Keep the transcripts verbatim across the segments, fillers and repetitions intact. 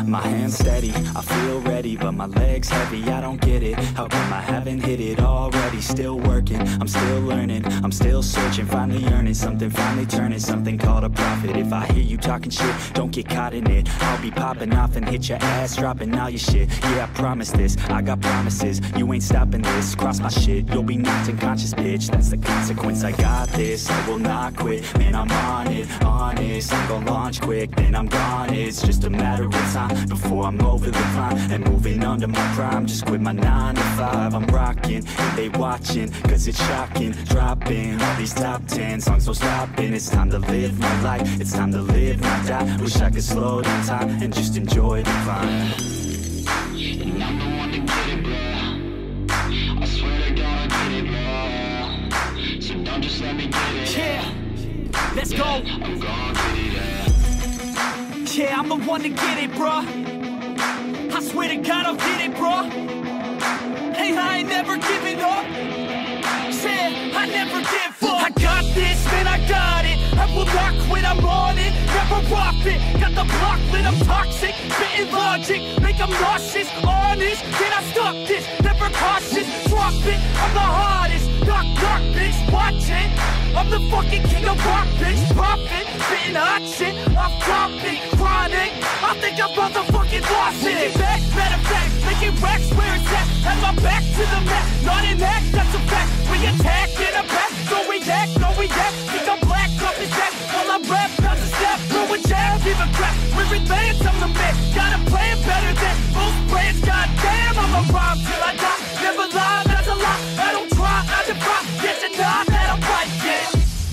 My hands steady, I feel ready, but my legs heavy, I don't get it. How come I haven't hit it already? Still working, I'm still learning, I'm still searching, finally earning something, finally turning something called a profit. If I hear you talking shit, don't get caught in it. I'll be popping off and hit your ass, dropping all your shit. Yeah, I promise this, I got promises, you ain't stopping this. Cross my shit, you'll be knocked unconscious, bitch. That's the consequence, I got this, I will not quit. Man, I'm on it, honest, I'm gon' launch quick, then I'm gone. It's just a matter of time before I'm over the climb and moving under my prime. Just quit my nine to five, I'm rocking and they watching, cause it's shocking. Dropping all these top ten songs, so stopping. It's time to live my life, it's time to live, not die. Wish I could slow down time and just enjoy the climb. And I'm the one to get it, bro. I swear to God I get it, bro. So don't just let me get it. Yeah, let's yeah, go. I'm gonna get it, yeah. Yeah, I'm the one to get it, bro. I swear to God I'll get it, bro. Hey, I ain't never giving up. Yeah, I never give up. I got this, man, I got it. I will not quit, I'm on it. Never off it. Got the block lit, I'm toxic. Spitting logic, make them nauseous. Honest, can I stop this? Never cautious, drop it. I'm the hardest. Knock, knock, bitch, watch it. I'm the fucking king of rock, bitch. Profit, spitting hot shit. Off topic, chronic. I think I'm motherfucking lost it. Making back, matter of fact, making racks where it's at. Have my back to the mat, not an act, that's a fact. We attack in a back, no react, no react. Think I'm black, up his back. While I rap, bounce a step, throw a jab, give a crap. We're advanced, I'm the man. Gotta play it better than most brands. Goddamn, I'm a rhyme till I die. Never lie, that's a lie. I don't try, I defy. Yes and nah, that I'm right, yeah.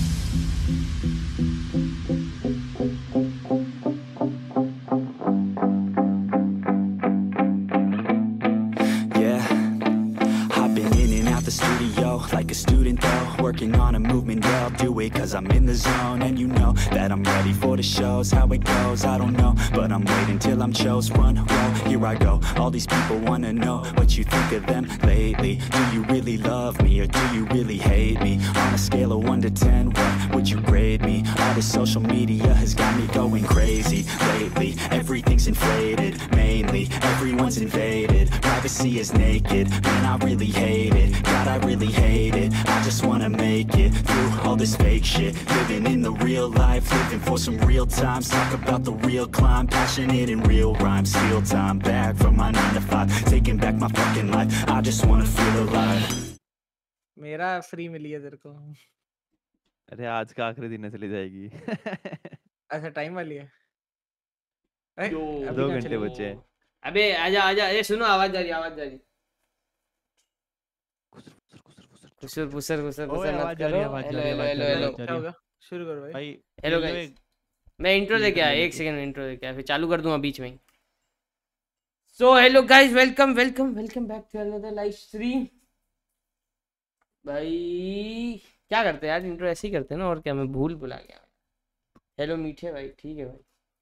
Like a student though, working on a movement, yeah, I'll do it cause I'm in the zone. And you know that I'm ready for the shows. How it goes, I don't know, but I'm waiting till I'm chose. One row, here I go. All these people wanna know what you think of them lately. Do you really love me or do you really hate me? On a scale of one to ten, what would you grade me? All this social media has got me going crazy lately. Everything's inflated, mainly everyone's invaded. Privacy is naked, man, I really hate it. God, I really hate it. I just wanna make it through all this fake shit. Living in the real life, living for some real times. Talk about the real climb, passionate in real rhymes. Steal time back from my nine to five, taking back my fucking life. I just wanna feel alive. मेरा free मिली है तेरे को. अरे आज का आखिरी दिन चली जाएगी. अच्छा टाइम वाली है. दो घंटे बचे हैं. अबे आजा आजा. ये सुनो आवाज जा रही आवाज जा रही. कुसर कुसर कुसर कुसर मत करो. Hello hello hello hello. क्या होगा? शुरू करो भाई. Hello guys. मैं इंट्रो लेके आया. एक सेकंड इंट्रो लेके आया. फिर चालू कर दूंगा बीच में ही. So hello guys, welcome welcome welcome back to another live stream. भाई क्या करते हैं यार, इंट्रो ऐसे ही करते हैं ना. और क्या, मैं भूल भुला गया. हेलो मीठे भाई. ठीक है भाई.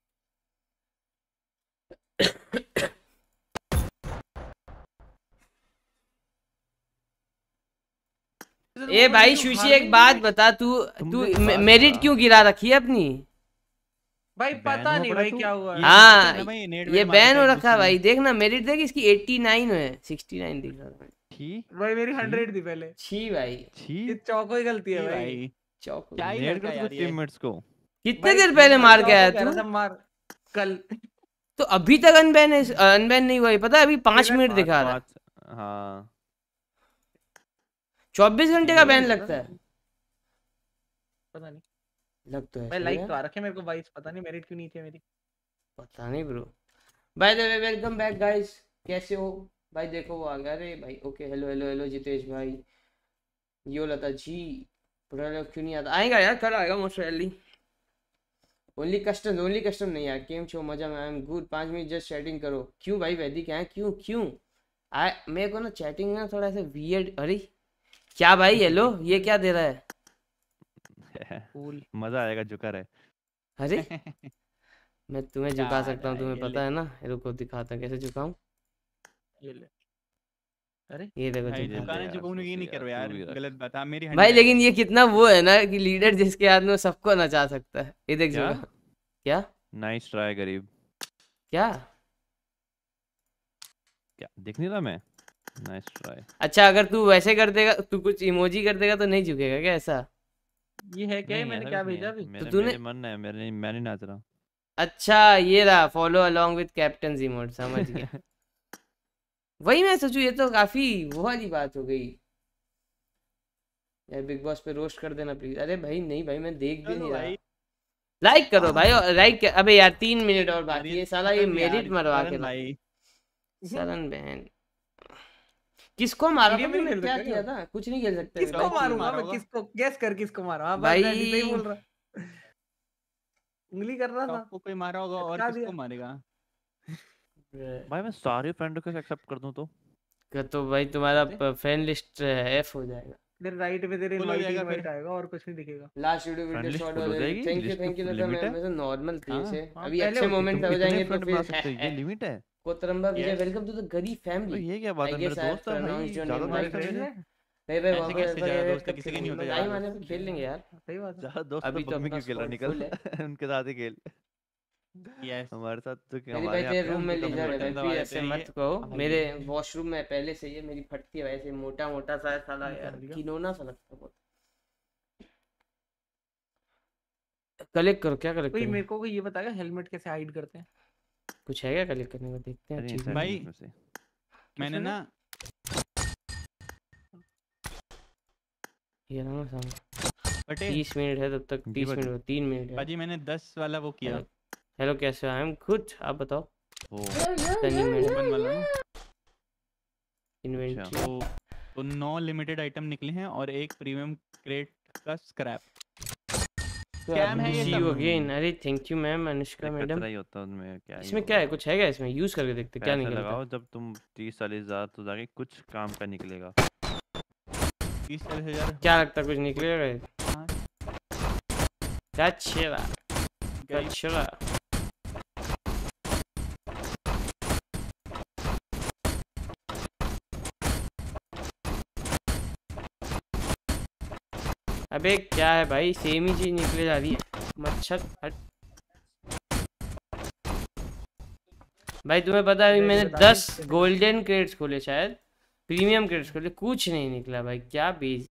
ए भाई शुशी एक बात बता, तू तू मेरिट क्यों गिरा रखी है अपनी? भाई पता नहीं भाई क्या हुआ. हाँ ये बैन हो रखा है भाई. देखना मेरिट देख, इसकी नवासी है. उनहत्तर दिख रहा है भाई. मेरी सौ थी पहले. छी भाई छी. ये चौको ही गलती है भाई. चौको क्या ही लड़का यार टीममेट्स को कितने देर पहले मार के आया तू? मार कल. तो अभी तक अनबैन है. अनबैन नहीं हुआ है पता है. अभी पांच मिनट दिखा रहा है. हाँ चौबीस घंटे का बैन लगता है. पता नहीं लग तो है. भाई लाइक तो आ रखे मेरे को बाईस. पता नहीं मेरिट क्यों नहीं थी मेरी. पता नहीं bro. By the way welcome back guys. कैसे हो भाई? देखो वो आ गया. अरे भाई okay. Hello hello hello Jitesh भाई. यो लता जी प्रोडक्ट क्यों नहीं आता? आएगा यार, कल आएगा most probably. Only custom only custom नहीं यार. केम छो मजा में? I am good. पाँच मिनट जस्ट चैटिंग करो. क्यों भाई वैदिक है? क्यों क्यों आ मेरे को ना चैटिंग ना थोड़ा सा वियर्ड. अरे क्या भाई हेलो ये क्या दे रहा है? मजा आएगा. झुका रहे. अरे मैं तुम्हें झुका सकता हूँ, तुम्हें पता है ना. रुको दिखाता हूँ कैसे झुकाऊं. ये ले. अरे ये देखो झुकाने झुकाने की नहीं कर रहे यार. गलत बात है मेरी भाई. लेकिन ये कितना वो है ना कि लीडर जिसके हाथ में सबको नचा सकता है. ये देख झुका. क्या नाइस ट्राई गरीब. क्या क्या दिख नहीं रहा मैं? Nice try. अच्छा अगर तू वैसे कर देगा, तू कुछ इमोजी कर देगा तो नहीं झुकेगा क्या ऐसा? ये है क्या? ये नहीं, मैंने ऐसा क्या कुछ नहीं भेजा है। अभी? मेरे तूने- मेरे मन है, मेरे मैं नहीं नाच रहा। अच्छा ये रहा follow along with captain emote, समझ गया। वही मैं सोचू, ये तो काफी वो वाली बात हो गई यार। बिग बॉस पे रोस्ट कर देना प्लीज। अरे भाई नहीं भाई, मैं देख भी चलो नहीं रहा। भाई। लाइक करो भाई, और लाइक अबे यार तीन मिनट और बाकी अरे है साला, ये खत्म यार, मेरिट मरवा करण के रहा। भाई। सरन बहन किसको मारा था टीडीएम नहीं तूने? खेल क्या सकते किया क्या? था? कुछ नहीं खेल सकते किसको भाई। मारूंगा मारा मैं? होगा। किसको? गैस कर किसको मारा? हाँ बस भाई- मैं भी बोल रहा। उंगली कर रहा था। आपको कोई मारा होगा और चटका किसको दिया। मारेगा? भाई मैं सारे फ्रेंड रिक्वेस्ट एक्सेप्ट कर दूं तो? का तो भाई तुम्हारा फ्रेंड लिस्ट एफ हो जाएगा। तेरे राइट में तेरे फुल हो इनवाइट जाएगा इनवाइट फिर। आएगा और कुछ नहीं दिखेगा। Last video Friend video list shot full हो हो जाएगी? Thank you List thank you full लता limit मैं है? वैसे नॉर्मल थी हाँ, इसे। हाँ, अभी पहले अच्छे होती, मोमेंट तुम हो इतने जाएंगे तो फ्रेंड बना फिर सकते हो, ये लिमिट है? कोतरंबा Vijay Yes. Welcome to the गरीब तो फैमिली। ये क्या बात I है? मेरे guess I have दोस्त है भाई, pronounced your ज्यादा name दोस्त right. है मेरे। भाई भाई ऐसे वहाँ कैसे पर ज्यादा वहाँ दोस्त है? कब किसी के नहीं होते खेलेंगे? ज्यादा टाइम आने दोस्त। पे खेल लेंगे यार। सही बात है। ज्यादा दोस्त अभी तो तो बग में अपना क्यों खेल रहा? squad निकल full उनके साथ ही खेल। यस। हमारे साथ तो क्या, मेरी हमारे भाई तेरे यहाँ रूम में उनके ले जा कमरे रहे में भाई, दबा प्लीज देते ऐसे हैं मत ये। कहो। हाँ, मेरे ये। वॉशरूम में पहले से ही है, मेरी फटती है वैसे, मोटा मोटा सा है साला यार, खिलौना सा लगता है बहुत। कलेक्ट करो, क्या कलेक्ट कोई करें? मेरे को कोई ये बताएगा हेलमेट कैसे हाइड करते हैं? कुछ है क्या कलेक्ट करने को? देखते हैं अरे चीज इंसान भाई, में से। मैंने किसने? ना ये रहा सामने। बटे तीस मिनट है तब तक, जी तीस बाजी। मिनट तीन मिनट है। बाजी मैंने दस वाला वो किया। हेलो हेलो कैसे हो? आई एम गुड, आप बताओ। ओ सनी मैडम ओपन वाला ना। इन्वेंटरी। तो तो नौ लिमिटेड आइटम निकले हैं और एक प्रीमियम क्रेट का स्क्रैप। स्कैम है ये सी सब। You again. अरे थैंक यू मैम अनुष्का एक मैडम। कचरा ही होता है उनमें, क्या ही इसमें क्या है? होगा। कुछ है क्या इसमें? यूज करके देखते क्या पैसे निकलता लगाओ, है। जब तुम तीस चालीस हजार तो जाके कुछ काम का निकलेगा। तीस चालीस हजार। क्या लगता है कुछ निकलेगा? हाँ, कचरा गई। कचरा। अबे क्या है भाई, सेम ही चीज निकले जा रही है। मच्छर हट। भाई तुम्हें पता है मैंने दस गोल्डन क्रेट्स खोले, शायद प्रीमियम क्रेट्स खोले, कुछ नहीं निकला भाई। क्या बेज।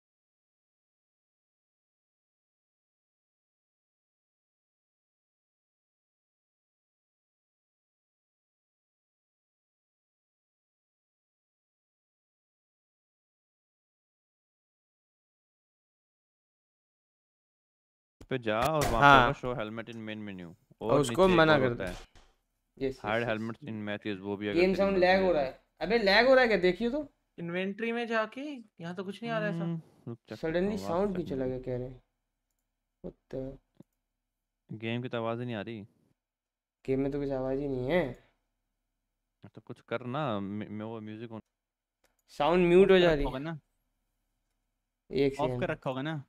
पे जा और वहां हाँ। पे होगा show helmet in main menu, और और उसको नीचे एक मना और कर होता दो। है yes hide helmets in matches, वो भी अगर गेम तेरी साउंड मर्जी लैग हो रहा है। अबे लैग हो रहा है क्या? देखिए तो। इन्वेंट्री में जाके यहाँ तो कुछ नहीं आ रहा ऐसा। हम्म, रुक check करता सडनली हूँ, वापस साउंड क्यों चेक चला नहीं। गया? कह रहे हैं What the- गेम की तो आवाज ही नहीं आ रही। गेम में तो कुछ आवाज ही नहीं है। तो कुछ कर ना, मैं वो म्यूजिक ऑन। साउंड म्यूट हो जा रही होगा है। ना, एक ऑफ कर सेकंड। रखा होगा ना।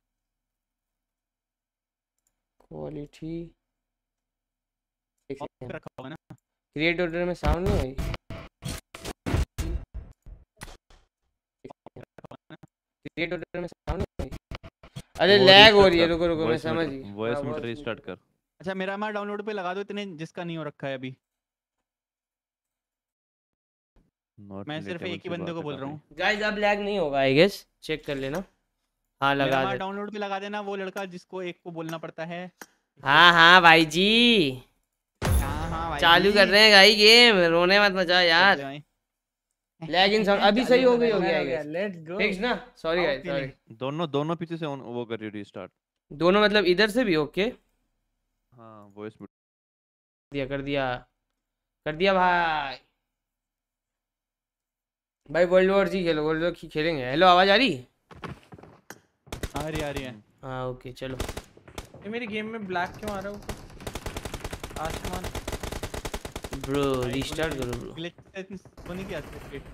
क्वालिटी एक ऑफ कर सेकंड। रखा होगा ना। क्रिएट ऑर्डर में साउंड नहीं आई। क्रिएट ऑर्डर में साउंड नहीं आई। अरे वो लैग हो restart रही है, कर, रुको रुको मैं voice समझ meter- गई। voice हाँ, meter voice restart meter। कर। अच्छा मेरा हमारा डाउनलोड पे लगा दो इतने जिसका नहीं हो रखा है अभी। Not मैं सिर्फ relatable एक ही सी बंदे बात को है बोल रहा काफी। हूँ। गाइस अब लैग नहीं होगा आई गेस, चेक कर लेना। हाँ मेरा लगा हमारा दे। डाउनलोड पे लगा देना, वो लड़का जिसको एक को बोलना पड़ता है। हाँ हाँ भाई जी, हाँ हाँ भाई चालू जी। कर रहे हैं भाई गेम, रोने मत मचा चल यार। दे भाई। लैग इन साउंड अभी सही हो गई होगी आई गया। गेस। Let's go. फिक्स ना? Sorry guys Okay, sorry. दोनों दोनों पीछे से on- वो करिए रीस्टार्ट। दोनों मतलब इधर से भी? ओके हाँ वॉइस दिया, कर दिया कर दिया भाई। भाई वर्ल्ड वॉर जी खेलो, वर्ल्ड वॉर खेलेंगे। हेलो आवाज आ रही? आ रही आ रही है। हाँ ओके चलो। ये मेरी गेम में ब्लैक क्यों आ रहा है? आसमान ब्रो भाई, रीस्टार्ट तूने करो ब्रो। glitch वो नहीं किया था?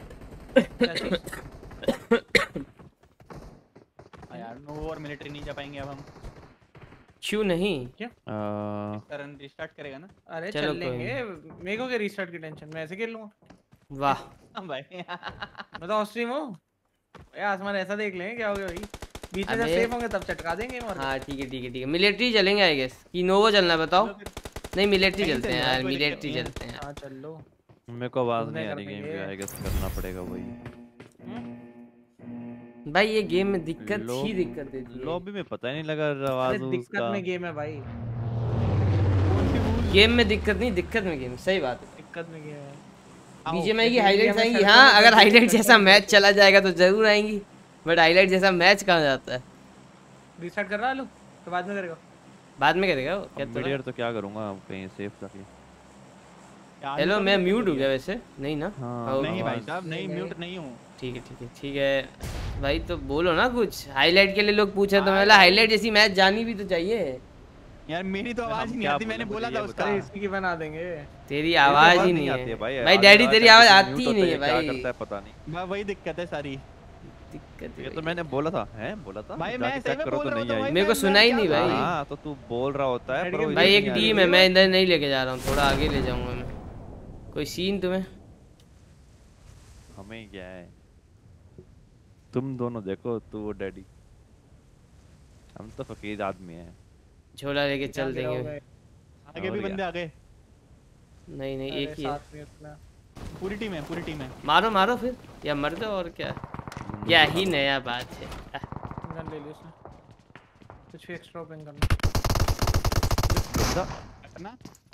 हाँ यार, नो और मिलिट्री नहीं जा पाएंगे अब हम। क्यों नहीं? टर्न रिस्टार्ट करेगा ना। अरे चलो चल कोई लेंगे। मेरे को क्या रीस्टार्ट की टेंशन, मैं ऐसे खेल लूंगा। वाह हाँ भाई। मैं तो ऑफ स्ट्रीम हूँ। भाई आसमान ऐसा देख लेंगे क्या हो गया भाई। बीच में जब अबे। सेफ होंगे तब चटका देंगे और हाँ ठीक है ठीक है ठीक है। मिलिट्री चलेंगे आई गेस कि नोवो चलना है बताओ? चलो फिर। नहीं मिलिट्री नहीं चलते हैं चलना, यार, कोई दिक्कत मिलिट्री नहीं है। चलते हैं। हाँ चल लो। मेरे को आवाज तुमने नहीं आ रही कर गेम देंगे। की, आई गेस करना पड़ेगा वही। भाई ये गेम में दिक्कत लो- ही दिक्कत देती है। लॉबी में पता ही नहीं लगा अरे आवाज दिक्कत उसका। में गेम है भाई, गेम में दिक्कत नहीं, दिक्कत में गेम, सही बात है। दिक्कत में गेम है। बीजीएमआई की जैसे हाइलाइट्स इंडिया में आएंगी, सड़कों हाँ में अगर जब हाइलाइट दिक्कत जैसा होती है मैच तो- चला जाएगा तो जरूर आएंगी, बट हाइलाइट जैसा मैच कहाँ जाता है। रीस्टार्ट कर रहा है लो तो बाद में करेगा। बाद में करेगा वो, क्या मिड ईयर तो क्या करूंगा कहीं सेफ जाके। हेलो मैं म्यूट हो गया वैसे, नहीं ना? हाँ, ओके, नहीं भाई आवाज- साहब, नहीं नहीं, म्यूट नहीं हूँ। ठीक है ठीक है ठीक है भाई, तो बोलो ना कुछ। हाईलाइट के लिए लोग पूछे तो हाँ, मैं हाईलाइट जैसी मैच जानी भी तो चाहिए। यार मेरी तो आवाज हम ही नहीं क्या आती, बोले, मैंने मुझे बोला ये था बता। उसका। अरे इसी की बना देंगे। तेरी तो आवाज ही आवाज नहीं आती है भाई। भाई, आधे डैडी आवाज तेरी ऐसे आवाज म्यूट आती ही होता नहीं है क्या भाई। करता है पता नहीं। बा- वही दिक्कत है सारी। दिक्कत ये है तो भाई। मैंने बोला था, हैं बोला था भाई जाके मैं सही चेक में करो बोल तो रहा हूँ नहीं तो भाई आई। मेरे को मैं- सुना मैं ही क्या नहीं करूँ? भाई। हाँ तो तू बोल रहा होता है डैडी पर के वो भाई ये एक नहीं आ टीम रही। है, मैं इधर नहीं लेके जा रहा हूँ, थोड़ा आगे ले जाऊंगा मैं। कोई सीन तुम्हें? हमें क्या है, तुम दोनों देखो, तू और डैडी। हम तो फकीर आदमी हैं। झोला लेके चल गिरा देंगे। होगा। आगे भी और बंदे आ गए। नहीं नहीं अरे एक ही है। साथ में इतना पूरी टीम है, पूरी टीम है। मारो मारो फिर, या मर जाओ और क्या। क्या ही नया बात है। आह, गन ले ली उसने। कुछ भी एक्स्ट्रा ओपन करना। बंदा अपना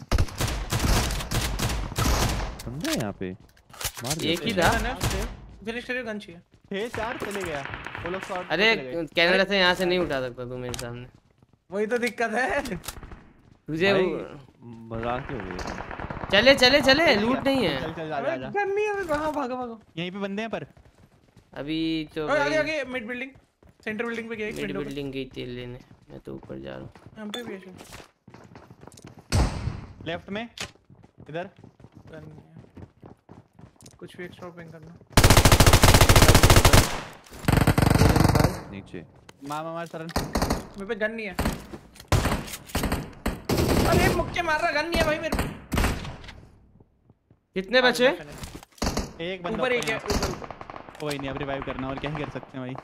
बंदा है यहाँ पे, मार दिया एक ही उसने। था। फिनिश करियो, गन चाहिए। छह चार चले गया वो लोग। शॉट अरे कैमरा से यहाँ से नहीं उठा सकता तू मेरे सामने। वही तो दिक्कत है। तुझे भाई, वो- मजाक क्यों हो गया। चले चले चले, लूट नहीं है चल चल जा अबे जा जा। गन नहीं है, कहां भागो भागो। यहीं पे बंदे हैं पर। अभी तो ओए आगे भाई आगे मिड बिल्डिंग, सेंटर बिल्डिंग पे गया एक मिड विंडो पे। बिल्डिंग गई तेल लेने, मैं तो ऊपर जा रहा हूँ। हम पे भी है शायद। लेफ्ट में इधर। गन नहीं है। कुछ भी एक्स्ट्रा ओपन करना। नीचे मार मार मार सरन। मेरे पे गन नहीं है। अरे मुक्के मार रहा, गन नहीं है भाई मेरे पे। कितने बचे? एक बंदा ऊपर एक है, यहाँ। ऊपर ऊपर। कोई नहीं, अब रिवाइव करना और क्या ही कर सकते हैं भाई।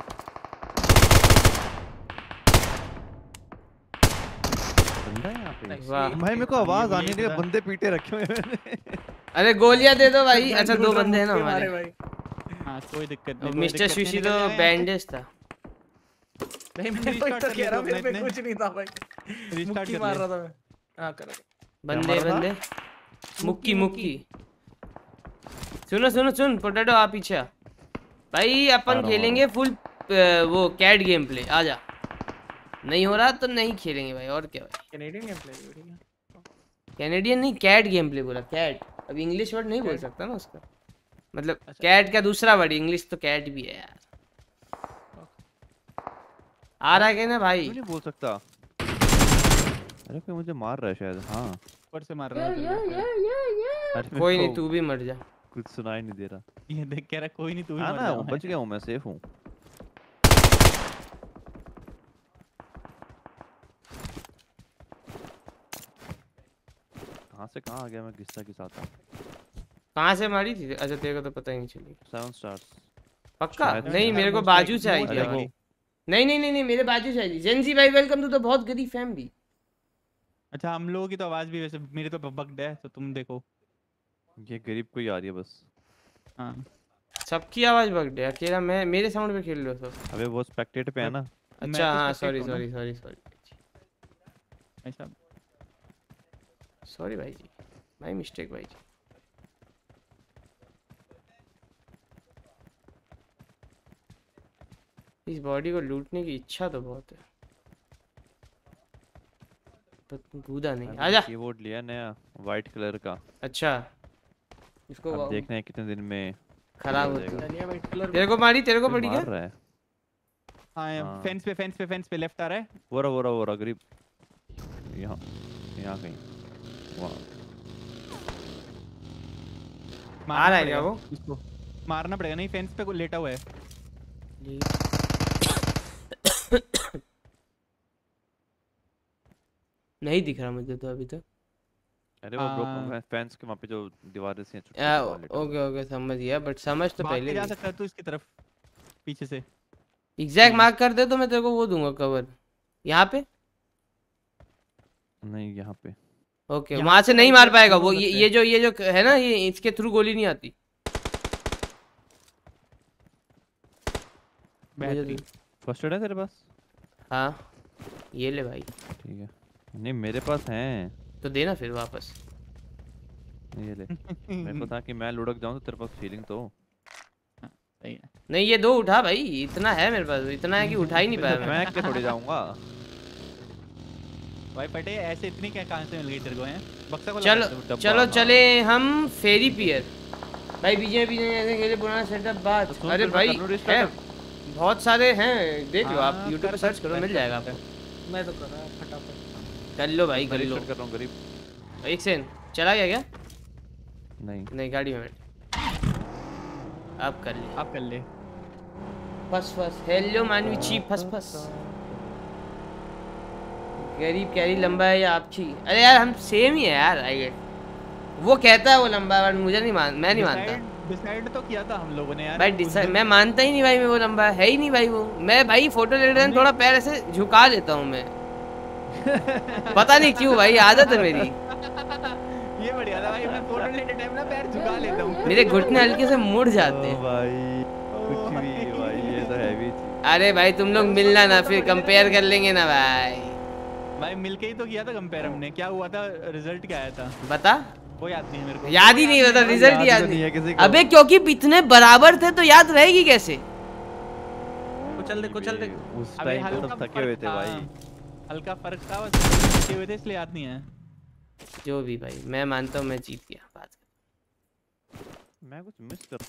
बंदा है यहाँ पे। Nice. वाह। भाई मेरे को आवाज ये आने के लिए था। बंदे पीटे रखे हुए हैं मैंने। अरे गोलियां दे दो भाई। गन अच्छा ढूंढ दो रहा, बंदे हैं ना मुक्के हमारे। मारे भाई। हाँ कोई दिक्कत नहीं। अब कोई मिस्टर दिक्कत नहीं, सुशी निकल तो जाएगा यहाँ से। बैंडेज था। नहीं मैं Restart वही तो कर कह रहा हूँ, लेते मेरे पे अपने कुछ नहीं था भाई। Restart मुक्की कर मार ले। रहा था मैं। हाँ करो। बंदे मारा था? बंदे मुक्की मुक्की। सुनो सुनो सुन पोटैटो, आ पीछे आ। भाई आ अपन रहा हूँ, खेलेंगे फुल वो कैट गेम प्ले, आजा। नहीं हो रहा तो नहीं खेलेंगे भाई, और क्या भाई। कैनेडियन गेम प्ले ठीक है। कैनेडियन नहीं, कैट गेम प्ले बोला, कैट। अब इंग्लिश वर्ड नहीं बोल Cat. सकता ना उसका, मतलब अच्छा। कैट का दूसरा वर्ड, इंग्लिश तो कैट भी है यार। आ रहा है क्या ना भाई? क्यों नहीं बोल सकता। अरे कोई मुझे मार रहा है शायद। हाँ ऊपर से मार रहा है। अरे मेरे कोई नहीं, को तू भी मर जा। कुछ सुनाई नहीं दे रहा। ये देख कह रहा कोई नहीं, तू ही हाँ मर ना, जाओ। बच गया हूँ मैं, सेफ हूँ। कहाँ से कहाँ आ गया मैं, किस्सा के साथ। कहाँ से मारी थी? अच्छा तेरे को तो पता ही नहीं चली। Seven stars. पक्का शायद नहीं, से। मेरे को Most बाजू likely, से आई most थी। अरे वो वो नहीं नहीं नहीं नहीं, मेरे बाजू से आई थी। जेंजी भाई वेलकम टू द बहुत गरीब फैमिली। अच्छा हम लोगों की तो आवाज भी वैसे, मेरी तो बग्ड है तो तुम देखो। ये गरीब को ही आ रही है बस। हाँ सबकी आवाज बग गया, अकेला मैं मेरे साउंड पे खेल लो सब। अबे वो स्पेक्टेट पे है ना। मैं अच्छा तो हाँ, spectate सॉरी हूँ ना। सॉरी सॉरी सॉरी ऐसा। सॉरी भाई जी, माय मिस्टेक भाई जी। इस बॉडी को लूटने की इच्छा तो बहुत है, पर कूदा नहीं। आजा। कीबोर्ड लिया नया वाइट कलर का। अच्छा इसको अब देखना है कितने दिन में खराब हो होती है। चलिए वाइट कलर। तेरे को मारी, तेरे को कोई पड़ी क्या? मार रहा है। हाँ हाँ। फेंस पे फेंस पे फेंस पे लेफ्ट आ रहा है। वो रहा वो रहा वो रहा गरीब। यहाँ यहाँ कहीं। वाह आ रहा है क्या पड़ेगा वो? इसको मारना पड़ेगा। नहीं फेंस पे को लेटा हुआ है। नहीं दिख रहा मुझे तो अभी तक। अरे वो हाँ। ब्रोकन फैंस के वहाँ पे जो दीवारें से हैं, आ, छोटी-छोटी वाली ओके ओके समझ गया, बट समझ तो भाग पहले के जा नहीं। सकता है तू इसकी तरफ पीछे से। एग्जैक्ट मार्क कर दे तो मैं तेरे को वो दूंगा कवर। यहाँ पे नहीं यहाँ पे। ओके यहाँ वहां से से नहीं right मार left पाएगा दोनों वो, हो ये सकते ये हैं। जो ये जो है ना, ये इसके थ्रू गोली नहीं आती। मुझे बेहतरीन। तो- फर्स्ट एड है तेरे पास? हाँ ये ले भाई, ठीक है। नहीं मेरे पास हैं। तो देना फिर वापस। ये ले। मेरे को था कि मैं लुढ़क जाऊं तो तेरे पास फीलिंग तो हो। सही है। नहीं ये दो उठा भाई, इतना है मेरे पास, इतना है कि उठा ही नहीं पाया मैं। मैं के थोड़ी जाऊंगा। भाई फटे ऐसे इतनी क्या कहां से मिल गई तेरे को हैं? बक्सा को चलो लगा दो। डब्बा, चलो हाँ। चले हम फेरी पियर। भाई बीजे भी नहीं ऐसे खेले पुराना सेटअप बात। तो सुन अरे फिर मैं भाई कर लूं restart है, अब? बहुत सारे हैं, देख लो आप हाँ, यूट्यूब पे कर सर्च सकते करो हैं, मिल कर जाएगा सकते आपको। मैं तो कर रहा फटाफट। कर लो भाई मैं कर लो। restart कर रहा हूँ गरीब। एक सेकंड, चला गया क्या? नहीं नहीं गाड़ी में बैठ। अब कर ले। आप कर ले। फस फस हेलो मानवी ची फस फस। गरीब कैरी लंबा है या आपकी? अरे यार हम सेम ही है यार आई गेट। वो कहता है वो लंबा है बट मुझे नहीं मान, मैं नहीं मानता डिसाइड तो किया था हम लोगों ने यार। भाई। उस डिसाइड दिन- मैं मानता ही नहीं भाई, मैं वो लंबा है ही नहीं भाई। वो मैं भाई फोटो लेते टाइम थोड़ा पैर ऐसे झुका लेता हूँ मैं, पता नहीं क्यों भाई, आदत है मेरी। ये बढ़िया था भाई, मैं फोटो लेते टाइम ना पैर झुका लेता हूँ। मेरे घुटने हल्के से मुड़ जाते ओ हैं। भाई कुछ भी भाई, ये तो हैवी चीज। अरे भाई तुम लोग मिलना ना, फिर कंपेयर कर लेंगे ना भाई। भाई मिलके ही तो किया था कंपेयर हमने। क्या हुआ था, रिजल्ट क्या आया था बता, वो याद नहीं है मेरे को। याद ही नहीं रहता, रिजल्ट याद ही याद तो नहीं है नहीं। किसी को। अबे क्योंकि इतने बराबर थे तो याद रहेगी कैसे? कुचल दे कुचल दे। उस अबे टाइम पे हल्का सब थके हुए फर्क थे था, भाई। हल्का फर्क था बस, थके हुए थे इसलिए याद नहीं है। जो भी भाई, मैं मानता हूँ मैं जीत गया। बात मैं कुछ मिस कर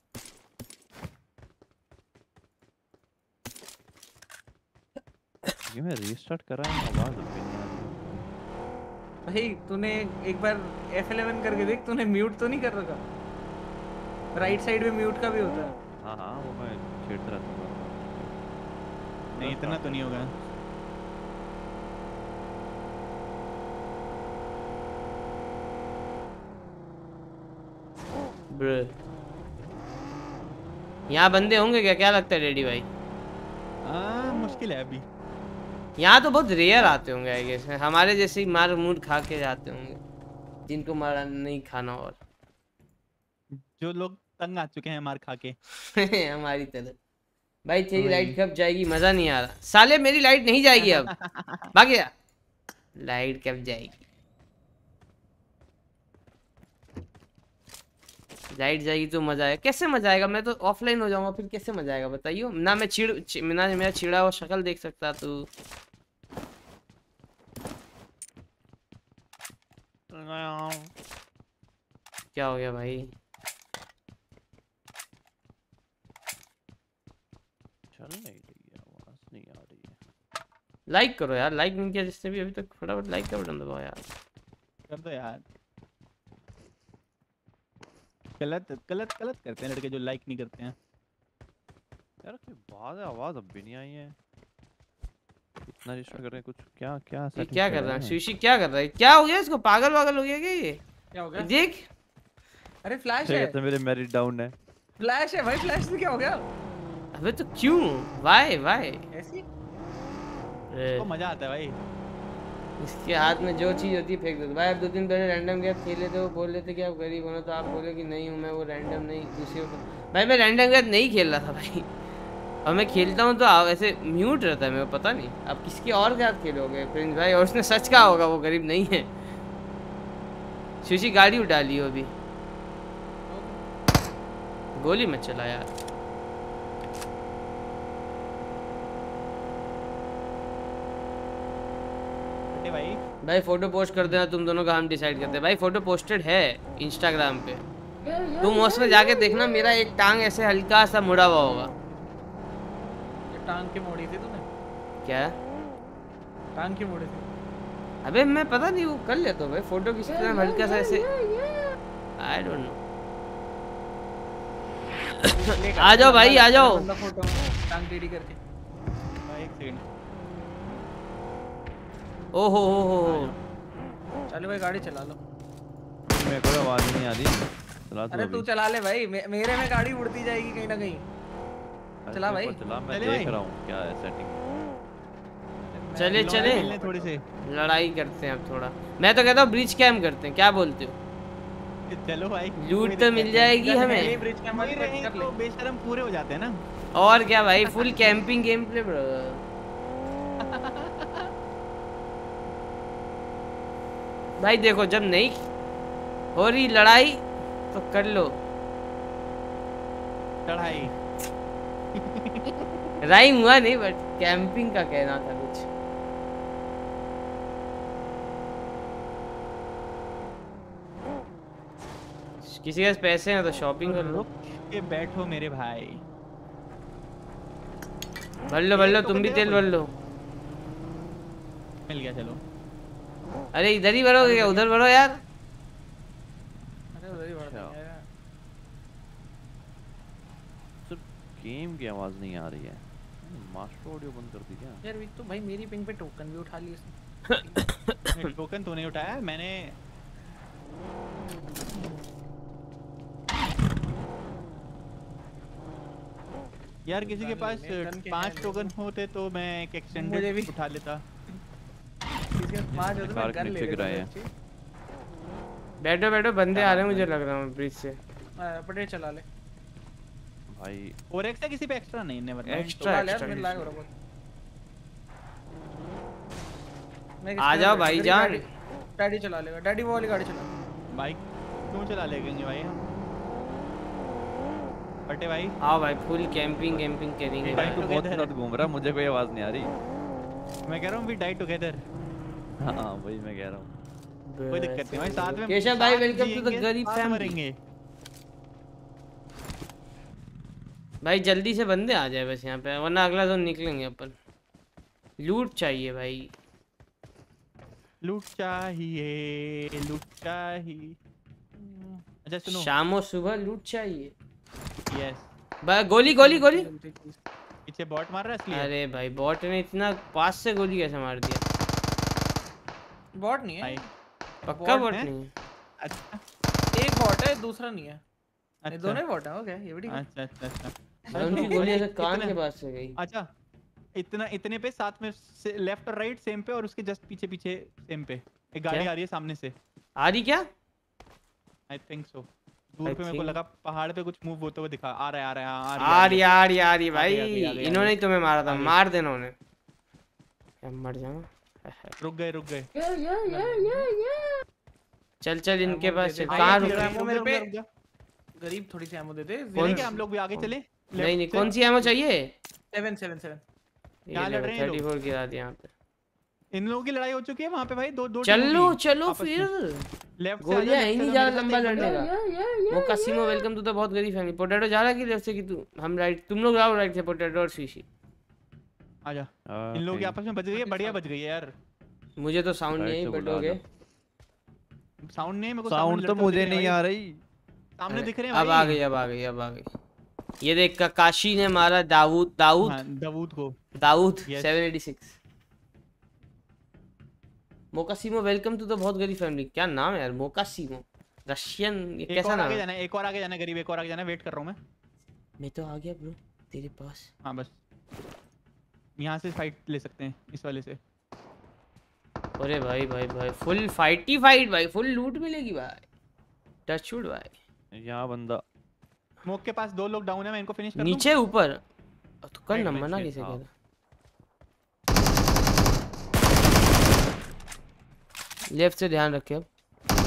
ये मैं रीस्टार्ट कर रहा हूं, आवाज अब भी नहीं आ रही। भाई तूने एक बार एफ इलेवन करके देख, तूने म्यूट तो नहीं कर रखा? राइट साइड में म्यूट का भी होता है। हाँ हाँ वो मैं छेड़ता रहता हूँ। नहीं इतना तो नहीं होगा। ब्रो यहाँ बंदे होंगे क्या, क्या लगता है डैडी भाई? हाँ मुश्किल है अभी। यहाँ तो बहुत रेयर आते होंगे आई गेस, हमारे जैसे ही मार मूड खा के जाते होंगे, जिनको मारा नहीं खाना। और जो लोग तंग आ चुके हैं मार खा के। हमारी तरह। भाई तेरी वही। लाइट कब जाएगी, मजा नहीं आ रहा। साले मेरी लाइट नहीं जाएगी अब, भाग गया। लाइट कब जाएगी? लाइट जाएगी तो मजा आएगा। कैसे मजा आएगा? मैं तो ऑफलाइन हो जाऊंगा, फिर कैसे मजा आएगा बताइए ना। मैं चिड़ चि, ना मेरा चिड़ा हुआ शक्ल देख सकता तू। क्या हो गया भाई? चल नहीं रही है, आवाज नहीं आ रही है। लाइक करो यार, लाइक नहीं किया जिसने भी अभी तक, फटाफट लाइक का बटन दबाओ यार। कर दो यार। गलत गलत गलत करते हैं लड़के जो लाइक नहीं करते हैं। यार कोई बात है, आवाज अब भी नहीं आई है। इतना रिस्टार्ट कर रहे हैं कुछ, क्या क्या ये सेटिंग क्या कर कर रहा है हैं? शीशी? क्या कर रहा है? क्या हो गया इसको? पागल वागल हो गया क्या ये? क्या हो गया? देख अरे फ्लैश क्या है, कहते हैं मेरे मेरिट डाउन है। फ्लैश है भाई। फ्लैश से क्या हो गया? अबे तो क्यों? Why why? ऐसी तो मजा आता है भाई। इसके हाथ में जो चीज होती है फेंक दो। भाई अब दो दिन पहले रैंडम गैप खेले थे, वो बोल रहे थे कि आप गरीब हो ना, तो आप बोले कि नहीं हूँ मैं, वो रैंडम नहीं दूसरे को। भाई मैं रैंडम गैप नहीं खेल रहा था भाई, और मैं खेलता हूँ तो आप ऐसे म्यूट रहता है मेरे को, पता नहीं आप किसके और के साथ खेलोगे प्रिंस भाई। और उसने सच कहा होगा वो गरीब नहीं है। शीशी गाड़ी उठा ली हो अभी, गोली मत चला यार। अरे भाई भाई फोटो पोस्ट कर देना तुम दोनों का, हम डिसाइड करते हैं। भाई फोटो पोस्टेड है इंस्टाग्राम पे, तुम उसमें जाके देखना। मेरा एक टांग ऐसे हल्का सा मुड़ा हुआ होगा। ये टांग की मोड़ी थी तूने? क्या? टांग की मोड़ी थी? अबे मैं पता नहीं वो कर लेता हूँ भाई फोटो किसी तरह हल्का सा ऐसे, आई डोंट नो। आ जाओ भाई आ जाओ। बंदा फोटो टांग टेढ़ी करके। भाई एक सेकंड। ओ हो हो हो हो। चलो भाई गाड़ी चला लो। मेरे को आवाज ही नहीं आ रही। चला तू अरे तू अभी। चला ले भाई, मे मेरे में गाड़ी उड़ती जाएगी कहीं ना कहीं। अरे चला मेरे भाई। को चला, मैं चले देख भाई। रहा हूँ क्या है सेटिंग। चले चले मिलने थोड़ी से लड़ाई करते हैं अब थोड़ा। मैं तो कहता हूँ ब्रिज कैम्प करते हैं, क्या बोलते हो? चलो भाई लूट तो मिल जाएगी हमें। ब्रिज कैंप वही रहे कर ले। तो बेशरम पूरे हो जाते हैं ना। और क्या भाई, full camping game play bro. भाई देखो जब नहीं हो रही लड़ाई तो कर लो चढ़ाई। राइम हुआ नहीं बट कैंपिंग का कहना था कुछ। किसी के पास पैसे हैं तो शॉपिंग कर लो। रुक के बैठो मेरे भाई। भर लो भर लो, तुम भी तेल भर लो। मिल गया चलो। अरे इधर ही भरोगे क्या, उधर भरो यार। अरे उधर ही बढ़ते हैं यार। सिर्फ गेम की आवाज नहीं आ रही है। मास्टर ऑडियो बंद कर दी क्या? यार विक तो भाई मेरी पिंग पे टोकन भी उठा लिया इसने। टोकन तो नहीं उठाया मैंने। यार किसी के पास पांच टोकन होते तो मैं एक मुझे एक्सटेंडेड भी। उठा लेता। इसके पांच होते मैं कर ले नीचे गिराए हैं। बैठो बैठो, बंदे आ रहे हैं मुझे लग रहा है ब्रिज से। पटेल चला ले। भाई और एक्स्ट्रा किसी पे एक्स्ट्रा नहीं नेवर माइंड। एक्स्ट्रा चला ले यार, एक्स्ट्रा मेरे लाग हो रहा बहुत। मैं आ किसके जाओ साथ भाई मेरी जान। गाड़ी- डैडी चला लेगा, डैडी वो वाली गाड़ी चला। बाइक क्यों चला लेंगे भाई हम? बटे भाई आओ भाई फुल कैंपिंग कैंपिंग करेंगे भाई, भाई। तू बहुत साथ घूम रहा, मुझे कोई आवाज नहीं आ रही। मैं कह रहा हूँ वी डाई टुगेदर। हाँ वही मैं कह रहा हूँ। कोई दिक्कत नहीं भाई, साथ में केशव भाई साथ वेलकम टू द जिएंगे, गरीब साथ फैमिली। मरेंगे। भाई जल्दी से बंदे आ जाए बस यहाँ पे, वरना अगला जोन निकलेंगे अपन। लूट चाहिए भाई। लूट चाहिए लूट चाहिए। अच्छा सुनो। शाम और सुबह लूट चाहिए। यस भाई गोली गोली गोली। पीछे बॉट मार रहा है इसलिए। अरे भाई बॉट ने इतना पास से गोली कैसे मार दिया? बॉट नहीं है, भाई पक्का bot बॉट है? नहीं है। अच्छा एक बॉट है दूसरा नहीं है। ये अच्छा दोनों ही बॉट है। ओके ये भी ठीक है। अच्छा अच्छा अच्छा भाई उनकी गोली ऐसे कान इतना- के पास से गई। अच्छा इतना इतने पे साथ में लेफ्ट और राइट सेम पे और उसके जस्ट पीछे पीछे सेम पे एक गाड़ी क्या? आ रही है सामने से। आ रही क्या? I think so. दूर I पे मेरे को think- लगा पहाड़ पे कुछ मूव होते हुए दिखा। आ रहा है आ रहा है हाँ, आ आ रही आ रही आ रही आ भाई। गई, आ गई, आ गई, आ इन्होंने ही गई। तुम्हें मारा था, आ गई। मार देना उन्हें। क्या मर जाना। रुक गए रुक गए। चल चल इनके Ammo पास दे से दे। कहाँ भाई, रुक रुक रहे? जा, रुक जा, मेरे रुक जा, पे- रुक जा। गरीब थोड़ी सी एमो दे दे। कौन चले क्या हम लोग भी आगे चले? नहीं नहीं कौन सी एमो चाहिए? Seven seven seven. कहाँ लड़ रहे हैं ये लोग? थर्टी फोर गिरा दिया यहाँ पे। इन लोगों की लड़ाई हो चुकी है वहाँ पे भाई। दो दो चलो चलो फिर। लेफ्ट से गोलियां है ही नहीं ज्यादा लंबा लड़ने का। का। वो कासिमो वेलकम, तू तो बहुत गरीब फैमिली। पोटैटो जा रहा है कि लेफ्ट से कि तू हम राइट, तुम लोग जाओ राइट से। पोटैटो और शीशी। आजा इन लोगों की आपस में बच गई है। बढ़िया बच गई है यार। मुझे तो साउंड Right नहीं से बट बुला हो गए। साउंड नहीं है मेरे को। साउंड तो मुझे नहीं आ रही। सामने दिख रहे हैं अब भाई। आ गई अब आ गई अब आ गई। ये देख काशी ने मारा दाऊद दाऊद हाँ, दाऊद को। Dawood Yes. Seven eighty six. मोकासीमो वेलकम टू द बहुत गरीब फैमिली। क्या नाम है यार, मोकासीमो। रशियन ये एक कैसा और नाम आगे है? जाना है, एक और आगे जाना है गरीब। एक और आगे जाना है। वेट कर रहा हूँ मैं। मैं तो आ गया ब्रो तेरे पास। हाँ बस यहाँ से फाइट ले सकते हैं इस वाले से। अरे भाई भाई भाई फुल फाइट ही फाइट भाई। फुल लूट मिलेगी भाई। टच शूट भाई। यहाँ बंदा स्मोक के पास दो लोग डाउन है। मैं इनको फिनिश कर दूं? नीचे ऊपर अब तो कर Right, ना, right, मना right, कैसे हाँ। कर? लेफ्ट से ध्यान रखे। अब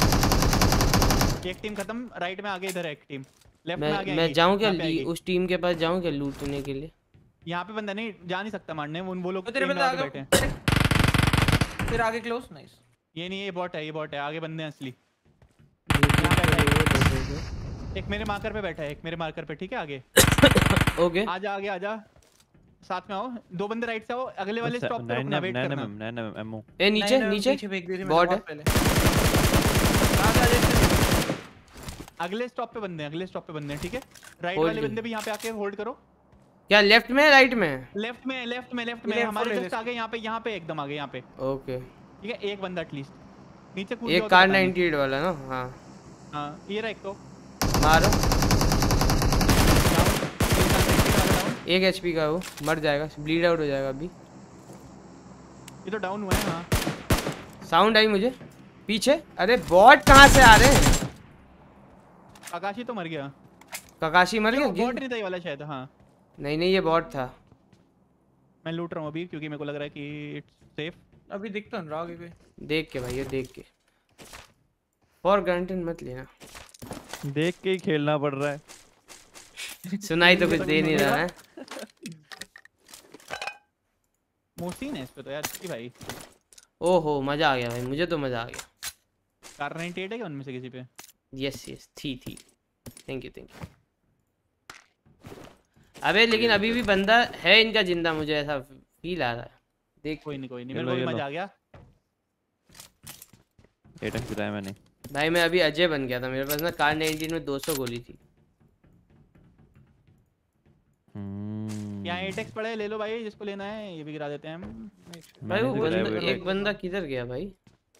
एक टीम खत्म। राइट में आगे इधर है एक टीम। लेफ्ट में मैं आगे मैं आएगी, जाऊं क्या यहाँ पे ली- आएगी। उस टीम के पास जाऊं क्या लूटने के लिए? यहाँ पे बंदा नहीं जा नहीं सकता मारने। उन वो लोग तो तेरे plane बंदे लगा के आगे बैठे हैं। फिर आगे क्लोज। नाइस। ये नहीं ये बॉट है। ये बॉट है। आगे बंदे हैं असली। एक मेरे मार्कर पे बैठा है। एक मेरे मार्कर पे ठीक है आगे। ओके आजा आगे आजा। साथ में आओ। दो बंदे राइट से आओ। अगले वाले स्टॉप पे रुकना। वेट करना। नैन एमओ ए नीचे नीचे पीछे फेंक दी थी मैंने बॉट है। बहुत पहले। आगे आगे से- अगले स्टॉप पे बंदे हैं। अगले स्टॉप पे बंदे हैं ठीक है। राइट Hold वाले ली। बंदे भी यहाँ पे आके होल्ड करो। क्या लेफ्ट में राइट में? लेफ्ट में लेफ्ट में लेफ्ट में Left हमारे वाले जस्ट आगे यहाँ पे यहाँ पे एकदम आगे यहाँ पे ओके ठीक है। एक बंदा एटलीस्ट नीचे कूद एक जाओ तो कार पता नहीं। नाइंटी एट वाला ना? हाँ हाँ ये रहा एक तो मारो। down, एक एचपी का है वो, मर जाएगा, ब्लीड आउट हो जाएगा अभी। ये तो डाउन हुआ है। हाँ साउंड आई मुझे पीछे। अरे बॉट कहाँ से आ रहे हैं? आकाशी तो मर गया। ककाशी मर गया? बॉट नहीं था ये वाला शायद। हाँ नहीं नहीं ये बॉट था। मैं लूट रहा हूँ अभी क्योंकि मेरे को लग रहा है कि इट्स सेफ। अभी दिखता नहीं रहा आगे कोई। देख के भाई ये देख के, फॉर ग्रांटेड मत लेना। देख के ही खेलना पड़ रहा है। सुनाई तो कुछ दे नहीं रहा है। मोहसिन है इस पे तो यार कि भाई। ओहो मजा आ गया भाई, मुझे तो मजा आ गया। कार नाइंटी एट है क्या उनमें से किसी पे? यस यस थी थी थैंक यू थैंक यू। अबे लेकिन अभी भी बंदा है इनका जिंदा, मुझे ऐसा फील आ रहा है। देख कोई नहीं कोई नहीं, ये मेरे लो, को भी ये लो। मजा आ गया। एटक गिराया मैंने। भाई मैं अभी अजय बन गया था, मेरे पास ना कार नाइनटीन में दो सौ गोली थी। हम्म यहाँ एट एक्स पड़ा है, ले लो भाई जिसको लेना है। ये भी गिरा देते हैं हम। भाई वो मैंने गिराया बंदा, हुआ एक बंदा किधर गया भाई?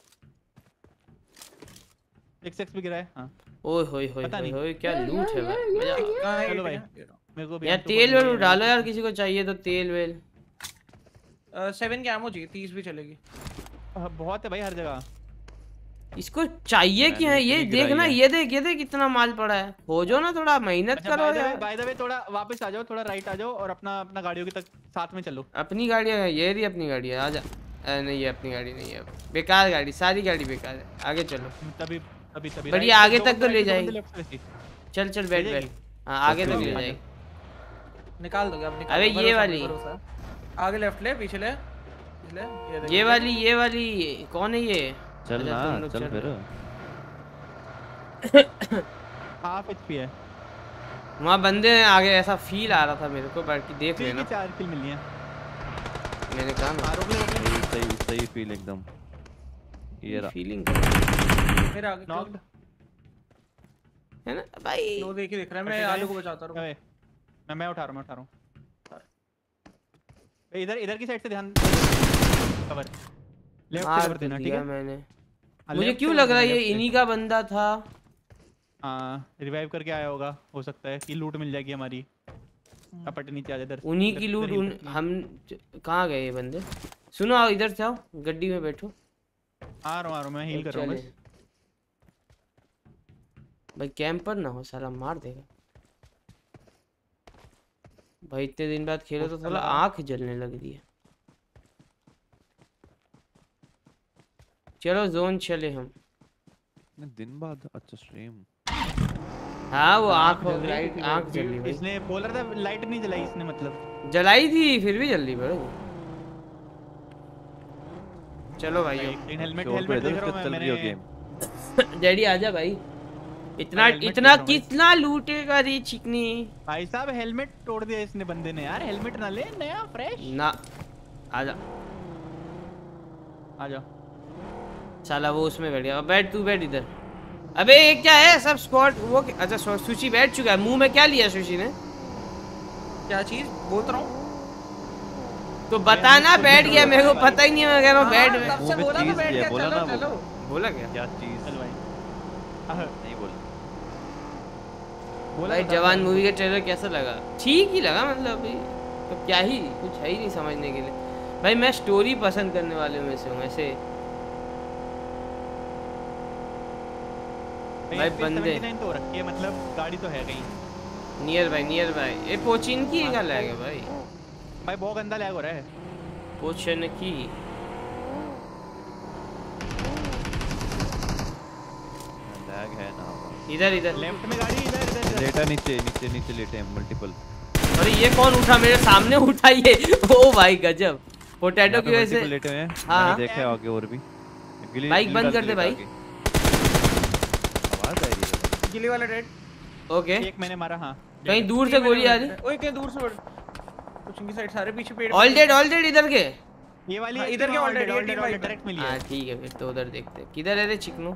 सिक्स एक्स भी गिरा है। हाँ ओए होए होए पता होए नहीं। होए क्या लूट है भाई, मजा आ गया। कहाँ है चलो ये? भाई। मेरे को भी यार हम तो तेल बंदे वेल हैं। डालो यार, किसी को चाहिए तो तेल वेल। सेवन की एमो चाहिए, तीस भी चलेगी। हाँ, बहुत है भाई हर जगह। इसको चाहिए क्या है? मैंने ये इतनी गिराई देखना, है। ये देख ये देख कितना माल पड़ा है। हो जाओ ना, थोड़ा मेहनत अच्छा करो बाय द वे यार। बाय द वे थोड़ा वापस आ जाओ, थोड़ा राइट आ जाओ और अपना अपना गाड़ियों की तक साथ में चलो। अपनी गाड़ी है ये रही, अपनी गाड़ी है, आजा। अरे नहीं ये अपनी गाड़ी नहीं है, बेकार गाड़ी, सारी गाड़ी बेकार है। आगे चलो, तभी तभी तभी बढ़िया, right से आगे दो तक बंदे तो ले right से, दो जाएगी। बंदे left से वैसे ही। चल चल बैठ ले बैठ। जाएगी? हाँ आगे तक ले ओके। जाएगी। निकाल दोगे अब? निकाल अबे दो, ये भरोसा, वाली। भरोसा। आगे लेफ्ट ले, पीछे ले, पीछे ले, ये देख, ये वाली ये वाली कौन है ये? चल अच्छा, ना तुम लोग चल चल फिर। रहे हो। हाफ एचपी है। वहाँ बंदे हैं आगे, ऐसा फील आ रहा था मेरे को, बाकी देख ठीक लेना। है चार किल मिली है। मैंने कहा ना हाँ रोक ले रोक ले। सही सही सही फील एकदम। ये रहा। फीलिंग मेरे आगे नॉक्ड। है ना भाई। नो देख ही दिख रहा है। मैं कटे आलू गए? को बचाता रहूँ। अबे, मैं मैं उठा रहा हूँ मैं उठा रहा हूँ। ए, इधर इधर की साइड से ध्यान कवर। लेफ्ट से मार कवर देना ठीक दिया है। मैंने। हाँ, मुझे left क्यों से लग cover रहा है देना, ये left से। इन्हीं का बंदा था। हाँ रिवाइव करके आया होगा, हो सकता है कि लूट मिल जाएगी हमारी। अपट नीचे आ जा इधर। उन्हीं की इधर- लूट इधर उन ही- हम कहाँ गए ये बंदे? सुनो आओ इधर से, आओ गड्डी में बैठो। आ रहा हूँ आ रहा हूँ मैं हील कर रहा हूँ चले। बस। भाई कैंपर ना हो, साला मार देगा भाई। इतने दिन बाद खेलो तो थोड़ा आंख जलने लग रही है। चलो जोन चले हम। दिन बाद अच्छा स्ट्रीम। हाँ वो आंख जल रही लाइट थी, आंख वो- जल रही भाई। इसने बोल रहा था लाइट नहीं जलाई इसने मतलब। जलाई थी फिर भी जल रही बड़े। चलो भाई हेलमेट शोर पे हेलमेट इधर देख रहा हूँ चल मैं रही हो मैंने। गेम। डैडी आजा भाई। इतना हाँ, helmet इतना देख रहा हूँ भाई। कितना लूटेगा रे चिकनी। भाई साहब हेलमेट तोड़ दिया इसने बंदे ने यार। हेलमेट ना ले नया फ्रेश। ना आजा आ जाओ। साला वो उसमें बैठ गया। बैठ तू बैठ इधर। अबे ये क्या है सब स्क्वाड वो क्या- अच्छा सु- सुशी बैठ चुका है। मुंह में क्या लिया सुशी ने? क्या चीज बोल रहा हूँ? तो बताना बैठ गया, मेरे को पता ही नहीं है। मैं कह रहा हूँ बैठ हाँ, बैठ। तब से वो भी बोला था चीज बैठ दिया, गया, बोला चलो ना वो। चलो। बोला क्या क्या चीज चल भाई। आह, नहीं बोला। बोला भाई तो था। जवान मूवी का ट्रेलर कैसा लगा? ठीक ही लगा मतलब अभी तो क्या ही कुछ है ही नहीं समझने के लिए। भाई मैं स्टोरी पसंद करने वाले में से हूँ ऐसे। भाई F P S बंदे। सेवेंटी नाइन तो रखी है मतलब गाड़ी तो है कहीं। नियर बाय नियर बाय ये पोचिन की का लैग है भाई। भाई बहुत गंदा लैग हो रहा है। पोचन की लैग है ना। इधर इधर। लेफ्ट में गाड़ी इधर इधर इधर। लेटा नीचे नीचे नीचे लेटे हैं मल्टीपल। अरे ये कौन उठा मेरे सामने? उठा ये। ओ भाई गजब। पोटैटो की वजह से लेटे हुए हैं। हाँ। मैंने देखा है आगे और भी। गिली- बाइक गिली बंद डाल कर के दे लेटा भाई। आगे। आवाज आ रही है। गिली वाला डेड। ओके एक मैंने मारा हाँ। कहीं दूर से गोली आ रही। ओए कहीं दूर से बढ़। कुछ इनकी साइड सारे पीछे पेड़। ऑल डेड ऑल डेड इधर के। ये वाली हाँ, है, इधर के हाँ, already, already, eighty already, five direct मिली हाँ है। ठीक है फिर तो उधर देखते हैं। किधर है रे चिकनू?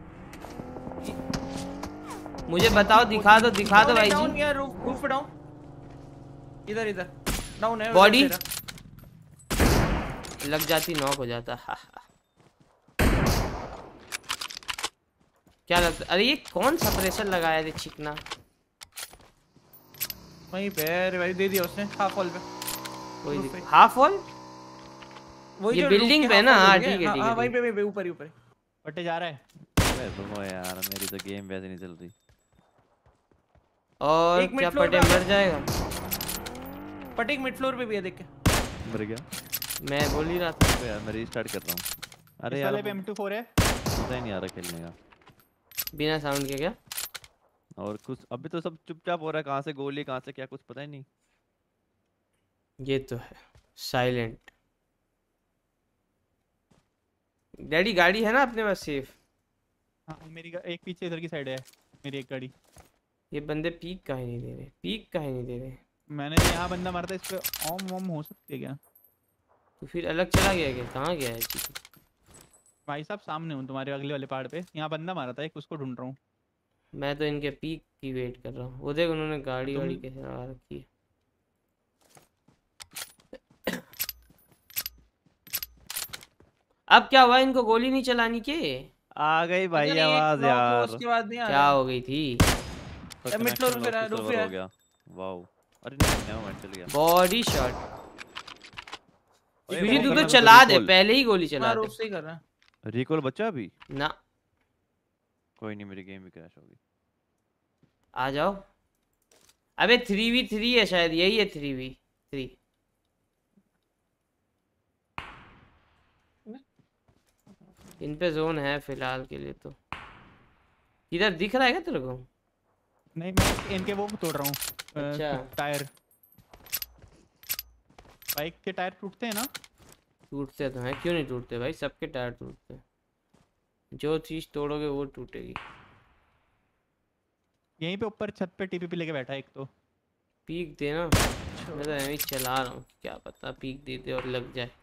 मुझे बताओ, दिखा दो दिखा दो भाई डाउन जी। यार, रूफ रूफ पे डाउन। इधर इधर डाउन है। Body? उधर तेरा। लग जाती नॉक हो जाता। हा, हा। क्या लगता? अरे ये कौन सा प्रेशर लगाया रे चिकना? वहीं पे अरे भाई दे दिया उसने हाफ वॉल पे। कोई Roof दिक्कत- पे। हाफ वॉल वही ये जो building roof के पे है ना? half हाँ, wall ठीक है, हाँ, ठीक है, हाँ, वहीं ठीक पे वहीं पे ऊपर ही ऊपर ही। पट्टे जा रहा है। अरे सुनो यार, मेरी तो गेम वैसे नहीं चल रही। और एक क्या mid floor पटे पे आ मर जाएगा? पटेक मिड फ्लोर पे भी है, देख के। मर गया। मैं बोल ही रहा था। तो यार मैं रीस्टार्ट कर रहा हूँ। अरे इस यार वाले पे एम टू फोर है। मजा ही नहीं आ रहा खेलने का। बिना साउंड के क्या? और कुछ अभी तो सब चुपचाप हो रहा है, कहाँ से गोली कहाँ से क्या कुछ पता ही नहीं। ये तो है साइलेंट। डैडी गाड़ी है ना अपने पास सेफ? हाँ मेरी गा- एक पीछे इधर की साइड है मेरी एक गाड़ी। ये बंदे पीक काहे नहीं दे रहे? पीक काहे नहीं दे रहे? मैंने जो यहाँ बंदा मारता है इस पे ऑम वॉम हो सकती है क्या? तो फिर अलग चला गया क्या? कहाँ गया है चीकू? भाई साहब सामने हूँ तुम्हारे अगले वाले पहाड़ पे। यहाँ बंदा मारा था एक, उसको ढूंढ रहा हूँ। मैं तो इनके पीक की वेट कर रहा हूँ। वो देख उन्होंने गाड़ी तुम- गाड़ी कैसे लगा रखी है। अब क्या हुआ? इनको गोली नहीं चलानी के? आ गई भाई पता नहीं, एक आवाज knock हुआ, यार। उसके बाद नहीं आ क्या रहा। हो गई थी? तो मिड फ्लोर connection पे lock रहा, to roof server पे हो रहा। गया। वाओ। अरे नहीं नेवर माइंड, चल गया। Body shot. ओए, तुझे वो तू करना तो भी चला दे, recall। पहले ही गोली चला हाँ, दे। रूफ से ही कर रहा है। रिकॉल बचा अभी? ना कोई नहीं, मेरी गेम भी क्रैश होगी। आ जाओ। अबे थ्री वी थ्री है शायद, यही है थ्री वी थ्री। इन पे जोन है फिलहाल के लिए तो। इधर दिख रहा है क्या तेरे को? नहीं मैं इनके वो तोड़ रहा हूँ। अ, अच्छा। टायर। बाइक के टायर टूटते हैं ना? टूटते तो हैं, क्यों नहीं टूटते भाई? सबके टायर टूटते हैं। जो चीज तोड़ोगे वो टूटेगी। यहीं पे ऊपर छत पे टीपीपी लेके बैठा है एक तो। पीक देना। मैं तो ऐसे ही चला रहा हूँ, क्या पता पीक दे दे और लग जाए।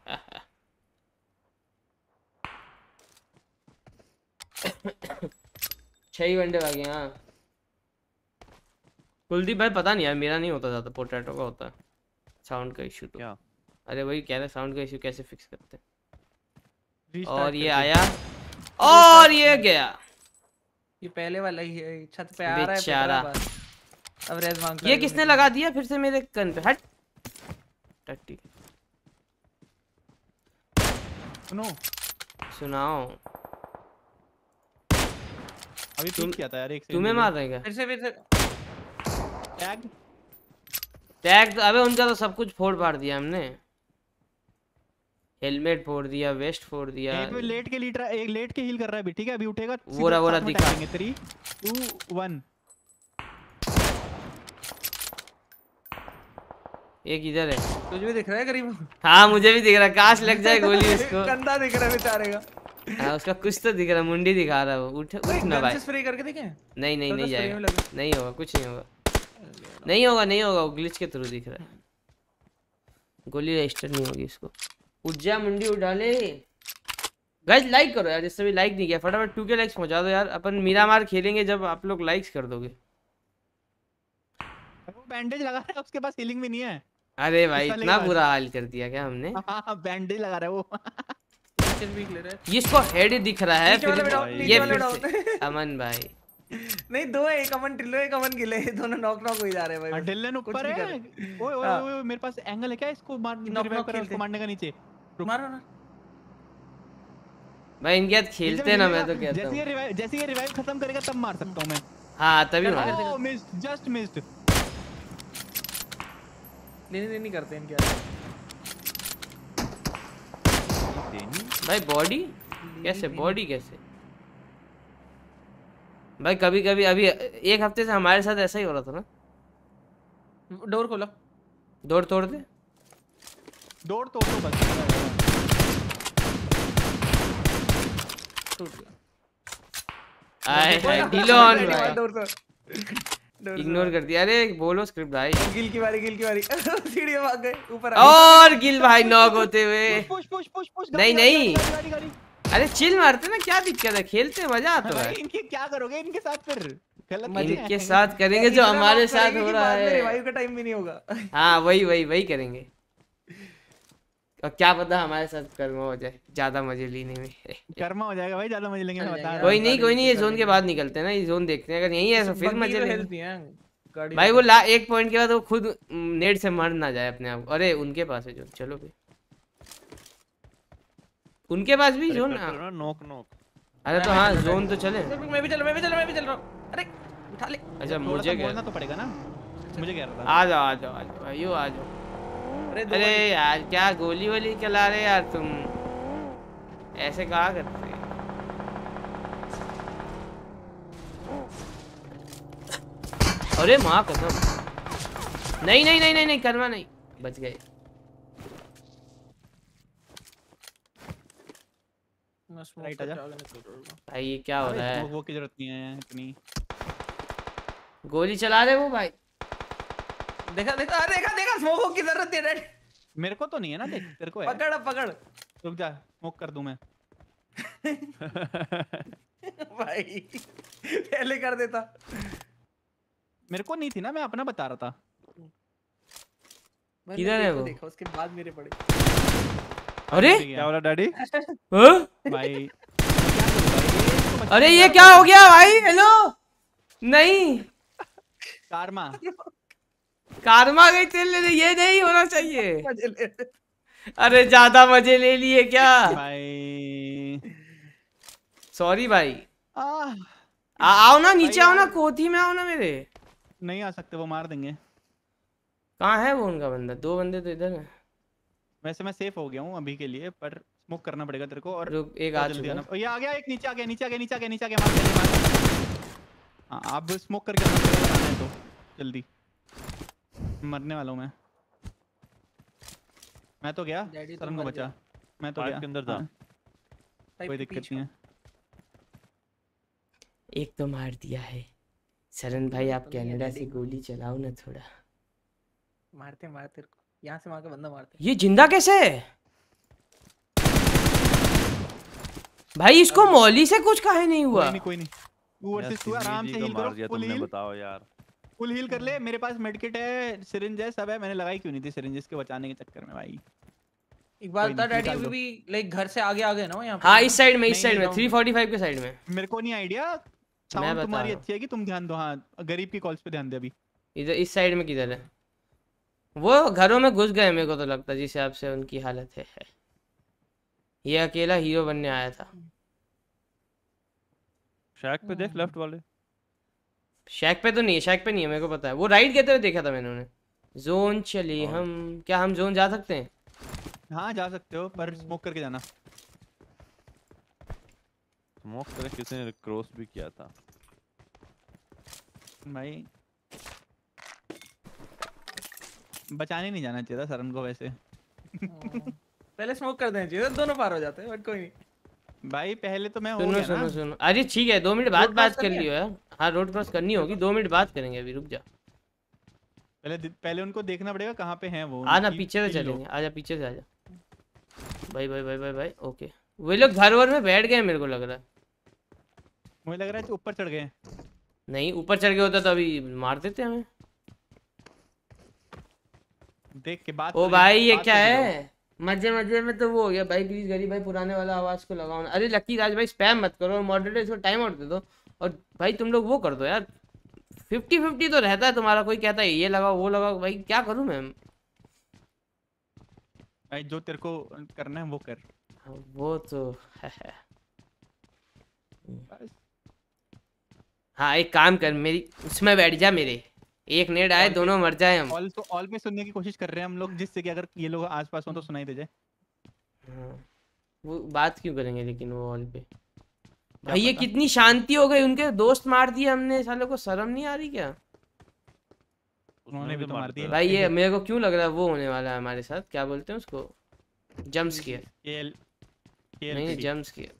छह ही वनडे आ गए। हाँ कुलदीप भाई, पता नहीं यार, मेरा नहीं होता ज़्यादा, पोटैटो का होता है साउंड का इशू। तो क्या? अरे वही कह रहे साउंड का इशू कैसे फिक्स करते हैं। Restart और ये करके। आया और ये गया। ये पहले वाला ही है, छत पे आ रहा है बेचारा। पिट रहा है बस। अब रेज मांगता ये है किसने तुमने। लगा दिया फिर से मेरे कन पे? हट टट्टी। सुनो सुनाओ। अभी तुम- पीक किया था यार एक तुम्हें मार रहे क्या? फिर से फिर से टैग। टैग तो अबे उनका तो सब कुछ फोड़ फाड़ दिया हमने। हेलमेट फोड़ दिया, वेस्ट फोड़ दिया। एक पे लेट के लीटर एक लेट के हील कर रहा है अभी। ठीक है अभी उठेगा। वो रहा, वो रहा, दिखा। Three two one. एक इधर है। तुझे भी दिख रहा है करीब? हाँ मुझे भी दिख रहा है, काश लग जाए गोली उसको। कंधा दिख रहा है बेचारे का। हाँ उसका कुछ तो दिख रहा है, मुंडी दिखा रहा है वो। उठ उठ ना गन भाई। से स्प्रे करके देखें? नहीं नहीं थोड़ा नहीं सा spray जाएगा, में लगा। नहीं होगा, कुछ नहीं होगा, नहीं होगा, नहीं होगा। वो ग्लिच के थ्रू दिख रहा है। गोली रजिस्टर नहीं होगी इसको। उज्जा मुंडी उड़ा ले। गाइस लाइक करो यार, जिससे भी लाइक नहीं किया फटाफट टू के लाइक्स पहुंचा दो यार। अपन मीरामार खेलेंगे जब आप लोग लाइक्स कर दोगे। वो बैंडेज लगा रहा है, उसके पास हीलिंग भी नहीं है। अरे भाई इस वाले इतना के बुरा हाल कर दिया क्या हमने? हाँ बैंडेज लगा रहा है वो। किल भी ले रहा है। ये इसको हेड दिख रहा है नीचे वाले फिर पे डाउन, भाई, नीचे ये वाले फिर डाउन। से अमन भाई। नहीं दो है, एक अमन टिल्लो, एक अमन गिले, दोनों नॉक नॉक हो ही जा रहे हैं भाई। ढिल्लन कुछ ऊपर नहीं है। कर रहे। ओए ओए हाँ। ओए मेरे पास एंगल है क्या? इसको मार knock रिवाइव knock करा, खेलते। उसको मारने का नीचे। मारो ना। भाई इनके साथ खेलते ना, मैं तो कहता जैसे ये हूँ। रिवाइव जैसे ये रिवाइव खत्म करेगा तब मार सकता हूं मैं। हाँ तभी कर- मार। कर- ओह मिस्ड, जस्ट मिस्ड। लेनी देनी करते हैं इनके आगे। देनी भाई बॉडी कैसे? बॉडी कैसे भाई? कभी कभी अभी एक हफ्ते से हमारे साथ ऐसा ही हो रहा था ना। डोर खोलो। दौड़ तोड़ दे। दौड़ तोड़ दो बस। टूट गया। आए हाय ढिलोन डोर भाई, डोर से डोर इग्नोर कर दिया। अरे बोलो स्क्रिप्ट भाई। से। गिल की बारी, गिल की बारी। सीढ़ी में भाग गए ऊपर आ गए। और गिल भाई नॉक होते हुए। Push push push push. नहीं, नहीं। गाड़ी गाड़ी। अरे चिल मारते ना, क्या दिक्कत है? खेलते मजा आता भाई है। इनके क्या करोगे इनके साथ फिर? गलत नहीं है। इनके साथ करेंगे जो इतना हमारे knock साथ करेंगे हो कि रहा बाद में है। रिवाइव का टाइम भी नहीं होगा। हाँ वही वही वही करेंगे। और क्या पता हमारे साथ कर्म हो जाए ज्यादा मजे लेने में। कर्मा हो जाएगा भाई, ज्यादा मजे लेंगे मैं बता रहा कोई हूं। नहीं कोई नहीं, ये जोन के बाद निकलते हैं ना, ये जोन देखते हैं। अगर यही है तो फिर बग्गी मजे तो लेंगे। हेल्प नहीं है गाड़ी भाई में। वो ला एक पॉइंट के बाद वो खुद नेट से मर ना जाए अपने आप। अरे उनके पास है जो, चलो भाई उनके पास भी अरे जोन। करते रहो ना नॉक नॉक। अरे तो हाँ जोन तो चले। मैं भी चल मैं भी चल मैं भी चल रहा हूँ। अरे उठा ले। अच्छा थोड़ा मुझे सा क्या, बोलना तो पड़ेगा ना, मुझे कह रहा था। आ जाओ आ जाओ आ जाओ भाइयों आ जाओ। अरे दो अरे वाली- यार क्या गोली वोली चला रहे यार तुम, ऐसे कहा करते हैं? अरे माँ कसम, नहीं नहीं नहीं नहीं नहीं कर्मा नहीं, बच गए। मैं smoke Right, करके आजा। आगे निकल रहा हूँ। भाई ये क्या हो अबे रहा है? smoke वो की जरूरत नहीं है इतनी। गोली चला रहे वो भाई। देखा देखा अरे देखा देखा स्मोक की जरूरत है डैडी। मेरे को तो नहीं है ना, देख तेरे को है। पकड़ पकड़ रुक जा, स्मोक कर दूं मैं। भाई पहले कर देता। मेरे को नहीं थी ना, मैं अपना बता रहा था। मैंने किधर है तेरे को वो? देखा उसके बाद मेरे पड़े। अरे क्या बोला डैडी? हाँ? भाई अरे ये क्या हो गया भाई? हेलो नहीं, कारमा। कारमा गई तेल लेने, ये नहीं होना चाहिए। मजे ले। अरे ज्यादा मजे ले लिए क्या? भाई सॉरी भाई। आ, आ, आओ ना नीचे, भाई आओ ना यार- कोठी में, आओ ना मेरे। नहीं आ सकते, वो मार देंगे। कहाँ है वो उनका बंदा? दो बंदे तो इधर है। वैसे मैं सेफ हो गया हूँ अभी के लिए, पर स्मोक करना पड़ेगा तेरे को। और रुक, एक बहुत आ जल्दी चुका आना। है। ओ, ये आ गया, एक नीचे आ गया, नीचे आ गया, नीचे आ गया, नीचे आ गया, नीचे आ गया, मार दे, मार। हाँ अब स्मोक करके आना पड़ेगा, आना है तो जल्दी। मरने वाला हूँ मैं। मैं तो गया, डैडी तो सरन को मर बचा। गया। मैं तो पाइप गया के अंदर जा। हाँ, कोई दिक्कत नहीं है। एक तो मार दिया है। सरन भाई आप तो नहीं है कनाडा से डैडी। गोली चलाओ ना थोड़ा। मारते मारते को यहाँ से मार के बंदा मारते। ये जिंदा कैसे है भाई? इसको मौली से कुछ काहे नहीं हुआ? कोई नहीं कोई नहीं, टू यार वर्सेस टू सिमी आराम जी से को हील मार करो, दिया फुल तुमने, हील, बताओ यार। फुल हील कर ले। मेरे पास मेडकिट है, सिरिंज है, सब है। मैंने लगाई क्यों नहीं थी सिरिंज इसके बचाने के चक्कर में भाई। एक बात कोई बता नहीं, डैडी, निकाल अभी दो। भी लाइक घर से आगे आगे ना हो यहाँ पे? हाँ इस साइड में, इस नहीं, साइड नहीं, में down थ्री फोर्टी फाइव के साइड में। मेरे को नहीं आइडिया। मैं साउंड बता तुम्हारी रहा हूँ। अच्छी है कि तुम ध्यान दो। हाँ गरीब की कॉल्स पे ध्यान दे अभी। इधर इस साइड में किधर है? वो घरों में घुस गए मेरे को तो लगता है, जिस हिसाब से उनकी हालत है। ये अकेला हीरो बनने आया था। शैक पे देख लेफ्ट वाले। शैक पे तो नहीं है, शैक पे नहीं है, मेरे को पता है। वो राइड कहते हुए देखा था मैंने उन्हें। जोन चले और? हम, क्या हम जोन जा सकते हैं? हाँ जा सकते हो, पर स्मोक करके जाना। स्मोक करे किसी ने क्रॉस भी किया था। भाई बचाने नहीं जाना चाहिए था सरन को वैसे। पहले स्मोक कर देना चाहिए, दोनों पार हो जाते हैं, बट कोई नहीं। भाई पहले तो मैं हो सुनो गया सुनो ना। सुनो, अरे ठीक है, दो मिनट बाद रोड बात क्रॉस कर करनी है? लियो यार। हाँ रोड क्रॉस करनी होगी, दो मिनट बात करेंगे अभी, रुक जा। पहले पहले उनको देखना पड़ेगा कहाँ पे हैं वो। आ ना उनकी पीछे से kill लो। चलेंगे, आजा पीछे से आजा। भाई भाई भाई भाई भाई ओके। वो लोग घर वर में बैठ गए मेरे को लग रहा है। मुझे लग रहा है ऊपर चढ़ गए। नहीं ऊपर चढ़ गए होता तो अभी मार देते हमें। देख के बात ओ तो भाई ये बात क्या तो करो। है? मजे मजे में तो वो हो गया भाई। प्लीज गरीब भाई पुराने वाला आवाज को लगाओ ना। अरे लकी राज भाई स्पैम मत करो, मॉडरेटर इसको टाइम आउट दे दो। और भाई तुम लोग वो कर दो यार, फिफ्टी फिफ्टी तो रहता है तुम्हारा। कोई कहता है ये लगाओ वो लगाओ, भाई क्या करूं मैं? भाई जो तेरे को करना है वो कर। वो तो है। बस हाँ एक काम कर, मेरी उसमें बैठ जा, मेरे एक नेट आए, All पे- दोनों मर जाए हम। ऑल तो ऑल पे सुनने की कोशिश कर रहे हैं हम लोग, जिससे कि अगर ये लोग आसपास हो तो सुनाई दे जाए। हाँ। वो बात क्यों करेंगे लेकिन वो हॉल पे? क्या भाई ये पता? कितनी शांति हो गई, उनके दोस्त मार दिए हमने, सालों को शर्म नहीं आ रही क्या? उन्होंने भी तो मार दिया। भाई ये मेरे को क्यों लग रहा है वो होने वाला है हमारे साथ, क्या बोलते हैं उसको, जंप स्केयर। केएल नहीं नहीं जंप स्केयर।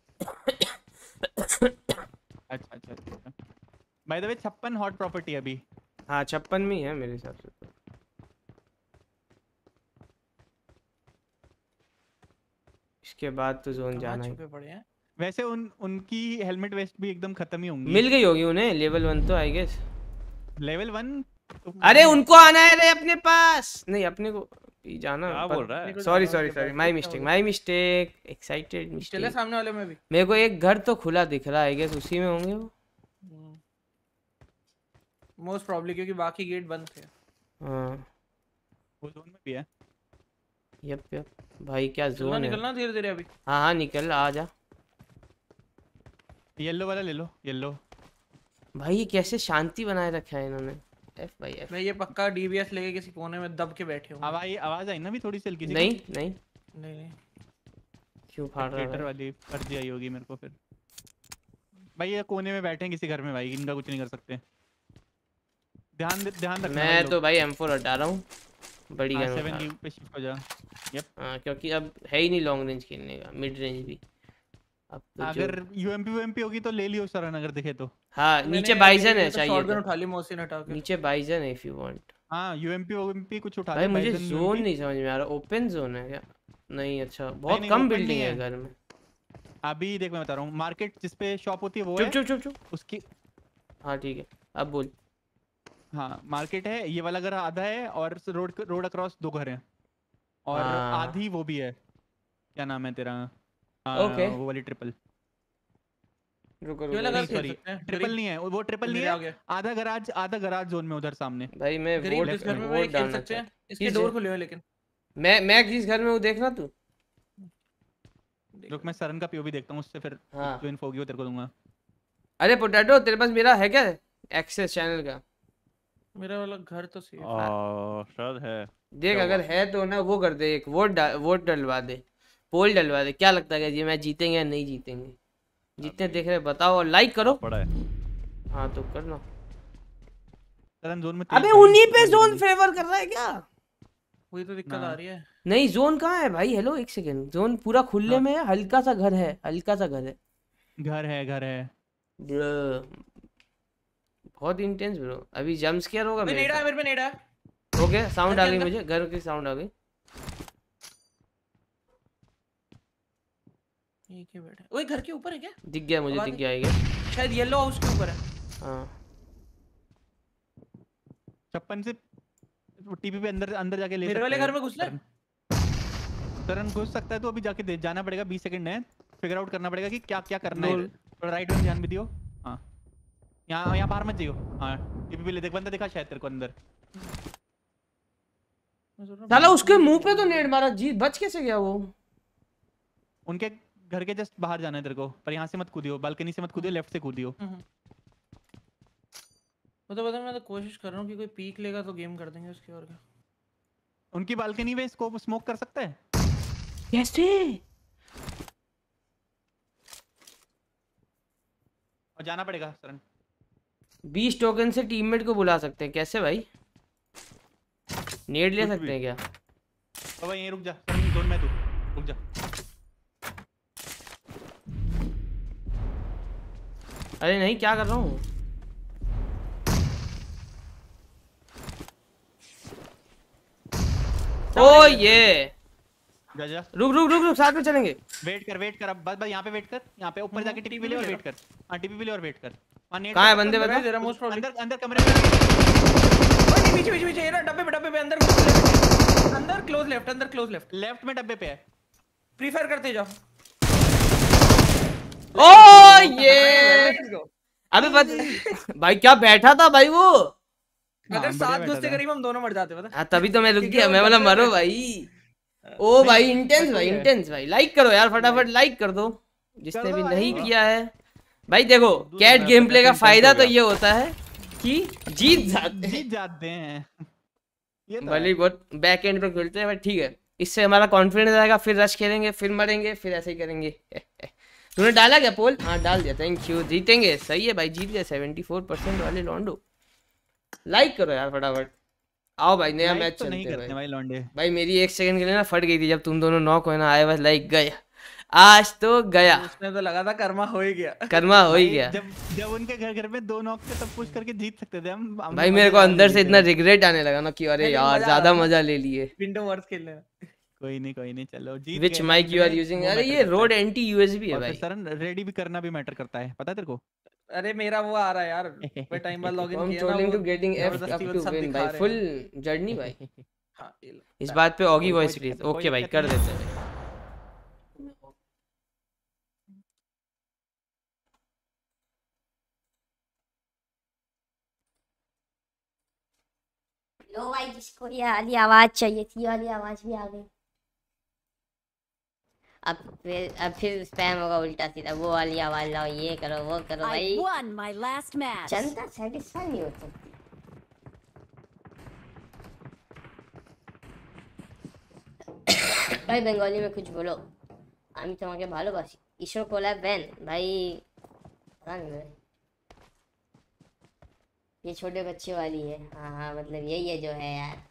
अच्छा अच्छा अच्छा। बाय द वे छप्पन हॉट प्रॉपर्टी अभी। हाँ छप्पन में ही है मेरे हिसाब से तो। इसके बाद तो जोन कहाँ जाना ही। छुपे पड़े हैं? वैसे उन उनकी हेलमेट वेस्ट भी एकदम खत्म ही होंगी। मिल गई होगी उन्हें लेवल वन तो आई गेस। Level one. अरे उनको आना है रे अपने पास, नहीं अपने को भी जाना। क्या बोल रहा है? Sorry sorry sorry, my mistake my mistake, excited चले मिस्टेक। सामने वाले में भी। मेरे को एक घर तो खुला दिख रहा है, गेस उसी में होंगे वो। मोस्ट प्रॉब्ली क्योंकि बाकी गेट बंद थे। हाँ वो जोन में भी है। यप यप भाई क्या चलना जोन है। निकलना धीरे धीरे अभी। हाँ हाँ निकल आ जा येलो वाला ले लो, येलो। भाई। ये कैसे शांति बनाए रखा है इन्होंने। एफ भाई एफ। मैं ये पक्का डीबीएस लेके किसी कोने में दब के बैठे हूँ। आवाज आवाज आई ना भी थोड़ी सी हल्की सी। नहीं नहीं नहीं नहीं क्यों फाड़ रहा ट्रेटर है? वाली फर्जी आई होगी मेरे को फिर। भाई ये कोने में बैठे हैं किसी घर में भाई, इनका कुछ नहीं कर सकते। ध्यान दे- ध्यान रखना भाई मैं लोग। तो भाई एम फोर हटा रहा हूँ, बड़ी हाँ, गन सेवन उठा। यू पे शिफ्ट हो जा। यप। हाँ क्योंकि अब है ही नहीं लॉन्ग रेंज खेलने का, मिड रेंज भी अब तो जो। अगर यूएमपी यूएमपी होगी तो ले लियो सरन, अगर दिखे तो। हाँ नीचे मैंने बाइजन मेरे है लिए तो चाहिए शॉटगन तो। उठा ली मोहसिन हटा के। नीचे बाइजन है इफ यू वांट। हाँ यूएमपी यूएमपी कुछ उठा भाई दे, मुझे बाइजन जोन यूएमपी। नहीं समझ में आ रहा, ओपन जोन है क्या? नहीं अच्छा बहुत नहीं, कम open बिल्डिंग नहीं है है। घर में। अभी देख मैं बता रहा हूँ, मार्केट जिसपे शॉप होती है वो चुप है चुप चुप चुप। उसकी। हाँ ठीक है अब बोल। हाँ मार्केट है, ये वाला घर आधा है और रोड रोड अक्रॉस दो घर हैं और हाँ। आधी वो भी है। क्या नाम है तेरा? आ, ओके वो वाली ट्रिपल। रुको ये रुको लगा नहीं खेल सॉरी, सकते हैं। ट्रिपल नहीं है वो, ट्रिपल नहीं मेरे है। आगे आधा गराज, आधा गराज जोन में उधर सामने। भाई मैं गरीब वोट जिस घर में वोट मैं खेल डालना सकते हैं चाहता। इसके किस डोर जगह? खुले हुए हैं लेकिन। मैं मैं किस घर में हूँ देखना तू। रुक मैं सरन का पीओवी देखता हूँ, उससे फिर हाँ। जो इन्फो होगी वो तेरे को दूंगा। अरे पोटैटो तेरे पास मेरा है क्या एक्सेस चैनल का? मेरा वाला घर तो सेफ है। आ, शायद है। देख क्या अगर हुआ? है तो ना वो कर दे, एक वोट डा, वोट डलवा दे, पोल डलवा दे। क्या लगता है कि ये मैच जीतेंगे या नहीं जीतेंगे? जितने अभी- देख रहे बताओ और लाइक करो। हाँ, पड़ा है। हाँ तो कर लो। सरन जोन में अबे तेज भाई, उन्हीं पे जल्दी जोन जल्दी। फेवर कर रहा है क्या? वही तो दिक्कत ना। आ रही है। नहीं जोन कहाँ है भाई? हेलो एक सेकंड, जोन पूरा खुले हाँ। में है, हल्का सा घर है, हल्का सा घर है। घर है घर है। ब्रो बहुत इंटेंस ब्रो। अभी जंप स्केयर होगा अबे मेरे नेड़ा है, साथ। मेरे पे नेड़ा है। ओके साउंड घर आ के गई अंदर। मुझे, घर की साउंड आ गई। ये क्या बैठा है? ओए घर के ऊपर है क्या? दिख गया मुझे, आवाज दिख गया ये। शायद येलो हाउस के ऊपर है। हाँ छप्पन से टीपी पे अंदर अंदर जाके ले मेरे सकता वाले है घर में घुस ले। सरन। सरन घुस सकता है तो अभी जाके दे, जाना पड़ेगा। बीस सेकंड है, फिगर आउट करना पड़ेगा कि क्या क्या करना है। Roll. थोड़ा राइट में ध्यान भी दियो। हाँ यहाँ यहाँ बाहर मत जाइयो। हाँ टीपी पे ले, देख बंदा दिखा शायद तेरे को अंदर। मैं सोच रहा हूँ साला बाहर उसके से मुंह पे निकल तो रहा है। नेट मारा जी, बच कैसे गया वो? उनके घर के जस्ट बाहर जाना है तेरे को, पर यहाँ से मत कूदियो, बालकनी से मत कूदियो, लेफ्ट से कूदियो। हम्म, हम्म। वो तो पता, मैं तो कोशिश कर रहा हूँ कि कोई पीक लेगा तो गेम कर देंगे उसके। और क्या उनकी बालकनी में इसको स्मोक कर सकता है। कैसे? और जाना पड़ेगा सरन। बीस टोकन से टीममेट को बुला सकते हैं कैसे भाई? नेट ले कुछ सकते भी। हैं क्या? बाबा यहीं रुक जा, सरन जोन में तू रुक जा। अरे नहीं क्या कर रहा हूँ? ओ ये जा जा रुक रुक रुक रुक साथ में चलेंगे। वेट कर वेट कर, अब बस बस यहाँ पे वेट कर, यहाँ पे ऊपर जाके टीपी पे ले और वेट कर। हाँ टीपी पे ले और वेट कर। हाँ नेट कहाँ है कर, बंदे अंदर बता? तेरा मोस्ट प्रॉब्लम। अंदर अंदर कमरे में। ओए नहीं, पीछे पीछे पीछे ये रहा, डब्बे पे डब्बे पे अंदर घुस ले। अंदर क्लोज लेफ्ट, अंदर क्लोज लेफ्ट। लेफ्ट में डब्बे पे है। प्रीफर करते जाओ। ओ ये Let's go. अबे बस भाई क्या बैठा था भाई वो? अगर हाँ, सात बढ़िया घुसते बैठा था। करीब हम दोनों मर जाते पता। हाँ तभी तो मैं रुक क्योंकि गया, वो मैं बोला डब्बे मरो में- भाई। ओ भाई इंटेंस बस भाई वही है। इंटेंस भाई, लाइक करो यार फटाफट, लाइक कर दो जिसने कर भी दो नहीं भाई। किया है। भाई देखो दूर कैट मैं गेम प्ले का intense फायदा हो तो गया। ये होता है कि जीत जाते हैं। जीत जाते हैं। ये तो भले है। ही बहुत बैक एंड पे खेलते हैं बट ठीक है, इससे हमारा कॉन्फिडेंस आएगा, फिर रश खेलेंगे, फिर मरेंगे, फिर ऐसे ही करेंगे। तूने डाला क्या पोल? हाँ डाल दिया, थैंक यू। जीतेंगे, सही है भाई, जीत गए सेवेंटी फोर परसेंट वाले लॉन्डो। लाइक करो यार फटाफट, आओ भाई नया Like मैच तो नहीं चलते हैं करते भाई। भाई लौंडे। भाई मेरी एक सेकंड के लिए ना फट गई थी जब तुम दोनों नॉक हुए ना, आए बस लाइक गया, आज तो गया, उसने तो लगा था कर्मा हो ही गया। कर्मा हो ही भाई, गया। जब जब उनके घर घर में दो नॉक थे तब पुश करके जीत सकते थे हम। हमने भाई मेरे को मजे अंदर से जीते इतना हैं। रिग्रेट आने लगा ना कि अरे लेकिन यार मजा आ ज्यादा रहा था। मजा ले लिए। विंडो वर्स खेलने में। कोई नहीं कोई नहीं, चलो जीत विच गए माइक round यू आर में, यूजिंग? वो अरे matter ये करता रोड है। एंटी यूएसबी है और फिर भाई। सरन रेडी भी करना भी मैटर करता है, पता है तेरे को? अरे मेरा वो आ रहा है यार, मैं टाइम बाद लॉगिन I'm किया ना trolling वो to getting F जबरदस्ती up वो to सब win दिखा भाई, रहे फुल हैं। जर्नी भाई। हाँ, ये लो। इस बात पे ऑगी कोई- वॉइस कोई प्लीज। दिक्कत- कोई ओके भाई दिक्कत कर नहीं देते हैं। लो भाई, जिसको ये वाली आवाज चाहिए थी, ये वाली आवाज भी आ गई। अब फिर अब फिर स्पैम होगा उल्टा सीधा, वो वाली आवाज लाओ, ये करो वो करो I भाई। won my last match. जनता सेटिस्फाई नहीं होती। भाई बंगाली में कुछ बोलो। আমি তোমাকে ভালোবাসি। ईश्वर कोलैब बैन भाई पता नहीं भाई। ये छोटे बच्चे वाली है। हाँ हाँ मतलब यही है जो है यार।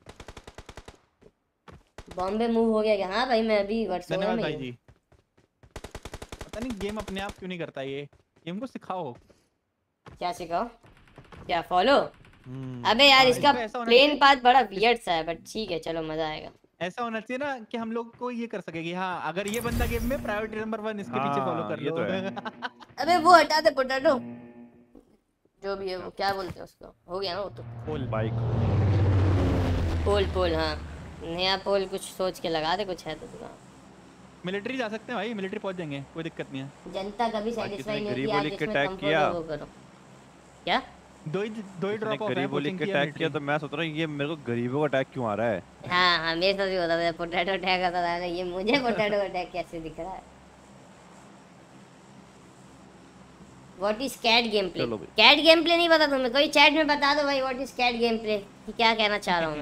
बॉम्बे मूव हो गया क्या? हाँ भाई मैं अभी वर्सोवा धन्यवाद में भाई हूँ। जी। पता नहीं गेम अपने आप क्यों नहीं करता ये, गेम को सिखाओ। क्या सिखाओ? क्या फॉलो? हम्म, अबे यार हाँ, इसका इसको ऐसा होना प्लेन चाहिए- पाथ बड़ा वियर्ड सा है बट ठीक है चलो मजा आएगा। ऐसा होना चाहिए ना कि हम लोग को ये कर सके कि हाँ अगर ये बंदा गेम में प्रायोरिटी नंबर वन इसके पीछे फॉलो हाँ, कर ये लो। तो है। अबे वो हटा दे पोटैटो, जो भी है वो क्या बोलते हैं उसको, हो गया ना वो तो। बोल बाइक पोल पोल हाँ नया पोल कुछ सोच के लगा दे, कुछ है तो दुकान। मिलिट्री जा सकते हैं भाई, मिलिट्री पहुंच जाएंगे, कोई दिक्कत नहीं है। जनता कभी बाकी सेटिस्फाई इसने नहीं गरीब होती, आप बोली के जिसमें टैग कंफर्ट किया। हो वो करो। क्या? दो ही दो ही इसने ड्रॉप ऑफ है गरीबों लिख कोचिंग के की टैग किया तो मैं सोच रहा हूँ ये मेरे को गरीबों का टैग क्यों आ रहा है। हाँ हाँ मेरे साथ भी होता था, पोटैटो अटैक आता था ना, ये मुझे पोटैटो अटैक कैसे दिख रहा है? What is cat game play? चलो भाई। कैट गेम प्ले नहीं पता तुम्हें? कोई चैट में बता दो भाई what is cat game play, कि क्या कहना चाह रहा हूँ मैं।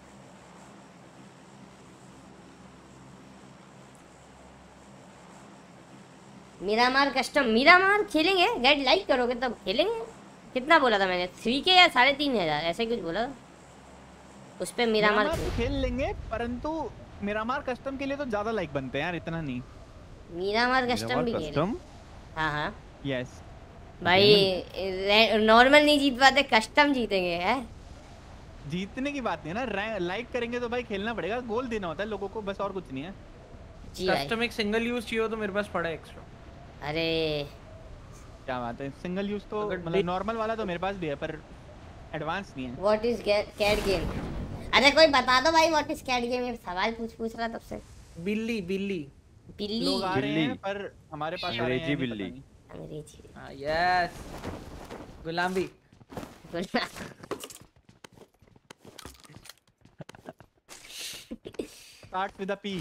मिरामार कस्टम, मिरामार खेलेंगे? गाइड लाइक करोगे तब खेलेंगे। कितना बोला था मैंने? थ्री के या साढ़े तीन हजार ऐसे कुछ बोला था उस पे मिरामार। मिरामार तो खेल लेंगे परंतु मिरामार कस्टम के लिए तो ज्यादा लाइक बनते हैं यार, इतना नहीं। मिरामार कस्टम भी खेले। कस्टम हाँ हाँ यस भाई नॉर्मल नहीं जीत पाते, कस्टम जीतेंगे है। जीतने की बात नहीं है ना, लाइक करेंगे तो भाई खेलना पड़ेगा, गोल देना होता है लोगों को बस, और कुछ नहीं है। जी भाई। कस्टम एक सिंगल यूज चाहिए हो तो मेरे पास पड़ा है एक्स्ट्रा। अरे क्या बात है, सिंगल यूज तो अगर मतलब देख- नॉर्मल वाला तो मेरे पास भी है पर एडवांस नहीं है। What is cat game? अरे कोई बता दो भाई व्हाट इज कैट गेम, ये सवाल पूछ पूछ रहा तब से। बिल्ली बिल्ली बिल्ली। लोग आ रहे हैं बिल्ली। पर हमारे पास आ रहे अंग्रेजी हैं नहीं, बिल्ली। पता नहीं। अंग्रेजी। हाँ यस गुलामी। Starts with a P.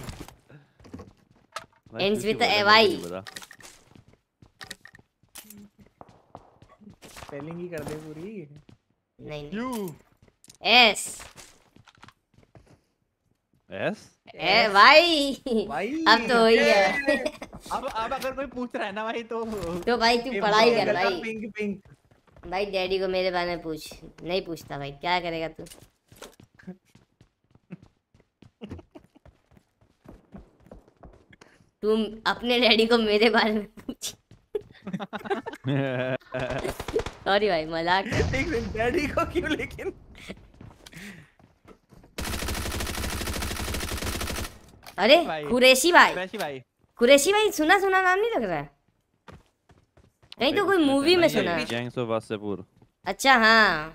भाई Ends कुछ ही with a बोला, Y. मुझे नहीं पता। स्पेलिंग ही कर दे पूरी। नहीं नहीं You. एस एस ए भाई भाई अब तो वही है। अब अब अगर कोई पूछ रहा है ना भाई तो तो भाई तू पढ़ाई कर भाई। पिंक पिंक भाई डैडी को मेरे बारे में पूछ, नहीं पूछता भाई, क्या करेगा तू? तुम अपने डैडी को मेरे बारे में पूछ। सॉरी भाई मजाक। एक मिनट डैडी को क्यों लेकिन अरे भाई। कुरैशी भाई, वैसी भाई कुरैशी भाई सुना सुना नाम नहीं लग रहा है? नहीं तो कोई मूवी में सुना है। Gangs of Wasseypur. अच्छा हाँ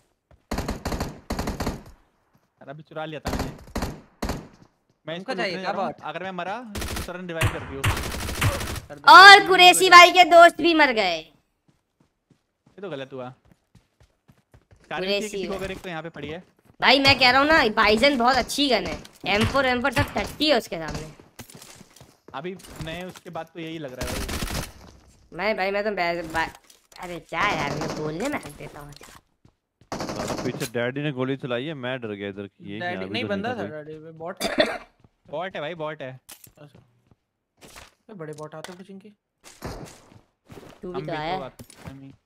अरे अभी चुरा लिया था मैंने। मैं तुमको इसको चाहिए लूटने क्या जा रहा हूँ, बात? अगर मैं मरा तो सरन रिवाइव कर दियो। और कुरैशी भाई के दोस्त भी मर गए। ये तो गलत हुआ। कार कुरैशी किसी को है। अगर एक तो यहाँ पे पड़ी है। भाई मैं कह रहा हूँ ना बाइजन बहुत अच्छी गन है, एम फोर एम फोर सब टट्टी है उसके सामने। अभी नए उसके बाद तो यही लग रहा है भाई। मैं भाई मैं तो बै- बा- अरे क्या यार मैं बोलने में हक देता हूँ। साला पीछे डैडी ने गोली चलाई है, मैं डर गया इधर की। ये डैडी यहाँ भी नहीं तो बंदा था कोई। डैडी पे बॉट। बॉट है भाई, बॉट है। अच्छा ये बड़े बॉट आते हैं कुछ इनके। तू भी हम तो भी आया। तो बात- हम ही-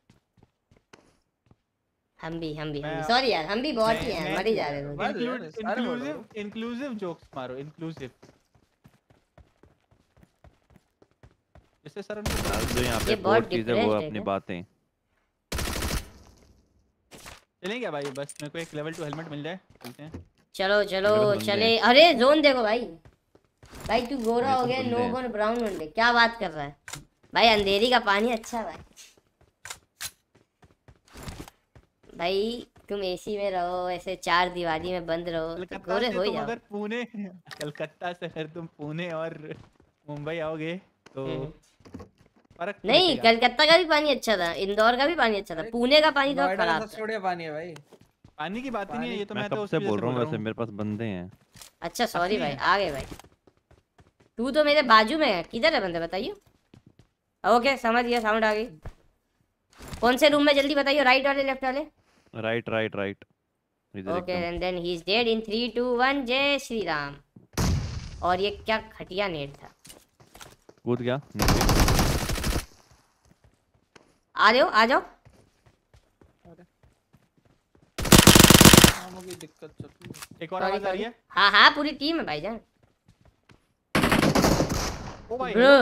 हम भी हम भी हम भी मैं- सॉरी यार, हम भी बहुत ही मैं- हैं, मैं- मर ही जा रहे थे। बस यार, Include- सारे बोलो। inclusive inclusive jokes मारो, inclusive। जैसे सर ने यार जो यहाँ ये पे बहुत बहुत चीजें वो depressed है अपनी क्या? बातें। चलें क्या भाई, बस मेरे को एक लेवल टू हेलमेट मिल जाए, चलते हैं। चलो चलो मेरे को चले। बंदे अरे जोन देखो भाई, भाई तू गोरा मेरे हो को गया, बंदे नो हैं। बोन ब्राउन बंदे, क्या बात कर रहा है भाई? अंधेरी का पानी अच्छा है भाई। भाई तुम एसी में रहो, ऐसे चार दीवारी में बंद रहो तो कलकत्ता गोरे से हो ही तुम जाओ। अगर पुणे कलकत्ता से अगर तुम पुणे और मुंबई आओगे तो हम्म। फर्क तो नहीं दिखेगा। कलकत्ता का भी पानी अच्छा था, इंदौर का भी पानी अच्छा था, पुणे का पानी तो नोएडा खराब सबसे था। बढ़िया पानी है भाई। पानी की बात ही नहीं है, ये तो मैं मैं तो कब उसकी से वजह बोल रहा हूँ, वैसे हूँ। मेरे पास बंदे हैं। अच्छा सॉरी असली भाई, है। आ गए भाई। तू तो मेरे बाजू में है, किधर है बंदे बताइए। ओके समझ गया, साउंड आ गई। कौन से रूम में जल्दी बताइए, राइट वाले लेफ्ट वाले? राइट राइट राइट इधर ओके एकदम। And then he is dead in three two one. जय श्री राम। और ये क्या खटिया नेट था। कूद गया नीचे। आ जाओ आ जाओ। की दिक्कत चल रही है। एक और Sorry, आवाज आ रही sorry। है। हाँ हाँ पूरी टीम है भाईजान। ओ भाई ब्रो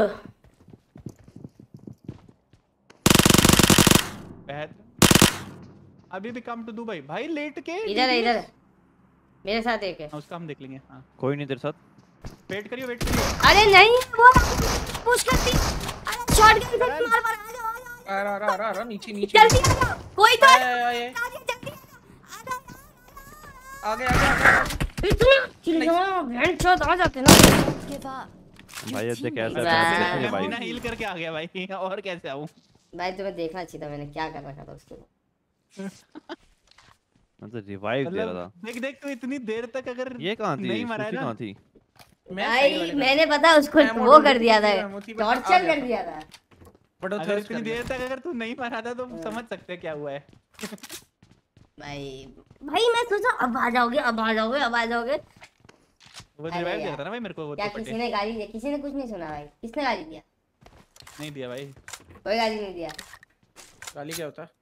बहत अभी भी कम टू दुबई भाई लेट के इधर है D D S? इधर है। मेरे साथ एक है। हाँ, उसका हम देख लेंगे। हाँ कोई नहीं तेरे साथ। वेट करियो वेट करियो। अरे नहीं वो पुश करती। अरे शॉटगन से मार मार आ जाओ आ जाओ आ रहा आ रहा आ रहा नीचे नीचे जल्दी आ जाओ। कोई तो आए, आए, आए। जल्दी आ जाओ। आगे आगे आगे इतना चिल्लाओ हेडशॉट आ जाते ना। Give up. भाई ये देख कैसा वाह। है मैं भाई। बिना हील करके आ गया भाई और कैसे आऊं। भाई तुम्हें देखना चाहिए था मैंने क्या कर रखा था उसके लिए। मतलब रिवाइव दे रहा मतलब देख देख तू इतनी देर तक अगर था। ये कहां थी? नहीं मरा है सुशी ना कहां थी? मैं साइड भाई वाले मैंने पता उसको मैं वो मोड़ कर दिया था, मोती पे आ टॉर्चर गया कर था। दिया था। बट वो अगर थर्स्ट इतनी कर देर तक अगर तू नहीं मरा था तो समझ सकते हैं क्या हुआ है। भाई भाई मैं सोचा अब आ जाओगे अब आ जाओगे अब आ जाओगे। वो अरे रिवाइव दिया यार। था ना भाई मेरे को वो क्या तो किसी पटे ने गाली दी? किसी ने कुछ नहीं सुना भाई। किसने गाली दिया? नहीं दिया भाई। कोई गाली नहीं दिया। गाली क्या होता है?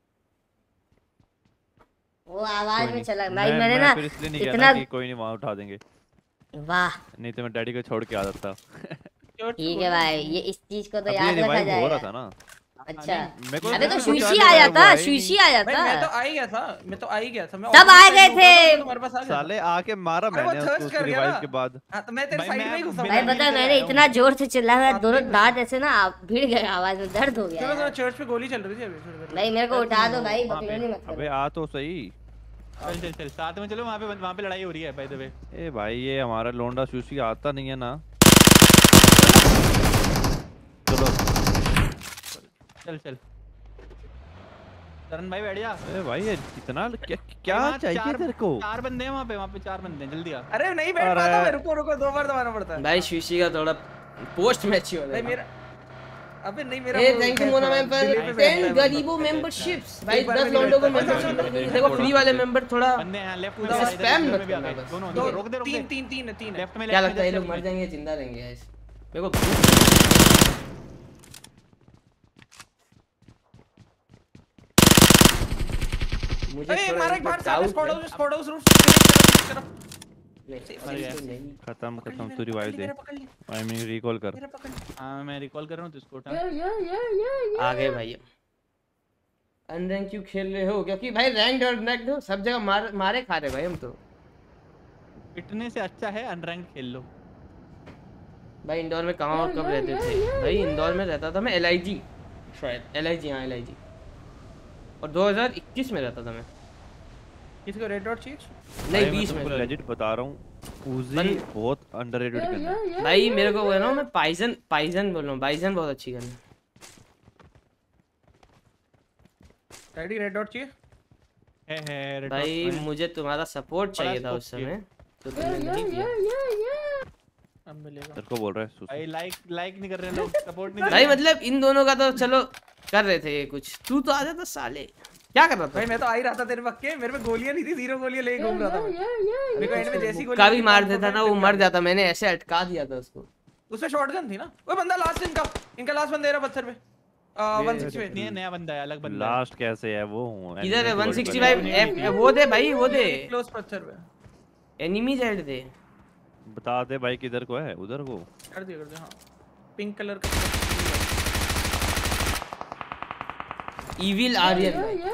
वो आवाज कोई में नहीं। चला भाई मैं- मैंने मैं ना फिर इसलिए नहीं गया इतना ना कि कोई नहीं वहां उठा देंगे। वाह नहीं तो मैं डैडी को छोड़ के आ जाता। ठीक है भाई ये इस चीज को तो अभी याद रखा रिवाइव हो रहा जाएगा। था ना। अच्छा मेरे को अबे तो मेरे को सुशी जाने आ लगा, जाता वो आया ही सुशी नहीं। आ भाई मैं तो जाता। आ ही गया था मैं तो आ ही गया था मैं सब ऑफिस आ से गए निकला था, थे। तो तुम्हारे पास आ गया था। साले आके मारा अरे वो मैंने उसको थर्स्ट उसके कर गया रिवाइव ना। के बाद। हाँ तो मैं तेरे भाई साइड मैं में ही घुसा बिना भाई हूँ। हील पता है के मैंने आया इतना हूँ। जोर से चिल्लाया साथ दोनों में दांत ऐसे ना भिड़ गए आवाज में दर्द हो गया चलो यार। चर्च पे गोली चल रही थी अभी थोड़ी देर भाई मेरे को उठा दो भाई वहाँ पे। बकलोनी मत अबे करो। आ तो सही। चल चल चल साथ में चलो वहाँ पे वहाँ पे लड़ाई हो रही है बाय द वे। ए भाई ये हमारा लोंडा सुशी आता नहीं है ना। चलो चल चल तरन भाई बैठ जा। ए भाई ये कितना क्या क्या वहाँ चाहिए चार- तेरे को? चार बंदे हैं वहाँ पे वहाँ पे चार बंदे हैं जल्दी आ। अरे नहीं बैठ अरे। पाता मैं रुको रुको दो बार दबाना पड़ता है भाई शीशी का थोड़ा पोस्ट मैच हो भाई मेरा अबे नहीं मेरा ए वो थैंक यू है मोना थोड़ा मैम पर delay पे बैठता टेन है गरीबों मतलब। मेंबरशिप्स भाई एक बार दस में लौंडों को नहीं बैठता। मेंबरशिप देखो फ्री वाले मेंबर थोड़ा बंदे हैं लेफ्ट उधर में spam मत भी आ करना गए बस। दोनों दो रोक दे रोक तीन दे तीन तीन है तीन है लेफ्ट में क्या left लगता है ये में, लोग left मर में। जाएंगे जिंदा रहेंगे गाइस मेरे को मुझे अरे थोड़ा मारा एक इनको बार सामने doubt स्पॉट है। हाउस स्पॉट हाउस रूफ तरफ नहीं, मर गया। बिल्कुल नहीं। खत्म पकड़ ली खत्म मेरा, तू रिवाइव पकड़ ली दे। मेरा, पकड़ ली आई मीन रिकॉल कर। मेरा पकड़ ली। हाँ मैं रिकॉल कर रहा हूँ तो इसको उठा। आ गए भाई अनरैंक क्यों खेल रहे हो? क्योंकि भाई रैंक और रैंक हो सब जगह मार मारे खा रहे भाई हम तो। पिटने से अच्छा है अनरैंक खेल लो। भाई इंदौर में कहाँ और कब रहते थे? भाई इंदौर में रहता था मैं एल आई जी शायद एल आई जी हाँ एल आई जी और दो हज़ार इक्कीस में रहता था मैं। किसी को रेड डॉट चाहिए? नहीं भाई, मैं बीस में तुमको sorry। legit बता रहा हूँ उजी बन- बहुत अंडररेटेड गन है। भाई मेरे को बोल रहा हूँ मैं पाइजन पाइजन बोल रहा हूँ पाइजन बहुत अच्छी गन है। डैडी रेड डॉट चाहिए? है है red भाई dot में। मुझे तुम्हारा सपोर्ट बड़ा चाहिए था scope उस समय तो तुमने नहीं दिया। अब मिलेगा। तेरे को बोल रहा है सुशी। भाई लाइक लाइक नहीं कर रहे लोग सपोर्ट नहीं भाई मतलब इन दोनों का तो चलो कर रहे थे ये कुछ तू तो आ जाता साले क्या कर रहा था? भाई मैं तो आ ही रहा था तेरे वक्त के मेरे पे गोलियां नहीं थी जीरो गोलियां लेके घूम रहा था मैं मेरे को एंड में जैसी गोली का भी मार देता ना वो मर जाता मैंने ऐसे अटका दिया था उसको। उसमें शॉटगन थी ना। वो बंदा लास्ट इनका इनका लास्ट बंदा है पत्थर पे आ, वन सिक्सटी नहीं है नया बंदा है अलग बंदा है। लास्ट कैसे है वो हूँ इधर है enemy वन gold सिक्सटी बना फाइव है। एफ वो दे भाई वो दे क्लोज पत्थर पे एनिमीज ऐड दे बता दे भाई किधर को है उधर को। कर दिया कर दिया हाँ पिंक कलर का इविल आर्यन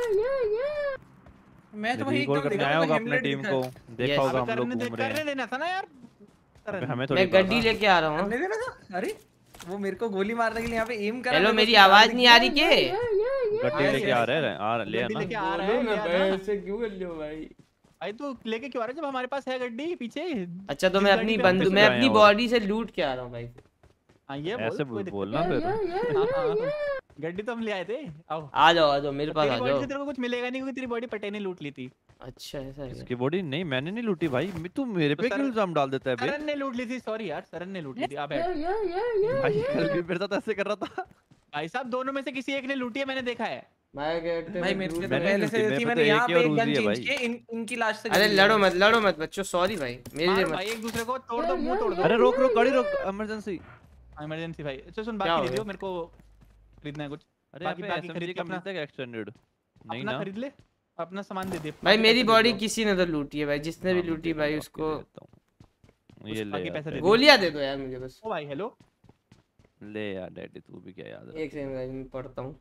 मैं तो वही रिकॉल एकदम करने देखा आया होगा था, अपने Hamlet टीम दिखा को है। देखा Yes. होगा अबे हम लोग करने दे घूम रहे करने हैं। देना था ना यार। अबे करन। हमें थोड़ी मैं गड्डी पता। लेके आ रहा हूँ। करने देना था। अरे वो मेरे को गोली मारने के लिए यहाँ पे एम करा हेलो मेरे को मेरी उसकी आवाज दिख नहीं आ गई। रही के? गड्डी हाँ, लेके yes, आ रहे हैं आ ले गड्डी ना। लेके आ रहा है ले आ ना। ऐसे क्यों कर रहे हो भाई? भाई तू लेके क्यों आ रहा है जब हमारे पास है गड्डी पीछे। अच्छा तो जिस मैं गाड़ी अपनी पे हम बंदूक पिछले मैं आए अपनी हैं बॉडी से लूट के आ रहा हूँ भाई। हाँ ये बोल ऐसे कोई दिक्कत बोलना नहीं फिर। है। हाँ, हाँ, गड्डी तो हम ले आए थे आओ। आ जाओ आ जाओ मेरे पास तेरी आ बॉडी जाओ। से तेरे को कुछ मिलेगा नहीं क्योंकि तेरी बॉडी पटेने लूट ली थी। अच्छा ऐसा है क्या? इसकी बॉडी नहीं मैंने नहीं लूटी भाई, मैं- तू मेरे तो पे सर- क्यों इल्जाम डाल देता है बे? सरन ने लूट ली थी, सॉरी यार, सरन ने लूट ली थी। आप या बैठ। या या या भाई या। कल भी मेरे साथ ऐसे कर रहा था। भाई साहब दोनों में से किसी एक ने लूटी है, मैंने देखा है। मैं कहते भाई मेरे से तो मैंने पहले से लूटी, मेरे थी, पे मैंने तो यहाँ एक ही पे और एक गन उजी है चेंज भाई। किए, इन इनकी लाश से अरे गन लड़ो ली मत लड़ो मत बच्चों, सॉरी भाई मेरे लिए मारो मत। भाई एक दूसरे को, तोड़ दो मुंह तोड़ दो। अरे रोक रोक गाड़ी रोक, इमरजेंसी। इमरजेंसी भाई। अच्छा सुन क्या हो बाकी दे दियो, गया? मेरे को खरीदना है कुछ। अरे बाकी यहाँ पे बाकी खरीद एसएमजी के का अपना मिलता है एक्सटेंडेड? नहीं अपना ना। खरीद ले, अपना सामान दे दे। भाई बाकी मेरी पैसे दे बॉडी दो। किसी ने तो लूटी है भाई, जिसने भी हाँ, लूटी मैं भाई दे उसको देता हूँ। ये ले बाकी यार, पैसे दे ले। दो। गोलियां दे दो यार मुझे बस। ओ भाई हेलो। ले यार डैडी, तू भी क्या याद एक रख। सेकंड गाइस मैं पढ़ता हूँ।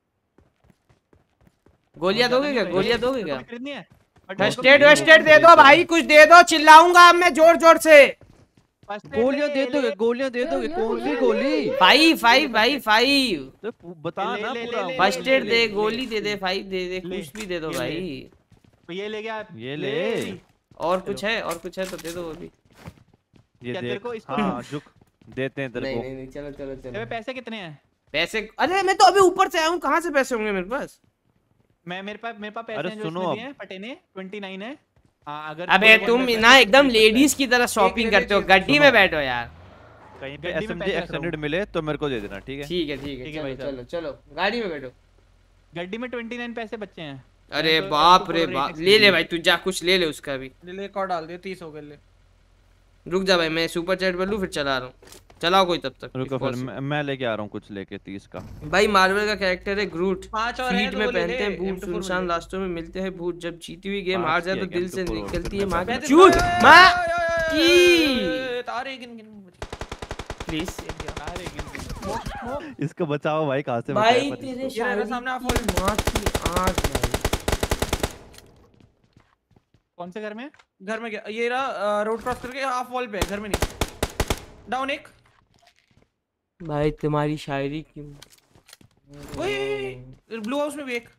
गोलियां दोगे क्या? गोलियां दोगे क्या? खरीदनी है। फर्स्ट एड वेस्ट एड दे दो भाई, कुछ दे दो, चिल्लाऊंगा अब मैं जोर जोर से। गोलियां दे दोगे, गोलियां दे दोगे, कौन सी गोली? फाइव फाइव भाई फाइव। तो पू- बता ले, ना ले, पूरा। ले, फर्स्ट ले, एड ले, दे, ले, गोली ले, दे दे, फाइव दे दे, ले, कुछ भी दे दो ये ले। भाई। तो ये ले गया। ये ले। और कुछ है? और कुछ है तो दे दो वो भी। ये क्या तेरे देख, को इसको- हाँ झुक, देते हैं तेरे नहीं को। नहीं नहीं चलो चलो तेरे चलो। पैसे कितने हैं? पैसे? अरे मैं तो अभी ऊपर से आया हूँ, कहाँ से पैसे होंगे मेरे पास? मैं मेरे पास मेरे पास पैसे अरे हैं जो सुनो इसने अब। दिए हैं, पटेने उनतीस है। हाँ अगर अबे थोड़े बहुत तुम पैसे ना हैं, एकदम तो लेडीज की तरह शॉपिंग एक करते हो, मिनट, गड्डी में बैठो यार। कहीं पे गड्डी में एसएमजी पैसे रख रहा एक्सटेंडेड मिले तो मेरे को दे देना, ठीक है? ठीक है ठीक है ठीक है चलो भाई साहब। चलो चलो गाड़ी में बैठो। गड्डी में उनतीस पैसे बचे हैं। अरे तो बाप आपको रे पूरा बाप, रेट ले ले एक्सपीरियंस। भाई तू जा, कुछ ले ले उसका भी। ले ले, एक और डाल दे, तीस हो गए ले। रुक जा भाई, मैं सुपर चैट कर लूँ फिर चला रहा हूँ। चलाओ कोई तब तक। रुको if फिर possible। मैं, मैं लेके आ रहा हूँ कुछ लेके तीस का। भाई मार्वल का कैरेक्टर है ग्रूट, पांच और हैं फीट तो में वो ले पहनते ले, हैं बूट, एम टू फोर सुनसान मिल रास्तों में मिलते हैं भूत, जब जीती हुई गेम पांच हार जाए किया तो गेम दिल से टू फोर, निकलती फिर है मैं माँ की पैसे- चूत माँ की। की तारे गिन गिन प्लीज अरे गिन- इसको बचाओ भाई, कहाँ से भाई बचाए पर तेरे इसको? ये रहा शायरी सामने, आप की माँ की आँख भाई। कौन से घर में? घर में गया, ये रहा रोड क्रॉस करके हाफ वॉल पे है, घर में नहीं। डाउन एक। भाई तुम्हारी शायरी की ओए ब्लू हाउस में भी एक।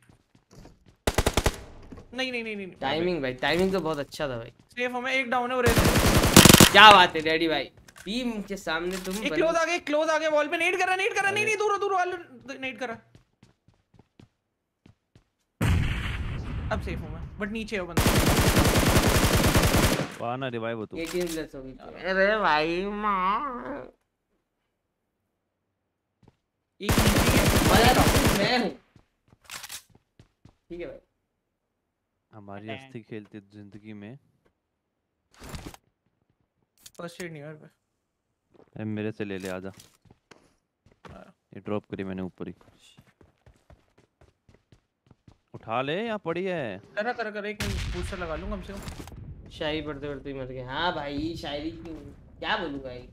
नहीं नहीं नहीं नहीं टाइमिंग भाई, टाइमिंग तो बहुत अच्छा था भाई। सेफ हमें, एक डाउन है वो रेस। क्या बात है डैडी भाई, टीम के सामने तुम एक बंद- क्लोज आ गया, एक क्लोज आ गया वॉल पे, नेट कर रहा नेट कर रहा नहीं नहीं दूर दूर वाले नेट कर रहा। अब सेफ हूं मैं, बट नीचे है वो बंदा। वहाँ ना रिवाइव हो तू। अठारह प्लस हो गई। अरे भाई माँ एक नीचे है। मजा तो मैं हूँ। ठीक है भाई। हमारी हस्ती खेलती जिंदगी में। फर्स्ट एड नहीं है मेरे पे। अरे मेरे से ले ले, आजा। ये ड्रॉप करी मैंने ऊपर ही। उठा ले, यहाँ पड़ी है। करा करा करा, एक मिनट बूस्टर लगा लूंगा कम से कम। शायरी पढ़ते पढ़ते ही मर गए। हाँ भाई शायरी की क्या बोलूँ भाई।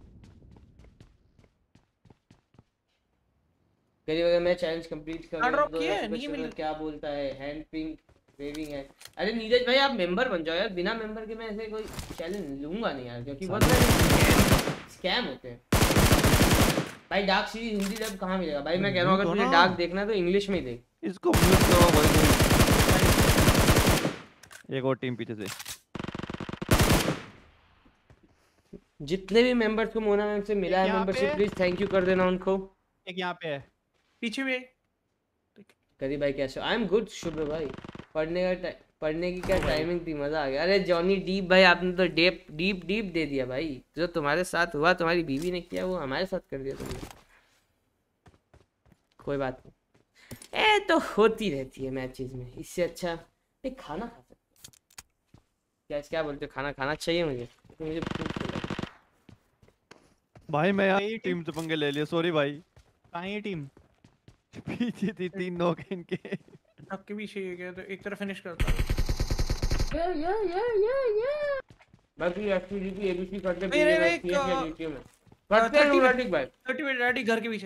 करीब अगर मैं चैलेंज कंप्लीट कर हाँ, लूँ drop किया है, नहीं तो मिल- क्या बोलता है हैंड पिंक वेविंग है। अरे नीरज भाई आप मेंबर बन जाओ यार, बिना मेंबर के मैं ऐसे कोई चैलेंज लूंगा नहीं यार, क्योंकि बहुत सारे स्कैम होते हैं भाई। डार्क सीरीज हिंदी डब कहाँ मिलेगा भाई? मैं कह रहा हूँ अगर तो तुझे ना। डार्क देखना है तो इंग्लिश में ही देख। इसको म्यूट करो भाई। एक और टीम पीछे से। जितने भी मेंबर्स को मोना मैम से मिला है यहाँ मेंबरशिप पे- प्लीज थैंक यू कर देना उनको। एक यहाँ पे है। पीछे भी है। करी भाई कैसे? आई एम गुड शुभ भाई। पढ़ने का टाइ- पढ़ने की क्या टाइमिंग थी, मजा आ गया। अरे जॉनी डीप भाई आपने तो डीप डीप डीप दे दिया भाई। जो तुम्हारे साथ हुआ तुम्हारी बीवी ने किया वो हमारे साथ कर दिया तुमने। कोई बात नहीं, ए तो होती रहती है मैचेस में। इससे अच्छा एक खाना खा सकते हो। क्या क्या बोलते हो? खाना खाना चाहिए मुझे, तो मुझे भूख लग रही है। भाई मैं यार यही टीम से पंगे ले लिए, सॉरी भाई। कहाँ है ये टीम? पीछे थी तीन नॉक इनके। ढक के पीछे ये गया तो एक तरफ फिनिश करता। या या या या या बाकी एक्टिविटी एबीसी करते मेरे हैं एक, पीएफ या अ, यूट्यूब में करते हैं thirty में- रोमांटिक भाई। थर्टी मिनट रेडी घर के पीछे।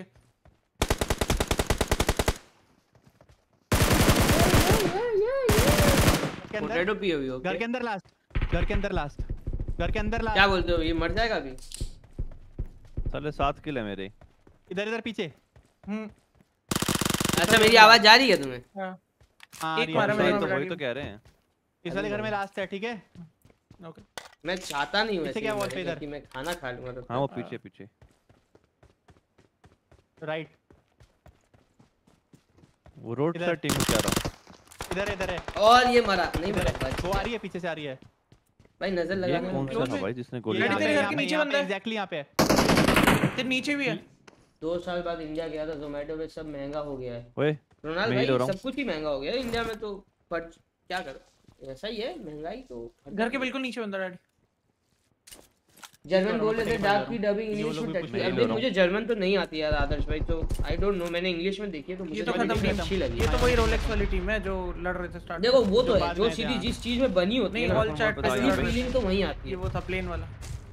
घर के अंदर, पोटैटो पीओवी घर ओके। के अंदर लास्ट, घर के अंदर लास्ट, घर के अंदर लास्ट। क्या बोलते हो ये मर जाएगा अभी? साले सात किल है मेरे। इधर इधर पीछे। हम्म अच्छा मेरी आवाज जा रही है तुम्हें? हाँ हाँ, एक आ रही है, मारा आ मैंने रही है। वही तो बता वही तो दिया। कह रहे हैं। इस वाले घर में लास्ट है, ठीक है? ओके। मैं चाहता नहीं हूँ पीछे ऐसे क्या ही wall मरे, पे इधर? क्योंकि मैं खाना खा लूंगा तब हाँ वो तक। पीछे पीछे। राइट वो रोड इधर। साइड टीम क्या रहा। इधर इधर है और ये मरा नहीं इधर मरा है वो आ रही है पीछे से आ रही है भाई नजर ये लगा कौन सा था भाई जिसने गोली लड़के मारी? तेरे घर के नीचे बंदा है। एग्जैक्टली यहाँ पे है तेरे नीचे भी है। दो साल बाद इंडिया गया था जोमेटो पे सब महंगा हो गया है ओए रोनाल्ड मैं ही रो भाई रहा हूँ। सब कुछ ही महंगा हो गया है इंडिया में तो पर क्या करो ऐसा ही है महंगाई तो घर के बिल्कुल नीचे बंदा डैडी। जर्मन बोल रहे थे डार्क की डबिंग ये वो इंग्लिश लोग में भी टच पूछ की रहे अब देख मुझे जर्मन तो नहीं आती यार आदर्श भाई तो आई डोंट नो मैंने इंग्लिश में देखी है तो मुझे ये तो थोड़ी खत्म different टीम अच्छी लगी ये तो वही रोलेक्स वाली टीम है जो लड़ रहे थे स्टार्ट। देखो वो तो जो है बाद जो में सीरीज हाँ। जिस चीज में बनी होती है नहीं ना ऑल चैट पता असली है। फीलिंग तो वही आती ये है वो था प्लेन वाला।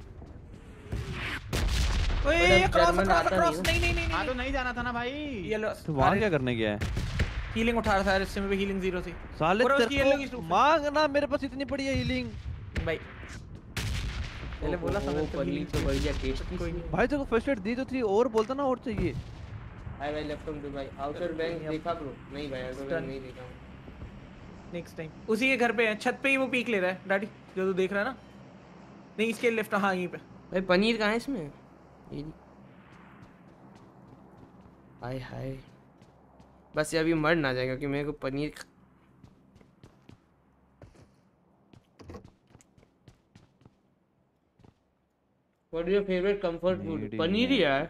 But ओए अब क्रॉस German क्रॉस आता क्रॉस नहीं नहीं नहीं नहीं हाँ तो नहीं जाना था ना भाई ये लो तो वहाँ क्या करने गया है? हीलिंग उठा रहा था इससे में भी हीलिंग जीरो थी। साले पूरा उसकी yellow की तेरे सूट को है। मांग ना, मेरे पास इतनी पड़ी है हीलिंग। भाई पहले बोला था वो मैं पनीर healing तो चाहिए। बढ़िया टेस्टी कोई नहीं। भाई तेरे को फर्स्ट एड दी तो थी और बोलता ना और चाहिए। हाय भाई लेफ्ट टू भाई आउटर बैंक देखा ब्रो नहीं भाई आउटर बैंक Done. नहीं देखा हूं। नेक्स्ट टाइम उसी के घर पे है छत पे ही वो पीक ले रहा है डैडी जो तू देख रहा है ना। नहीं इसके लेफ्ट हाँ यहीं पे। भाई पनीर कहाँ है इसमें ये नहीं। हाय हाय बस ये अभी मर ना जाए क्योंकि मेरे को paneer what is your favourite comfort food paneer ही पनीर ही है। यार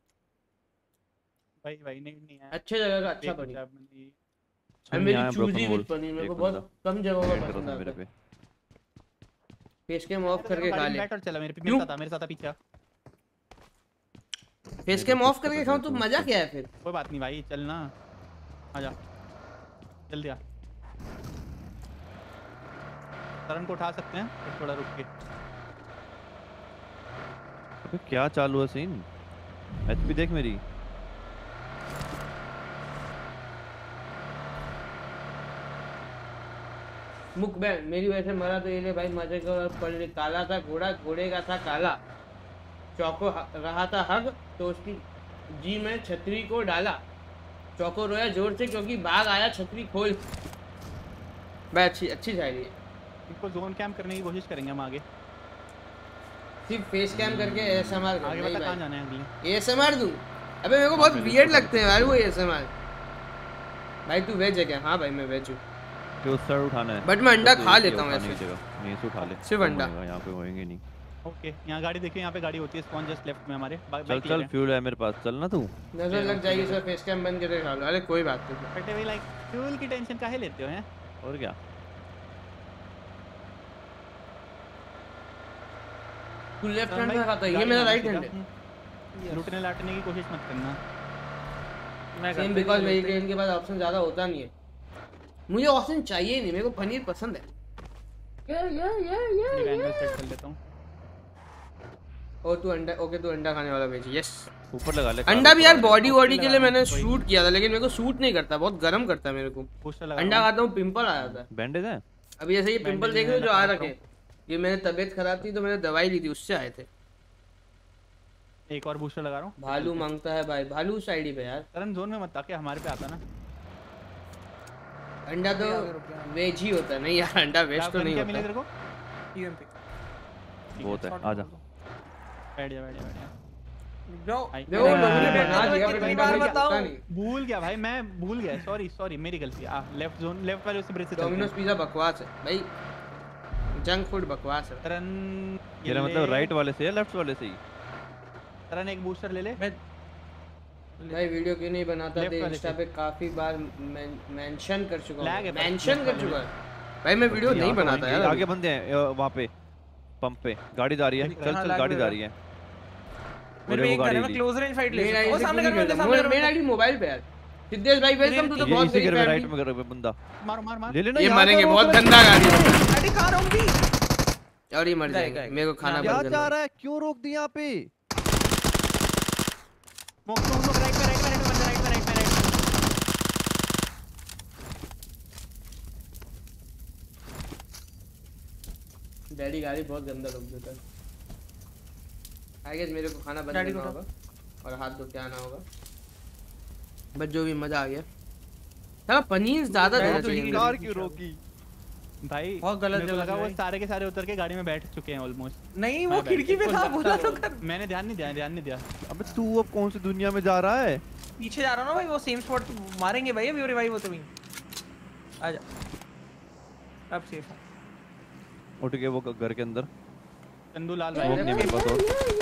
भाई भाई नहीं नहीं है अच्छे जगह का अच्छा एक पनीर पंजाब में नहीं। आई सुन वेरी यहाँ broken choosy wall, with paneer मेरे एक को बंदा। बहुत कम जगहों का वेट करो पसंद तुम मेरे आता है पे। फेस कैम ऑफ करके खा गाड़ी में ले बैठ और चला मेरे पे क्यों? मेरे साथ आ, मेरे साथ आ पीछे आ। फेस कैम ऑफ करके खाऊं तो मजा क्या है फिर कोई बात नहीं भाई चल ना आजा जल्दी आ तरन को उठा सकते हैं तो थोड़ा रुक के अबे क्या चालू है सीन? एचपी देख मेरी। मुख बैन मेरी वजह से मरा तो ये ले भाई मजे का पड़ रही काला था घोड़ा घोड़े का था काला चौको ह- रहा था हग तो उसकी जी में छतरी को डाला चौको रोया जोर से क्योंकि बाघ आया छतरी खोल भाई अच्छी अच्छी शायरी है इनको जोन कैम्प करने की कोशिश करेंगे हम आगे सिर्फ फेस कैम करके एएसएमआर आगे कर बता कहाँ भाई जाना है अगले एएसएमआर दूं अबे मेरे को बहुत वियर्ड लगते हैं यार वो एएसएमआर भाई तू वेज है क्या हाँ भाई मैं वेज हूँ कि उस साइड उठाना है। But मैं अंडा तो खा एक ही लेता हूँ उठाने की ऐसे। जगह। नहीं से उठा ले। सिर्फ कम अंडा। होएगा, यहाँ पे होएंगे नहीं। ओके यहाँ गाड़ी देखिए यहाँ पे गाड़ी होती है स्पॉन जस्ट लेफ्ट में हमारे बा- चल बाइक चल ले फ्यूल है मेरे पास, चल ना तू। नजर लग जाएगी सर फेस कैम बंद करके खा लो अरे कोई बात नहीं बट भाई लाइक फ्यूल की टेंशन काहे लेते हो हैं और क्या? तू लेफ्ट तरन हैंड भाई, में खाता है ये गाड़ी मेरा मारो राइट सीधा। हैंड है लूटने लाटने की कोशिश मत करना मैं सेम करता बिकॉज ही नहीं वेजिटेरियन के पास ऑप्शन ज्यादा होता नहीं है मुझे ऑप्शन चाहिए ही नहीं मेरे को पनीर पसंद है या या या एक या एंगल सेट कर लेता हूँ ओ तू अंडा ओके तू अंडा खाने वाला भेज यस ऊपर लगा ले। अंडा भी यार बॉडी ओके वॉडी के लिए लगा, मैंने वही। शूट किया था लेकिन मेरे को सूट नहीं करता बहुत गर्म करता है मेरे को बूस्टर लगा अंडा खाता हूँ पिंपल आ जाता है बैंडेज है? अभी जैसे ये पिंपल Bandage देख रहे हो जो आ लगाता रखे ये मेरी तबीयत खराब थी तो मैंने दवाई ली थी उससे आए थे एक और बूस्टर लगा रहा हूँ भालू मांगता है भाई भालू उस आईडी पे यार तरन जोन में मत आके हमारे पे आता ना अंडा तो वेज ही होता है नहीं यार अंडा वेज तो नहीं क्या मिले होता तेरे को ईएमपी बहुत है, आजा। बैठ जा बैठ जा बैठ जा जाओ आई- देखो मैं- लोगों ने मैं- बना दिया कितनी फिर बार अंडा बताऊं? पता नहीं भूल गया भाई मैं भूल गया सॉरी सॉरी मेरी गलती आ लेफ्ट जोन लेफ्ट वाले उससे ब्रेक से चलते डोमिनोज हैं। पिज्जा बकवास है भाई जंक फूड बकवास है तरन मेरा ये मतलब ले। राइट वाले से या लेफ्ट वाले से ही? तरन एक बूस्टर ले ले मैं भाई वीडियो क्यों नहीं बनाता Left थे वाले इंस्टा से। पे काफी बार मेंशन कर चुका Lag हूं है पर मेंशन left कर वाले चुका है भाई मैं वीडियो नहीं यहाँ पे बनाता होंगे, यार आगे बंदे हैं वहाँ पे पंप पे गाड़ी जा रही है। चल हाँ, चल लाग गाड़ी में जा है। रही है। मेरे अरे में वो एक घर गाड़ी है मैं ली। क्लोज रेंज फाइट ले मेन सकता हूँ। आईडी ओ, से सामने क्यों घर नहीं में खेलता सामने घर मेन में आईडी मोबाइल पे यार सिद्धेश भाई वेलकम टू द ये बहुत इसी बिग घर में राइट फैमिली में कर बंदा। मारो मार मार ले लेना ये यहाँ मरेंगे पे बहुत रोक गंदा गाड़ी है डैडी कहाँ रहूंगी और ये मर गए, जाएंगे गए। मेरे को खाना क्या बंद चाह करना रहा है? क्यों रोक दी यहाँ पे? स्मोक स्मोक स्मोक राइट पे राइट पे राइट पे बंदा राइट पे राइट पे राइट डैडी गाड़ी बहुत गंदा रोक देता है आई गेस मेरे को खाना बंद डैडी करना को होगा और हाथ धो के आना होगा बस जो भी मजा आ गया चलो पनीर ज्यादा डैडी देना तो चाहिए ही मेरे कार को। क्यों रोकी? भाई बहुत गलत मेरे को जगह लगा पे वो भाई। सारे के सारे उतर के गाड़ी में बैठ चुके हैं ऑलमोस्ट नहीं वो खिड़की पे था बोला तो कर मैंने ध्यान नहीं दिया ध्यान नहीं दिया अबे तू अब कौन सी दुनिया में जा रहा है? पीछे जा रहा हूँ ना भाई वो सेम स्पॉट मारेंगे भाई अभी रिवाइव होते भी आजा अब सेफ है। उठ के वो घर के अंदर चंदू लाल स्मोक नहीं भाई मेरे पास और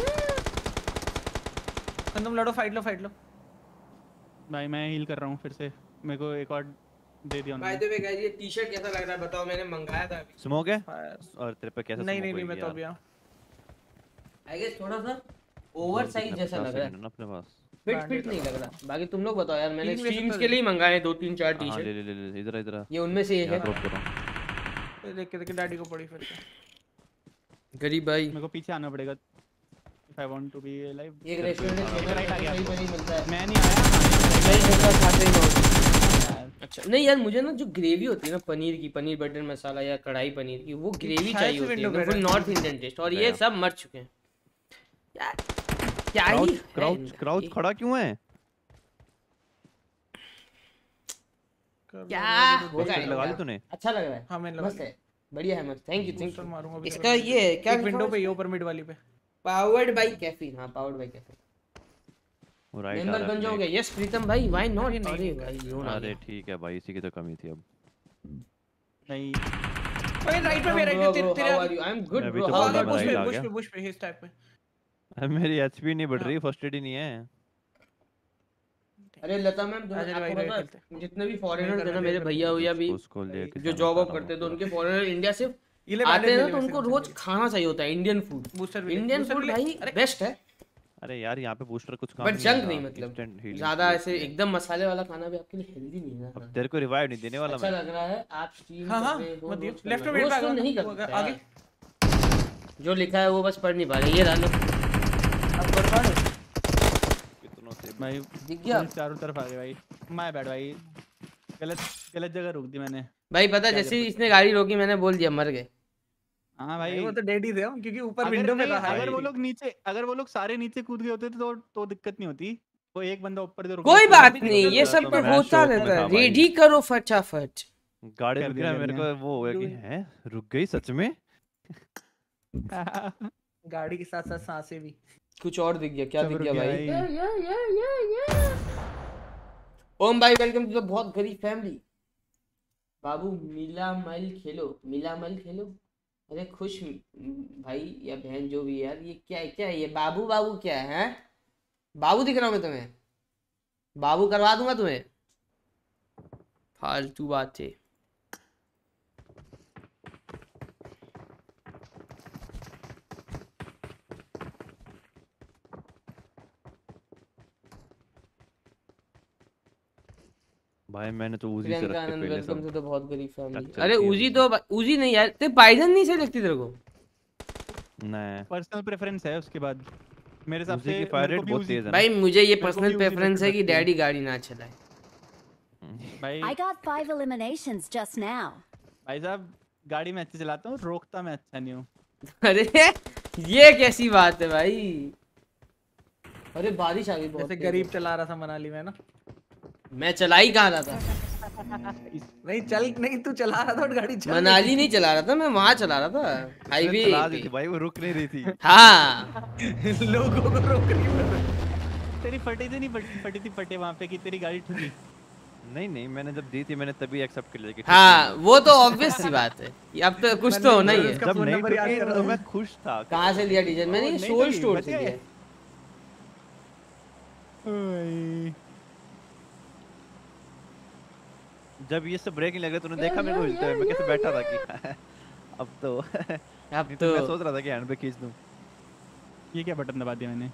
तुम लड़ो, फाइट लो फाइट लो। भाई मैं हील कर रहा हूँ फिर से, मेरे को एक और दे दिया बाय द वे गाइस ये टी-शर्ट कैसा लग रहा है बताओ, मैंने मंगाया था अभी। स्मोक है Fire. और तेरे पे कैसा नहीं smoke नहीं नहीं होएगी मैं तो यार? अभी आऊं। आई गेस थोड़ा सा ओवर साइज जैसा लग रहा है, ना अपने पास। फिट फिट नहीं लग रहा। बाकी तुम लोग बताओ यार, मैंने तीन में से स्ट्रीम्स तो के लिए मंगाए दो तीन चार हाँ टी-शर्ट, ले ले ले ले इधर इधर ये उनमें से एक यहाँ है। ड्रॉप कर रहा हूँ। ये देख के देख के डैडी को पड़ी फिर से। गरीब भाई मेरे को पीछे आना पड़ेगा if I want to be alive। एक रेस्टोरेंट में इधर राइट आ गया सही पनीर मिलता है, मैं नहीं आया। नहीं होता खाते ही बहुत। अच्छा नहीं यार, मुझे ना जो ग्रेवी होती है ना पनीर की, पनीर बटर मसाला या कढ़ाई पनीर की, वो ग्रेवी शायद चाहिए से होती है, window पे बिल्कुल रहती नॉर्थ इंडियन टेस्ट, और ये गया। सब मर चुके हैं यार। क्या ही क्राउच है क्राउच इनका? क्राउच ये- खड़ा क्यों है? क्या होगा Booster लगा ली यार? तूने? अच्छा लग रहा है, हाँ मैंने लगा मस्त है, बढ़िया है, मस्त। Thank you thank booster you. मारूंगा अभी। इसका ये है, क्या एक विंडो पे ही ऊपर मिड वाली पे। पावर्ड बाय कैफीन, हाँ पावर्ड बाय कैफीन। वो राइट आ मेंबर रहा बन है जाओगे? यस प्रीतम भाई, व्हाई नॉट? नहीं, अरे नहीं, भाई यूं ना अरे ठीक है भाई, इसी की तो कमी थी अब। नहीं ओए राइट पे मेरा Bro, तेरे bro, तेरे how आगे। are you? I'm good मैं भी bro, तो how आगे are बोल you? बुश रहा पे right आ बुश गया। पे बुश पे इस टाइप पे। अरे मेरी एचपी नहीं बढ़ रही, फर्स्ट एड ही नहीं है। अरे लता मैम जो आजा आपको भाई, पता खेलते है, जितने भी फॉरेनर्स नहीं है ना, करना, मेरे नहीं भैया भैया भी उसको लेके जो जाना जॉब था वॉब करते थे, पूरा। उनके फॉरेनर इंडिया से ये ले आते हैं ना, ले तो ले उनको वैसे रोज ले। खाना चाहिए होता है इंडियन फूड। बूस्टर भी ले, इंडियन बूस्टर फूड भी ले। भाई अरे बेस्ट है, अरे यार यहाँ पे बूस्टर कुछ काम बट नहीं जंक आता, नहीं, मतलब instant healing ज्यादा की ऐसे होती है। एकदम मसाले वाला खाना भी आपके लिए हेल्दी नहीं है अब ना। तेरे को रिवाइव नहीं देने वाला अच्छा मैं। लग रहा है आप स्ट्रीम हाँ, हाँ, कर रहे हो, मत दियो। रोज कर लेफ्ट रहे में हो। मेरे रोज पे तो नहीं कर आगे सकते आगे। यार। जो लिखा है वो बस पढ़ नहीं पा रहे, ये डालो अब पढ़ पा रहे कितनों से भाई दिख गया। पुलिस चारों तरफ आ गए भाई। माय बैड भाई, गलत गलत जगह रोक दी मैंने। भाई पता है, जैसे ही इसने गाड़ी रोकी मैंने बोल दिया मर गए। हाँ भाई, वो तो डैडी थे हम, क्योंकि ऊपर अगर विंडो पे नहीं, था। अगर वो भाई। लोग नीचे अगर वो लोग सारे नीचे कूद गए होते तो तो दिक्कत नहीं होती। वो एक बंदा ऊपर से रुक कोई गया, बात तो नहीं, ये तो सब मैं तो होता शौक में रहता था है। भाई। रेडी करो फटाफट। गाड़ी कर रुक दिया, गया, कर मेरे दिया। को वो हो गया कि हैं रुक गई सच में। गाड़ी के साथ साथ सांसें भी। कुछ और दिख गया, क्या सब दिख रुक गया गया भाई? भाई। ओम भाई वेलकम टू द बहुत गरीब फैमिली। बाबू मिला मल खेलो, मिला मल खेलो। अरे खुश भाई या बहन जो भी है यार, ये क्या है, क्या है ये बाबू बाबू क्या है, हैं? बाबू दिख रहा हूँ मैं तुम्हें, बाबू करवा दूंगा तुम्हें, फालतू बात है। भाई मैंने तो उजी से प्रियंका रख के आनंद पहले वेलकम सब टू द बहुत गरीब फैमिली। चल अरे चलती है उजी उजी। तो उजी नहीं यार, ते बाइजन नहीं सही लगती तेरे को? नहीं पर्सनल प्रेफरेंस है उसके बाद मेरे हिसाब उजी से की फायर मेरे रेट को भी बहुत उजी- तेज है ना। भाई मुझे ये को भी पर्सनल उसी प्रेफरेंस है कि लगती है। डैडी गाड़ी ना चलाए। भाई I got five eliminations just now. भाई साहब गाड़ी मैं अच्छी चलाता हूँ, रोकता मैं अच्छा नहीं हूँ। अरे ये कैसी बात है भाई? अरे बारिश आ गई बहुत जैसे तेज। गरीब चला रहा था मनाली में ना। मैं चला ही कहाँ रहा था, नहीं चल नहीं तू चला रहा था और गाड़ी चल रही मनाली नहीं चला रहा था मैं, वहाँ चला रहा था हाईवे चला दी पे। थी भाई, वो रुक नहीं रही थी। हाँ थी। लोगों को रोक रही है। तेरी फटी थी नहीं फटी फटी थी फटे वहाँ पे कि तेरी गाड़ी ठुकी। नहीं नहीं मैंने जब दी थी मैंने तभी एक्सेप्ट कर लिया कि ठीक हाँ है। वो तो ऑब्वियस सी बात है, अब तो कुछ तो होना ही है। उसका जब फोन नहीं नंबर याद ठुकी कर रहा तो हूँ। मैं खुश था। कहाँ से लिया डीजल? मैंने ये नहीं सोल ठुकी, स्टोर बच से गए। लिया। ओए, जब ये सब ब्रेक नहीं लग रहा तूने देखा मेरे को हिलते हुए, मैं कैसे बैठा था कि अब तो अब नहीं तो तो मैं सोच रहा था कि हैंड पे खींच दूं। ये क्या बटन दबा दिया मैंने?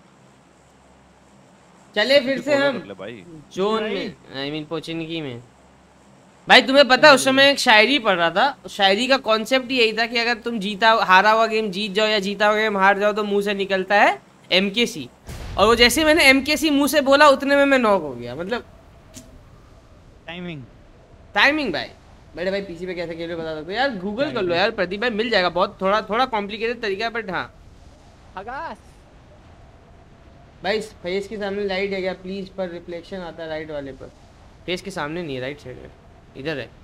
चले फिर तू से follow हम कर ले भाई। जोन में, आई मीन पोचिनकी में। भाई तुम्हें पता है उस समय एक शायरी पढ़ रहा था, शायरी का कॉन्सेप्ट यही था कि अगर तुम जीता हारा हुआ गेम जीत जाओ या जीता हुआ गेम हार जाओ तो मुंह से निकलता है एम के सी, और वो जैसे मैंने एम के सी मुंह से बोला उतने में मैं नॉक हो गया। मतलब टाइमिंग। टाइमिंग भाई। बड़े भाई पीसी पे कैसे खेलो बता सकते हो यार? गूगल कर लो यार प्रदीप भाई, मिल जाएगा। बहुत थोड़ा थोड़ा कॉम्प्लिकेटेड तरीका है बट हाँ आगास भाई। फेस के सामने लाइट है क्या प्लीज? पर रिफ्लेक्शन आता है राइट वाले पर। फेस के सामने नहीं है, राइट साइड में इधर है।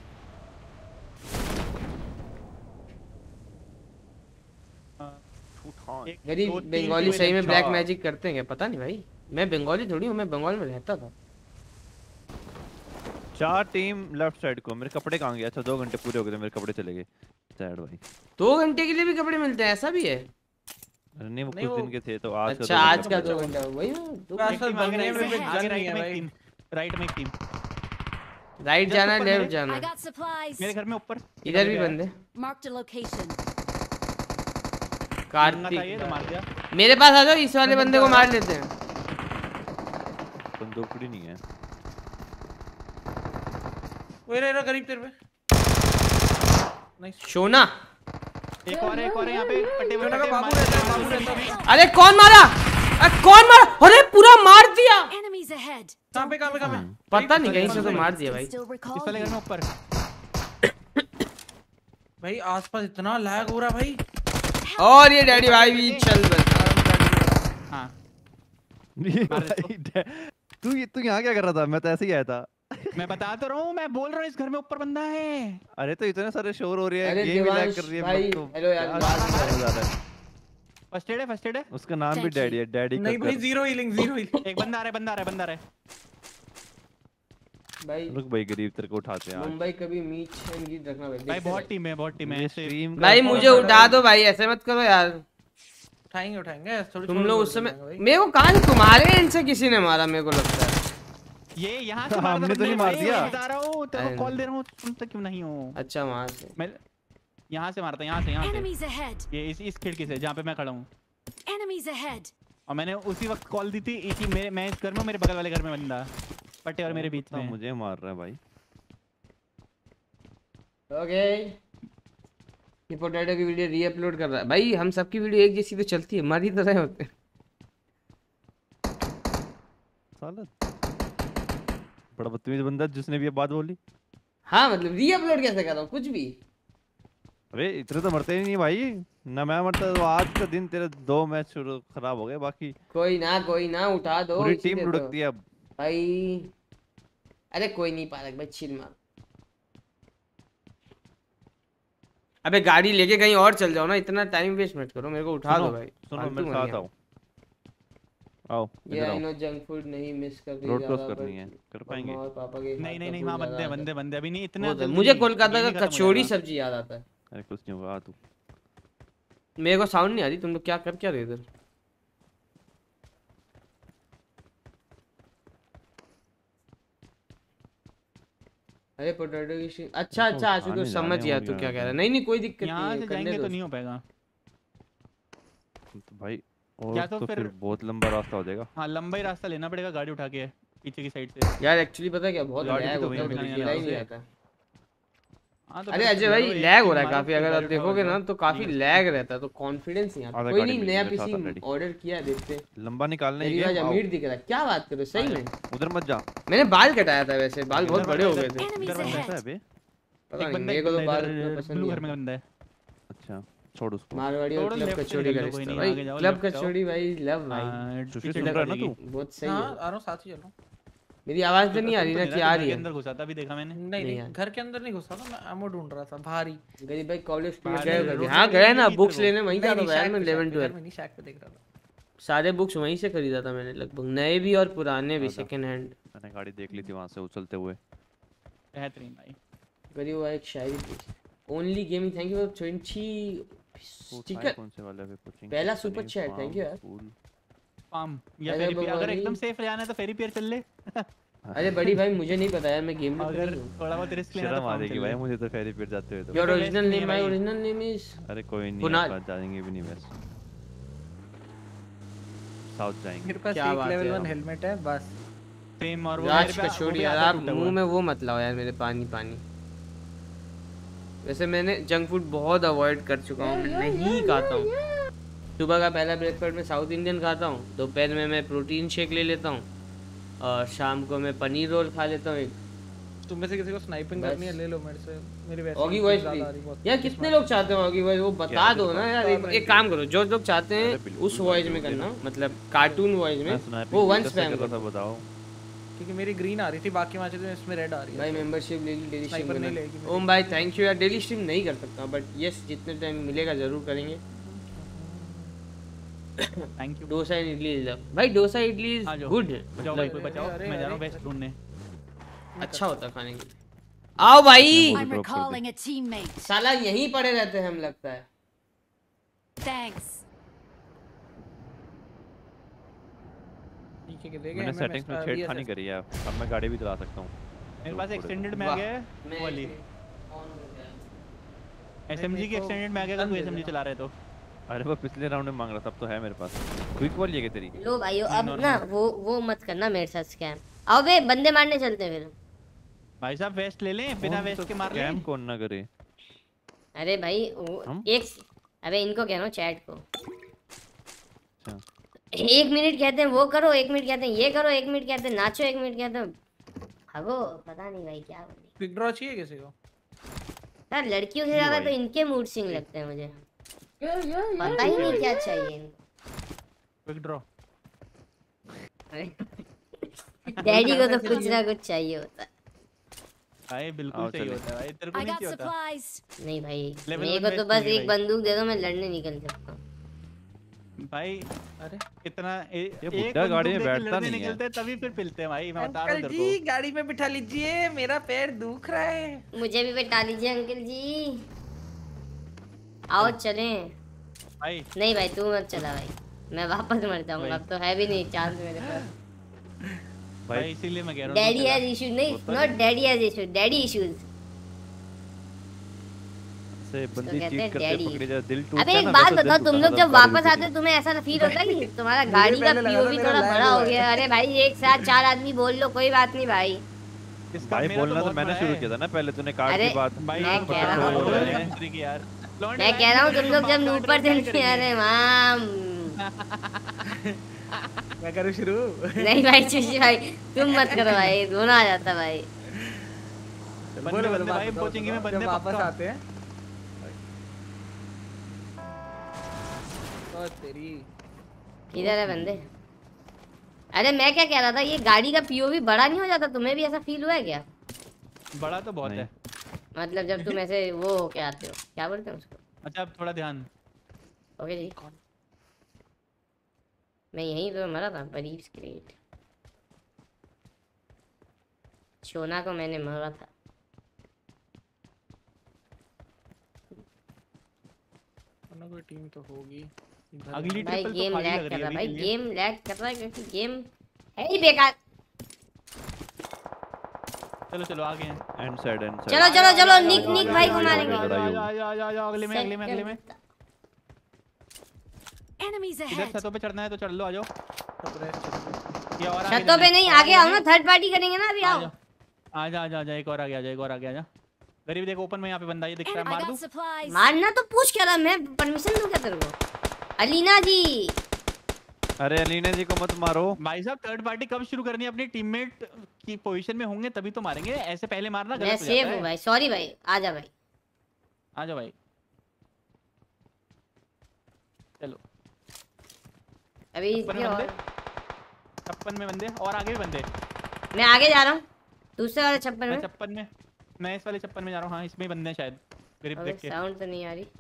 एक, गरीब दो, तीन बंगाली पे सही में अच्छा। ब्लैक मैजिक करते हैं क्या? पता नहीं भाई, मैं बंगाली थोड़ी हूँ, मैं बंगाल में रहता था। चार टीम लेफ्ट साइड को। मेरे कपड़े कहाँ गए? अच्छा दो घंटे पूरे हो गए थे, मेरे कपड़े चले गए। सैड भाई। दो घंटे के लिए भी कपड़े मिलते हैं, ऐसा भी है? अरे नहीं वो नहीं, कुछ वो- दिन के थे तो आज अच्छा आज का दो घंटा वही ना। दो- बस एक टीम आगे बंगले राइट में भी में, आगे गन नहीं राइट है में भाई। एक टीम, राइट में एक टीम। राइट जाना है, ऊपर लेफ्ट है। जाना I है। got supplies. मेरे घर में ऊपर इधर भी बंदे। Marked a location. नंगा था ये तो कार्तिक मार दिया। मेरे पास आ जाओ, इस वाले बंदे को मार लेते हैं। बंदूक पड़ी नहीं है। वो रहा करीब तेरे पे। नाइस। सोना एक और है, एक और है यहाँ पे कटे हुए सोना का कटे बाबू रहता है, बाबू रहता है। अरे कौन मारा? अरे कौन मारा? अरे पूरा मार दिया। Enemies ahead. कहाँ पे कहाँ पे कहाँ पे? पता नहीं कहीं से तो मार दिया भाई। Still recall इस वाले घर में you. ऊपर। भाई आसपास इतना लैग हो रहा भाई। और ये डैडी भाई भी चल बस। हाँ ये मार दे भाई डै- तू ये तू यहाँ क्या कर रहा था? मैं तो ऐसे ही आया था। मैं बता तो रहा हूँ, मैं बोल रहा हूँ इस घर में ऊपर बंदा है। अरे तो इतने सारे शोर हो रहे हैं, अरे गेम भी लैग देवांश कर रही है। भाई, मेरे को हेलो यार, क्या बात समझ कर आ रहा है। फर्स्ट एड है, फर्स्ट एड है। उसका नाम भी Thank you. डैडी है, डैडी नहीं भाई, जीरो हीलिंग, जीरो हीलिंग। एक बंदा आ रहा है, बंदा आ रहा है, बंदा आ रहा है। भाई रुक भाई, गरीब तेरे को उठाते हैं आज। मुंबई कभी मीट एंड गीट रखना भाई। भाई देखते बहुत भाई। टीम है, बहुत टीम है। ये ऐसे- स्ट्रीम भाई मुझे उठा दो भाई, ऐसे मत करो यार। उठाएंगे उठाएंगे थोड़ी। तुम थोड़ी लोग देर उस समय करेंगे भाई। मेरे को कहा तुम्हारे एंड से किसी ने मारा, मेरे को लगता है। ये यहाँ से हमने मार तो नहीं मार दिया। बता रहा हूँ तेरे अरे को कॉल दे रहा हूँ, तुम तक क्यों नहीं हो? अच्छा वहां से। मैं यहाँ से मारता, यहाँ से, यहाँ से। Enemies ahead. ये इस इस खिड़की से जहाँ पे मैं खड़ा हूँ। Enemies ahead. और मैंने उसी वक्त कॉल दी थी कि मेरे मैं इस घर में हूँ, मेरे बगल वाले घर में बंदा पट्टे और मेरे बीच में। मुझे मार रहा है भाई। ओके ये पोटैटो की वीडियो री-अपलोड कर रहा है भाई। हम सबकी वीडियो एक जैसी तो चलती है, हमारी तरह होते हैं। साला बड़ा बदतमीज बंदा जिसने भी ये बात बोली। हाँ मतलब री-अपलोड कैसे कर रहा हूँ कुछ भी। अरे इतने तो मरते ही नहीं भाई। ना मैं मरता तो आज का दिन तेरे दो मैच शुरू खराब हो गए। बाकी कोई ना कोई ना, उठा दो। पूरी इसी टीम दे दो। लुढ़कती है अब। भाई अरे कोई नहीं पालक भाई, चिल मार। अबे गाड़ी लेके कहीं और चल जाओ ना, इतना टाइम वेस्ट मत करो, मेरे को उठा दो सुनो भाई। सुनो फालतू मेरे मत साथ गया। आओ। आओ ये इधर आई आओ। नो जंक फूड नहीं मिस कर रही रोड क्रॉस ज्यादा, करनी but है, कर पाएंगे? मम्मा और पापा के नहीं हाथ नहीं का नहीं, फूड वहाँ ज्यादा बंदे आता है। बंदे बंदे अभी नहीं, इतना बहुत है। जल्दी मुझे नहीं, कोलकाता गेम का ही खत्म हो कचौड़ी जाएगा। सब्जी याद आता है। अरे कुछ नहीं होगा, आ तू। मेरे को साउंड नहीं आ रही, तुम लोग क्या कर क्या रहे हो इधर? अरे पोटैटो की शी- अच्छा अच्छा आशु को आने समझ जाने गया हो तू गया क्या कह रहा है। है। नहीं नहीं कोई दिक्कत यहाँ नहीं से है, करने जाएंगे दो। तो नहीं हो पाएगा। तो भाई और या तो तो फिर- फिर बहुत लंबा रास्ता हो जाएगा। हाँ लंबा ही रास्ता लेना पड़ेगा, गाड़ी उठा के पीछे की साइड से। यार एक्चुअली पता है क्या, बहुत गाड़ी भी लैग तो होता है, वहीं मुझे उठाने दिखा ही जाना नहीं है। आता। हाँ, तो अरे फिर अजय चलो, भाई एक लैग हो टीम रहा है मारो, काफी, फिर अगर आप गाड़ी उठाओ, देखोगे ना जाओ। तो काफी नहीं, लैग रहता है, तो कॉन्फिडेंस नहीं आता। आधा कोई गाड़ी नहीं, में नया मेरे साथ पीसी already। ऑर्डर किया है, देखते हैं। लंबा निकालने मेरी की आज गेम। अमीर दिख रहा है, क्या बात करो सही में। उधर मत जा। मैंने बाल कटाया था वैसे, बाल बहुत इधर बड़े हो इधर- गए थे। Enemies इधर बंदा ahead. ऐसा है बे? पता एक नहीं बंदा मेरे एक को तो बंदा बाल इधर इतना पसंद ब्लू नहीं घर में आता। बंदा है। अच्छा छोड़ उसको। मारवाड़ी और थोड़ा क्लब left से कचौड़ी निकल का लो, कोई रिश्ता नहीं, भाई, आगे जाओ, क्लब left जाओ। कचौड़ी भाई लव भाई, हाँ, सुशी पीछे सुन रहा है ना लगी। तू? बहुत सही हाँ है। आ रहा हूँ, साथ ही चल रहा हूँ। मेरी आवाज तो नहीं आ रही ना, मेरा कि तो आ घर रही के है? अंदर घुसा था, अभी देखा मैंने। नहीं नहीं नहीं यार। घर के अंदर नहीं घुसा था, मैं एमो ढूंढ रहा था भारी। गरीब भाई कॉलेज में बाहर गए नहीं, कभी? रोड हाँ पे गए ना, नहीं बुक्स तेरे को। लेने वहीं नहीं, जाता नहीं, था यार शैक मैं पे, शैक इलेवन पे, घर ट्वेल्व। में नहीं, शैक पे देख रहा था। सारे बुक्स वहीं से खरीदा था मैंने लगभग, नए भी और पुराने भी, आजा। Second hand. मैंने गाड़ी देख ली थी वहां से उछलते हुए। बेहतरीन भाई। गरीब भाई एक शायरी थी। Only gaming, thank you for twenty वो स्टिकर। कौन से वाले पे कोचिंग? पहला सुपर चैट, थैंक यू यार। पाम या अरे फेरी पियर, अगर भाई। एकदम सेफ जाना है तो फेरी पियर चल ले। अरे बड़ी भाई मुझे नहीं पता यार, मैं गेम में अगर नहीं हूँ। थोड़ा बहुत रिस्क लेना है शर्म तो आ पाम जाएगी चल भाई ले। मुझे तो फेरी पिट जाते हुए तो। योर तो ओरिजिनल वैसे नहीं नेम, है माय भाई। ओरिजिनल नेम इज अरे कोई नहीं कुणाल। है, जाएंगे भी नहीं वैसे। साउथ जाएंगे। मेरे पास क्या एक बात है लेवल यार। वन हेलमेट है बस। सेम और वो राज मेरे पे- वो कचौड़ी भी यार, आधा आप टूटा मुंह हुआ में वो मत लाओ यार मेरे, पानी पानी। वैसे मैंने जंक फूड बहुत अवॉइड कर चुका हूँ, मैं नहीं खाता हूँ। सुबह का पहला ब्रेकफास्ट में साउथ इंडियन खाता हूँ, दोपहर में मैं प्रोटीन शेक ले लेता हूँ, और शाम को मैं पनीर रोल खा लेता हूँ एक। तुम में से किसी को स्नाइपिंग बस। करनी है ले लो मेरे से, मेरी वैसे ऑगी ही वॉइस ज़्यादा आ रही, बहुत यार, कितने लोग चाहते हो ऑगी वॉइस, वो बता क्या दो ना यार। एक, एक काम करो, जो लोग चाहते अरे हैं बिल्कुल उस वॉइस में करना, मतलब कार्टून वॉइस मैं में, सुना वो वन स्पैम कर रहा था, बताओ। क्योंकि मेरी ग्रीन आ रही थी, बाकी मैचेस में इसमें रेड आ रही है। भाई मेंबरशिप ले ली, डेली Sniper नहीं स्ट्रीम लेगी मेरी। ओम भाई थैंक यू यार। डेली स्ट्रीम नहीं कर सकता बट यस जितने टाइम मिलेगा जरूर करेंगे। Thank you. Dosa and idli is भाई, डोसा इडली आ इज जाओ। गुड। जाओ भाई, मतलब कोई बचाओ, अरे, मैं जा रहा हूँ अरे, वेस्ट ढूंढने। अच्छा होता खाने के लिए। आओ भाई। I'm recalling a teammate. साला यहीं पड़े रहते हैं हम लगता है। Thanks. नीचे के देखे मैंने सेटिंग्स में छेड़खानी करी है, अब मैं गाड़ी भी चला सकता हूँ। मेरे पास एक्सटेंडेड में आ गया है वो वाली एसएमजी की एक्सटेंडेड में आ गया, तू एसएमजी चला रहे तो। अरे वो पिछले राउंड में मांग रहा था, अब तो है मेरे पास। क्विक वॉल ये क्या तेरी? लो भाई अब ना वो वो मत करना मेरे साथ स्कैम। आओ बे बंदे मारने चलते हैं फिर। भाई साहब वेस्ट ले लें, बिना वेस्ट के मार लें। स्कैम कौन ना करे। अरे भाई वो एक अबे इनको कह रहा हूँ चैट को। अच्छा एक मिनट कहते हैं वो करो, एक मिनट कहते हैं ये करो, एक मिनट कहते हैं नाचो, एक मिनट कहते हैं भागो। पता नहीं भाई क्या बोले। क्विक ड्रॉ चाहिए किसी को? यार लड़कियों से ज्यादा तो इनके मूड स्विंग लगते हैं मुझे। पता ही नहीं क्या चाहिए इनको। Quick draw. डैडी को तो कुछ ना कुछ चाहिए होता है। भाई बिल्कुल सही होता है भाई, तेरे को I नहीं got चाहिए होता। supplies. नहीं भाई Level मेरे one को तो best बस नहीं है एक भाई। बंदूक दे दो, मैं लड़ने निकल सकता हूँ। भाई अरे इतना ए, ये एक बुड्ढा गाड़ी में बंदूक देके बैठता लड़ने नहीं है। निकलते हैं, तभी फिर पिलते हैं भाई, मैं बता रहा हूँ अंकल तेरे जी को। गाड़ी में बिठा लीजिए, मेरा पैर दुख रहा है। मुझे भी बैठा लीजिए अंकल जी। आओ चलें। भाई नहीं भाई तू मत चला भाई, मैं वापस मर जाऊंगा। अब तो है भी नहीं चांस मेरे पास। भाई इसीलिए मैं कह रहा हूँ डैडी हैज इश्यूज। नहीं not daddy has issues, daddy issues. से बंदी कहते हैं चीट करते डैडी। पकड़े जाए, दिल टूटता अबे है एक ना, बात वैसा दिल बताओ, टूटा तुम लोग था जब गाड़ी वापस में आते हो तुम्हें ऐसा फील होता है कि तुम्हारा गाड़ी का पहले लगा पीओवी था, थोड़ा मेरा बड़ा lag हो हुआ गया। अरे भाई एक साथ चार आदमी बोल लो, कोई बात नहीं भाई। इसका भाई मेरा बोलना तो बहुत मैंने बड़ा शुरू है। किया था ना, पहले तूने कार्ड अरे की बात। भाई मैं आप कह पता रहा करो हूँ- यार, दूसरी की यार। लौंडे मैं लाए कह रहा हूँ थे, तुम लोग जब बाप नूपर काट थे रहे थे, अरे माम। मैं करूँ शुरू? नहीं भाई चुशी भाई तुम मत करो भाई, रोना आ जाता भाई। बंदे बोलो, बंदे बोलो, भाई बताओ, कोचिंग में बताओ, बंदे जब वापस पक्का। आते हैं तो तेरी इधर है बंदे। अरे मैं क्या कह रहा था, ये गाड़ी का पीओवी बड़ा नहीं हो जाता? तुम्हें भी ऐसा फील हुआ है क्या? बड़ा तो बहुत नहीं। है। मतलब जब तुम ऐसे वो होके आते हो, क्या बोलते हैं उसको? अच्छा अब थोड़ा ध्यान। ओके जी। मैं यहीं पे मरा था, बरीब्स ग्रेट। शोना को मैंने मारा था। वरना कोई टीम तो होगी। अगली भाई ट्रिपल तो गेम खाली लैग लग कर रही रहा है है भाई, अभी के लिए। गेम लैग कर रहा है क्योंकि गेम है ही बेकार। चलो चलो आगे हैं। एंड साइड एंड चलो चलो चलो निक निक भाई को आ मारेंगे। जाओ आ जाओ आ जाओ आ जाओ अगले में अगले में अगले में। Enemies इधर aheड. छतों पे चढ़ना है तो चढ़ लो, आ जाओ। ये और आगे छतों जाना पे है, नहीं, और आगे आओ ना, जाना है। थर्ड पार्टी करेंगे ना अभी। आ आओ जाओ आ जा आ जा आ जा, एक और आ गया, आ जा एक और आ गया, आ जा। गरीब देखो ओपन में यहाँ पे बंदा ये दिख रहा And है, I मार got दूं? supplies. मारना तो पूछ क्या रहा, मैं परमिशन दूं क्या तेरे को? अलीना जी अरे अलीना जी को मत मारो। भाई साहब थर्ड पार्टी कब शुरू करनी है? अपनी टीममेट की पोजीशन में होंगे तभी तो मारेंगे, ऐसे पहले मारना मैं गलत हो सेफ जाता हूँ है। भाई, सॉरी भाई। आजा भाई। आ जाओ भाई चलो। अभी छप्पन में ये बंदे, और छप्पन में बंदे और आगे भी बंदे। मैं आगे जा रहा हूँ दूसरे वाले छप्पन मैं में। छप्पन में, मैं इस वाले छप्पन में जा रहा हूँ। हाँ इसमें ही बंदे हैं शायद, गरीब अबे देख के। साउंड तो नहीं आ रही।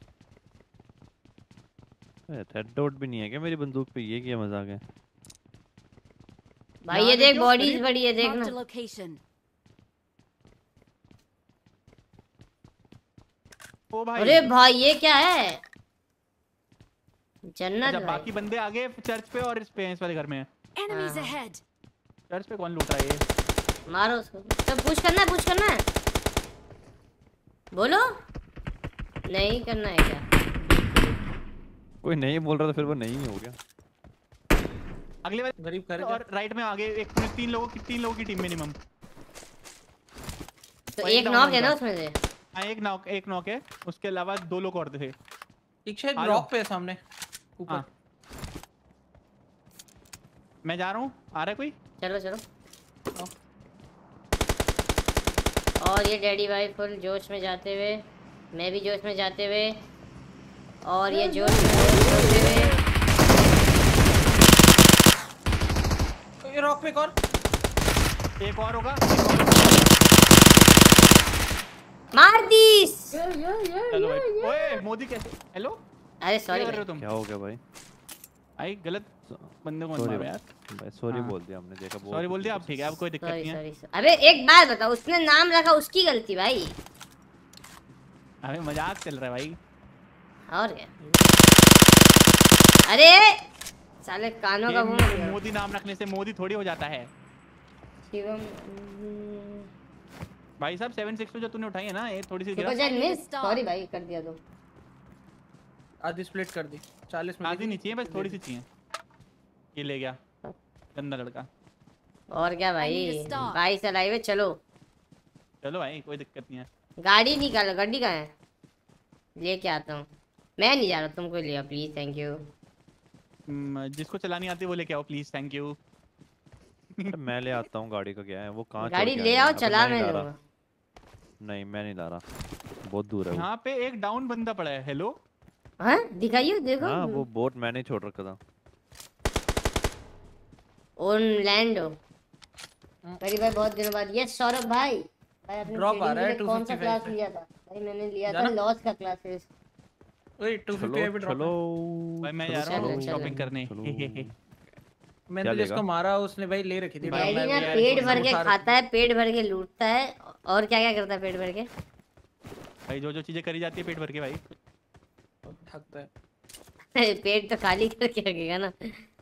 हेड डॉट भी नहीं है क्या मेरी बंदूक पे? ये क्या मजाक है? भाई यहाँ ये देख देखो, बॉडीज करीब। बड़ी है, Marked a देखना। location. ओ भाई अरे भाई ये क्या है? जन्नत अच्छा बाकी भाई। बंदे आगे चर्च पे और इस पे हैं, इस वाले घर में हैं। Enemies हाँ। ahead. चर्च पे कौन लूट रहा है ये? मारो उसको। तो पुश करना है, पुश करना है। बोलो नहीं करना है क्या? कोई नहीं बोल रहा था, फिर वो नहीं हो गया। अगले वाले गरीब कर और राइट में आगे एक तीन लोगों की तीन लोगों की टीम मिनिमम। तो वही एक down नॉक है होगा। ना उसमें से? हाँ एक नॉक एक नॉक है, उसके अलावा दो लोग और थे। एक शायद आ रॉक जाओ। पे है सामने ऊपर। हाँ मैं जा रहा हूँ, आ रहा है कोई? चलो चलो। और ये डैडी भाई फुल जोश में जाते हुए, मैं भी जोश में जाते हुए, और ये जोश में होते हुए। ये रॉक पे कौन? एक और होगा। मार दीस। चलो भाई। ओए मोदी कैसे? हेलो अरे क्या सॉरी कर रहे हो भाई। तुम? क्या हो गया भाई? भाई गलत बंदे को मत सॉरी मारो यार। भाई, सॉरी हाँ। बोल दिया हमने, देखा बहुत सॉरी बोल दिया, अब ठीक है, अब कोई दिक्कत सॉरी नहीं है। सॉरी अबे एक बात बता, उसने नाम रखा उसकी गलती भाई। अबे मजाक चल रहा है भाई। और क्या? अरे साले कानों का मुंह ये मोदी नाम रखने से मोदी थोड़ी हो जाता है। शिवम भाई साहब सेवन सिक्स जो तूने उठाई है ना, ये थोड़ी सी गिरा। सुपर चैट मिस, सॉरी भाई कर दिया तो। आधी स्प्लिट कर दी, चालीस में आधी नहीं चाहिए, बस थोड़ी सी चाहिए। ये ले गया गंदा लड़का। और क्या भाई, भाई चलाई हुए चलो। चलो भाई कोई दिक्कत नहीं है। गाड़ी निकालो, गाड़ी कहाँ है? लेके आता हूँ। मैं नहीं जा रहा, तुमको लिया प्लीज, थैंक यू। हम्म, जिसको चलानी आती है वो लेके आओ प्लीज, थैंक यू। मैं ले आता हूँ, गाड़ी का क्या है, वो कहाँ गाड़ी ले आओ, चला मैं लूंगा। नहीं मैं नहीं ला रहा, बहुत दूर है वो। यहाँ पे एक डाउन बंदा पड़ा है। हेलो हाँ दिखाइए, देखो। हाँ वो बोट मैंने छोड़ रखा था। ऑन लैंड हो मेरी भाई, बहुत दिनों बाद। यस सौरभ भाई, भाई अपने ड्रॉप आ रहा है ट्रेडिंग के लिए कौन सा टू फिफ्टी फाइव क्लास लिया था भाई? मैंने लिया था जाना? लॉस का क्लासेस। ओए टू फिफ्टी चलो पे ड्रॉप चलो भाई, मैं जा रहा हूँ चलो, चलो। शॉपिंग करने। मैं क्या तो जिसको लेगा? मारा उसने भाई ले रखी थी। डैडी मैं ना भी यार पेट कुछ भर के उठा खाता है, पेट भर के लूटता है, और क्या क्या करता है पेट भर के? भाई जो जो चीजें करी जाती है पेट भर के भाई। थकता है, पेट तो खाली करके रखेगा ना।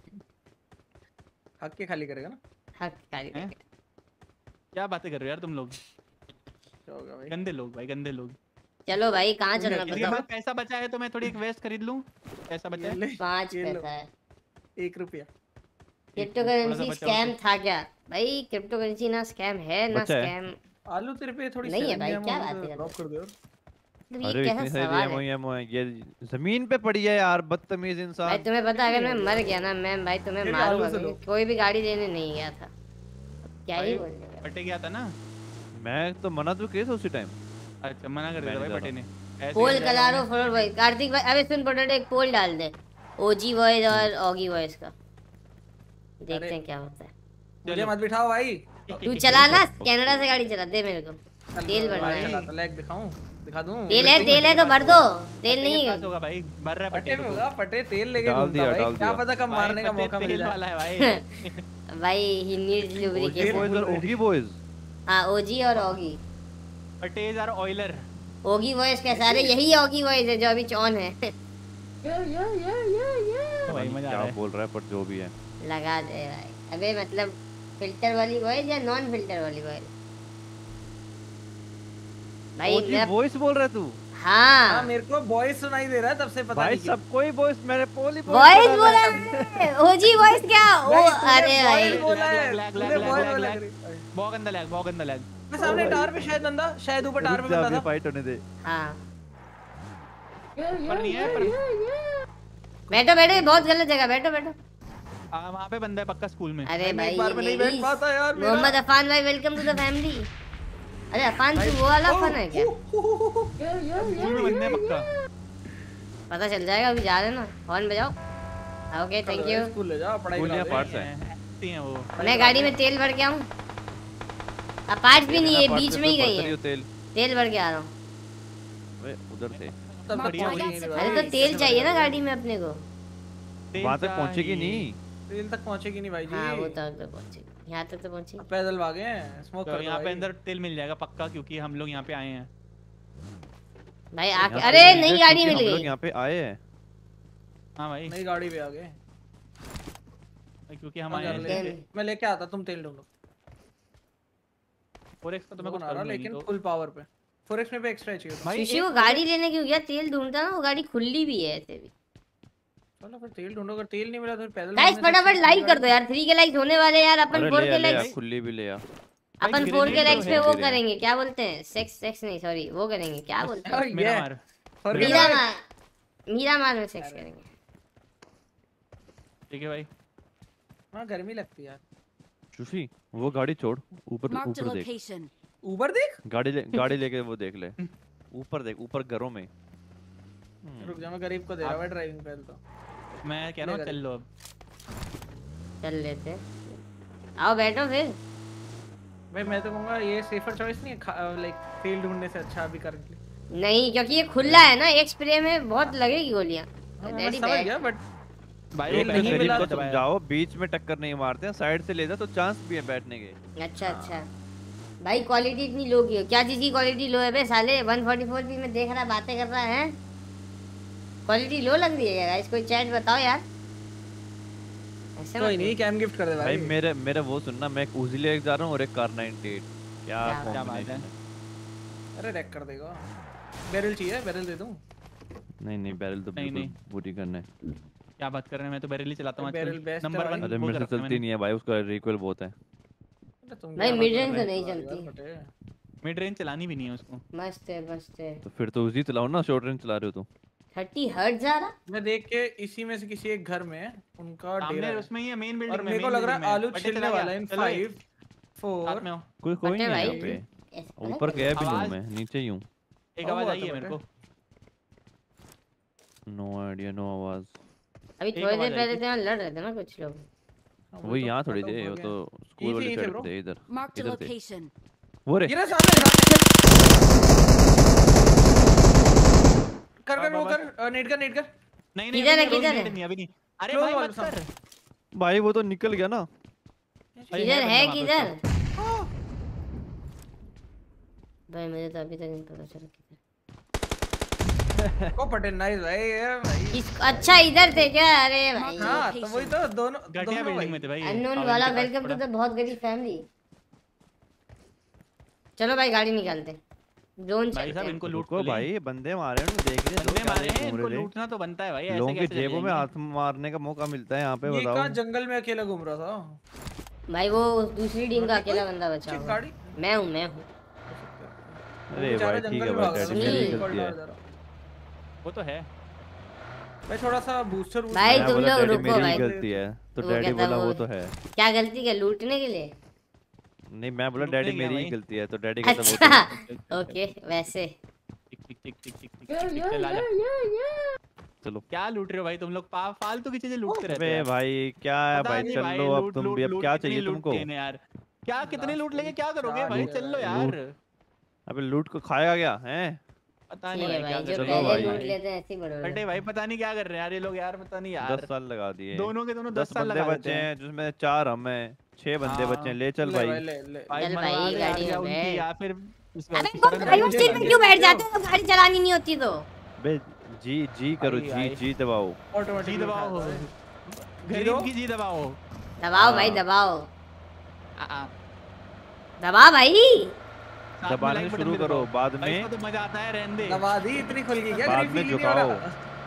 हक के खाली करेगा ना। हक खाली हैं? करके। क्या बातें कर रहे हो यार तुम लोग, क्या होगा भाई? गंदे लोग भाई, गंदे लोग। चलो भाई कहाँ चलना किसी के बताओ? पास पैसा बचा है तो मैं थोड़ी एक वेस्ट खरीद लूं। पैसा बचा ये है ले, पाँच ये लो, पैसा है। एक रुपया। क्रिप्टो थोड़ा सा करेंसी बचा स्कैम बचा। था क्या भाई? क्रिप्टो करेंसी ना स्कैम है ना बचा है। स्कैम। आलू तेरे पे थोड़ी नहीं है सेवन भाई, एम क्या हो, बात है ड्रॉप कर दो यार। मतलब अरे ये इतनी कैसा सारी सवाल एमओ है एमओ ये जमीन पे पड़ी है यार, बदतमीज भाई? इंसान। तुम्हें पता है, अगर मैं मर गया ना मैं भाई तुम्हें मेरे मारूंगा, आलू से क्योंकि लो। कोई भी गाड़ी लेने नहीं गया था। क्या ही भाई, बोलने का। बटे गया था ना। मैं तो मना तो किया था उसी टाइम। अच्छा मना कर दिया था मैं भाई नहीं बटे ने। ऐसे पोल ही जाएगा कलारो मैं। फॉर भाई कार्तिक भाई। अबे सुन पोटेटो, एक पोल डाल दे ओजी वॉइस और ऑगी वॉइस का, देखते अरे। हैं क्या होता है। मुझे मत बिठाओ भाई। तू चला ना, कनाडा से गाड़ी चला, दे मेरे को तेल भरना भाई है। चलाता लैग दिखाऊं, दिखा दूं? तेल है, तेल है तो भर दो। तेल बटे नहीं के है पास होगा भाई, भर रहा है पटे बटे में को। होगा, पटे तेल लेके डाल घूमता दिया, भाई, डाल क्या दिया। पता कब भाई, मारने का बटे मौका मिल तेल जाए। वाला है भाई। भाई ही नीड्स ओगी लुब्रिकेशन। बॉयज और ओगी बॉयज। हाँ ओजी और ऑगी। बटेज और ऑयलर। ओगी वॉइस कैसा? अरे यही ऑगी वॉइस है जो अभी चॉन है। भाई मजा आ क्या रहा है। बोल रहा है, पर जो भी है। लगा दे भाई। अबे मतलब फिल्टर वाली वॉइस या नॉन फिल्टर वाली वॉइस? भाई ओजी मैं वॉइस बोल रहा है तू? हाँ हाँ मेरे को वॉइस सुनाई दे रहा है, तब से पता भाई नहीं क्यों। सबको ही वॉइस, मैंने पोल ही वॉइस बोला है। ओजी वॉइस क्या? ओ भाई, तूने अरे भाई voice बोला है, लैग, लैग, तूने लैग, voice लैग, बोला लैग। है। बहुत गंदा लैग, बहुत गंदा लैग। मैं सामने टावर पे शायद बंदा, शायद ऊपर टावर पे बंदा था। फाइट होने दे। हाँ पर नहीं है पर बैठो बैठो, ये बहुत गलत जगह, बैठो बैठो। हाँ वहाँ पे बंदा है पक्का स्कूल में। अरे मैं भाई एक बार में नहीं बैठ ladies, पाता यार मेरा। मोहम्मद अफान भाई वेलकम टू द फैमिली। अरे अफान तू वो वाला अफान है क्या? स्कूल में बंदे हैं पक्का। पता चल जाएगा, अभी जा रहे हैं ना। हॉर्न बजाओ। Okay thank you. स्कूल ले जाओ, पढ़ाई स्कूल करा या दे। पार्ट्स है। ऐसी हैं वो। मैं गाड़ी में तेल भर के आऊँ? अपार्ट भी नहीं है, बीच में ही गई है। तेल तेल भर के आ रहा हूँ। वे, उधर से तब तक बढ़िया, पहुंची नहीं अरे भाई। तो तेल चाहिए ना गाड़ी में अपने को। तेल वहां तक पहुंचेगी चाहिए। नहीं। तेल तक पहुंचेगी नहीं भाई जी। हाँ वो तक तो पहुंचेगी, यहाँ तक तो पहुंची। अब पैदल भागे हैं, स्मोक तो कर यहाँ दो पे भाई। अंदर तेल मिल जाएगा पक्का, क्योंकि हम लोग यहाँ पे आए हैं। भाई यहाँ आके पे अरे भी नई इधर गाड़ी क्योंकि मिल हम लोग गई। यहाँ पे आए हैं। हाँ भाई, नई गाड़ी पे आ गए। क्योंकि हम हम आए जा हैं। रहे हैं। मैं लेके आता, तुम तेल ढूंढो। फोर एक्स का तो मैं कुछ बना रहा करूंगा लेकिन नहीं तो। फुल पावर पे। फोरेक्स में भी एक्स्ट्रा चाहिए था। भाई शिशु वो गाड़ी लेने क्यों गया? तेल ढूंढता ना, वो गाड़ी खुली भी है ऐसे भी। चलो फिर तेल ढूंढो, अगर तेल नहीं मिला तो फिर पैदल गाइस भागने से फटाफट अच्छा लाइक कर दो गाड़ी- यार, थ्री के लाइक होने वाले हैं यार। अपन अरे फोर ले के आ, ले आ, लाइक्स खुली भी ले आ। अपन भाई, फोर के ग्रेनेड लाइक्स तो पे है, वो ग्रेनेड। करेंगे, क्या बोलते हैं, सेक्स सेक्स नहीं सॉरी वो करेंगे, क्या बोलते हैं, Oh, मेरा yeah. मार। Forget Meera it. मार, मीरा मार में सेक्स करेंगे। ठीक है भाई। हाँ गर्मी लगती है यार। सुशी वो गाड़ी छोड़, ऊपर Marked a ऊपर देख। location. ऊबर देख। गाड़ी ले, गाड़ी लेके वो देख ले। ऊपर देख, ऊपर घरों में। रुक जा, मैं गरीब को दे रहा हूँ ड्राइविंग पहले तो। मैं कह रहा हूँ चल लो अब। चल लेते हैं। आओ बैठो फिर। भाई मैं तो कहूँगा ये सेफर चॉइस नहीं है, लाइक तेल ढूंढने से अच्छा अभी करंटली। नहीं क्योंकि ये खुला है ना, एक स्प्रे में बहुत लगेगी गोलियां। हाँ, मैं डैडी समझ बैठ। गया बट भाई एक वो तो नहीं गरीब मिला को तो भाई। समझाओ, बीच में टक्कर नहीं मारते हैं, साइड से ले जा तो चांस भी है बैठने के। अच्छा अच्छा भाई क्वालिटी इतनी लो की हो क्या चीज़ की क्वालिटी लो है बे साले वन फोर्टी फोर पी में देख रहा बातें कर रहा है क्वालिटी लो लग रही है क्या गाइस कोई चैट बताओ यार ऐसे कोई मत नहीं कैम गिफ्ट कर दे भाई भाई। मेरे मेरे वो सुनना, मैं एक उजी लेके जा रहा हूँ और एक कार नाइंटी एट। क्या क्या क्या बात है। combination है। अरे रैक कर देगा। बैरल चाहिए बैरल दे दूं। नहीं नहीं बैरल तो नहीं, बिल्कुल नहीं। पूरी करना है। क्या बात कर रहे हैं, मैं तो बैरल ही चलाता हूँ बैरल आजकल। बेस्ट है नंबर भाई। वन अरे वो मेरे कर से रखा है चलती मैंने। नहीं है भाई, उसका रिकॉइल बहुत है। अरे तुम भाई क्या मिड बात रेंज कर तो रहे नहीं हो यार, चलती फटे। मिड रेंज चलानी भी नहीं है उसको। मस्त है मस्त है तो फिर तो उजी चलाओ ना, शॉर्ट रेंज चला रहे हो तो। थर्टी हर्ट जा रहा मैं देख के इसी में से किसी एक घर में उनका डेरा सामने है उसमें ही है मेन बिल्डिंग और में। मेरे को main लग रहा building है में। आलू बटे छिलने चला वाला गया। है इन चलो ये, फाइव साथ में फोर। हो। कोई कोई बटे नहीं है भाई यहाँ पे। ऐसे अलग ऊपर कर गया भी नहीं हूँ आवाज- मैं, नीचे ही हूँ। एक ओ, आवाज वो आई तो है मेरे बटे। को। नो आइडिया, नो आवाज। अभी एक थोड़ी देर आवाज आई पहले थी। तो यहाँ लड़ रहे थे ना कुछ लोग वो यहाँ थोड़ी थे, वो तो स्कूल यहीं वाले से, यहीं से सड़क bro। पे थे इधर। Marked a इधर थे location. वो रे। गिरा सामने सामने। कर कर वो कर नेट कर नेट कर। नहीं नहीं किधर है, अभी नहीं, किधर अभी है? नहीं अभी नहीं। अरे Close भाई wall मत सामने। कर। भाई वो तो निकल गया ना। भाई किधर बंदा है वहाँ पे किधर उसका। भाई मुझे तो अभी तक नहीं पता चला किधर ओ पटे नाइस भाई ये भाई। किस अच्छा इधर थे क्या अरे भाई हाँ तो वही तो दोनों घटिया दोनों बिल्डिंग भाई। में थे भाई ये। अननोन पावर वाला के पास वेलकम टू पड़ा। द बहुत गरीब फैमिली चलो भाई गाड़ी निकालते जोन भाई चलते साहब हैं इनको लूट रुको को भाई, ये बंदे मारे हैं, देख रहे बंदे मारे हैं, घूम इनको रहे थे। लूटना तो बनता है भाई। ऐसे लोगों की कैसे चले जेबों में जाएंगे? हाथ मारने का मौका मिलता है यहाँ पे, ये बताओ। कहाँ जंगल में अकेला घूम रहा था। भाई वो दूसरी टीम का अकेला बंदा बचा चिक हुआ गाड़ी। है। मैं हूँ मैं हूँ अरे बेचारा भाई ठीक जंगल है में भाई, भाग रहा डैडी था, मेरी नहीं। गलती है। कॉरिडोर जा रहा। वो तो है। भाई थोड़ा सा बूस्टर भाई मैं तुम बोला लोग डैडी रुको मेरी भाई गलती है, तो वो डैडी कहता बोला वो- वो तो है। क्या गलती क्या लूटने के लिए नहीं मैं बोला लूटने डैडी गया मेरी ही भाई। गलती है, तो डैडी कहता वो तो है। अच्छा ओके वैसे टिक टिक टिक टिक टिक टिक टिक चल आजा। चलो। क्या लूट रहे हो भाई तुम लोग? पा- फालतू की चीजें लूटते रहते अबे हैं। भाई क्या है पता भाई, नहीं चल भाई, लो अब लूट- तुम लूट- भी, अब लूट क्या कितनी चाहिए लूट तुमको? देने यार। क्या कितने लूट लेके क्या करोगे क्या भाई? लूट चल लो है? यार। अबे लूट को खाएगा क्या है? पता ठीक नहीं है भाई क्या भाई कर जो रहे चलो हैं पहले भाई। लूट लेते हैं ऐसे ही बड़े बटे भाई पता नहीं क्या कर रहे हैं यार ये लोग यार। पता नहीं यार। दस साल लगा दिए। दोनों के दोनों दस दस साल बंदे लगा बचे देते हैं। हैं, जिसमें चार हम हैं, छह बंदे हाँ। बचे हैं। ले चल ले भाई। भाई ले ले भाई चल मरवा भाई, दे यार गाड़ी या में उनकी बैठ। या फिर इस अबे इस तुम तरह ड्राइवर मुझे सीट में क्यों बैठ जाते हो गाड़ी चलानी नहीं होती तो बे जी जी करो, भाई, जी भाई। जी दबाओ। जी ऑटोमेटिक दबाओ। जीरो? गरीब की जी दबाओ। दबाओ भाई हाँ। दबाओ आ, आ, दबा भाई साथ में दबाने like से button शुरू भी करो, दबाओ। बाद भाई में इसको तो मजा आता है रहने दे। दबा दी इतनी खुल गई क्या? बाद गरीब में फील नहीं हो रहा। झुकाओ।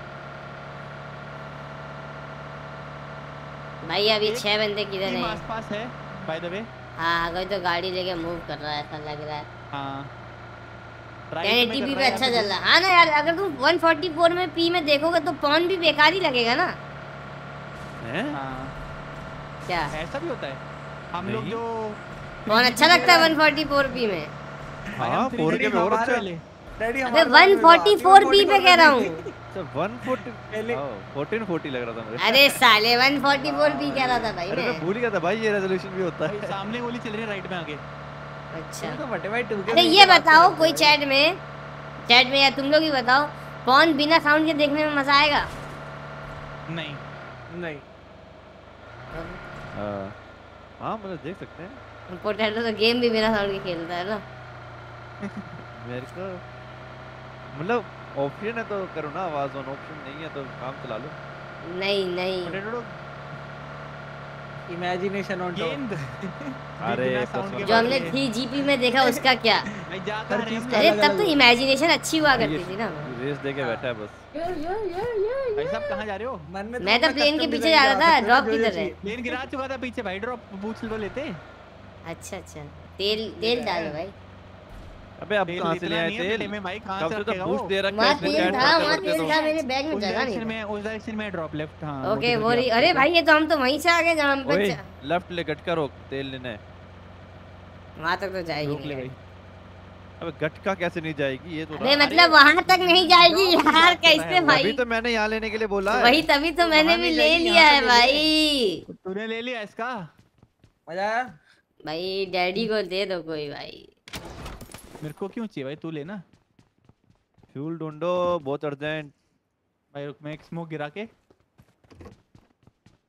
भाई अभी एक छह बंदे किधर टीम हैं आसपास है बाय द वे। हाँ कोई तो गाड़ी लेके मूव कर रहा है ऐसा लग रहा है हाँ टेन एटी पी पे अच्छा चल रहा है हाँ ना यार अगर तुम वन फोर्टी फोर में पी में देखोगे तो पॉन भी बेकार ही लगेगा ना हैं? हाँ क्या ऐसा भी होता है। हम लोग नहीं। जो पॉन अच्छा लगता है वन फोर्टी फोर पी में हाँ फोर के में और अच्छा। डैडी अबे वन फोर्टी फोर पी पे कह रहा हूँ अच्छा वन फोर्टी पहले- फोर्टीन फोर्टी लग रहा था मुझे। अरे साले वन फोर्टी फोर पी कह रहा था भाई अरे मैं मैं भूल गया था भाई, ये रेजोल्यूशन भी होता भाई है। सामने गोली चल रही है राइट में आगे। अच्छा तो बटे भाई टू के अरे ये बताओ कोई चैट में चैट में या तुम लोग ही बताओ पॉन बिना साउंड के देखने में मजा आएगा नहीं नहीं हाँ हाँ, मतलब देख सकते हैं। पोटैटो तो गेम भी बिना साउंड के खेलता है ना मेरे को मतलब ऑप्शन है तो करो ना, आवाज ऑन। ऑप्शन नहीं है तो काम चला लो। नहीं नहीं पोटैटो इमेजिनेशन ऑन टॉप। गेंद अरे, बिना sound के कसम। जो हमने बात थ्री जीपी में देखा उसका क्या भाई जा हर कहाँ रहे चीज़ हम का लोग? अरे अलग तब तो अलग- इमेजिनेशन अच्छी हुआ करती थी ना रेस दे के बैठा है बस। भाई साहब कहाँ जा रहे हो? मन में मैं तो अपना प्लेन के custom पीछे design जा रहा बना था सकते हो ड्रॉप जो जो किधर है चीज़- प्लेन गिरा चुका था पीछे भाई। ड्रॉप पूछ लो लेते। अच्छा अच्छा तेल तेल डालो भाई अबे अब तेल कहाँ से ले इतना आए नहीं है तेल? प्लेन में भाई, कहाँ कब से से तो रखेगा बूस्ट वो? दे रखा है वहाँ इसमें, तेल चैट था करते वहाँ करते तेल तो। था मेरे बैग में उस जगह डायरेक्शन नहीं में उस डायरेक्शन में ड्रॉप लेफ्ट। हाँ था वो ओके दिख वो गया रही आपको। अरे भाई ये तो हम तो वहीं से आ गए जहाँ पे ओए चा- लेफ्ट ले गटका रोक, तेल लेना है। वहाँ तक तो जाएगी रोक ले नहीं भाई। अबे गटका कैसे नहीं जाएगी ये तो? अरे मतलब वहाँ तक नहीं जाएगी यार कैसे अभी भाई तो मैंने यहाँ लेने के लिए बोला है। वही तभी तो मैंने वहाँ भी नहीं ले जाएगी, लिया यहाँ है से ले ले। भाई तूने ले लिया इसका? मजा आया? भाई डैडी को दे दो कोई भाई मेरे को क्यों चाहिए भाई? तू लेना फ्यूल ढूंढो बहुत अर्जेंट। भाई। रुक मैं एक स्मोक गिरा के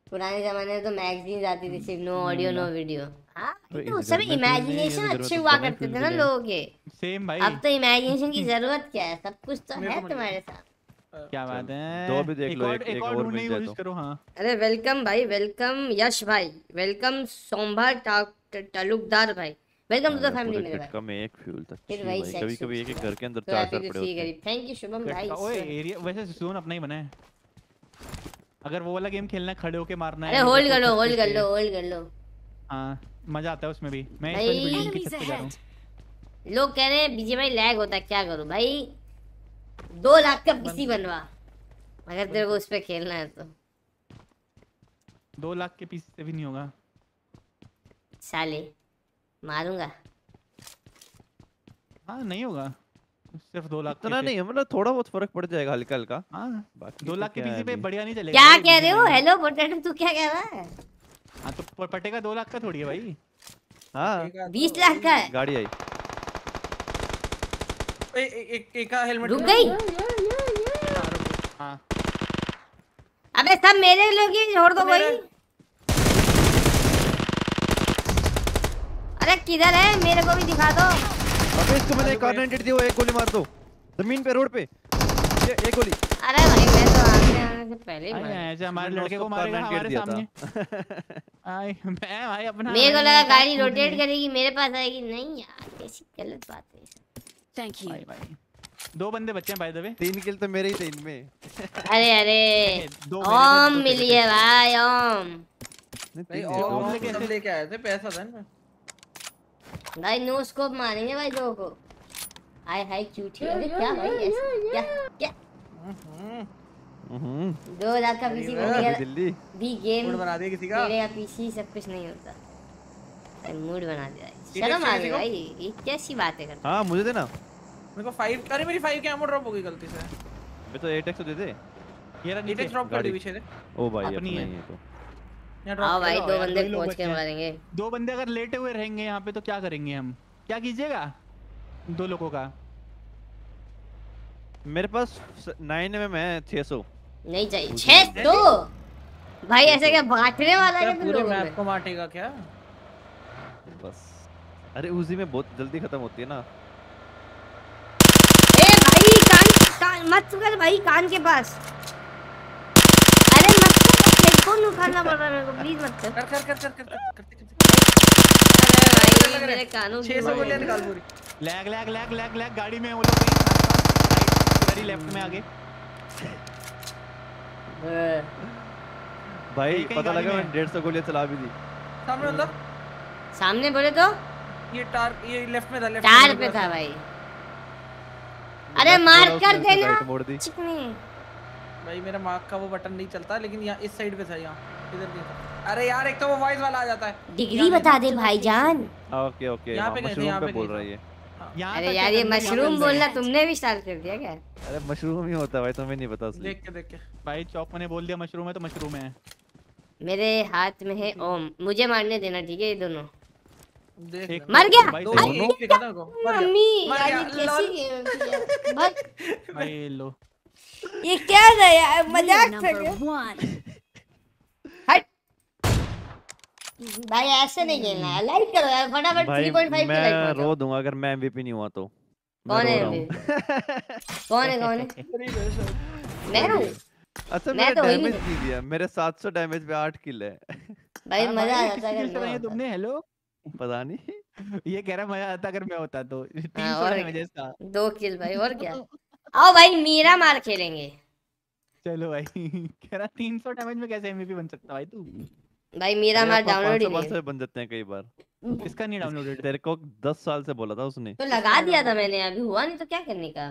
पुराने जमाने में तो मैगजीन आती थी सिर्फ नो ऑडियो नो वीडियो। हाँ तो तो इस उस समय घर में fuel नहीं है, इमेजिनेशन तो जरूरत अच्छे तो हुआ बड़ा करते fuel थे के ना लिए। लोगों के। सेम भाई। अब तो इमेजिनेशन की जरूरत क्या है, सब कुछ तो मेरे है को मिल गया। तुम्हारे साथ। क्या बात है। दो भी देख एक लो, और एक- एक एक और और ढूंढने मिल की जाए कोशिश तो। करो। हाँ अरे वेलकम भाई, वेलकम यश भाई, वेलकम सोमभा तालुकदार भाई, वेलकम टू द अरे फैमिली पूरे मेरे भाई। गटका में एक फ्यूल था। फिर छी वही भाई, सेक्स कभी कभी एक एक घर के अंदर तो चार हैप्पी चार टू पड़े सी होते हैं। गरीब। थैंक यू शुभम भाई। गटका- ओए एरिया वैसे जोन अपना ही बना है। अगर वो वाला गेम खेलना है, खड़े होके मारना है। अरे होल्ड कर लो, छत पे होल्ड कर से- लो, होल्ड कर लो। हाँ मजा आता है उसमें भी। मैं इस भाई- वाली बिल्डिंग की Enemies छत पे जा रहा हूँ। ahead. लोग कह रहे हैं बीजीएमआई लैग होता है, क्या करूं भाई? दो लाख का पीसी बनवा अगर तेरे को उस पे खेलना है तो। दो लाख के पीस से भी नहीं होगा। साले मारूंगा। हाँ नहीं होगा, सिर्फ दो लाख इतना के नहीं है, मतलब थोड़ा बहुत फर्क पड़ जाएगा हल्का हल्का। पे- हाँ बाकी दो तो लाख के क्या पीसी है पे अभी। बढ़िया नहीं चलेगा क्या भाई कह रहे हो? B G M I। Hello potato, तू क्या कह रहा है? हाँ तो प- पटे का दो लाख का थोड़ी है भाई। हाँ बीस लाख का है। गाड़ी आई। ए, ए, एक एक का हेलमेट रुक गई। हाँ अबे सब मेरे लोग ही छोड़ दो भाई। अरे किधर है, मेरे को भी दिखा दो। अबे इसको मैंने कार नाइनटी दिया, वो एक गोली मार दो जमीन पे, रोड पे। ये एक गोली। अरे भाई मैं तो आने आने से पहले ही आई मार दिया। ऐसे हमारे मैंने लड़के उसको को मारेगा कार हमारे दिया सामने। था। आई मैं भाई अपना मेरे को भाई लगा का गाड़ी कूदने- रोटेट करेगी मेरे पास आएगी। नहीं यार, कैसी गलत बात है। Thank you. भाई भाई दो बंदे बच्चे हैं बाय द वे। तीन किल तो मेरे ही थे इनमें। अरे अरे दो मेरे थे, ओम दो तेरे मिली थे। है भाई, ओम। नहीं, भाई तीन और थे, दो हम लेके सब ऐसे- लेके आए थे, पैसा था ना। भाई नो स्कोप मारेंगे भाई दो को। Hi hi cutie. अरे क्या भाई ऐसे क्या क्या? हम्म दो लाख का पीसी अरे मिलेगा दिल्ली। भी गेम मूड बना दिया किसी का। खेलेगा पीसी, सब कुछ नहीं होता। भाई मूड बना दिया। ये शर्म देख आ किसी गई को? भाई, ये कैसी बातें करता हाँ मुझे देना। मेरे को फाइव, अरे मेरी फाइव की एमो ड्रॉप हो गई गलती से। मैं तो एट एक्स तो दे दे। ये रहा ये नीचे। ड्रॉप कर दी गाड़ी। पीछे से। ओ भाई अपनी अपनी है। है ये तो। यहाँ है? ड्रॉप आओ भाई करो दो यार, बंदे दो ही लोग खोज बचे के हैं। मारेंगे। दो बंदे अगर लेटे हुए रहेंगे यहाँ पे तो क्या करेंगे हम? क्या कीजिएगा दो लोगों का? मेरे पास नाइन एम एम है, छह सौ। नहीं चाहिए छह तो भाई, ऐसे क्या बांटने वाला क्या है तुम पूरे लोगों मैप में? को माटेगा क्या? बस अरे उसी में बहुत जल्दी खत्म होती है ना। ए भाई कान कान मत कर भाई, कान के पास। अरे मत कर, हेडफोन उठाना पड़ रहा है मेरे को, प्लीज मत कर। कर कर कर कर कर कर करते करते। अरे भाई मेरे कानों की छह सौ बात गोलियां है। निकाल पूरी। Lag lag lag lag lag गाड़ी में वो लोग राइट वेरी लेफ्ट में आगे। हाँ। भाई कहीं कहीं पता गाड़ी लगा में मैंने डेढ़ सौ गोलियां चला भी दी। सामने बंदा, सामने बोले तो ये टार, ये लेफ्ट में था, लेफ्ट चार पे था भाई। अरे मैं मार थोड़ा कर उसमें से देना right मोड़ दी। चिकनी। भाई मेरा मार्क का वो बटन नहीं चलता, लेकिन यहाँ इस साइड पे था, यहाँ इधर नहीं था। अरे यार एक तो वो वॉइस वाला आ जाता है। डिग्री बता दे भाईजान। ओके ओके यहाँ हाँ, पे गए थे, मशरूम यहाँ पे पे बोल गए रहा थे। है ये। यहाँ अरे तक यार क्या ये करना है, यहाँ मशरूम पे बोलना तुमने भी स्टार्ट कर दिया क्या? अरे मशरूम ही होता है भाई, तुम्हें नहीं पता असली। देख के देख के भाई चौक मैंने बोल दिया मशरूम है तो मशरूम है। मेरे हाथ में है ओम, मुझे मारने देना ठीक है ये दोनों। देख एक- मर गया? भाई दो दोनों- एक एक लिखा था मेरे को, मर गया। मम्मी मर यार गया, ये कैसी लॉल। गेम होती है? भाग। भाई लो ये क्या था यार, We are मजाक था number क्या? one. हट भाई ऐसे नहीं खेलना है, लाइक करो यार फटाफट। भाई थ्री पॉइंट फाइव पे मैं लाइक पहुंचाओ। रो दूंगा अगर मैं एमवीपी नहीं हुआ तो। मैं कौन रो है रहा हूँ। अभी? कौन है कौन है? मैं हूँ अच्छा मैं मेरा तो वही डैमेज नहीं- नहीं दिया, मेरे सात सौ डैमेज पे आठ किल है। भाई हाँ मजा भाई, आ किस जाता skill से अगर बनाई है मैं होता। तुमने? हेलो पता नहीं। ये कह रहा मजा आता अगर मैं होता तो। तीन हाँ, सौ और डैमेज है इसका। दो किल भाई, और क्या। आओ भाई मीरा मार खेलेंगे। चलो भाई कह रहा तीन सौ डैमेज में कैसे एमवीपी बन सकता भाई तू? भाई मीरा मार डाउनलोड ही पाँच नहीं सौ बन जाते हैं कई बार। है। इसका नहीं डाउनलोडेड। तेरे को दस साल से बोला था उसने। तो लगा दिया था मैंने, अभी हुआ नहीं तो क्या करने का।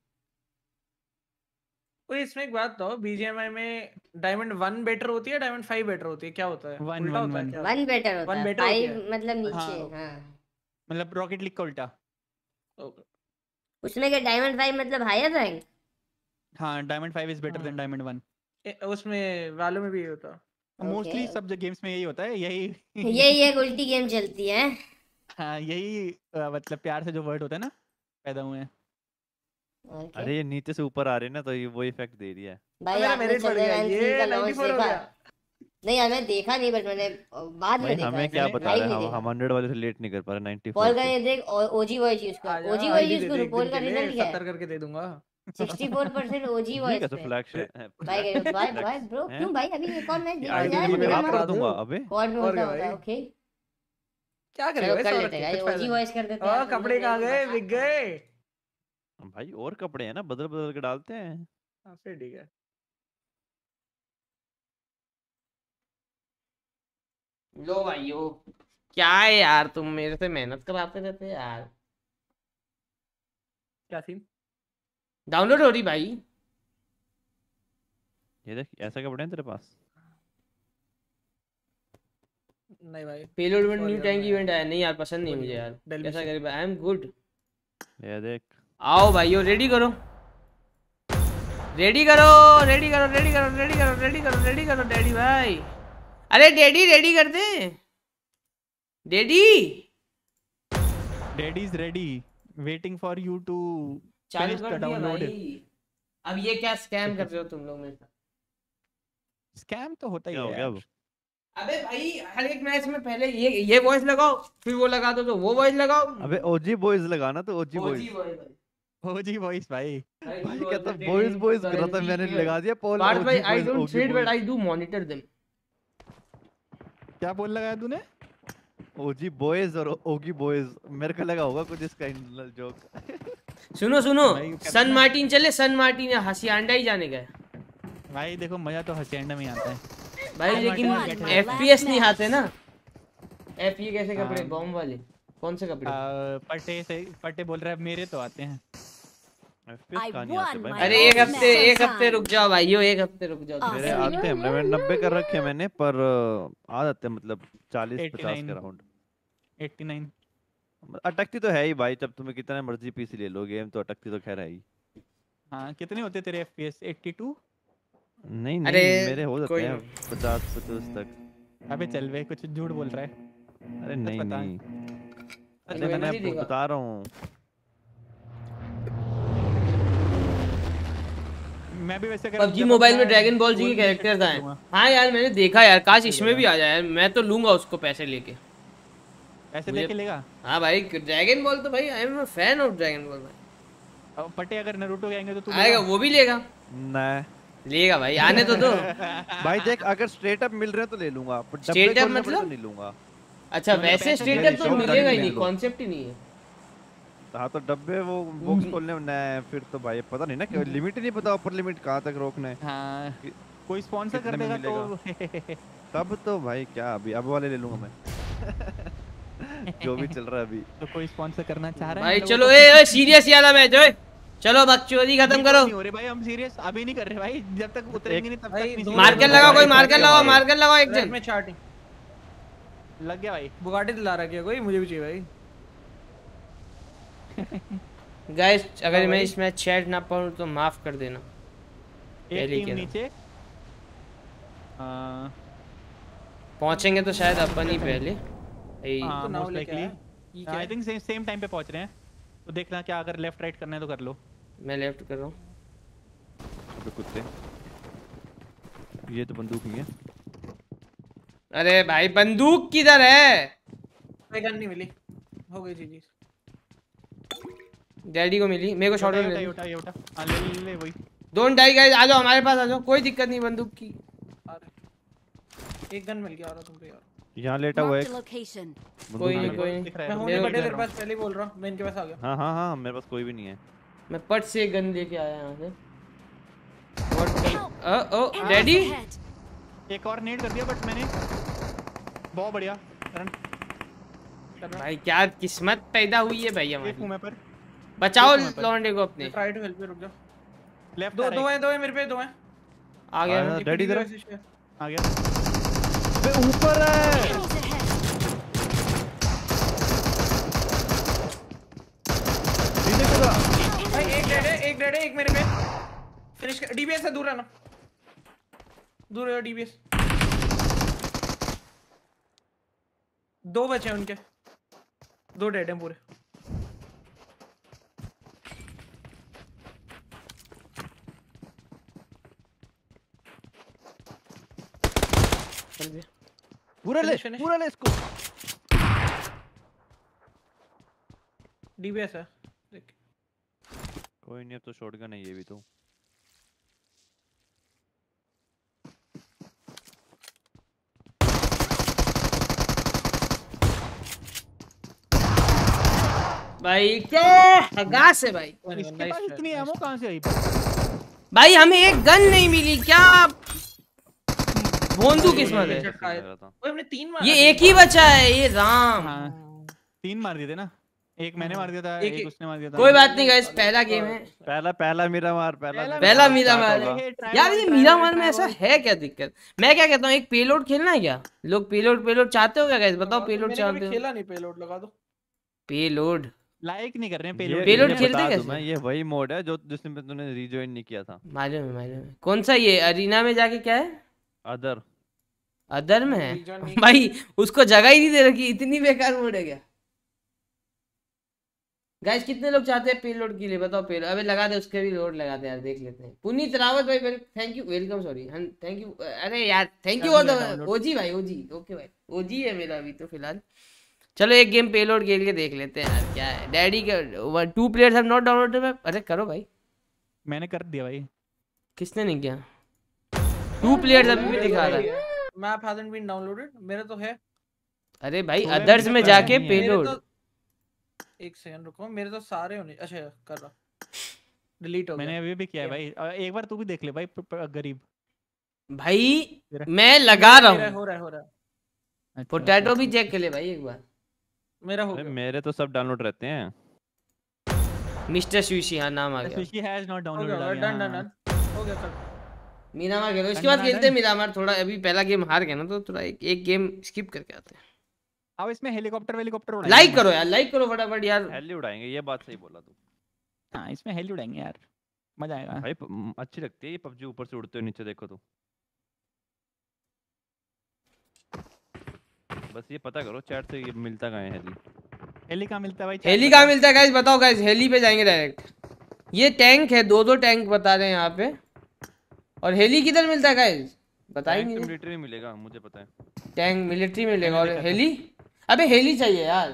ओए इसमें एक बात तो, बीजीएमआई में डायमंड वन बेटर होती है, डायमंड फाइव बेटर होती है, क्या होता है? One, उल्टा one, होता है one. क्या? वन बेटर होता One है, better होती फाइव है। मतलब नीचे। हाँ। हाँ मतलब रॉकेट लीग का उल्टा। ओके। उसमें क्या डायमंड फाइव मतलब हायर रैंक? हाँ डायमंड फाइव इज बेटर हाँ। Then diamond one. ए, उसमें वालों में भी ये होता। Mostly Okay. सब गेम्स में यही होता है, यही यही एक उल्टी गेम चलती है। हाँ यही अ, मतलब प्यार से जो वर्ड होता है ना पैदा हुए हैं। Okay. अरे ये नीचे से ऊपर आ रहे हैं ना, तो ये वो इफेक्ट दे रही है। भाई मेरा आपने मेरिट बढ़ चंद्रयान गया, थ्री ये का लॉन्च नाइंटी फोर हो देखा? गया। नहीं यार मैं देखा नहीं बट मैंने बाद में भाई देखा हमें क्या मैंने पता live है नहीं हम देखा। हम हंड्रेड वाले से लेट नहीं कर पा रहे नाइंटी फोर पॉल का पे। ये देख ओजी वॉइस यूज कर आजा, ओजी वॉइस आईडी यूज दे कर दे एक पोल दिन का के लिए, रिजल्ट क्या है सत्तर करके दे दूंगा। सिक्सटी फोर परसेंट ओजी ये वॉइस कैसे पे फ्लैक्स है? भाई फ्लैक्स भाई भाई फ्लैक्स ब्रो हैं? क्यों भाई अभी एक और मैच देखा आईडी जाए तो मुझे मैं आप ना कर करा दूंगा दूं। अबे। कॉर्ड में और होता क्या होगा भाई? ओके क्या चलो करेगा कर सौ लेते रख हैं के, गाइस कुछ फायदा ओजी नहीं। वॉइस कर देते हाँ हैं कपड़े कहाँ गए, बिक गए। भाई और कपड़े हैं ना, बदल बदल के डालते हैं। हाँ फिर ठीक है। लो भाइयों, क्या है यार, तुम मेरे से मेहनत कराते रहते यार। क्या सीन? डाउनलोड हो रही भाई। ये देख ऐसा कपड़े हैं तेरे पास? नहीं भाई पेलोड में Sorry न्यू यार, टैंक मैं- इवेंट आया नहीं यार, पसंद नहीं वो मुझे नहीं यार। हूँ, Dell कैसा में से। करे, आई एम गुड। ये देख आओ भाइयों, रेडी करो रेडी करो रेडी करो रेडी करो रेडी करो रेडी करो रेडी करो डैडी भाई। अरे डैडी रेडी कर दे daddy. Daddy is ready waiting for you to चालू फिनिश कर द दिया डाउनलोड। भाई। अब ये क्या स्कैम कर रहे हो तुम लोग मेरे साथ? स्कैम तो होता ही क्या हो है गया यार। अब? अबे भाई हर एक मैच में पहले ये ये वॉइस लगाओ, फिर वो लगा दो तो वो वॉइस लगाओ। अबे ओजी बॉयज लगाना तो ओजी ओजी बॉयज। वॉइस भाई। ओजी वॉइस भाई। भाई भाई you कहता already boys did boys the कर रहा था, मैंने N P K. लगा दिया Paul Part by OG I boys don't OG trade but boys. I do monitor them. क्या बोल लगाया तूने? ओजी बॉयज और ओगी बॉयज, मेरे को लगा होगा कुछ इसका इंटरनल जोक। सुनो सुनो, भाई करना सन है। मार्टिन चले, सन मार्टिन या हसियांडा ही जाने का है भाई देखो मजा तो हसियांडा में ही आता है। भाई, सन लेकिन मार्टिन में बैठे एफ पी एस नहीं आते ना। एफ ये कैसे कपड़े, हाँ। बॉम्ब वाले कौन से कपड़े? आ, पट्टे से पट्टे बोल रहा है, मेरे तो आते हैं। एफपीएस कहां नहीं आते भाई? अरे एक हफ्ते एक हफ्ते रुक जाओ भाइयों, एक हफ्ते रुक जाओ। मेरे आते हैं, मैंने नब्बे कर रखे हैं मैंने, पर आ जाते हैं मतलब चालीस पचास के राउंड। नवासी। अटकती तो है ही भाई, जब तुम्हें कितना मर्जी पीसी ले लो, गेम तो अटकती तो खैर है ही। हाँ कितने होते तेरे एफपीएस? बयासी? नहीं नहीं अरे, मेरे हो जाते कोई हैं पचास पचास तक। अबे चल बे, कुछ झूठ बोल रहा है। अरे नहीं पता है। नहीं अरे मैं मैंने देखा। बता रहा हूँ। मैं भी वैसे पबजी मोबाइल में ड्रैगन बॉल जी के कैरेक्टर्स आए। हाँ यार मैंने देखा यार, काश इसमें भी आ जाए, मैं तो लूंगा उसको पैसे लेके। ऐसे मुझे- देख के लेगा। हाँ भाई, ड्रैगन बॉल तो भाई I am a fan of Dragon Ball भाई। अब पट्टे अगर नारुतो के आएंगे तो तू आएगा, लेगा? वो भी लेगा नहीं लेगा भाई, आने तो दो। भाई देख, अगर स्ट्रेट अप मिल रहे हैं तो ले लूंगा, पर डब्बे Straight up खोलने पड़े तो मतलब? नहीं लूंगा। अच्छा मैंने वैसे पैसे स्ट्रेट दिए, अप तो शौक मिलेगा ही नहीं नहीं, लो। कॉन्सेप्ट ही नहीं है। हाँ तो डब्बे वो बॉक्स खोलने में नहीं, फिर तो भाई पता नहीं ना कि लिमिट ही नहीं पता, ऊपर लिमिट कहाँ तक रोकना है। हाँ कोई स्पॉन्सर कर कितने में देगा तो तब तो भाई क्या, अभी अब वाले ले लूंगा मैं। जो भी चल रहा है अभी। तो कोई स्पॉन्सर करना चाह रहा है भाई हम चलो, लोगों ए ए सीरियस वाला मैच ओए, चलो बकचोदी को? खत्म अभी करो। नहीं हो रहे भाई, हम सीरियस अभी नहीं कर रहे भाई, जब तक उतरेंगे नहीं तब भाई, तक नहीं दो- serious मार्कर होगा। लगाओ, कोई भाई, मार्कर करके लगाओ, मारो। मार्कर लगाओ एक रेड जन। में चार्टिंग लग गया भाई। बुगाटी दिला रखी है कोई, मुझे भी चाहिए भाई। गाइस अगर हाँ मैं भाई। इस मैच चैट ना पढ़ूं तो माफ कर देना। एक पहले टीम क्या था? नीचे। हाँ पहुंचेंगे तो शायद अपन ही पहले। ए, हाँ, तो नाव most लेके likely। आया। ये क्या आई है? थिंक सेम सेम टाइम पे पहुंच रहे हैं, तो देखना क्या अगर लेफ्ट राइट करना है तो कर लो। मैं लेफ्ट कर रहा हूँ। अबे कुत्ते, ये तो बंदूक नहीं है। अरे भाई बंदूक किधर है? कोई गन नहीं मिली, हो गई जी जी। डैडी को मिली, मेरे को शॉट उठा, ले उठा, ली। उठा, ये उठा। हाँ ले ले ले वही। डोंट डाई गाइस, आ जाओ हमारे पास, आ जाओ, कोई दिक्कत नहीं बंदूक की। आ रहे। एक गन मिल गया, आ रहा तुम पे यार। यहाँ लेटा हुआ है Marked a एक location. बंदूक कोई में। नहीं कोई नहीं। दिख रहा मैं है। होने मेरे को बटे दिख तेरे पास पहले ही बोल रहा हूँ, मैं इनके पास आ गया। हाँ हाँ हाँ मेरे पास कोई भी नहीं है। मैं पट से एक गन लेके आया यहाँ से। What the- Help! Oh oh Enemies daddy, ahead. एक और नेट कर दिया बट मैंने, बहुत बढ़िया रन। भाई क्या किस्मत पैदा हुई है भाई एक हूँ हमारी। मैं पर। बचाओ देखो मैं पर। लौंडे को अपने। ट्राई टू हेल्प यू, रुक जा। लेफ्ट दो दो हैं, दो हैं मेरे पे, दो हैं। आ गया आया। मैं। डैडी इधर। आ गया। अबे ऊपर है। Enemies ahead. नीचे कूदा। भाई एक डेड है, एक डेड है, एक मेरे पे। फिनिश कर, डीबीएस से दूर रहना, दूर रहो डीबीएस। दो बचे हैं उनके, दो डेड हैं पूरे। कर दिया। पूरा ले Finish, finish. पूरा ले इसको। डीबीएस है देख। कोई नहीं, अब तो शॉटगन है ये भी तो। भाई क्या हगास है भाई। इसके पास इतनी एमो कहां से आई? भाई हमें एक गन नहीं मिली क्या? भोंदू किस्मत है। ओए हमने तीन मार। ये एक ही बचा है ये राम। हाँ, तीन मार दिए थे ना, एक मैंने मार दिया था, एक- एक उसने मार दिया था। कोई बात नहीं गाइस, पहला गेम है। पहला पहला मीरा मार पहला पहला मीरा मार होगा। यार, ये मीरा मार में ऐसा है क्या दिक्कत? मैं क्या कहता हूँ, एक पेलोड खेलना है क्या? लोग पेलोड पेलोड चाहते हो क्या गाइस? बताओ पेलोड मैंने कभी चाहते हो? खेला नहीं, पेलोड लगा दो। पेलोड लाइक नहीं कर रहे हैं ये- पेलोड। पेलोड ये खेलते बता दूं कैसे? मैं, ये वही मोड है जो जिसमें तूने रीजॉइन नहीं किया था। मालूम है मालूम है। कौन सा ये अरीना में जाके क्या है? अदर अदर में है Rejoin नहीं भाई, उसको जगह ही नहीं दे रखी। इतनी बेकार मोड है क्या? गाइस कितने लोग चाहते हैं पेलोड के लिए? बताओ पेलोड। अबे लगा दे, उसके भी लोड लगा दे यार, देख लेते हैं। पुनीत रावत भाई thank you, welcome, sorry thank you. अरे यार thank you for the OG भाई, ओजी ओके भाई, ओजी है मेरा अभी तो फिलहाल। चलो एक गेम पेलोड खेल के देख लेते हैं यार, क्या है। डैडी का two players have not downloaded. अरे करो भाई। मैंने कर दिया भाई। किसने नहीं किया? टू प्लेयर्स अभी भी दिखा रहा है। Map hasn't been downloaded. मेरा तो है। अरे भाई तो मैं अदर्स भी में कर जाके नहीं है। मेरे पेलोड। तो एक सेकंड रुको, मेरे तो सारे होने। अच्छा कर रहा, डिलीट हो मैंने गया। अभी भी किया है भाई। अ, एक बार तू भी देख ले भाई, प- प- गरीब। भाई तेरा- मैं लगा रहा मेरा हूँ। हो रहा है, हो रहा है। अच्छा, पोटैटो अच्छा, भी चेक कर ले भाई एक बार। मेरा हो अरे गया। मेरे तो सब डाउनलोड रहते हैं। मिस्टर सुशी, हाँ नाम आ अच्छा। गया। Sushi has not हो downloaded गया, आ डन गया, डन हाँ। डन हो गया सर। मीरामार खेलो, इसके डन, बाद डन, खेलते हैं डन। मीरामार। थोड़ा अभी पहला गेम हार गया ना, तो थोड़ा एक, एक गेम स्किप करके आते हैं। अब इसमें हेलीकॉप्टर वेलीकॉप्टर उड़ाएंगे। लाइक करो यार, लाइक करो फटाफट यार। हेली उड़ाएंगे, ये बात सही बोला तू हाँ, इसमें हेली उड़ाएंगे यार, मजा आएगा। भाई। प- म, अच्छी लगती है ये पबजी, ऊपर से उड़ते हुए नीचे देखो तो। बस ये पता करो चैट से ये मिलता कहाँ है हेली। हेली कहाँ मिलता है भाई? हेली कहाँ मिलता है गाइस? बताओ गाइस, हेली पे जाएंगे डायरेक्ट। ये टैंक है, दो दो टैंक बता रहे हैं यहाँ पे। और हेली किधर मिलता है गाइस? बता ही नहीं रहे। मिलिट्री में मिलेगा, मुझे पता है। टैंक मिलिट्री में मिलेगा। और देखा था। हेली, अबे हेली चाहिए यार।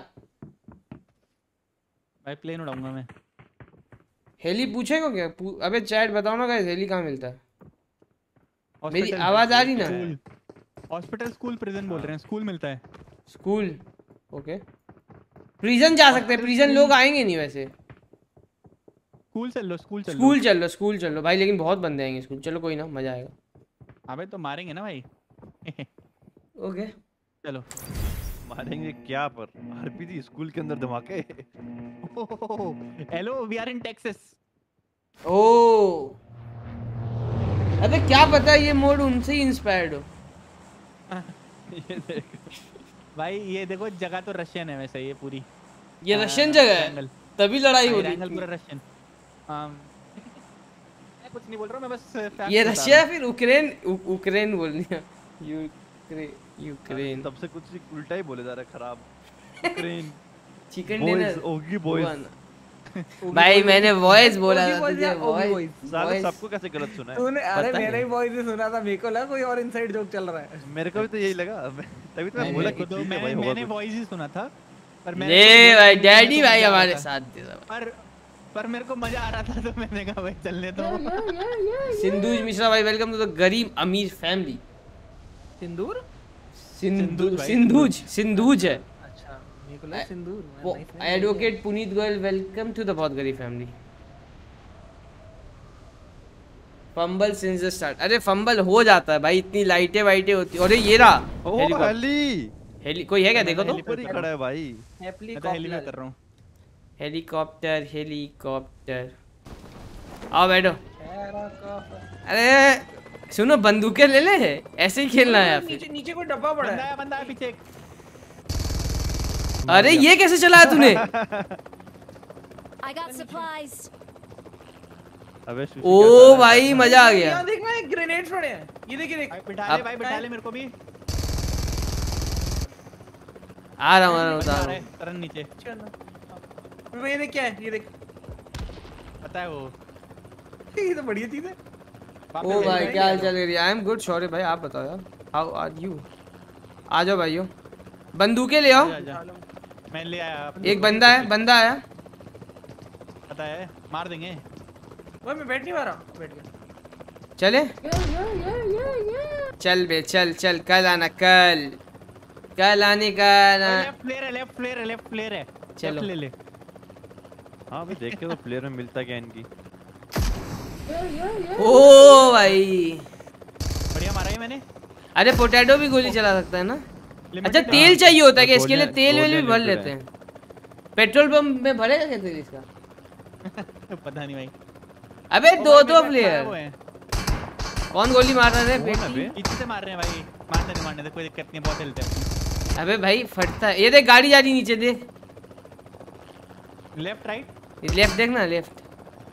भाई प्लेन उड़ाऊंगा मैं। हेली पूछेगा क्या? पू... अबे चैट बताओ ना गाइस, हेली कहाँ मिलता है? मेरी हॉस्पिटल, आवाज आ रही ना? स्कूल, हॉस्पिटल, स्कूल, प्रिजन बोल रहे हैं, स्कूल मिलता है। School okay. प्रिजन जा सकते हैं, प्रिजन लोग आएंगे नहीं वैसे। स्कूल चल लो, स्कूल चल लो। स्कूल चल लो, स्कूल चल लो भाई, लेकिन बहुत बंदे आएंगे स्कूल। चलो कोई ना, मजा आएगा। अबे तो मारेंगे ना भाई। ओके चलो। मारेंगे क्या पर? आरपीजी स्कूल के अंदर धमाके। Hello, we are in Texas. ओ अबे क्या पता ये मोड उनसे ही इंस्पायर्ड हो। ये देख भाई ये देखो, जगह तो रशियन है वैसे ये पूरी। ये आ, रशियन जगह है, triangle। तभी लड़ाई हो हाँ, रही triangle पूरा थी। रशियन। um, मैं कुछ नहीं बोल रहा हूँ, मैं बस fact ये बता रशिया रहा है, फिर यूक्रेन, उ- यूक्रेन बोल दिया। यूक्रेन यूक्रेन तब से कुछ उल्टा ही बोले जा रहा है, खराब। Ukraine chicken boys, dinner. OG boys. भाई मैंने वॉइस बोला ओगी था boys तुझे, या ओगी वॉइस boys? साले वॉइस। सबको कैसे गलत सुना है? तूने अरे पता मेरा नहीं। ही वॉइस ही सुना था, मेरे को लगा कोई और इनसाइड जोक चल रहा है। मेरे को भी तो यही लगा। मैं- तभी तो मैं हूँ। बोला मेरे कि को तो ठीक है मैंने भाई, होगा मैंने कुछ। वॉइस ही सुना था, पर मैंने ले कुछ बोला भाई, नहीं, मेरे डैडी को भाई मजा आ हमारे रहा था। साथ दे दो। पर पर मेरे को मजा आ रहा था, तो मैंने कहा भाई चलने दो। सिंधुज मिश्रा भाई, वेलकम टू द गरीब अमीर फैमिली। सिंदूर? सिंधु भाई, सिंधुज सिंधुज है। अच्छा मेरे को लगा सिंदूर। वो advocate Puneet Goyal, welcome to the बहुत गरीब फैमिली। Fumble since the start. अरे फंबल हो जाता है भाई, इतनी लाइटें वाइटें होती। अरे ये रहा ओ हेलीकॉप्टर। हेली हेली कोई है क्या? देखो तो। ऊपर ही खड़ा है भाई। हैप्पी मैं तो हेली में कर रहा हूँ। हेलीकॉप्टर हेलीकॉप्टर आओ बैठो। अरे सुनो, बंदूकें ले ले, ऐसे ही खेलना है या फिर? नीचे नीचे कोई डब्बा पड़ा बंदा है। है, बंदा है पीछे एक। अरे ये कैसे चलाया तूने? I got supplies. अबे सुशी ओ क्या कर रहा है? भाई मजा आ गया। यहाँ देख ना, ग्रेनेड्स पड़े हैं। ये देख ये देख। भाई बिठा अब- ले, भाई बिठा ले मेरे को भी। आ रहा हूँ आ रहा हूँ बंदा आ आ रहा रहा हूँ। है, तरन नीचे। अबे ये देख क्या है, ये देख। पता है वो। ये तो बढ़िया चीज है। ओ भाई क्या हाल चाल है? आई एम गुड शौर्य भाई, आप बताओ यार, हाउ आर यू? आ जाओ भाइयों, बंदूकें ले आओ। मैं ले आया। एक बंदा है, बंदा आया, पता है, मार देंगे। वो मैं बैठ नहीं पा रहा, बैठ गया। चले चल बे, चल चल, कल आना, कल कल आने का ना। लेफ्ट प्लेयर है, लेफ्ट प्लेयर है, लेफ्ट प्लेयर है, चलो ले ले। हाँ भाई देख के तो प्लेयर में मिलता क्या इनकी। ओ भाई बढ़िया मारा है मैंने। अरे पोटैटो भी गोली चला सकता है ना? अच्छा तेल चाहिए होता है क्या इसके लिए? तेल वेल भी भर गोलियां लेते हैं। पेट्रोल पंप में भरेगा क्या तेल इसका? पता नहीं भाई। अबे ओ दो भाई, दो मेरे प्लेयर, वो है। कौन गोली मार रहा है? कौन है बे? पीछे से मार रहे हैं भाई। मारने दे, मारने दे, कोई दिक्कत नहीं, बहुत हेल्थ है। अबे भाई फटता है, ये देख गाड़ी जा रही नीचे, देख लेफ्ट राइट, लेफ्ट देखना, लेफ्ट।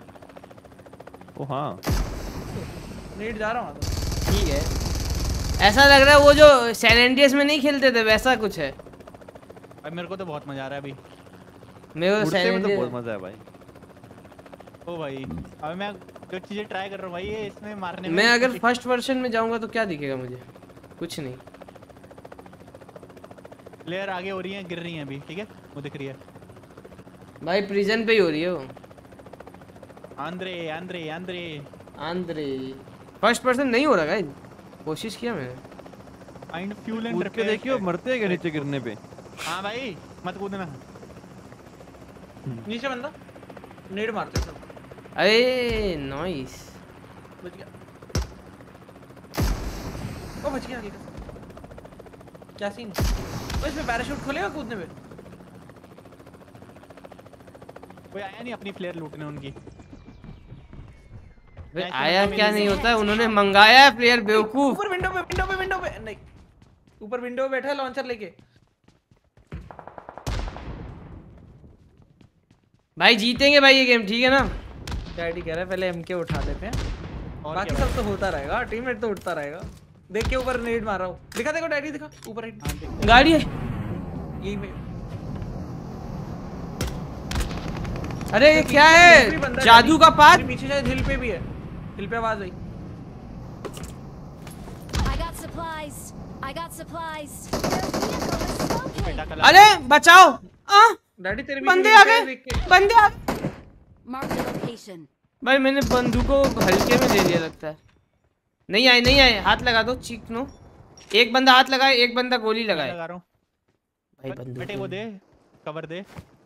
ओ हाँ नीट जा रहा हूँ तो। ठीक है, ऐसा लग रहा है वो जो सैन एंड्रियास में नहीं खेलते थे वैसा कुछ है। भाई मेरे को तो बहुत मजा आ रहा है अभी। मेरे को उड़ते सैन में तो बहुत एंड्रियास, मजा है भाई। ओ भाई अभी मैं जो चीजें ट्राई कर रहा हूँ भाई, ये इसमें मारने में। मैं अगर फर्स्ट वर्जन में जाऊंगा तो क्या दिखेगा मुझे? कुछ नहीं। प्लेयर आगे हो रही हैं, गिर रही हैं अभी, ठीक है, वो दिख रही है। भाई प्रिजन पे ही हो रही है वो। Andre Andre Andre Andre first person नहीं हो रहा गाइस, कोशिश किया मैंने। फाइंड फ्यूल एंड कूद के देखियो, मरते हैं क्या नीचे गिरने पे? हाँ भाई मत कूदना। नीचे बंदा, नीड मारते सब। अरे नाइस, बच गया। ओ बच गया आगे का। क्या सीन? ओ इसमें पैराशूट खोलेगा कूदने पे? कोई आया नहीं अपनी प्लेयर लूटने उनकी। वे आया क्या नहीं होता है, उन्होंने मंगाया है प्लेयर, बेवकूफ। ऊपर विंडो पे, विंडो पे, विंडो पे नहीं, ऊपर विंडो पे बैठा है लॉन्चर लेके। भाई जीतेंगे भाई ये गेम, ठीक है ना? डैडी कह रहा है पहले एमके उठा लेते हैं, और बाकी क्या सब तो होता रहेगा, टीममेट तो उठता रहेगा। देख के ऊपर नीड मार रहा हूँ, दिखा देखो डैडी, दिखा ऊपर नीड। गाड़ी है, यही में अरे ये क्या है? जादू का पाथ। पीछे शायद हिल पे भी है, हिल पे आवाज आई। I got supplies. I got supplies. Their vehicle is smoking. अरे बचाओ, आ डैडी तेरे बंदे आ गए, बंदे आ गए। Mark the location. भाई मैंने बंदूक को हल्के में ले लिया लगता है। नहीं आए, नहीं आए, हाथ लगा दो, चीख नो। एक बंदा हाथ लगाए, एक बंदा गोली लगाए। लगा रहा हूँ भाई बंदूक बेटे, वो दे कवर दे।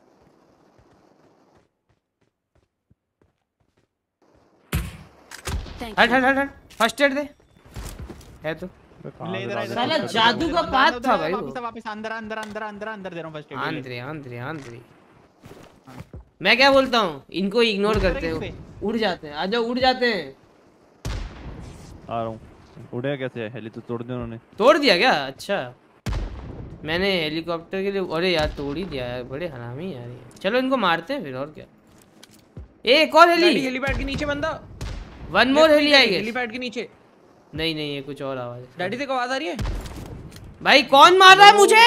Thank हट you. हट हट हट, फर्स्ट एड दे है तो। ले इधर इधर साला इधर, जादू इधर, का इधर, पाथ इधर, था भाई वो। वापस वापस अंदर अंदर अंदर अंदर अंदर दे रहा हूँ first aid. Andre Andre Andre मैं क्या बोलता हूँ, इनको इग्नोर करते हो, उड़ जाते हैं। आजा उड़ जाते हैं। आ रहा हूँ। उड़ेगा कैसे? हेली तो तोड़ दिया उन्होंने। तोड़ दिया क्या? अच्छा मैंने हेलीकॉप्टर के लिए, अरे यार तोड़ ही दिया यार, बड़े हरामी यार ये। चलो इनको मारते हैं फिर, और क्या। ए एक और हेली, हेलीपैड के नीचे बंदा। वन मोर हेली आई गई हेलीपैड के नीचे। नहीं नहीं, ये कुछ और आवाज है। डैडी देखो आवाज आ रही है। भाई कौन मार रहा है मुझे?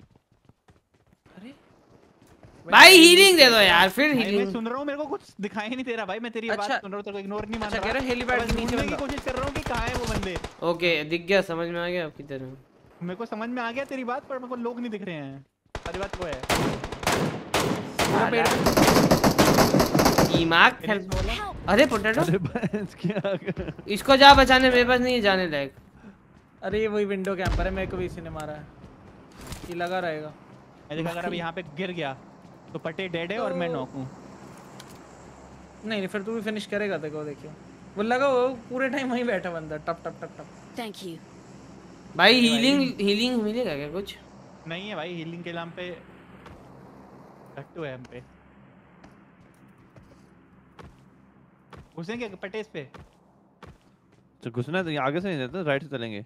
भाई हीलिंग दे दो यार, फिर मैं हीलिंग। सुन रहा हूँ, मेरे को कुछ दिखाई नहीं दे रहा भाई, मैं तेरी आवाज अच्छा। सुन रहा हूँ, तेरे को इग्नोर नहीं मान अच्छा रहा। कह रहे हेलीपैड के नीचे ढूंढने की बंदा। कोशिश कर रहा हूँ कि कहाँ है वो बंदे। ओके दिख गया, समझ में आ गया आपकी तरह। मेरे को समझ में आ गया तेरी बात, पर मेरे को लोग नहीं दिख रहे हैं। सारी बात वो है। दिमाग खेल। अरे पोटैटो, अरे भैंस क्या कर- इसको जा बचाने, मेरे पास नहीं है जाने लायक। अरे ये वही विंडो कैंपर है, मेरे को भी इसी ने मारा है, ये लगा रहेगा। मैं देखा अगर अब यहाँ पे गिर गया तो पटे डेड है और मैं नॉक हूँ। नहीं नहीं फिर तू भी फिनिश करेगा, देखो देखियो वो लगा, वो पूरे टाइम वहीं बैठा बंदा, टप टप टप टप। Thank you. भाई हीलिंग हीलिंग मिलेगा क्या कुछ? नहीं है भाई, हीलिंग के नाम पे टट्टू है हम पे। घुसेंगे पटे इस पे। तो घुसना है तो ये आगे से नहीं देते, राइट से चलेंगे।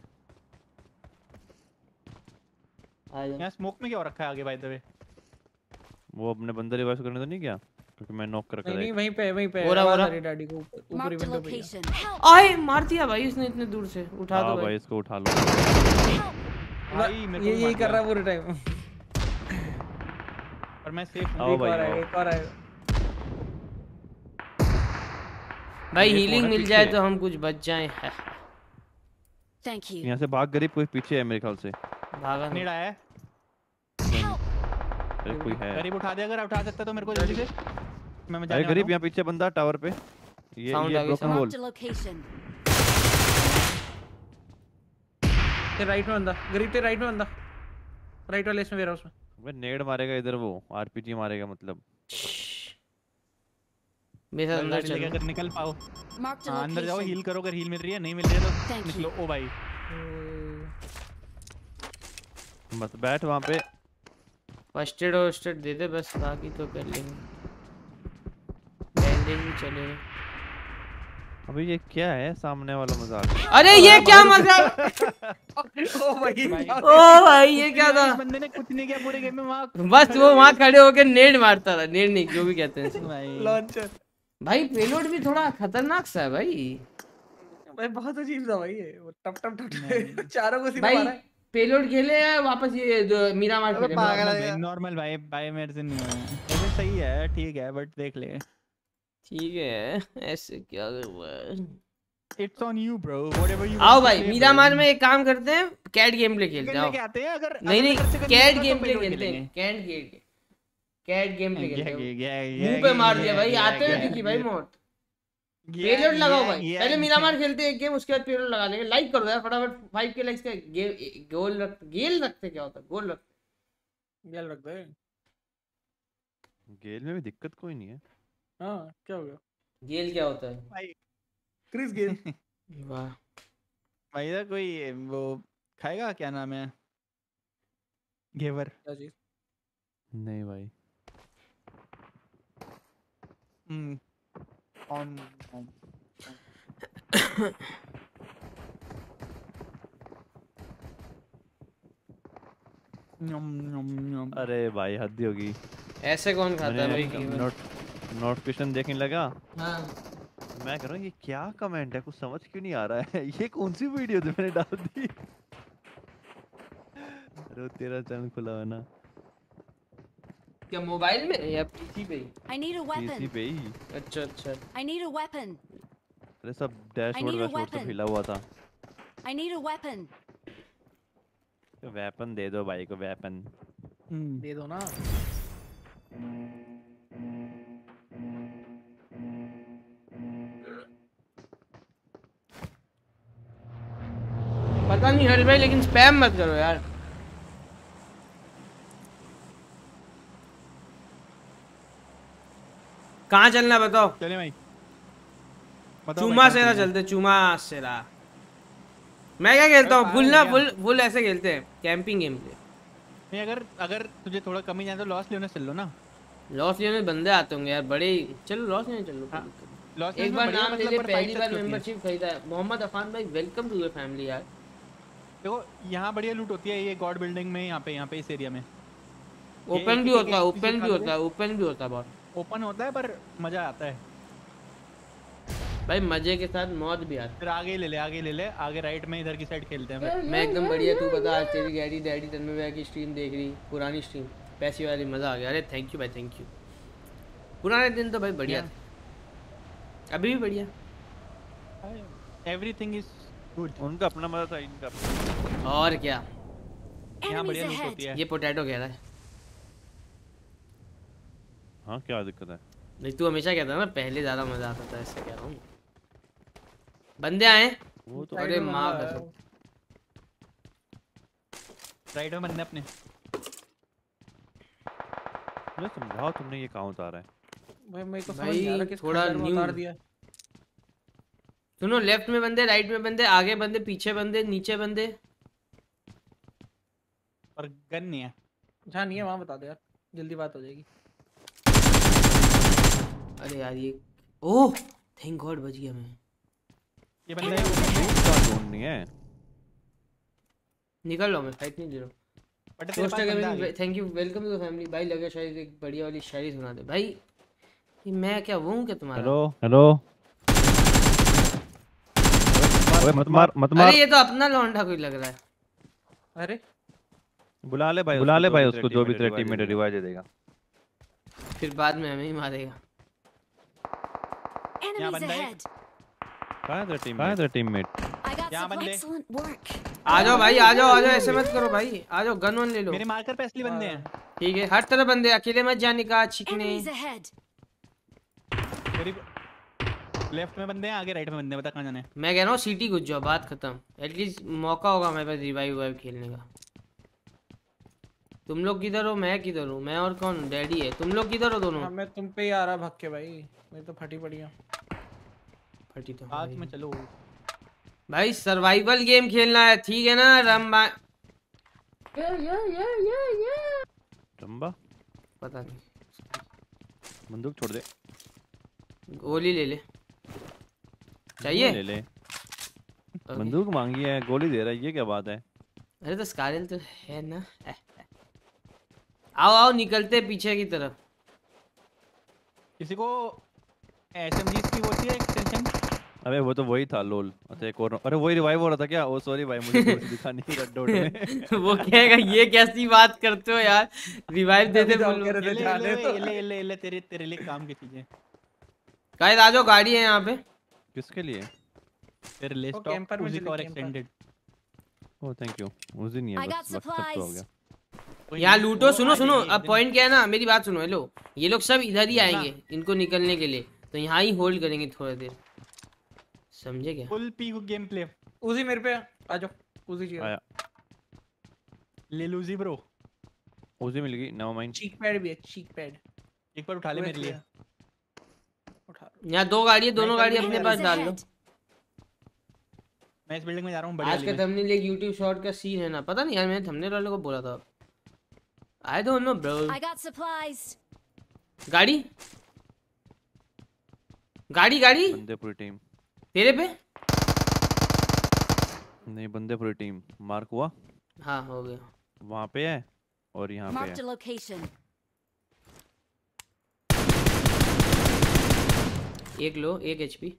यहाँ स्मोक में क्या हो रखा है आगे बाय द वे? वो अपने बंदे रिवाइव करने तो नहीं गया, क्योंकि मैं नॉक कर नहीं नहीं कर वहीं पे वहीं पे हो रहा, हो रहा। आवाज आ रही डैडी को ऊपर ऊपरी Mark the विंडो पे ही है। location. Help. आए मार दिया भाई इसने इतने दूर से, उठा हाँ दो भाई भाई। इसको उठा लो। भाई मेरे को ये भी यही मार कर रहा दिया। है पूरे टाइम। और मैं सेफ हूँ। आओ एक भाई और आएगा, आओ। एक और आएगा। भाई एक हीलिंग और है मिल जाए पीछे। तो हम कुछ बच जाएं। Thank you. यहाँ से भाग गरीब कोई पीछे है मेरे ख्याल से। भागा नेड आया है। अरे कोई है। गरीब उठा दे, अगर उठा सकता तो मेरे को जल्दी से। मैं मैं अरे जाने गरीब वाला यहाँ पीछे बंदा टावर पे। ये Sound ये आ गई, broken sound। Wall. Marked a location. ते राइट में बंदा, गरीब ते राइट में बंदा, राइट वाले इसमें वेयर हाउस में। अबे नेड मारेगा इधर वो, आरपीजी मारेगा मतलब। मेरे साथ हूँ। अंदर गाड़ी लेके चलो। अगर निकल पाओ। Marked a हाँ अंदर जाओ, location. हील करो, अगर हील मिल रही है, नहीं मिल रही है Thank तो you. निकलो। ओ भाई बस बैठ वहाँ पे। फर्स्ट एड और स्टेट दे दे बस, बाकी तो कर लेंगे। बैंडेज भी चलेगा। अबे ये क्या है सामने वाला मजाक? अरे ये क्या मजाक! ओ भाई, ओ भाई ये क्या था? इस बंदे ने कुछ नहीं किया पूरे गेम में वहाँ। बस वो वहाँ खड़े होके नेड मारता था, नेड नहीं जो भी कहते हैं इसको। भाई लॉन्चर। भाई पेलोड भी थोड़ा खतरनाक सा है भाई। भाई बहुत अजीब था भाई ये, वो टप टप टप टप चारों को सीधा भाई मारा है। पेलोड खेले या वापस ये जो मीरा मार खेले? नॉर्मल भाई, नॉर्मल भाई, भाई मेरे से नहीं हुआ है। वैसे सही है, ठीक है, बट देख ले। ठीक है, ऐसे क्या हुआ है? It's on you bro, whatever you. आओ भाई मीरामार में एक काम करते हैं, कैट गेम प्ले खेलते हैं। लेके आते हैं अगर नहीं नहीं, अगर से कैट करने गेम का प्ले तो खेलते हैं। Cat game cat game play खेलते हैं। मुंह मुंह पे मार दिया भाई, आते हुए दिखी भाई मौत। पेलोड लगाओ भाई, पहले मीरामार खेलते हैं एक गेम, उसके बाद पेलोड लगा लेंगे। लाइक कर दो यार फटाफट, फाइव के लाइक्स का गेम। गोल रख, गेल रखते क्या होता है? गोल रख, गेल रख दे। गेल में भी दिक्कत कोई नहीं है। हाँ क्या हो गया? गेल क्या होता है भाई? Chris Gayle. वाह भाई इधर कोई वो खाएगा, क्या नाम है, घेवर? क्या चीज? नहीं भाई। हम्म ऑन नम नम नम। अरे भाई हद ही होगी। ऐसे कौन खाता है भाई गेम? नोट नोटिफिकेशन देखने लगा। हाँ मैं कह रहा हूँ ये क्या कमेंट है, कुछ समझ क्यों नहीं आ रहा है। ये कौन सी वीडियो थी मैंने डाल दी। अरे तेरा चैनल खुला है ना? क्या मोबाइल में या पीसी पे? I need a PC weapon. पे ही। अच्छा अच्छा। I need a weapon. अरे सब डैशबोर्ड need a वैशबोर्ड सब weapon. हिला हुआ था। I need a weapon. Weapon दे दो भाई को, वेपन। हम्म दे दो ना। पता नहीं हर भाई, लेकिन स्पैम मत करो यार। कहाँ चलना बताओ? चले भाई, बताओ चूमा भाई, सेरा कहाँ चलना है? चलते, चूमा सेरा। मैं क्या खेलता हूँ, अरे फुल पागल ना है फुल फुल ऐसे खेलते हैं, कैंपिंग गेम प्ले। नहीं, अगर अगर तुझे थोड़ा कम ही जाए तो लॉस लेने चल लो ना। लॉस लेने बंदे आते होंगे यार बड़े। चलो लॉस लेने चलो, कोई हाँ, दिक्कत नहीं। लॉस एक बार नाम ले ले, पहली बार मेंबरशिप खरीदा है। मोहम्मद अफान भाई वेलकम टू द फैमिली यार। देखो यहाँ बढ़िया लूट होती है, ये गॉड बिल्डिंग में, यहाँ पे यहाँ पे इस एरिया में। ओपन एक- भी एक- होता है, एक ओपन चीज़ भी खा होता है, लो। ओपन भी होता है बहुत। ओपन होता है पर मजा आता है। भाई मजे के साथ मौत भी आती फिर आगे ही ले ले, आगे ही ले ले, आगे राइट में इधर की साइड खेलते हैं फिर। है। मैं एकदम बढ़िया, तू बता आज तेरी डैडी डैडी तन्मय भैया की स्ट्रीम देख रही, पुरानी स्ट्रीम पैसी वाली, मजा आ गया। अरे थैंक यू भाई, थैंक यू। पुराने दिन तो भाई बढ़िया Yeah. थे, अभी भी बढ़िया। Everything is good. उनका अपना मजा था, इनका अपना। और क्या, यहाँ Enemies बढ़िया लूट ahead. होती है। ये पोटैटो कह रहा है। हाँ क्या दिक्कत है? नहीं तू हमेशा कहता है ना पहले ज्यादा मजा आता था, ऐसे कह रहा हूँ। बंदे आए। वो तो अरे माँ कसम। राइट में बनने अपने। मुझे समझाओ तुमने ये कहाँ उतारा है? भाई मेरे को समझ भाई, नहीं आ रहा किस थोड़ा खंडर में new। उतार दिया। सुनो, लेफ्ट में बंदे, राइट में बंदे, आगे बंदे, पीछे बंदे, नीचे बंदे। और गन नहीं है। जहाँ नहीं है वहाँ बता दो यार, जल्दी बात हो जाएगी। अरे यार ये, ओह थैंक गॉड बच गया मैं। ये बंदा उसका जोन नहीं है। निकल लो, मैं फाइट नहीं दे रहा हूँ। बट तेरे पास बंदा आ गया। Thank you, welcome to the family. भाई लगे शायद एक बढ़िया वाली शायरी सुना दे भाई। ये मैं क्या वो हूँ क्या तुम्हारा? Hello hello. ओए मत मार मत मार। अरे ये तो अपना लौंडा कोई लग रहा है। अरे बुला ले भाई, बुला ले भाई उसको, जो भी तेरा टीममेट रिवाइव दे देगा। फिर बाद में हमें ही मारेगा। Enemies बंदा है। ahead. कहाँ है तेरा टीम कहाँ है तेरा टीममेट? I got यहाँ बंदे। excellent work. आ जाओ भाई आ जाओ आ जाओ ऐसे मत करो भाई आ जाओ गन वन ले लो मेरे मार्कर पे असली बंदे हैं। ठीक है हर तरह बंदे अकेले मत जाने का छिकने Enemies ahead. मेरी लेफ्ट में बंदे हैं, आगे राइट में बंदे हैं, बता कहाँ जाना है। मैं कह रहा हूँ सिटी घुस जाओ बात खत्म एटलीस्ट मौका होगा मेरे पास रिवाइव वाइव खेलने का। तुम लोग किधर हो मैं किधर हूँ मैं और कौन डैडी है तुम लोग किधर हो दोनों? हाँ, मैं तुम पे ही आ रहा भाग के भाई मैं तो फटी पड़ी हूँ। फटी तो साथ भाई। में चलो। भाई सर्वाइवल गेम खेलना है ठीक है ना रंबा रंबा पता नहीं बंदूक छोड़ दे। गोली ले ले चाहिए ले ले Okay. बंदूक मांगी है गोली दे रहा है ये क्या बात है? अरे तो स्कारल तो है ना आओ आओ निकलते पीछे की तरफ। किसी को एसएमजी की वो थी एक्सटेंशन? अबे वो तो वही था लोल। अच्छा एक और अरे वही रिवाइव हो रहा था क्या? ओ सॉरी भाई मुझे थोड़ी सी दिखा नहीं रेड डॉट में। वो कहेगा ये कैसी बात करते हो यार रिवाइव दे दे बोलो। ले ले ले ले ले ले तेरे तेरे लिए काम की चीजें। गाइस आ जाओ गाड़ी है यहाँ पे। किसके लिए? तेरे लिए स्टॉक कैंपर में उसी चले, का और camper. Extended. Oh thank you उस दिन ही I है got बस वक्त तक तो हो supplies. गया। यहाँ लूटो सुनो सुनो अब पॉइंट क्या है ना मेरी बात सुनो हेलो ये लोग सब इधर ही आएंगे इनको निकलने के लिए तो यहाँ ही होल्ड करेंगे थोड़ी देर समझे क्या? फुल पी गेम प्ले। उसी मेरे पे आ जाओ उसी चाहिए। आया ले लूजी ब्रो। उसी मिल गई नेवर माइंड। चीक पैड भी है चीक पैड एक बार उठा ले मेरे लिए। उठा यहाँ दो गाड़ी है दोनों गाड़ी अपने Enemies पास डाल लो। ahead. मैं इस बिल्डिंग में जा रहा हूँ बड़ी आज वाली का में। थंबनेल एक यूट्यूब शॉर्ट का सीन है ना पता नहीं यार मैंने थंबनेल वाले को बोला था I don't know bro. I got supplies. गाड़ी गाड़ी गाड़ी बंदे पूरी टीम तेरे पे नहीं बंदे पूरी टीम मार्क हुआ हाँ हो गया वहाँ पे है और यहाँ पे Marked है। a location. एक लो एक एचपी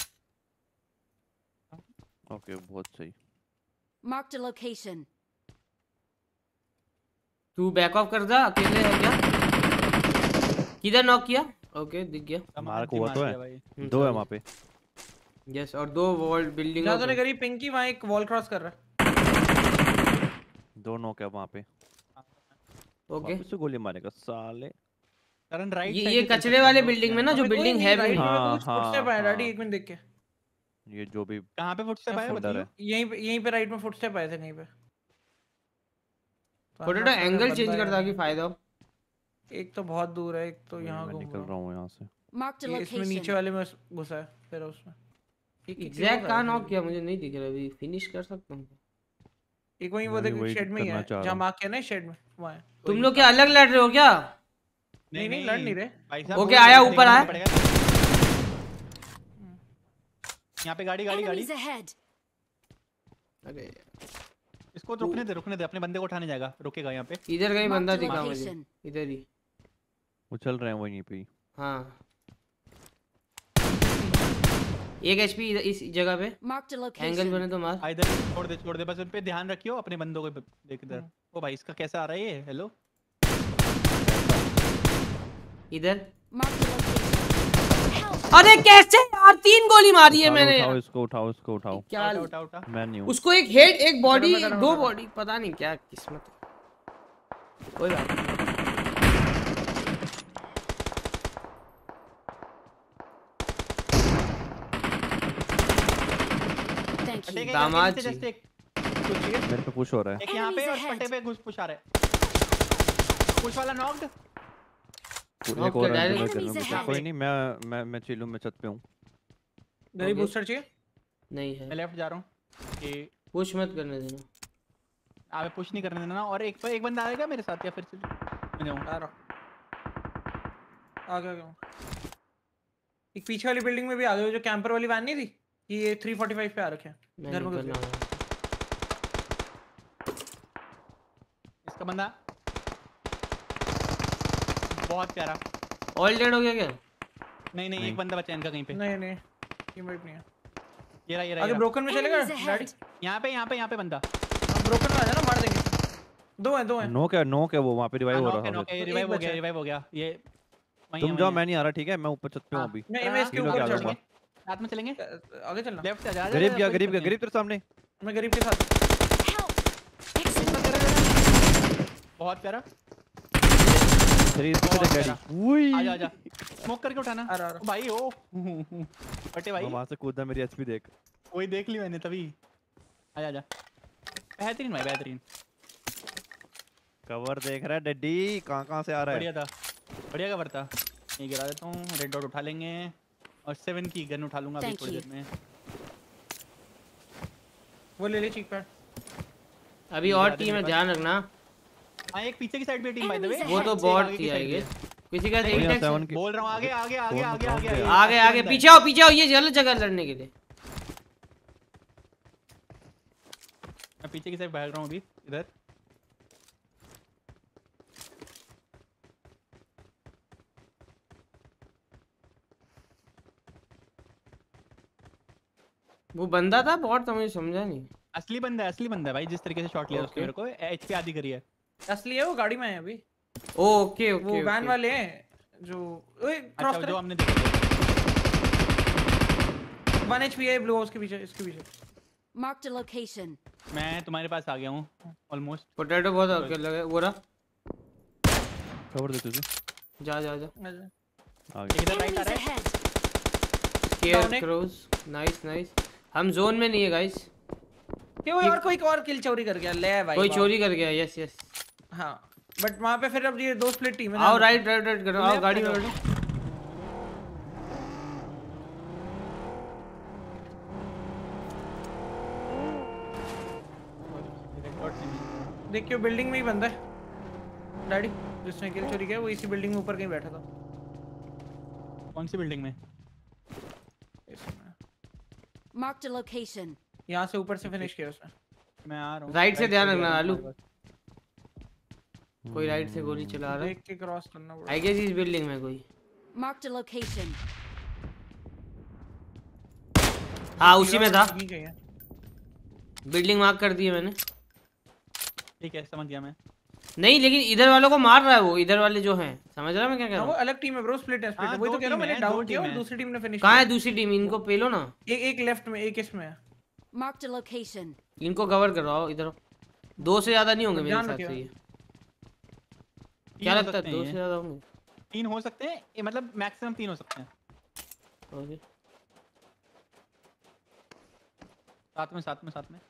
ओके बहुत सही। Marked a location. तू बैक ऑफ कर जा अकेले है क्या? किधर नॉक किया? ओके दिख गया मार्क हुआ तो है हम्म, दो है sorry. वहाँ पे। यस और दो वॉल बिल्डिंग ज्यादा नहीं करी पिंकी वहाँ एक वॉल क्रॉस कर रहा है। दो नॉक है वहाँ पे। ओके वापस से गोली मारेगा साले। करंट राइट ये ये कचरे वाले बिल्डिंग में ना जो अबे कोई बिल्डिंग नहीं, है राइट में हाँ, कुछ हाँ, फुटस्टेप आया हाँ। डैडी एक मिनट देख के। ये जो भी कहाँ पे फुटस्टेप आया फोल्डर है बताइए। यहीं पे यहीं पे राइट में फुटस्टेप आए थे कहीं पे। तो थोड़ा अंदर सा से एंगल बंदा चेंज कर है। ताकि फायदा हो। एक तो बहुत दूर है एक तो यहाँ मैं घूम निकल रहा रहा हूँ यहाँ से। Marked a हूँ। ये इसमें नीचे location. वाले में घुसा है फिर उसमें। एक किसी एग्जैक्ट और कहाँ है, नॉक किया मुझे नहीं दिख रहा अभी फिनिश कर सकता हूँ। एक वहीं वो मैं भी देख वही शेड में ही करना है चाह रहा जहाँ हूँ। मार्क किया ना शेड में वहाँ है। तुम लोग क्या अलग लड़ रहे हो क्या? नहीं नहीं लड़ नहीं रहे। भाई साहब ओके, वो आया, देखने ऊपर आया। पड़ेगा। यहाँ पे गाड़ी गाड़ी गाड़ी Enemies ahead. अरे इसको रुकने दे रुकने दे अपने बंदे को उठाने जाएगा रुकेगा यहाँ पे। इधर कहीं बंदा Marked a दिखा मुझे location. इधर ही उछल रहे हैं वहीं पे ही। हाँ एक एचपी इस जगह पे Marked a एंगल बने location. तो मार। आ, इधर छोड़ दे छोड़ दे बस उन पे ध्यान रखियो अपने बंदों को ब- देख इधर। ओ भाई इसका कैसा आ रहा है ये? हेलो इधर Marked a location. Help! अरे कैसे यार तीन गोली मारी है उठाओ, मैंने उठाओ यार। इसको उठाओ इसको उठाओ। क्या उठा उठा उठा। मैं नहीं हूँ। उसको एक हेड एक बॉडी करो, करो, दो करो। बॉडी पता नहीं क्या किस्मत है कोई बात नहीं। Thank ठीक you. है दामाद जस्ट जी। एक कुछ चाहिए? मेरे पे पुश हो रहा है। एक यहाँ पे और Enemies पट्टे ahead. पे घुस पुश आ रहा है। पुश वाला नॉक्ड। एक Okay, और direct- अंदर घर में Enemies घुसा। ahead. कोई नहीं मैं मैं मैं चिल्लू मैं छत पे हूँ। गरीब Okay. बूस्टर चाहिए। नहीं मैं है लेफ्ट जा रहा हूँ कि पुश मत करने देना। आगे पुश नहीं करने देना और एक एक बंदा आएगा मेरे साथ या फिर से मैं जाऊँ। आ रहा आ गया गया एक पीछे वाली बिल्डिंग में भी आ गए जो कैंपर वाली वैन नहीं थी कि ये तीन सौ पैंतालीस पे आ रखे हैं मैं घर में घुस निकलना गया। है। इसका बंदा बहुत प्यारा। ऑल डेड हो गया क्या? नहीं नहीं एक नहीं। बंदा बचा है इनका कहीं पे। नहीं नहीं टीममेट नहीं है। ये रहा ये रहा आगे ये रहा। ब्रोकन में चलेगा Enemies डैडी ahead. यहाँ पे यहाँ पे यहाँ पे बंदा। ब्रोकन में आ जाना मार देंगे। दो हैं दो हैं। नो क्या नो क्या वो वहाँ पे रिवाइव हो नॉक रहा है है। नॉक है तो रिवाइव एक हो बचा गया है। रिवाइव हो गया ये वहीं तुम है, जाओ वहीं मैं नहीं आ रहा ठीक है मैं ऊपर छत पे हूँ हाँ। अभी। मैं मैं इसके ये लोग ऊपर आ चढ़ जाऊंगा। गया साथ में चलेंगे आगे चलना। लेफ्ट से आ जा गरीब क्या गरीब क्या गरीब तेरे सामने मैं गरीब के साथ। बहुत प्यारा शरीर पे बहुत गाड़ी प्यारा। उई आजा आजा स्मोक करके उठाना आ रहा, आ रहा। ओ भाई ओ बटे भाई वहां से कूदा मेरी एचपी देख वही देख ली मैंने तभी आजा आजा बेहतरीन भाई बेहतरीन कवर देख रहा है डड्डी कहां कहां से आ रहा है बढ़िया था बढ़िया कवर था ये गिरा देता हूँ रेड डॉट उठा लेंगे और सेवन की गन उठा लूंगा अभी Thank थोड़ी you. देर में वो ले ले चीक पैड। अभी ये और आदमी टीम है के ध्यान रखना। हाँ एक पीछे की साइड पे टीम बाय द वे वो तो बॉट थी आई गेस। किसी का भैया एट सेवन की बोल रहा हूँ आगे आगे आगे कौन आगे बताऊं आगे क्या? आगे आगे पीछे आओ पीछे आओ ये गलत जगह लड़ने के लिए। मैं पीछे की साइड भाग रहा हूँ अभी इधर वो बंदा था बॉट था मुझे समझा नहीं। असली बंदा है असली बंदा है भाई जिस तरीके से शॉट लिया उसने Okay. मेरे को एचपी आधी करी है असली है वो, गाड़ी में है अभी। ओके वो ओके वैन वाले हैं जो ओए क्रॉस अच्छा कर। जो हमने देखा था। वन एचपी है ब्लू हाउस के पीछे, इसके पीछे। Marked a location. मैं तुम्हारे पास आ गया हूँ ऑलमोस्ट पोटैटो बहुत अकेला लगे वो रहा। कवर दे तुझे जा जा जा आगे इधर राइट आ Enemies रहा है ahead. केयर Down एक। क्रोज नाइस नाइस। हम जोन में नहीं है गाइस। ये वो और कोई और किल चोरी कर गया ले भाई। कोई वाह। चोरी कर गया यस यस। हाँ बट वहां पे फिर अब ये दो स्प्लिट टीम है। आओ राइट राइट राइट करो आओ गाड़ी में बैठो। देखियो बिल्डिंग में ही बंदा है डैडी जिसने किल चोरी किया, वो इसी बिल्डिंग में ऊपर कहीं बैठा था। कौन सी बिल्डिंग में इसमें Marked a location. यहाँ से ऊपर से फिनिश किया उसने। मैं आ रहा हूँ राइट से ध्यान जा रखना रहा हूँ आलू। तुम्हारे पास। कोई राइट से गोली चला रहा है। देख के क्रॉस करना पड़ेगा। आई गेस इस बिल्डिंग में कोई। Marked a location. हाँ उसी में था। ठीक है। बिल्डिंग मार्क कर दी है मैंने। ठीक है समझ गया मैं नहीं लेकिन इधर वालों को मार रहा है वो, इधर वाले जो हैं समझ रहा है मैं क्या कह हाँ, रहा वो हूँ। अलग टीम है ब्रो, स्प्लिट है स्प्लिट है। हाँ, वही दो तो कह रहा हूँ टीम मैंने है, डाउन दो किया टीम और है। दूसरी टीम ने फिनिश कहाँ है दूसरी टीम? इनको पेलो ना। एक एक लेफ्ट में एक इसमें है। Marked a location. इनको कवर करवाओ इधर। दो से ज्यादा नहीं होंगे मेरे ध्यान हिसाब रखियो। से ये। तीन क्या हो लगता सकते है हैं दो ये। से ज्यादा होंगे? तीन हो सकते हैं ये मतलब मैक्सिमम तीन हो सकते हैं ओके साथ में साथ में साथ में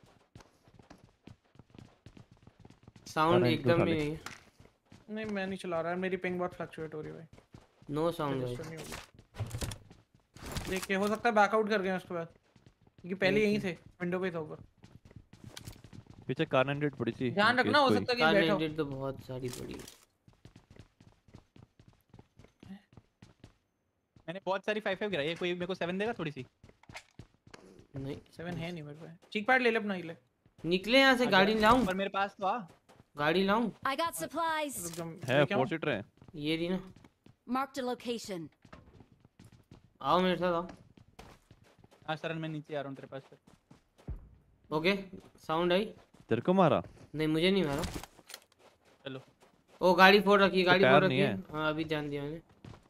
साउंड Current एकदम उठा भी ले। नहीं है। नहीं मैं नहीं चला रहा है, मेरी पिंग बहुत फ्लक्चुएट हो रही है भाई। नो साउंड रजिस्टर नहीं होगी। देख के हो सकता है बैकआउट कर गए उसके बाद, क्योंकि पहले यहीं थे विंडो पे था ऊपर। पीछे कार हंड्रेड पड़ी थी ध्यान रखना, हो सकता है कि कार बैठा हो। नाइनटी तो बहुत सारी पड़ी है। मैंने बहुत सारी फाइव फाइव गिराई है, कोई मेरे को सेवन देगा थोड़ी सी। नहीं सेवन है नहीं मेरे पे। चीक पैड ले ले अपना, ही ले। निकले यहाँ से, गाड़ी लाऊं? पर मेरे पास तो आ गाड़ी लाऊं? I got supplies. रुक जा, है लेके आऊं? फोर सीटर है ये रही ना। Marked a location. आओ मेरे साथ आओ। हाँ शरण मैं नीचे आ रहा हूँ तेरे पास फिर। ओके साउंड आई? तेरे को मारा नहीं मुझे नहीं मारा। चलो ओ गाड़ी फोड़ रखी, गाड़ी टायर फोड़ नहीं रखी है। है। हाँ अभी ध्यान दिया मैंने।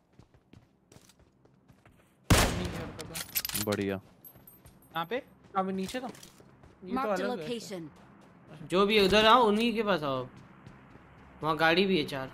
नहीं कर पता। बढ़िया कहाँ पे? अभी नीचे था। ये तो Marked a अलग है। location. जो भी है उधर आओ, उन्हीं के पास आओ। वहाँ गाड़ी भी है चार।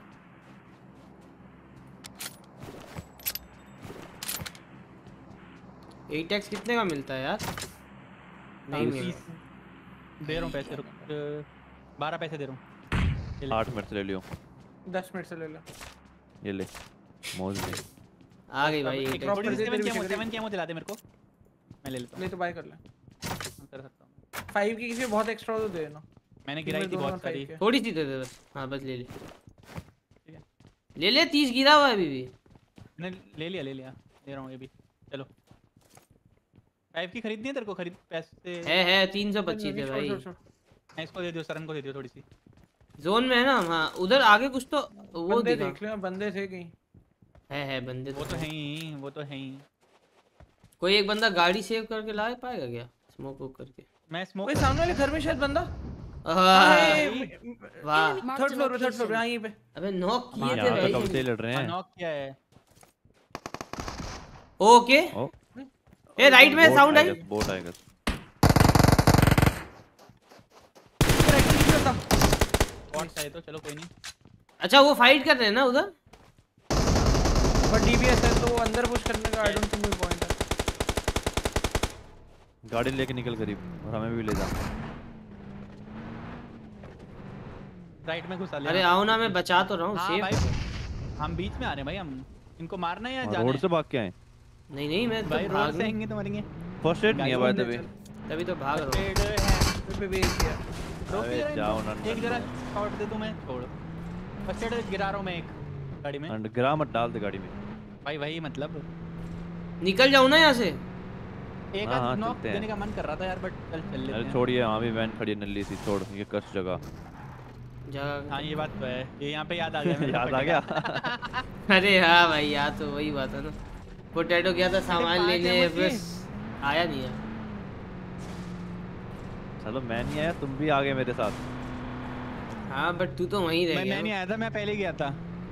एट एक्स कितने का मिलता है यार? नहीं मिल तीस। रहा। दे रहा हूँ पैसे, रुक बारह पैसे दे रहा हूँ। ये ले। आठ मिनट से ले लियो दस मिनट से ले ले। ये ले मौज में आ गई भाई एक एट ड्रॉप थोड़ी कर सी दे, सेवन तेरी की भी सेवन की दिला दे मेरे को, मैं ले लेता हूँ। ले तो बाय कर ले। कर सकता हूँ। फाइव की किसी को बहुत एक्स्ट्रा हो तो दे देना। मैंने गिराई थी बहुत सारी। थोड़ी सी दे दे बस। हाँ बस ले ले ठीक है। ले ले, तीस गिरा हुआ है अभी भी। मैंने ले लिया ले लिया ले रहा हूँ ये भी। चलो फाइव की खरीदनी है तेरे को? खरीद पैसे है है तीन सौ पच्चीस है भाई। मैं इसको दे दियो, शरण को दे दियो थोड़ी सी। जोन में है ना। हाँ उधर आगे कुछ तो वो बंदे दिखा। देख ले, बंदे थे कहीं। है है बंदे वो तो है ही, वो तो है ही। कोई एक बंदा गाड़ी सेव करके ला पाएगा क्या? स्मोक वोक करके। मैं स्मोक ओए सामने वाले घर में शायद बंदा। आह, वाह। थर्ड फ्लोर पे, थर्ड फ्लोर पे, हाँ यहीं पे। अबे नॉक किए थे यहाँ तो कब भाई। से लड़ रहे हैं नॉक किया है। ओके ओ ए राइट में साउंड आई। बोट आएगा। बॉट है तो चलो कोई नहीं। अच्छा वो फाइट कर रहे हैं ना उधर, बट डीबीएस है तो वो अंदर पुश करने का आई डोंट थिंक कोई पॉइंट है। गाड़ी लेके निकल करीब और हमें भी ले जा। राइट में घुसा ले। अरे आओ ना, मैं बचा तो रहा हूँ। हाँ सेफ भाई हम बीच में आ रहे हैं भाई, हम इनको मारना है या जाना है? रोड से भाग के आए नहीं नहीं मैं तो भाई रोड भाग से आएंगे तो मरेंगे। फर्स्ट एड नहीं है बाय द वे। तभी तो भाग रहा हूँ। पेड़ है पे भी एक किया। रोक अबे दिया जाओ इनको। ना एक जरा शॉट दे दूं मैं, छोड़ फर्स्ट एड गिरा रहा हूं मैं एक गाड़ी में। एंड गिरा मत डाल दे गाड़ी में भाई वही मतलब निकल जाऊँ ना यहाँ से। एक हाँ, हाँ, आध नॉक चलते हैं। देने का मन कर रहा था यार, बट चल चल लेते अरे हैं। छोड़िए, वहाँ भी वैन खड़ी है नल्ली सी, छोड़ ये कस जगह। जगह हाँ ये बात तो है, ये यहाँ पे याद आ गया मेरे को याद आ गया। अरे हाँ भाई यार तो वही बात है ना। पोटैटो गया था सामान पाँच लेने, एमओ बस आया नहीं है। चलो मैं नहीं आया, तुम भी आ गए मेरे साथ। हाँ बट तू तो वहीं रह मैं गया। मैं नहीं आया था, मैं पहले गया था।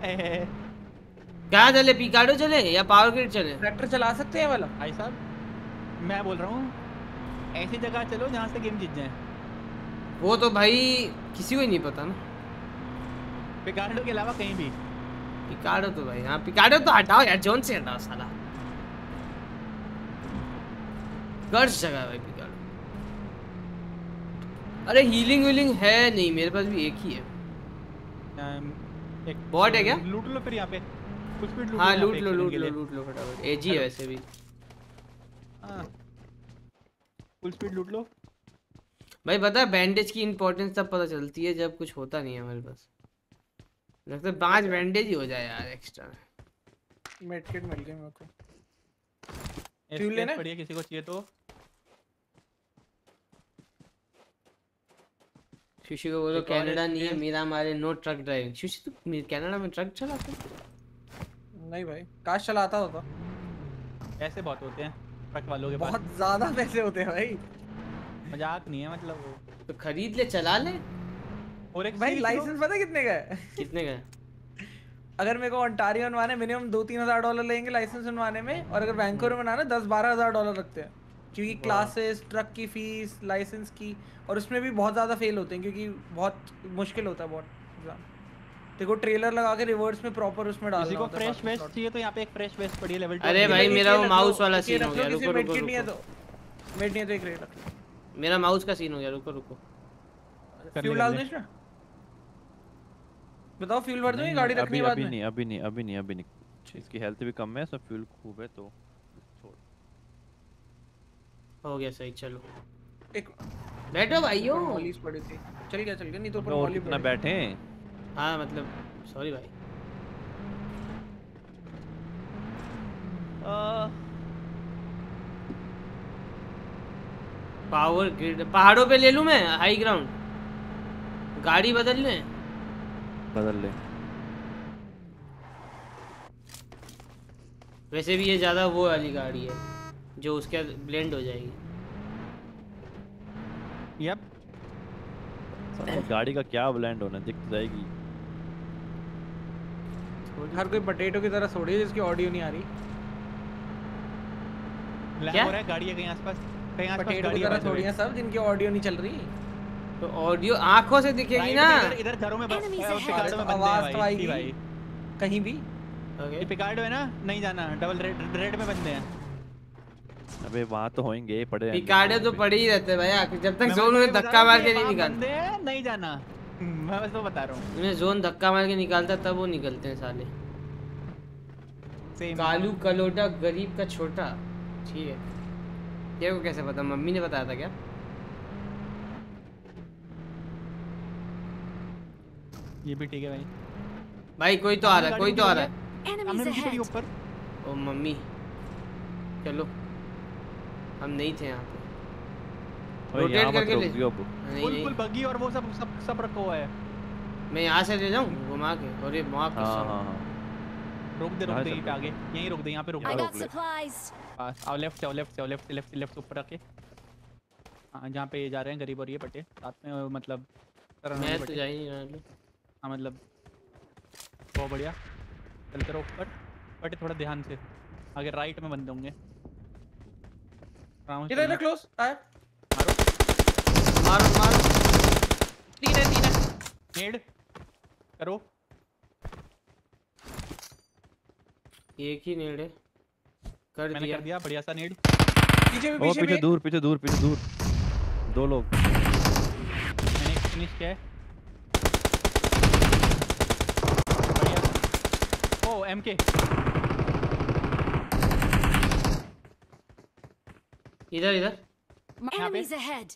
क्या चले, पिकाडो चले या पावर ग्रिड चले? ट्रैक्टर चला सकते हैं वाला? भाई साहब मैं बोल रहा हूँ ऐसी जगह चलो जहाँ से गेम जीत जाए। वो तो भाई किसी को ही नहीं पता ना। पिकार्डो के अलावा कहीं भी। पिकाडो तो भाई हाँ, पिकाडो तो हटाओ यार, जोन से हटाओ साला। कर्स जगह है भाई पिकाडो। अरे हीलिंग वीलिंग है नहीं, मेरे पास भी एक ही है। एक बॉट है क्या? लूट लो फिर यहाँ पे कुछ भी लूट हाँ यहाँ लूट पे लो एक लूट second लो के लिए। लूट लो फटाफट। एजी है वैसे भी। हाँ फुल स्पीड लूट लो। भाई पता है बैंडेज की इंपॉर्टेंस तब पता चलती है जब कुछ होता नहीं है हमारे पास। लगता है पांच बैंडेज ही हो जाए यार एक्स्ट्रा। मेडकिट मिल गया मेरे को। एस फ्यूल के लेना एस है? बढ़िया किसी को चाहिए तो। शुशी को बोलो एक और कनाडा नहीं है, experience। मेरा हमारे नो ट्रक ड्राइविंग। शुशी तू कनाडा में ट्रक चलाता है? नहीं भाई काश चलाता होता। पैसे बहुत होते हैं ट्रक वालों के पास। बहुत ज्यादा पैसे होते हैं भाई। मजाक नहीं है मतलब वो। तो खरीद ले, चला ले। और एक भाई सीख लो। लाइसेंस पता कितने का है? कितने का है? अगर मेरे को ओंटारियो बनवाने मिनिमम दो तीन हजार डॉलर लेंगे लाइसेंस बनवाने में, और अगर वैंकूवर में बनाना दस बारह हजार डॉलर लगते हैं, क्योंकि क्लासेस, ट्रक की फीस, लाइसेंस की, और उसमें भी बहुत ज़्यादा फेल होते हैं क्योंकि बहुत मुश्किल होता है बहुत एग्जाम। देखो ट्रेलर लगा के रिवर्स में प्रॉपर उसमें डालना किसी को होता है फ्रेश वेस्ट चाहिए तो यहाँ पे एक फ्रेश वेस्ट पड़ी है लेवल टू। अरे भाई मेरा वो माउस वाला सीन हो गया। रुको मेड रुको किट नहीं है रुको, तो मेड नहीं है तो एक रेट रख लो। मेरा माउस का सीन हो गया। रुको रुको फ्यूल डाल दो इसमें। बताओ फ्यूल भर दूं या गाड़ी रखने अभी के बाद अभी में? नहीं अभी नहीं अभी नहीं अभी नहीं इसकी हेल्थ भी कम है, सब फ्यूल खूब है तो छोड़। हो गया सही। चलो एक बैठो भाइयों। मॉलीज पड़ी थी, चल गया चल गया, नहीं तो ऊपर और मॉली कितना पड़ी। बैठे हाँ मतलब सॉरी भाई। पावर ग्रिड पहाड़ों पे ले लूं मैं, हाई ग्राउंड? गाड़ी बदल लें? बदल ले। वैसे भी ये ज्यादा वो वाली गाड़ी है जो उसके ब्लेंड हो जाएगी। यप साला गाड़ी का क्या ब्लेंड होना, दिख तो जाएगी। हर कोई पोटैटो की तरह थोड़ी है जिसकी ऑडियो नहीं आ रही। लैग हो रहा है गाड़ी है कहीं आसपास, कहीं आसपास पोटैटो गाड़ी की तरह थोड़ी है सब जिनकी ऑडियो नहीं चल रही। तो ऑडियो आंखों से दिखेगी ना। इधर इधर घरों में बस Enemies पिकार्डो में ahead. बंदे हैं आवाज भाई, तो आएगी इसी भाई। कहीं भी। ओके ये पिकार्डो है ना, नहीं जाना, डबल रेड रेड में बंदे हैं। अबे वहाँ तो होंगे पड़े रहेंगे। पिकाडे तो पड़े ही रहते हैं भाई आखिर, जब तक मैं जोन बस में बता धक्का रहा हूँ मार कि के नहीं वहाँ निकालते। बंदे हैं, नहीं जाना। मैं बस वो बता रहा हूँ। उन्हें जोन धक्का मार के निकालता तब वो निकलते हैं साले। सेम कालू कलोटा गरीब का छोटा। ठीक है, तेरे को कैसे पता? मम्मी ने बताया था क्या? ये भी ठीक है भाई। भाई कोई तो आ रहा है, कोई तो आ रहा है। Enemies हमने पीछे पड़ी ahead. ऊपर। ओ मम्मी चलो, हम नहीं थे यहाँ पे। ओए, रोटेट यहाँ मत करके रोक ले। दियो अब। नहीं फुल नहीं, फुल बग्गी और वो सब सब सब रखा हुआ है। मैं यहाँ से ले जाऊँ घुमा के? और ये माँ हाँ हाँ हाँ रोक दे रोक यहाँ दे से यहीं पे आगे, यहीं रोक दे, यहाँ पे रोक I दे। got supplies. पास आओ, लेफ्ट से आओ, लेफ्ट से आओ, लेफ्ट लेफ्ट लेफ्ट ऊपर रखे। हाँ जहाँ पे ये जा रहे हैं गरीब और ये पटे साथ में, मतलब तरह मैं तो पटे। जा ही नहीं रहा हूँ। हाँ मतलब बहुत बढ़िया, चलते रहो ऊपर। बट थोड़ा ध्यान से, आगे राइट में बंदे होंगे। राउंड इधर इधर क्लोज आया। मारो मारो। तीन है तीन है नेड करो। एक ही नेड है कर मैंने दिया कर दिया बढ़िया सा नेड। पीछे भी ओ पीछे पीछे भी दूर पीछे दूर पीछे दूर दो लोग। मैंने एक फिनिश किया है बढ़िया। ओ एमके इधर इधर Enemies ahead.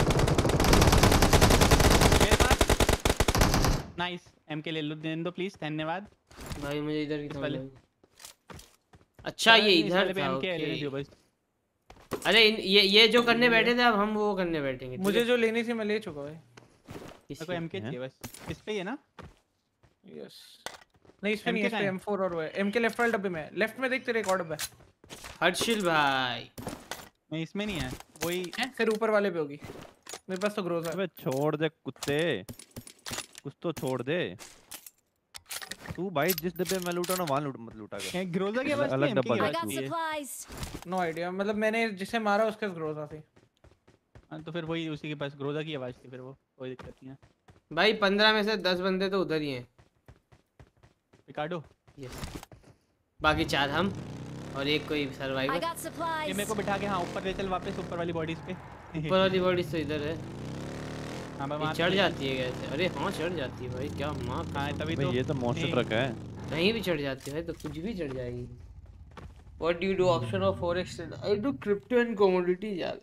मेरे पास नाइस एमके ले लो देने दो प्लीज धन्यवाद। भाई मुझे इधर की इस समझ वाले। नहीं। अच्छा ये इस इधर वाले पे था एमके लेने दियो ओके। बस। अरे इन, ये ये जो करने बैठे थे अब हम वो करने बैठेंगे। ठीक मुझे है? जो लेनी थी मैं ले चुका भाई। मेरे को एमके चाहिए बस। इस पे ही है ना? यस नहीं इस पे नहीं है, इस पे एम फोर और वो है। एमके लेफ्ट वाले डब्बे में लेफ्ट में देख तेरे एक और डब्बा है। हर्षिल भाई नहीं इसमें नहीं है वही है फिर ऊपर वाले पे होगी। मेरे पास तो ग्रोजा है। अबे छोड़ दे कुत्ते कुछ तो छोड़ दे तू भाई जिस डब्बे में लूटा ना वहां लूट मत लूटा कर। ग्रोजा के पास अलग एमके डब्बा की I बात got की है। supplies. नो आइडिया मतलब मैंने जिसे मारा उसके पास ग्रोजा थी। हाँ तो फिर वही उसी के पास ग्रोजा की आवाज थी फिर वो कोई दिक्कत नहीं है। भाई पंद्रह में से दस बंदे तो उधर ही हैं। रिकार्डो यस बाकी चार हम और एक कोई I सर्वाइवर। got ये supplies. मेरे को बिठा के हाँ ऊपर ले चल वापस ऊपर वाली बॉडीज पे। ऊपर वाली बॉडी तो इधर है। हाँ मैं ये वहाँ चढ़ पे- जाती है कैसे? अरे हाँ चढ़ जाती है भाई क्या माँ हाँ तभी अबे तो ये तो मॉन्स्टर नहीं, ट्रक है। कहीं भी चढ़ जाती है भाई तो कुछ भी चढ़ जाएगी। What do you do option of forex? I do crypto and commodities यार।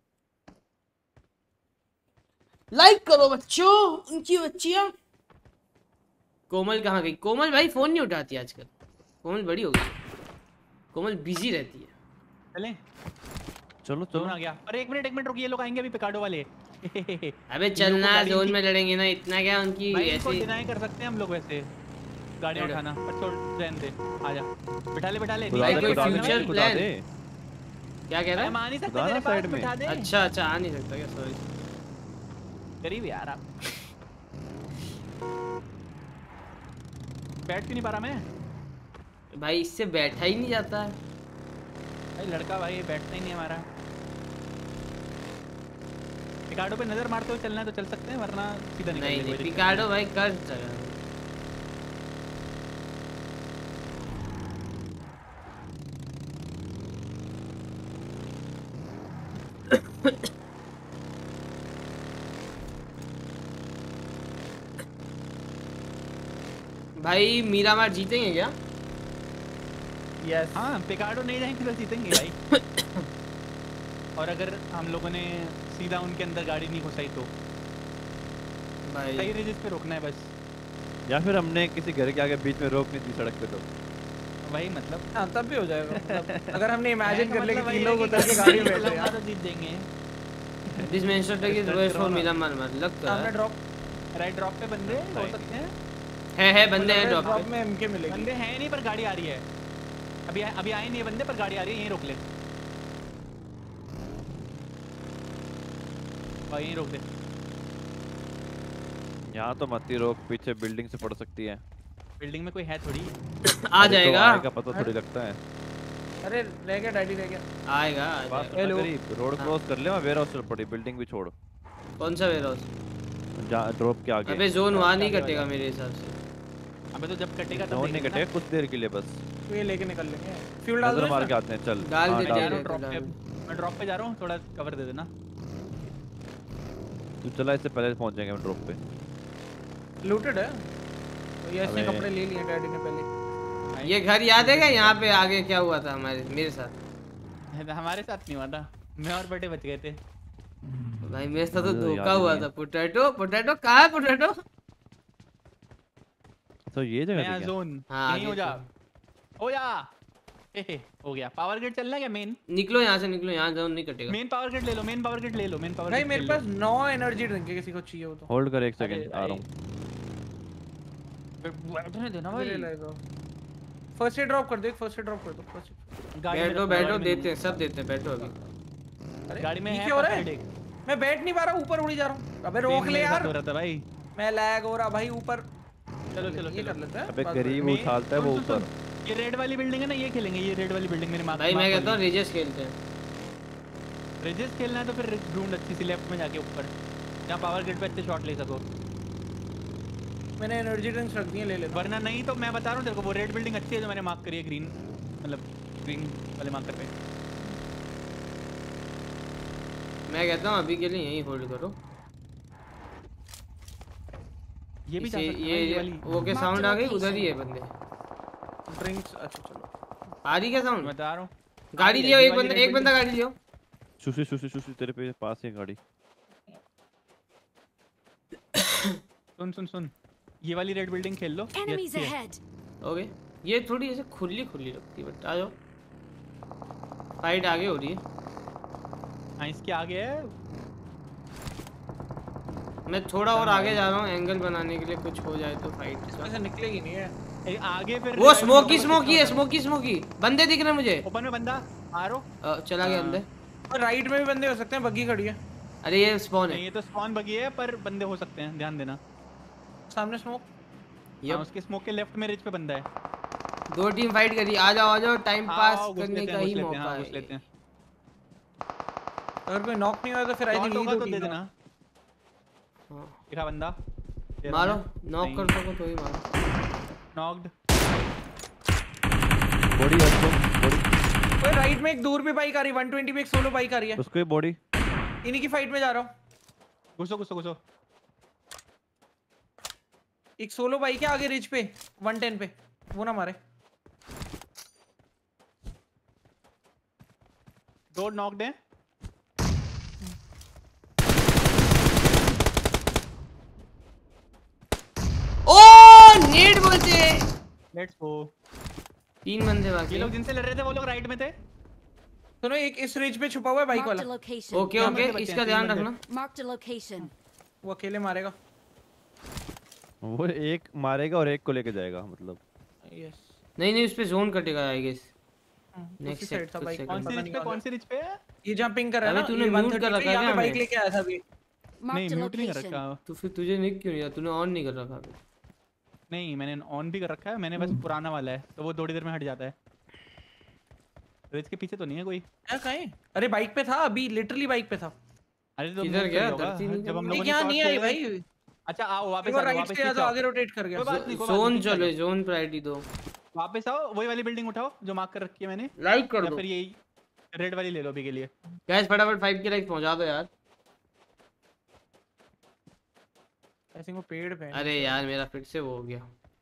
लाइक करो बच्चों उनकी बच्चियाँ। कोमल कहाँ गई? कोमल भाई फोन नहीं उठाती आजकल। कोमल बड़ी हो गई। कोमल बिजी रहती है। चलें चलो जोन चलो आ गया। अरे एक मिनट एक मिनट रुकिए ये लोग आएंगे अभी पिकाडो वाले। अबे चलना है जोन में लड़ेंगे ना इतना क्या उनकी भाई इनको ऐसी। डिनाई कर सकते हैं हम लोग वैसे गाड़ियाँ बैठो। उठाना पर छोड़ रहने दे आजा बिठा ले बिठा ले खुदा भाई दे कोई खुदा दे future खुदा plan? दे क्या कह रहा मैं है? मान नहीं सकता खुदा ना तेरे पास side में। बिठा दे अच्छा अच्छा आ नहीं सकता क्या? सॉरी। गरीब यार आप बैठ क्यों नहीं पा रहा मैं भाई इससे बैठा ही नहीं जाता है। भाई लड़का भाई बैठता ही नहीं हमारा पिकाडो पे नजर मारते हुए चलना है तो चल सकते हैं वरना सीधा निकल नहीं ले, कोई नहीं दिक्कत पिकाडो भाई कर चला। भाई मीरामार जीतेंगे क्या? यस हाँ पिकाडो नहीं जाएंगे तो जीतेंगे भाई और अगर हम लोगों ने सीधा उनके अंदर गाड़ी नहीं घुसाई तो भाई सही रेंज पे रोकना है बस या फिर हमने किसी घर के आगे बीच में रोक नहीं दी सड़क पे तो वही मतलब हाँ तब भी हो जाएगा मतलब अगर हमने इमेजिन कर लिया कि तीन वही है लोग कि उतर के गाड़ी में बैठे लंबा यार। तो जीत जाएंगे this mention tag is Royce for Miramar मत लगता सामने है। ड्रॉप राइट ड्रॉप पे बंदे हो सकते हैं है है बंदे हैं ड्रॉप ड्रॉप पे। में एमके मिलेगी। बंदे हैं नहीं पर गाड़ी आ रही है अभी अभी आए नहीं है बंदे पर गाड़ी आ रही है यहीं रोक ले और यहीं रोक दे यहाँ तो मत ही रोक पीछे बिल्डिंग से पड़ सकती है। बिल्डिंग में कोई है थोड़ी आ अरे तो जाएगा आएगा पता थोड़ी लगता है। अरे रह गया डैडी रह गया। आएगा आ बात जाएगा। तो हेलो। करीब रोड हाँ। क्रॉस कर ले वहाँ वेयर हाउस चल पड़ी बिल्डिंग भी छोड़ कौन सा वेयर हाउस? जहाँ ड्रॉप के आगे। अबे जोन वहाँ नहीं आगे कटेगा वाला। मेरे हिसाब से। अबे तो जब कटेगा तब जोन नहीं देखेंगे कटे ना। कुछ देर के लिए बस तो ये लेके निकल लेंगे। फ्यूल डाल दो नजर मार इसमें। के आते हैं चल। डाल हाँ, दे, डाल डाल दे। दे। ड्रॉप पे मैं ड्रॉप पे जा रहा हूँ थोड़ा कवर दे देना तू चला इससे पहले पहुंच जाएंगे हम ड्रॉप पे। लूटेड है तो ये ऐसे अबे। कपड़े ले लिए डैडी ने पहले। ये घर याद है क्या? यहाँ पे आगे क्या हुआ था हमारे मेरे साथ? हमारे साथ नहीं हुआ था मैं और बेटे बच गए थे भाई मेरे साथ तो मुझे तो धोखा याद ही हुआ नहीं था। है। पोटैटो पोटैटो कहाँ है पोटैटो? तो ये जगह नया थी क्या? जोन हाँ, यहीं हो आगे जा तो। हो जा हे हे हो गया पावर ग्रिड चलना है क्या मेन निकलो यहाँ से निकलो यहाँ जोन नहीं कटेगा। मेन पावर ग्रिड ले लो मेन पावर ग्रिड ले लो मेन पावर भाई मेरे पास नौ एनर्जी ड्रिंक है किसी को चाहिए हो तो। होल्ड कर एक अरे सेकंड आ रहा हूँ। बैठने देना मुझे भाई लगेगा फर्स्ट एड ड्रॉप कर दो फर्स्ट एड ड्रॉप कर दो फर्स्ट गाड़ी में बैठो रखो, बैठो गाड़ी में देते हैं सब देते हैं बैठो अभी। अरे गाड़ी में ये है क्या हो रहा first है? aid एक। मैं बैठ नहीं पा रहा ऊपर उड़ी जा रहा हूँ। अबे रोक Same ले मेरे साथ यार। हो रहा था भाई मैं लैग हो रहा भाई ऊपर। चलो चलो ये चलो कर लेते हैं। अबे बाद गरीब में। उछालता है वो सुन, सुन, ऊपर। सुन, ये रेड वाली बिल्डिंग है ना ये खेलेंगे ये रेड वाली बिल्डिंग मेरे मार्क भाई मैं कहता हूँ रेजेस खेलते हैं। रिजेस खेलना है तो फिर ढूंढ अच्छी सी लेफ्ट में जाके ऊपर, जहाँ पावर ग्रिड पे अच्छे शॉट ले सको। मैंने एनर्जी ड्रिंक्स रख दिए, ले ले। वरना नहीं तो मैं बता रहा हूँ तेरे को, वो रेड बिल्डिंग अच्छी है जो मैंने मार्क करी है ग्रीन, मतलब ग्रीन वाले मार्कर पे। मैं कहता हूँ अभी के लिए यहीं होल्ड करो। ये भी जा इसे- सकता है ये, ये ये वाली। वो के साउंड आ गई, उधर ही है बंदे। ड्रिंक्स अच्छा चलो। आ रही क्या साउंड? बता रहा हूँ। गाड़ी लियो, एक बंदा एक बंदा गाड़ी लियो। सुशी सुशी सुशी तेरे पे पास है गाड़ी। सुन सुन सुन, ये वाली रेड बिल्डिंग खेल लो, ये Enemies अच्छी है। ahead. ओके, ये थोड़ी ऐसे खुली खुली लगती है, बट आ जाओ। फाइट आगे हो रही है। हाँ इसके आगे है। मैं थोड़ा और आगे जा रहा हूँ एंगल बनाने के लिए, कुछ हो जाए तो फाइट। इसमें से निकलेगी नहीं है। ए, आगे फिर वो स्मोकी स्मोकी है, स्मोकी स्मोकी बंदे दिख रहे हैं मुझे। ओपन में बंदा आ रहा। अ, चला गया अंदर। और राइट में भी बंदे हो सकते हैं, बग्गी खड़ी है अरे ये स्पॉन नहीं है। ये तो स्पॉन बगी है, पर बंदे हो सकते हैं, ध्यान देना। सामने स्मोक। हाँ, उसके स्मोक के लेफ्ट में रिज पे बंदा है। दो टीम फाइट करी, आ जाओ आ जाओ, टाइम पास आओ, घुस करने लेते का हैं, ही घुस लेते हैं, मौका हाँ, है। घुस लेते हैं। अगर कोई नॉक नहीं हुआ तो फिर आई शॉट थिंक होगा ये तो दो दे टीम देना। हाँ। दिखा बंदा। दे रहा मारो, मैं। नॉक नहीं। कर सको तो ही मारो। नॉक्ड। बॉडी उसको बॉडी ओए राइट में एक दूर पे बाइक आ रही है, वन ट्वेंटी पे एक सोलो बाइक आ रही है। उसको बॉडी। इन्हीं की फाइट में जा रहा हूँ। घुसो घुसो घुसो। एक सोलो बाइक है आगे रिज पे वन टेन पे, वो ना मारे। दो नॉक्ड हैं। ओ नीड बोलते। Let's go. तीन बंदे बाकी ये हैं। लोग जिनसे लड़ रहे थे वो लोग राइट में थे। सुनो एक इस रिज पे छुपा हुआ है बाइक Marked a वाला, location. ओके यहाँ ओके, बंदे बचे इसका हैं, ध्यान तीन रखना। Marked a location. वो अकेले मारेगा। वो एक मारेगा और एक को लेके जाएगा मतलब। यस नहीं नहीं, उस पे जोन कटेगा आई गेस। उसी नेक्स्ट साइड था बाइक। कौन सी रिज पे कौन सी रिज पे है? ये जहां पिंग कर रहा है अबे ना, तूने ये म्यूट वन कर थर्टी रखा पे है यहाँ क्या पे बाइक हमें? लेके आया था अभी। नहीं Marked a म्यूट नहीं कर location. रखा। तो फिर तुझे निक क्यों नहीं था? तूने ऑन नहीं कर रखा अभी। नहीं मैंने ऑन भी कर रखा है, मैंने बस पुराना वाला है तो वो थोड़ी देर में हट जाता है। रिज के पीछे तो नहीं है कोई? है कहीं? अरे बाइक पे था अभी, लिटरली बाइक पे था। अरे तो किधर move गया? कर लिया धरती होगा, नहीं जब हम कर लोगों एक ने यहाँ shot नहीं आई खेले। भाई, अच्छा आओ वापस वो आओ, राइट वापस से आया तो आओ। आगे रोटेट कर गया। कोई बात नहीं, कोई बात जोन नहीं, चलो, चलो। जोन प्रायोरिटी दो। वापस आओ, वही वाली बिल्डिंग उठाओ जो मार्क कर रखी है मैंने, लाइक कर या दो फिर यही रेड वाली ले लो अभी के लिए। गाइस, फटाफट फाइव के लाइक पहुंचा दो यार। आई थिंक वो पेड़ पे है। अरे यार मेरा फिर से वो हो गया।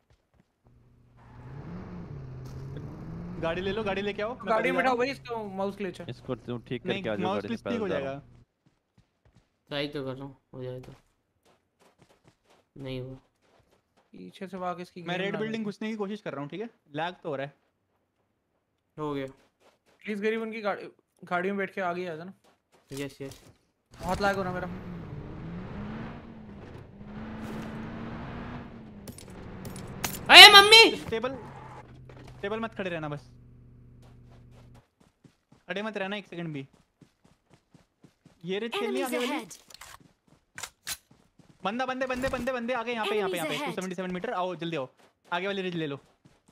गाड़ी ले लो, गाड़ी लेके आओ। मैं गाड़ी पहले में जा उठाओ रहा भाई इसको, माउस क्लिच है। इसको तुम ठीक हूँ। करके आ नहीं जाओ माउस गाड़ी क्लिक से ठीक हो पैदल जा रहा जाएगा। हूँ। ट्राई तो कर रहा हूँ, हो जाए तो। नहीं हुआ। पीछे से वाक इसकी मैं रेड बिल्डिंग घुसने की कोशिश कर रहा हूँ, ठीक है? लैग तो हो रहा है। हो गया। प्लीज गरीब उनकी गाड़ी गाड़ी में बैठ के आगे आ जाना। Yes yes. बहुत लैग हो रहा मेरा। अरे मम्मी! टेबल टेबल मत खड़े रहना, बस खड़े मत रहना एक सेकंड भी। ये रिच खेलनी Enemies आगे वाली। ahead. बंदा बंदे बंदे बंदे बंदे आगे यहाँ पे यहाँ पे यहाँ पे Enemies two seventy seven metre. आओ जल्दी आओ, आगे वाली रिज ले लो।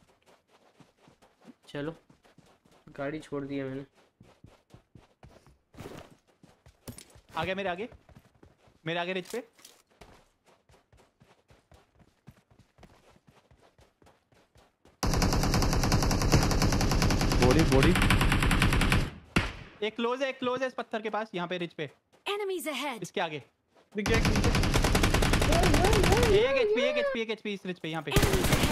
चलो, गाड़ी छोड़ दी है मैंने। आ गया मेरे आगे, मेरे आगे रिज पे। बॉडी बॉडी एक क्लोज है, एक क्लोज है इस पत्थर के पास, यहाँ पे रिज पे, Enemies ahead. इसके आगे। दिख गया नीचे। एक एचपी एक एचपी एक एचपी इस रिज पे यहाँ पे। Enemies ahead.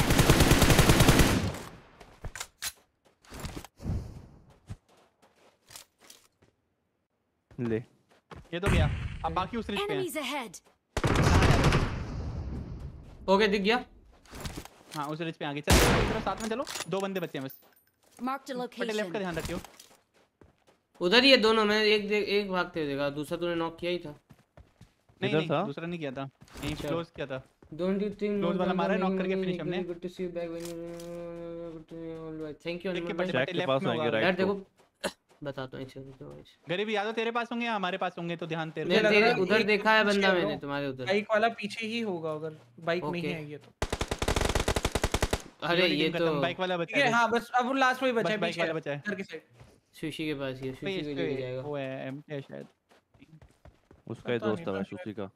ले। ये तो गया, अब बाकी उस रिज पे हैं। Enemies ahead. ओके, दिख गया। हाँ उस रिज पे आगे चलो, चलो साथ में चलो। दो बंदे बचे हैं बस। Marked a बटे लेफ्ट का location. ध्यान रखियो। उधर ही है दोनों, मैंने एक दे, एक भागते हुए देखा, दूसरा तूने नॉक किया ही था। नहीं इधर नहीं था? दूसरा नहीं किया था, यहीं अच्छा। क्लोज किया था। डोंट यू थिंक Close वाला मारा है, knock करके finish हमने। Good to see you back when you thank you देख के अनिमल बटे भाई। Jack बटे के लेफ्ट पास में आएंगे, होगा। right? यार देखो, बताता हूँ एक सेकंड। गरीब या तो तेरे पास होंगे या हमारे पास होंगे, तो ध्यान तेरे मैं लग तेरे रहा है उधर एक देखा है पीछे बंदा, है मैंने वो। तुम्हारे उधर। बाइक वाला पीछे ही होगा अगर बाइक नहीं Okay. है ये तो। अरे ये तो बाइक वाला बचा ठीक है है। हाँ, बस अब वो लास्ट में ही बचा बस है बाइक पीछे वाला है, बचा है। घर की साइड। सुशी के पास ही है, सुशी को लेके जाएगा। वो है एम के शायद, उसका ही पता दोस्त नहीं, है पता सुशी का।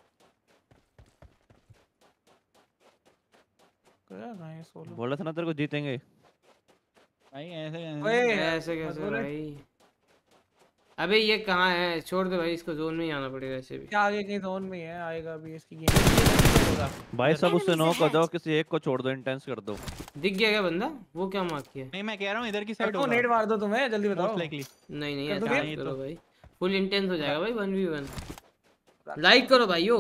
गया कहाँ है सोलो? बोला था ना तेरे को जीतेंगे। भाई ऐसे ओए ऐसे कैसे बोले- भाई? अबे ये कहाँ है? छोड़ दे भाई, इसको जोन में ही आना पड़ेगा ऐसे भी। क्या आगे कहीं जोन में ही है, आएगा अभी इसकी गेम होगा। भाई सब उससे Enemies नो कर दो, ahead. किसी एक को छोड़ दो, इंटेंस कर दो। दिख गया क्या बंदा? वो क्या मार्क किया? नहीं, मैं कह रहा हूँ इधर की साइड तो होगा नेट मार दो तुम्हें, जल्दी बताओ। Most likely. नहीं नहीं कर ऐसा दोगे? मत करो तो- भाई, फुल इंटेंस हो जाएगा भाई वन वी वन। लाइक करो भाइयों।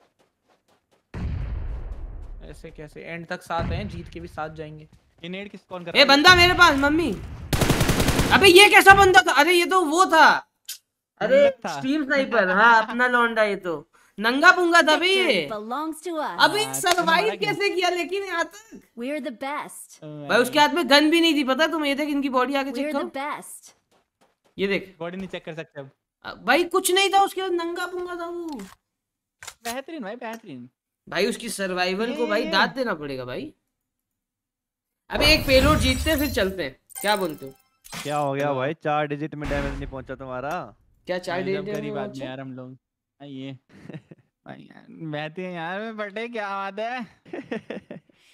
ऐसे कैसे एंड तक साथ हैं, जीत के भी साथ जाएंगे। ये नेट किस कौन कर ए बंदा मेरे पास मम्मी। अबे ये कैसा बंदा था? अरे ये तो वो था, अरे नंगा था। Stream sniper. हाँ अपना लौंडा, ये तो नंगा पुंगा था भाई Victory ये। belongs to us. अबे हाँ, सरवाइव तुम्हारा कैसे किया लेकिन यहाँ तक? We're the best. भाई उसके हाथ में गन भी नहीं थी, पता है तुम्हें? ये देख इनकी बॉडी आके चेक We're the करो, best. ये देख। बॉडी नहीं चेक कर सकते अब। अ, भाई कुछ नहीं था उसके बाद, नंगा पुंगा था वो। बेहतरीन भाई, बेहतरीन। भाई उसकी सर्वाइवल को भाई ये- दाद देना पड़ेगा भाई। अबे एक पेलोड जीतते हैं फिर चलते हैं, क्या बोलते हो? क्या हो गया भाई, चार डिजिट में डैमेज नहीं पहुंचा तुम्हारा? क्या चार भाई, जब डेट गरीब आदमी यार हम लोग। भाई ये भाई यार बहते हैं यार में बटे, क्या बात है।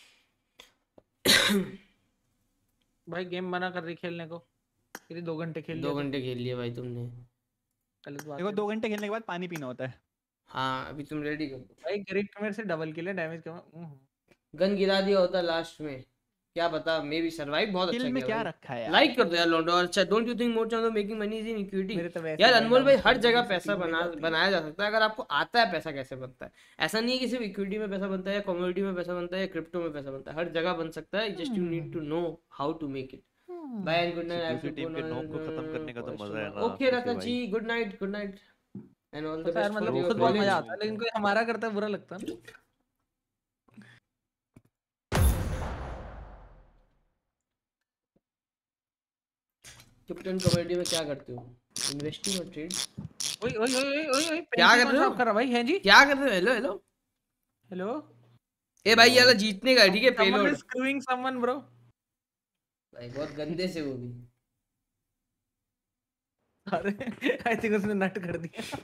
भाई गेम मना कर रही खेलने को, यदि दो घंटे खेल दो लिया घंटे खेल लिए भाई तुमने। तो गलत बात देखो है। दो घंटे खेलने के बाद पानी पीना होता है। हाँ अभी तुम रेडी कर दो। भाई गरीब मेरे से डबल किल है, डैमेज कम है। गन गिरा दिया होता लास्ट में, क्या पता मे बी सर्वाइव। बहुत अच्छा किल में क्या किया रखा है यार। लाइक कर दो यार लॉन्डो। अच्छा don't you think more chance making money is in equity? मेरे तो वैसे यार ही अनमोल भाई डाउन हर से जगह मेरी पैसा setting में बना जाती है। बनाया जा सकता है अगर आपको आता है पैसा कैसे बनता है। ऐसा नहीं है कि सिर्फ इक्विटी में पैसा बनता है या कमोडिटी में पैसा बनता है या क्रिप्टो में पैसा बनता है, हर जगह बन सकता है। Just you need to know how to make it. Bye and good night. दूसरी टीम के नॉक को खत्म करने का तो मजा है ना। ओके रता जी, good night good night and all the पता है यार, बेस्ट मतलब फॉर खुद योर बहुत मजा कॉलेज। आता है, लेकिन कोई हमारा करता है बुरा लगता है ना। कैप्टन कमोडिटी में क्या करते हो? इन्वेस्टिंग और ट्रेड? ओए ओए ओए ओए ओए क्या कर रहे हो? कर रहा भाई? हैं जी, क्या कर रहे हो? Hello hello. हेलो। ए भाई यार जीतने का ठीक है Someone payload. is screwing someone bro. भाई बहुत गंदे से वो भी। अरे आई थिंक उसने नट कर दिया।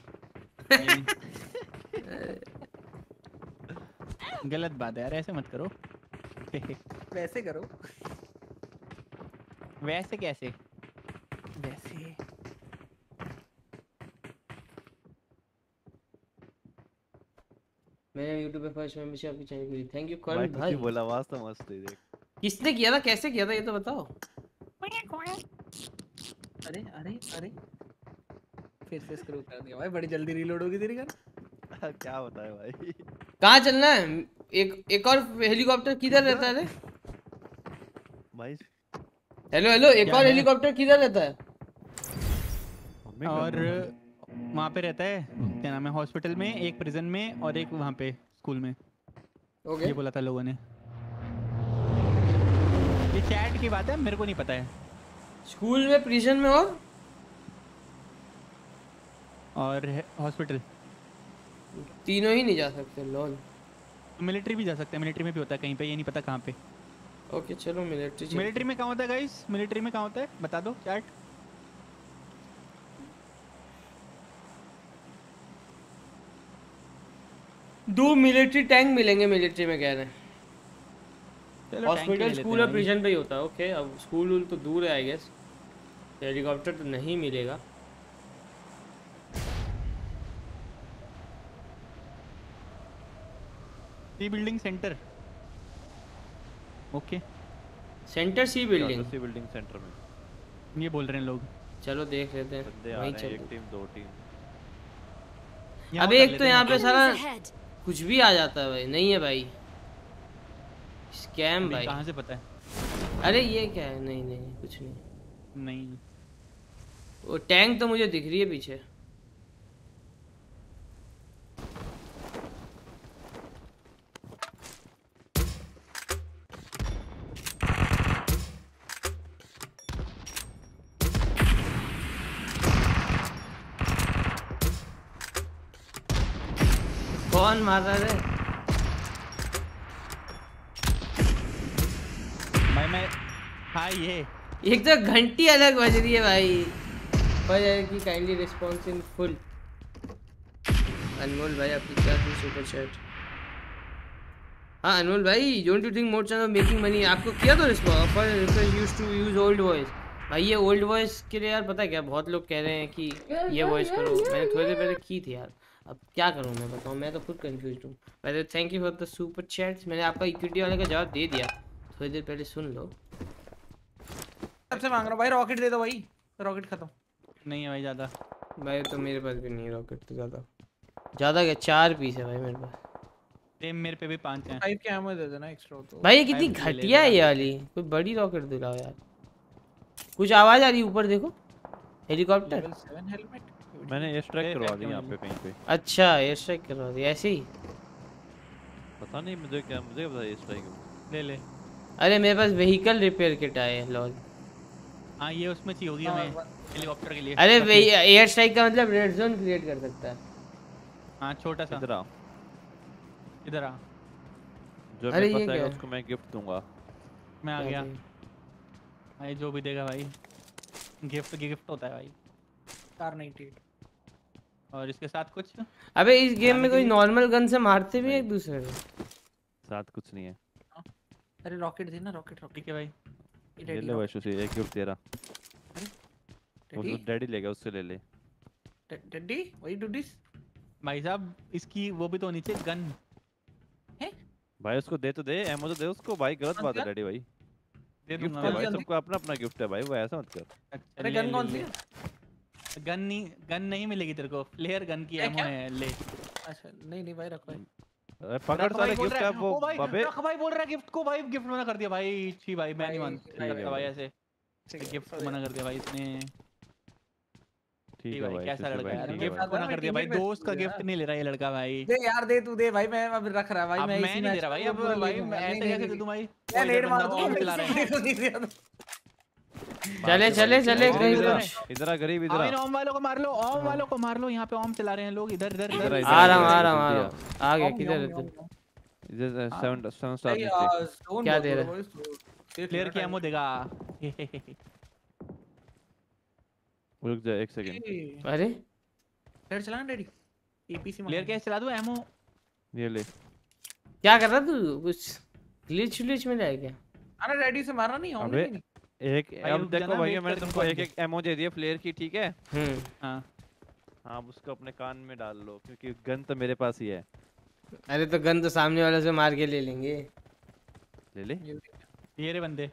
गलत बात है यार, ऐसे मत करो। वैसे करो, वैसे कैसे? वैसे। मैंने YouTube पे फर्स्ट मेंबरशिप आपकी चैनल की थैंक यू भाई कर्ण कुछ भाई। ही बोला, आवाज तो मस्त है देख। किसने किया था, कैसे किया था ये तो बताओ। अरे अरे अरे फिर से स्क्रू कर दिया भाई, बड़ी जल्दी रीलोड होगी तेरी गन। क्या बताए भाई। कहाँ चलना है? एक एक और हेलीकॉप्टर किधर रहता है रे? भाई हेलो हेलो एक क्या और है? हेलीकॉप्टर किधर रहता है? हमें और करना वहाँ पे रहता है, क्या नाम है, हॉस्पिटल में, एक प्रिजन में और एक वहाँ पे स्कूल में। ओके ये बोला था लोगों ने। ये चैट की बात है, मेरे को नहीं पता है। स्कूल में, प्रिजन में और और हॉस्पिटल, तीनों ही नहीं जा सकते लॉल। मिलिट्री भी जा सकते हैं, मिलिट्री में भी होता है कहीं पे, ये नहीं पता कहाँ पे। ओके चलो मिलिट्री। मिलिट्री में कहाँ होता है गाइस? मिलिट्री में कहाँ होता है बता दो चैट। दो मिलिट्री टैंक मिलेंगे मिलिट्री में कह रहे हैं। चलो, टैंक ही ले हॉस्पिटल लेते स्कूल हैं और भाई। प्रिजन पे ही होता है। ओके अब स्कूल तो दूर है आई गेस, हेलीकॉप्टर तो नहीं मिलेगा। C building centre. Okay centre C building. C building centre में ये बोल रहे हैं लोग। चलो देख लेते हैं बंदे आ वहीं रहे हैं, एक चलते टीम दो टीम। यहाँ अबे कर एक तो लेते हैं यहाँ पे Enemies सारा ahead. कुछ भी आ जाता है भाई। नहीं है भाई, स्कैम अभी भाई। कहाँ से पता है? अरे ये क्या है? नहीं नहीं कुछ नहीं। नहीं वो टैंक तो मुझे दिख रही है पीछे। कौन मार रहा है? भाई मैं, हाँ ये एक तो घंटी अलग बज रही है भाई। पर की kindly response in full. Anmol भाई आपकी क्या थी सुपर चैट? हाँ अनमोल भाई, don't you think more channel making money? आपको किया तो रिस्पॉन्स पर request used to use old voice. भाई ये ओल्ड वॉइस के लिए यार पता है क्या, बहुत लोग कह रहे हैं कि ये वॉइस करो। मैंने थोड़ी देर पहले की थी यार, अब क्या करूँ मैं बताऊँ, मैं तो खुद कंफ्यूज हूँ। वैसे thank you for the super chats. मैंने आपका इक्विटी वाले का जवाब दे दिया, थोड़ी देर पहले सुन लो। सबसे मांग रहा हूँ भाई, रॉकेट दे दो भाई। रॉकेट खत्म नहीं है भाई ज़्यादा भाई तो मेरे पास भी नहीं रॉकेट, तो ज़्यादा ज़्यादा क्या, चार पीस है भाई मेरे पास। सेम मेरे पे भी पांच हैं। फाइव के एमो दे देना एक्स्ट्रा तो। भाई ये कितनी फाइव ले ले घटिया है ये जरा। वाली, कोई बड़ी रॉकेट दिलाओ यार। कुछ आवाज़ आ रही है ऊपर देखो, हेलीकॉप्टर। Level seven helmet. मैंने एयर स्ट्राइक करवा दी यहाँ पे कहीं पे। अच्छा एयर स्ट्राइक करवा दी ऐसे ही। पता नहीं मुझे क्या, मुझे पता एयर स्ट्राइक ले ले। अरे मेरे पास व्हीकल रिपेयर किट आए हैं लॉल। हाँ ये उसमें चाहिए होगी हमें हेलीकॉप्टर के लिए। अरे एयर स्ट्राइक का मतलब रेड जोन क्रिएट कर सकता है। हाँ छोटा सा। इधर आ, इधर आ। जो अरे मेरे ये पास आएगा क्या? उसको मैं गिफ्ट दूंगा। मैं आ क्या गया चाहिए? भाई, जो भी देगा भाई गिफ्ट गिफ्ट होता है भाई। Car ninety eight. और इसके साथ कुछ अबे इस गेम में खाने के कोई लिए? नॉर्मल गन से मारते भी हैं एक दूसरे को? साथ कुछ नहीं है। अरे रॉकेट देना, रॉकेट रॉकेट। ठीक है भाई। ले ले वैसे से एक गिफ्ट तेरा। वो डैडी तो डैडी ले गया, उससे ले ले। Daddy why do this? भाई साहब इसकी वो भी तो नीचे गन भाई उसको दे तो दे, एमो तो दे उसको भाई। गलत बात है डैडी भाई। दे गिफ्ट दूंगा है भाई। भाई, सबको अपना अपना गिफ्ट है भाई, वो ऐसा मत कर। अच्छा, अरे ले, गन ले, कौन ले। सी है? गन नहीं, गन नहीं मिलेगी तेरे को, फ्लेयर गन की है एमो क्या? है ले। अच्छा नहीं नहीं भाई रखो भाई। अरे पकड़ रख सारे भाई बोल गिफ्ट रहा है है, वो ओ भाई बाबे। रख भाई बोल रहा है गिफ्ट को, भाई गिफ्ट मना कर दिया भाई। छी भाई मैं नहीं भाई, मान ठीक है सकता भाई भाई। ऐसे। गिफ्ट को मना कर दिया भाई इसने। ठीक है भाई भाई, कैसा सुशी लड़का भाई, यार, ठीक है गिफ्ट भाई। को मना कर दिया भाई। टीममेट दोस्त का में गिफ्ट नहीं ले रहा ये लड़का भाई। दे यार दे तू दे भाई, मैं अब रख रहा है भाई। अब मैं मैं इसी नहीं मैच दे रहा भाई, में अब पूरा भाई ले लूंगा। मैं नहीं, ऐसे नहीं, कैसे नहीं, दे दूं भाई? मैं कोई नेड बंदा मार वो दूंगा चला रहा है। नहीं दिया तो। चले चले चले इधर गरीब आ, लोग। इधर आ गरीब, इधर हाँ आ। इन ओम वालों को मार लो, ओम वालों को मार लो। यहाँ पे ओम चला रहे हैं लोग। इधर इधर इधर इधर इधर आ रहा हूँ इधर आ रहा हूँ आ जल्दी रहा हूँ। आ गया किधर इधर? इधर सेवन सेवन स्टार भाई, नीचे। आ, stone क्या बहुत दे बुरा रहा है? भाई, stone। देख फ्लेयर लेना की एमो time। देगा। रुक जा एक सेकंड। ए, अरे फ्लेयर चलाना डैडी। एपीसी फ्लेयर कैसे चला दूं एमो? ये ले। क्या कर रहा तू? कुछ ग्लिच विलिच में जाए क्या? अरे डैडी से मारना नहीं अबे ऑनलाइन। एक भाई अब रुक देखो जाना, भैया वेट मैंने कर, तुमको तुमको एक एक एमो दे दिया फ्लेयर की, ठीक है। हम्म हाँ हाँ अब उसको अपने कान में डाल लो, क्योंकि गन तो मेरे पास ही है। अरे तो गन तो सामने वाले से मार के ले लेंगे। ले ले। ये रे बंदे।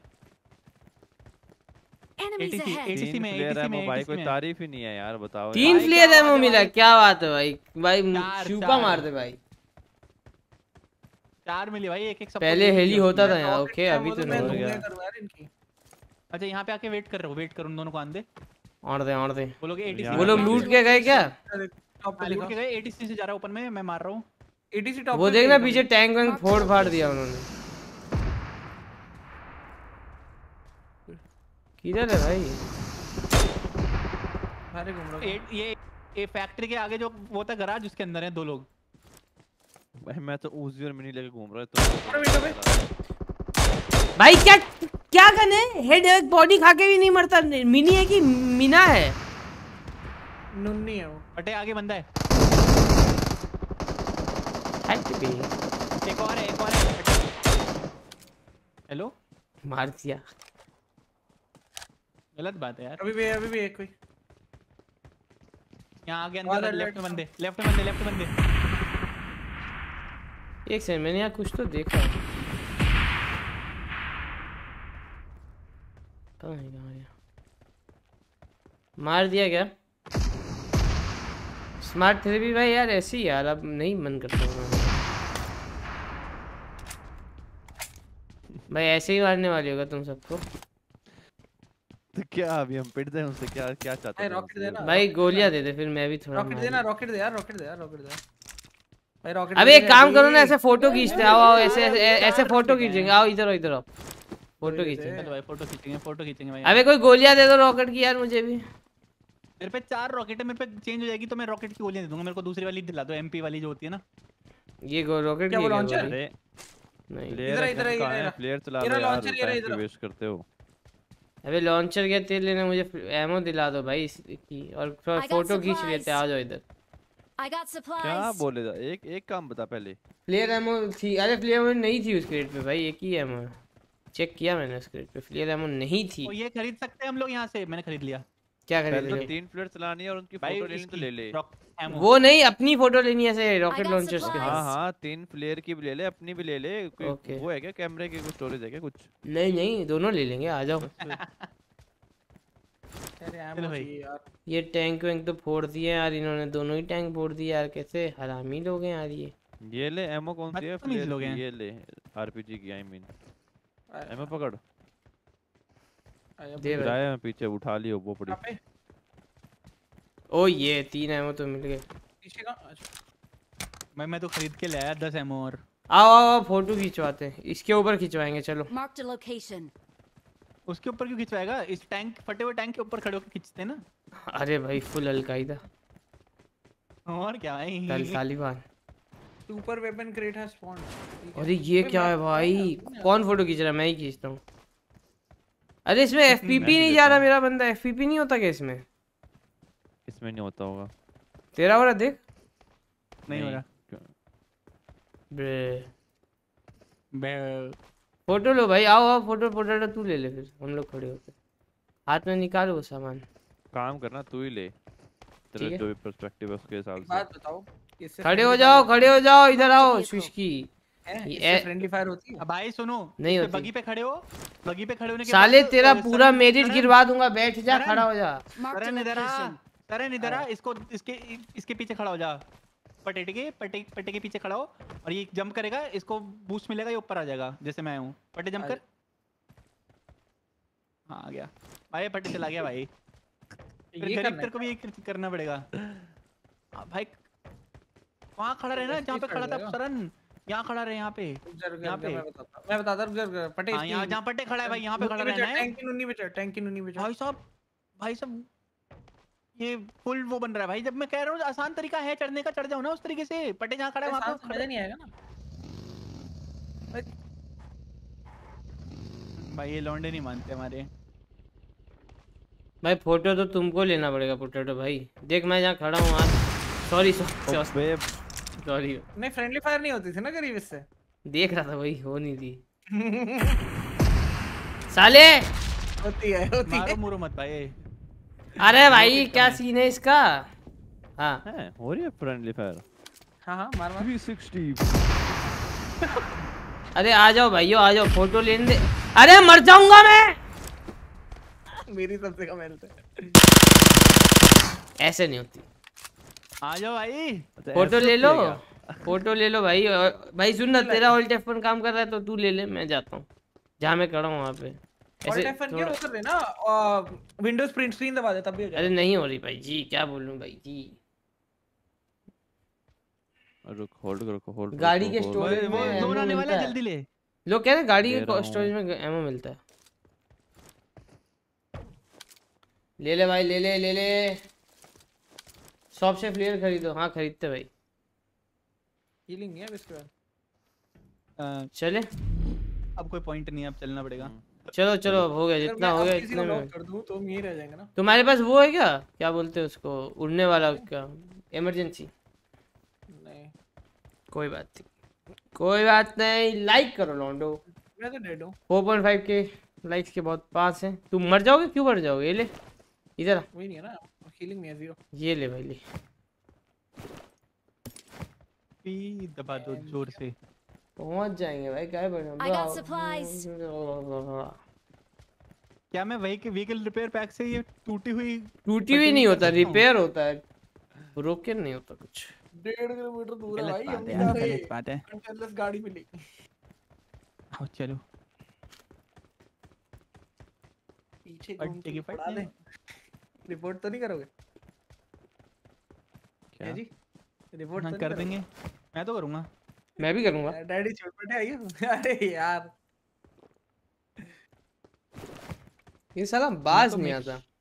Enemies ATC ahead! एटीसी तीन में फ्लेयर एटीसी है में वो भाई, एटीसी कोई में। तारीफ ही नहीं है यार, बताओ तीन भाई, फ्लेयर क्या एमो बात है मिला, भाई? क्या बात है भाई। भाई चार, शूपा चार। मार दे भाई। चार मिली भाई, एक एक सब। पहले हेली होता था यहाँ। ओके अभी तो मैं नहीं। हो घूमने गया। करूँ यार इनकी। अच्छा यहाँ पे आके वेट कर रहे हो, वेट कर उन दोनों को आन दे। और दे और दे। वो लोग एटीसी यार, वो लोग लूट के गए क्या? टॉप पे लूट लिखा के गए। एटीसी से जा रहा है ओपन में, मैं मार रहा हूँ। एटीसी टॉप वो पे देखना लिखा। पीछे टैंक वैंक फोड़ फाड़ दिया उन्होंने। किधर है भाई? सारे घूम रहा ए, ये ये फैक्ट्री के आगे जो वो था गराज, उसके अंदर है दो लोग। भाई मैं तो उजी और मिनी लेके घूम रहा हूँ अरे बेटा तो। भाई क्या क्या गन है? हेड एक बॉडी खा के भी नहीं मरता। मिनी है कि मीना है? नुन्नी है वो। अटे आगे बंदा है। हट बे। एक और है, एक और है। हेलो मार दिया। गलत बात है यार। अभी भी अभी भी एक कोई। यहाँ आगे वाला अंदर लेफ्ट left में बंदे, लेफ्ट में बंदे, लेफ्ट में बंदे। एक सेकंड मैंने यहाँ कुछ तो देखा। पता नहीं कहाँ गया। मार दिया क्या? स्मार्ट थेरेपी भाई यार ऐसे ही यार, अब नहीं मन करता हूँ भाई। ऐसे ही मारने वाले होगा तुम सबको तो क्या अभी हम पिट दें उनसे? क्या क्या चाहते भाई हैं रॉकेट उनसे? देना। भाई। गोलियां दे दे फिर मैं भी थोड़ा रॉकेट मार देना, लूं। रॉकेट दे यार, रॉकेट दे यार, रॉकेट दे। भाई रॉकेट। अबे एक काम करो ना, ऐसे फोटो खींचते आओ आओ ऐसे ऐसे ऐसे फोटो खींचेंगे। आओ इधर आओ इधर आओ फोटो खींचेंगे। चलो भाई फोटो खींचेंगे, फोटो खींचेंगे भाई। अबे कोई गोलियां दे दो रॉकेट की यार मुझे भी। मेरे पे चार रॉकेट है, मेरे पे चेंज हो जाएगी तो मैं रॉकेट की गोलियां दे दूंगा। मेरे को दूसरी वाली दिला दो, एमपी वाली जो होती है ना। ये गो रॉकेट क्या की वो क्या launcher? गोली? अरे नहीं प्लेयर इधर, इधर, कहाँ इधर, है? इधर। प्लेयर चला इधर लो यार, launcher, इधर, टाइम इधर। क्यों वेस्ट करते हो? अबे लॉन्चर क्या तेल लेने, मुझे एमो दिला दो भाई इसकी, और I got फोटो खींच लेते supplies. आ जाओ इधर। I got क्या supplies. बोले जा, एक एक काम बता पहले। फ्लेयर एमो थी, अरे फ्लेयर एमो नहीं थी उस क्रेट पे भाई, एक ही एमो है, चेक किया मैंने उस क्रेट पे, फ्लेयर एमो नहीं थी। और ये खरीद सकते हैं हम लोग यहाँ से, मैंने खरीद लिया क्या खरीद पहले तो लिया? तीन फ्लेयर चलानी है और उनकी भाई फोटो लेनी तो इसकी ले ले। Rock ammo. वो नहीं, अपनी फोटो लेनी है ऐसे रॉकेट got लॉन्चर्स के। supplies. हाँ हाँ तीन फ्लेयर की भी ले ले, अपनी भी ले ले। कोई Okay. वो है क्या कैमरे की कुछ स्टोरेज है क्या कुछ? नहीं नहीं, दोनों ले लेंगे, आ जाओ। अरे चलो एमो भाई। चाहिए यार। ये टैंक वैंक तो फोड़ दिए यार इन्होंने, दोनों ही टैंक फोड़ दिए यार, कैसे हरामी लोग हैं यार ये। ये ले एमो कौन सी है? बदतमीज फ्लेयर लोग की, हैं। ये ले आरपीजी की आई मीन। आया- एमो पकड़। आया दे भाई। जाए मैं पीछे उठा लियो वो पड़ी। कहाँ पे? ओ ये तीन एमो तो मिल गए। पीछे का अच्छा। मैं मैं तो खरीद के लाया दस एमो और। आओ आओ आओ फोटो खिंचवाते हैं, इसके ऊपर खिंचवाएंगे चलो। Marked a location. उसके ऊपर क्यों खिंचवाएगा? इस टैंक फटे हुए टैंक के ऊपर खड़े होकर खींचते हैं ना। अरे भाई फुल अलकायदा, और क्या भाई। तल तालिबान। सुपर वेपन क्रेट है स्पॉन्ड। अरे ये क्या है भाई, कौन फोटो खींच रहा है? मैं ही खींचता हूँ। अरे इसमें एफपीपी नहीं जा रहा मेरा बंदा, एफपीपी नहीं होता क्या इसमें? इसमें नहीं होता होगा। तेरा हो रहा देख। नहीं हो रहा। बे बे- फोटो लो भाई, आओ आओ फोटो फोटो तू ले ले, फिर हम लोग खड़े होते हाथ में निकालो वो सामान। काम करना तू ही ले, ठीक तेरा है। जो भी पर्सपेक्टिव है उसके हिसाब से। बात बताओ, इससे खड़े हो friendly जाओ fire खड़े हो जाओ, इधर आओ देखो। शुष्की। है? ये इससे ए- फ्रेंडली फायर होती है? अब भाई सुनो, नहीं इस पे होती। बगी पे खड़े हो, बगी पे खड़े होने के साले बाद, तेरा अ, पूरा सरन- मेरिट सरन- गिरवा दूंगा, बैठ जा सरन- खड़ा हो जा। Marked a सरन इधर आ, location. सरन इधर आ, इसको इसके इसके पीछे खड़ा हो जा। पटे के पटे पटे के पीछे खड़ा हो और ये जंप करेगा, इसको बूस्ट मिलेगा, ये ऊपर आ जाएगा जैसे मैं हूँ। पटे जंप कर। हाँ आ गया भाई, पटे चला गया भाई। फिर ये गरीब करना तेरे को भी ये कर- करना पड़ेगा। हाँ, भाई वहाँ खड़ा रहे ना जहाँ पे खड़ा था सरन, यहाँ खड़ा रहे यहाँ पे। रुक जा, रुक जा, यहाँ रुक जा, पे। मैं बताता मैं बताता रुक जा, रुक जा, पटे हाँ यहाँ इसकी जहाँ पट्टे खड़ा है भाई, यहाँ पे खड़ा नुन्नी में रहना चढ़, है। टैंक की नुन्नी में चढ़, टैंक की नुन्नी में चढ़। भाई साहब भाई साहब ये फुल वो बन रहा है भाई। जब मैं कह रहा हूँ आसान तरीका है चढ़ने का, चढ़ जाओ ना उस तरीके से। पट्टे जहाँ खड़ा है वहाँ आसान पे से मजा नहीं आएगा ना। भाई ये लौंडे नहीं मानते हमारे। भाई फोटो तो तुमको लेना पड़ेगा पोटैटो भाई, देख मैं जहाँ खड़ा हूँ आज। सॉरी सॉरी अबे सॉरी, नहीं फ्रेंडली फायर नहीं होती थी ना गरीब इससे। देख रहा था भाई, हो नहीं थी साले। होती है होती मारो है। मुरो मत भाई। अरे भाई क्या सीन है इसका? हाँ है हो रही है फ्रेंडली फायर। हाँ हाँ मार मार। Three sixty. अरे आ जाओ भाइयों आ जाओ, फोटो लेने दे। अरे मर जाऊंगा मैं। मेरी सबसे कम हेल्थ है। ऐसे नहीं होती। आ जाओ भाई। फोटो ले लो, फोटो ले लो भाई। और भाई सुन ना, तेरा ऑल्ट एफ वन काम कर रहा है तो तू ले ले, मैं जाता हूँ जहाँ मैं खड़ा हूँ वहाँ पे। और ऐसे F one थोड़ा- क्या वो कर देना, विंडोज प्रिंट स्क्रीन दबा दे तब भी हो जाएगा। अरे नहीं हो रही भाई जी, क्या बोलूं भाई जी। रुक होल्ड करो होल्ड। गाड़ी के वो स्टोरेज में वो एमो जोन आने वाला मिलता है, है। जल्दी ले। लोग कह रहे हैं गाड़ी ले रहा के हूँ। स्टोरेज में एमो मिलता है। ले ले भाई, ले ले ले ले। शॉप से फ्लेयर खरीदो। हाँ खरीदते भाई। हीलिंग नहीं है अब इसके बाद। अ, चले अब कोई पॉइंट नहीं है, अब चलना पड़ेगा। चलो चलो, अब हो गया अगर जितना मैं हो अब गया किसी को इतने लॉक में। कर दूं तो हम यहीं रह जाएंगे ना। तुम्हारे पास वो है क्या, क्या बोलते हैं उसको, उड़ने वाला क्या, इमरजेंसी? नहीं कोई बात नहीं, कोई बात नहीं। लाइक करो लॉन्डो। मैं तो डेड हूँ। फोर पॉइंट फाइव के लाइक्स के बहुत पास हैं। तुम मर जाओगे, क्यों मर जाओगे? ये ले इधर आ। वही नहीं है ना, हीलिंग नहीं है जीरो। ये ले भाई ले। पी दबा दो जोर से। पहुंच जाएंगे भाई, क्या बना। I got supplies. क्या मैं वही के व्हीकल रिपेयर पैक से ये टूटी हुई टूटी हुई नहीं होता, रिपेयर होता है, ब्रोकन नहीं होता कुछ। डेढ़ किलोमीटर दूर है गलत भाई, बात हम है जा यार, रहे गलत बात है। कंटेनलेस गाड़ी मिली। आओ चलो। पीछे फट घूम जाएगी, के फट पड़ा दे। रिपोर्ट तो नहीं करोगे? क्या? है जी रिपोर्ट हाँ तो कर नहीं देंगे, मैं तो करूंगा। मैं भी करूंगा। करोगे? डैडी छोड़ पटे आइए। अरे यार ये साला बाज तो नहीं make- आता।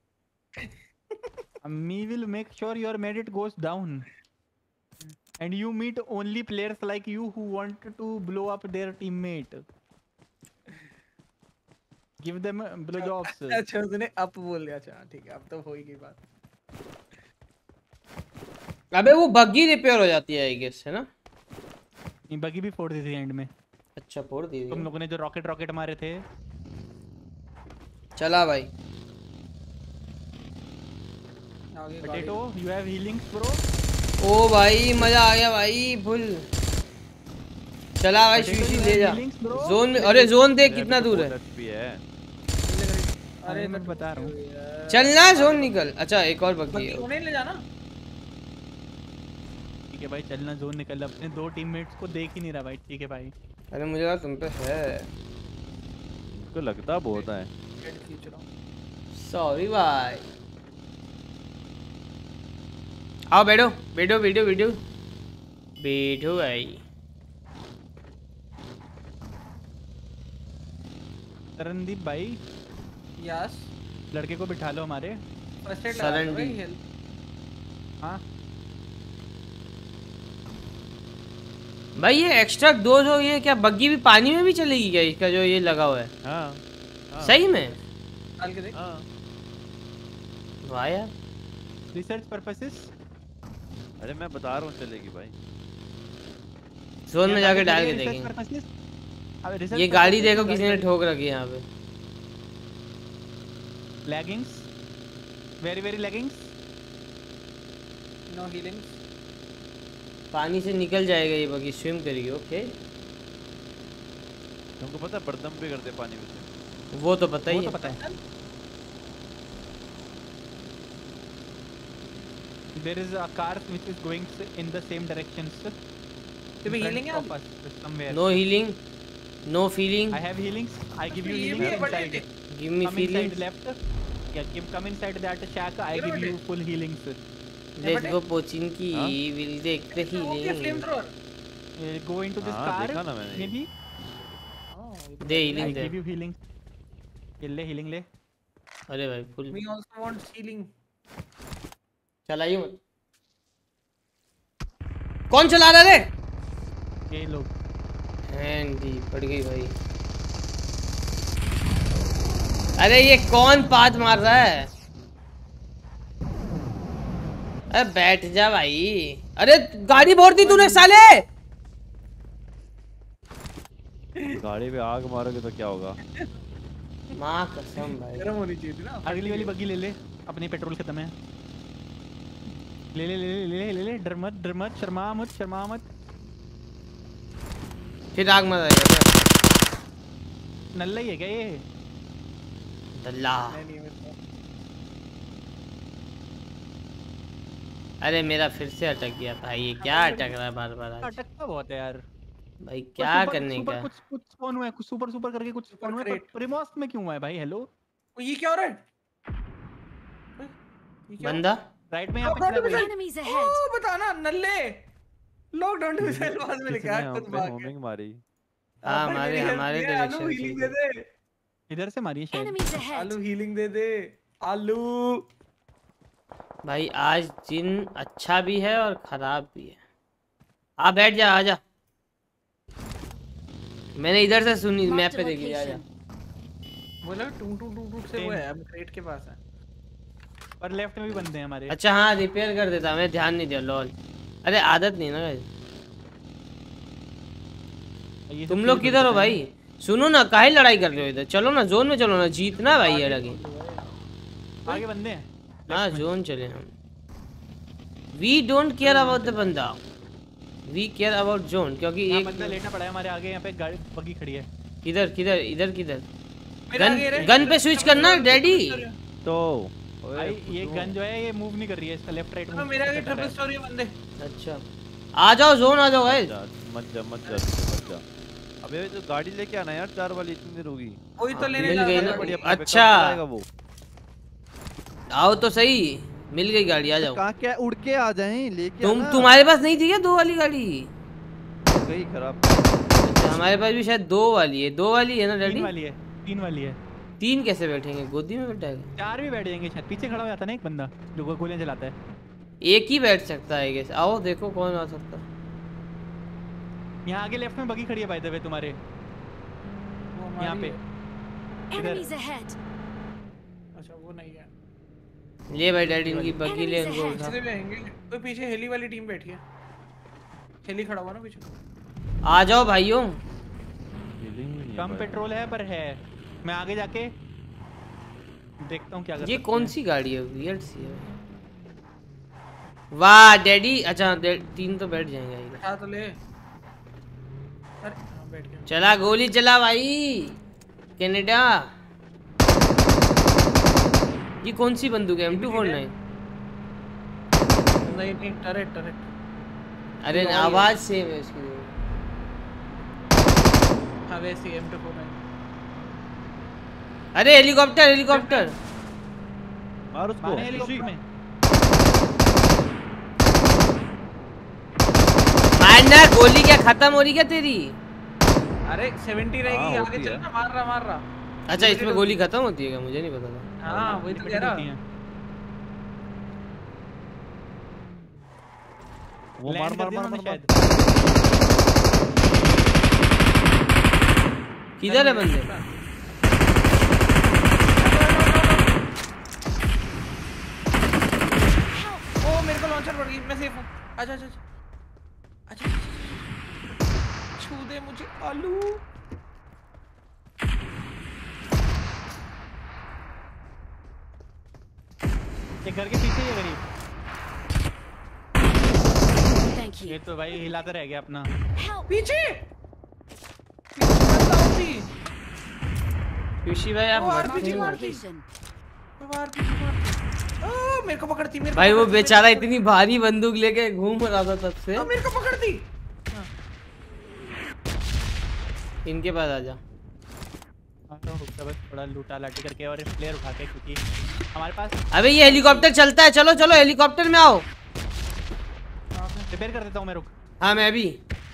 Me will make sure your merit goes down, and you meet only players like you who want to blow up their teammate. Give them blow jobs. अच्छा उसने अप बोल दिया। अच्छा ठीक है, अब तो हो ही गई बात। अबे वो बग्गी रिपेयर हो जाती है आई गेस, है ना? नहीं बगी भी फोड़ दी थी एंड में। अच्छा फोड़ दी तुम लोगों ने जो रॉकेट रॉकेट मारे थे। चला भाई। आगे potato you have healings bro. ओ भाई मजा आ गया भाई फुल। चला भाई शीशी ले जा जोन में। अरे जोन देख कितना दूर है। अरे मैं बता रहा हूँ चलना जोन निकल। अच्छा एक और बग्गी है। उन्हें ले जाना। ठीक है भाई चलना जोन निकल। अपने दो टीममेट्स को देख ही नहीं रहा भाई। ठीक है भाई। अरे मुझे लगा तुम पे है। तो लगता बहुत है। सॉरी भाई। आओ बैठो बैठो बैठो बैठो बैठो भाई। तरनदीप भाई। यस। लड़के को बिठा लो हमारे। फर्स्ट एड लगा दो भाई, हाँ भाई ये एक्स्ट्रा दो जो ये क्या बग्गी भी पानी में भी चलेगी क्या? इसका जो ये लगा हुआ है। हाँ, हाँ। सही में डाल के देख। हाँ। वाह यार। Research purposes. अरे मैं बता रहा हूँ चलेगी भाई। जोन में जाके डाल के देखेंगे। ये गाड़ी देखो किसी ने ठोक रखी है यहाँ पे। Laggings very very laggings. No healings. पानी से निकल जाएगा ये बग्गी, स्विम करेगी। ओके तुमको पता है बर्दम भी करते पानी में से। वो तो पता ही वो है। तो पता है। There is a car which is going in the same direction. तो भी healing है somewhere. No healing, no feeling. I have healings. I give you ये healing भी है, inside. but Give me Come feeling. inside left. Yeah, give come inside that shack. I give you full healings. Let's go Pochinki. हाँ? We'll take the okay flame healing. Thrower. Uh, Go into this हाँ, car. देखा ना मैंने। Maybe. They I healing they. give you healing. ये ले healing ले. अरे भाई full We also want healing. चलाइए मत। कौन चला रहा है? ये लोग। हैंडी पड़ गई भाई। अरे ये कौन पात मार रहा है? अरे बैठ जा भाई। अरे गाड़ी भोर दी तूने साले। गाड़ी पे आग मारोगे तो क्या होगा? माँ कसम भाई। गरम होनी चाहिए थी ना। अगली वाली बग्गी ले ले। अपनी पेट्रोल खत्म है। ले ले ले ले ले ले ले डर मत डर मत शर्मा मत शर्मा मत। फिर आग मत आएगा क्या? नल्ला ही है क्या ये? दल्ला। नहीं, नहीं, मेरे को- अरे मेरा फिर से अटक गया भाई। ये क्या अटक रहा है बार बार आज? अटकता बहुत है यार। भाई और क्या सुपर- करने सुपर का? कुछ कुछ स्पॉन हुआ है कुछ सुपर सुपर करके कुछ स्पॉन हुआ है क्रेट। पर प्रिमोस में क्यों हुआ है भाई? हेलो ओ, ये क्या हो रहा है? ये क्या? बंदा राइट में यहाँ पे Don't खड़ा है कोई। Enemies ओ ahead! बता ना नल्ले। लोग डोंट मिसाइल बाद में लिखा है किसने खुद हम पे भाग के। होमिंग मारी? हाँ भाई, हमारे मेरी help हमारे किया, आलू डायरेक्शन हीलिंग से। दे दे। इधर से मारिए शायद। Enemies ahead! आलू हीलिंग दे दे। आलू। भाई आज दिन अच्छा भी है और खराब भी है। आ बैठ जा आजा। मैंने इधर से सुनी मैप पे देख लिया। आजा। बोला टू टू टू टू से वो है अब क्रेट के पास है। और लेफ्ट में भी बंदे हैं हमारे। अच्छा हाँ रिपेयर कर देता। मैं ध्यान नहीं दिया लॉल। अरे आदत नहीं ना guys। ये सब तुम लोग चीज़ किधर हो बंदे हैं। भाई? सुनो ना काहे लड़ाई कर रहे हो इधर? चलो ना जोन में चलो ना। जीतना भाई ये लगी। आगे बंदे हैं। हाँ जोन चले हम। We don't care about the बंदा। वी केयर अबाउट जोन क्योंकि यहाँ एक बंदा लेटना पड़ा है हमारे आगे। यहाँ पे गाड़ी बग्गी खड़ी है। किधर किधर इधर किधर? मेरे गन आगे रे। गन पे स्विच करना डैडी। तो भाई ये गन जो है ये मूव नहीं कर रही है। इसका लेफ्ट राइट तो मेरे आगे ट्रिपल स्टोरी है बंदे। अच्छा आ जाओ जोन आ जाओ गाइस। जा, मत जा मत जा मत जा। अबे तो गाड़ी लेके आना यार। चार वाली इतनी देर होगी। कोई तो लेने मिल जा गई रहा ना। है। बढ़िया, अपने पे कब अच्छा। चलाएगा वो? आओ तो सही। मिल गई गाड़ी आ जाओ। कहाँ क्या उड़ के आ जाएं लेके तुम आना। तुम्हारे पास नहीं थी क्या दो वाली गाड़ी? गई खराब। अच्छा हमारे पास भी शायद दो वाली है। दो वाली है ना तीन डैडी? वाली है। तीन वाली है। तीन कैसे बैठेंगे? गोदी में बैठेगा? चार भी बैठ जाएंगे शायद। पीछे खड़ा हो जाता है ना एक बंदा जो गो- गोलियां चलाता है। एक ही बैठ सकता है गैस। आओ देखो कौन आ सकता है। यहाँ आगे लेफ्ट में बगी खड़ी है भाई दबे तुम्हारे। वो हमारी यहाँ पे। Enemies ahead. अच्छा वो नहीं है, ले भाई डैडी इनकी बग्गी ले इनको उठा। इसलिए लेंगे। कोई पीछे हेली वाली टीम बैठी है, हेली खड़ा हुआ ना पीछे। आ जाओ भाइयों। कम पेट्रोल है पर है, मैं आगे जाके देखता हूँ क्या कर ये सकते कौन हैं। सी गाड़ी है, वियर्ड सी है। वाह डैडी, अच्छा डै- तीन तो बैठ जाएंगे ये। बैठा तो ले। अरे हाँ बैठ गया। चला गोली चला भाई कनाडा। ये कौन सी बंदूक है, एम टू फोर्टी नाइन? नहीं नहीं टरेट टरेट। अरे आवाज सेम है इसकी। हाँ वैसी एम टू फोर्टी नाइन। अरे हेलीकॉप्टर हेलीकॉप्टर मार उसको। मारे हेलीकॉप्टर में। मारना, गोली क्या खत्म हो रही क्या तेरी? अरे सेवेंटी रहेगी, हाँ, आगे होती चल है। ना, मार रहा मार रहा। अच्छा इसमें गोली खत्म होती है क्या, मुझे नहीं पता था। हाँ वही तो कह रहा। वो मार लैंड मार कर दिया मार उन्होंने मार शायद। किधर है बंदे? ओ मेरे को लॉन्चर पड़ गई, मैं सेफ हूँ। अच्छा अच्छा अच्छा अच्छा अच्छा। छू दे मुझे आलू। ये घर के पीछे ही है गरीब। Thank you. ये तो भाई हिलाता रह गया अपना। Help. पीछे पीछे खुशी भाई आप वो मरते आरपीजी नहीं मार मरते। दी। आरपीजी मार दी। ओ मेरे को पकड़ दी, मेरे को भाई वो पकड़ दी, बेचारा मेरे को इतनी भारी बंदूक लेके घूम रहा था तब से। पकड़- ओ, मेरे को पकड़ दी। इनके पास आ जा। हाँ, तो रुक जा बस थोड़ा लूटा लाटी करके और प्लेयर उठा के, क्योंकि हमारे पास अबे ये हेलीकॉप्टर चलता है, चलो चलो हेलीकॉप्टर में आओ। रिपेयर कर देता हूँ मैं, रुक। हाँ मैं भी।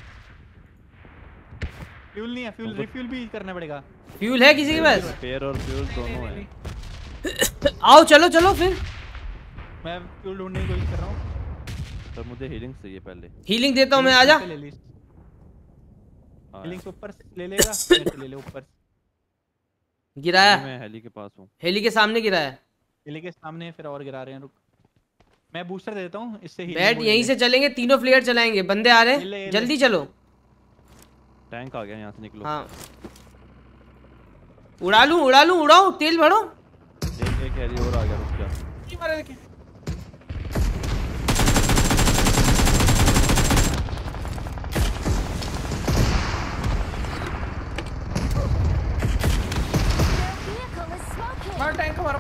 फ्यूल नहीं है, फ्यूल रिफ्यूल भी करना पड़ेगा। फ्यूल है किसी के पास? पेयर और फ्यूल दोनों है। आओ चलो चलो फिर। मैं फ्यूल ढूंढने की कोशिश कर रहा हूँ। तो मुझे हीलिंग चाहिए पहले। हीलिंग देता हूँ मैं, आजा। ले ली। हाँ, हीलिंग से ऊपर से ले लेगा, मेरे से ले ले ऊपर। गिराया, मैं हेली के पास हूँ। हेली के सामने गिराया। हेली के सामने फिर और गिरा रहे हैं, रुक। मैं बूस्टर दे देता हूँ, इससे healing बैठ, हो यहीं जाएगी। से चलेंगे, तीनों फ्लेयर चलाएंगे। बंदे आ रहे ये ले, ये हैं, ले। जल्दी चलो। टैंक आ गया, यहाँ से निकलो। हाँ उड़ा लूं उड़ा लूं उड़ाओ, तेल भरो। एक एक हेली और आ गया, रुक जा। नहीं मारा देखिए। Their vehicle is smoking. मार टैंक मारो।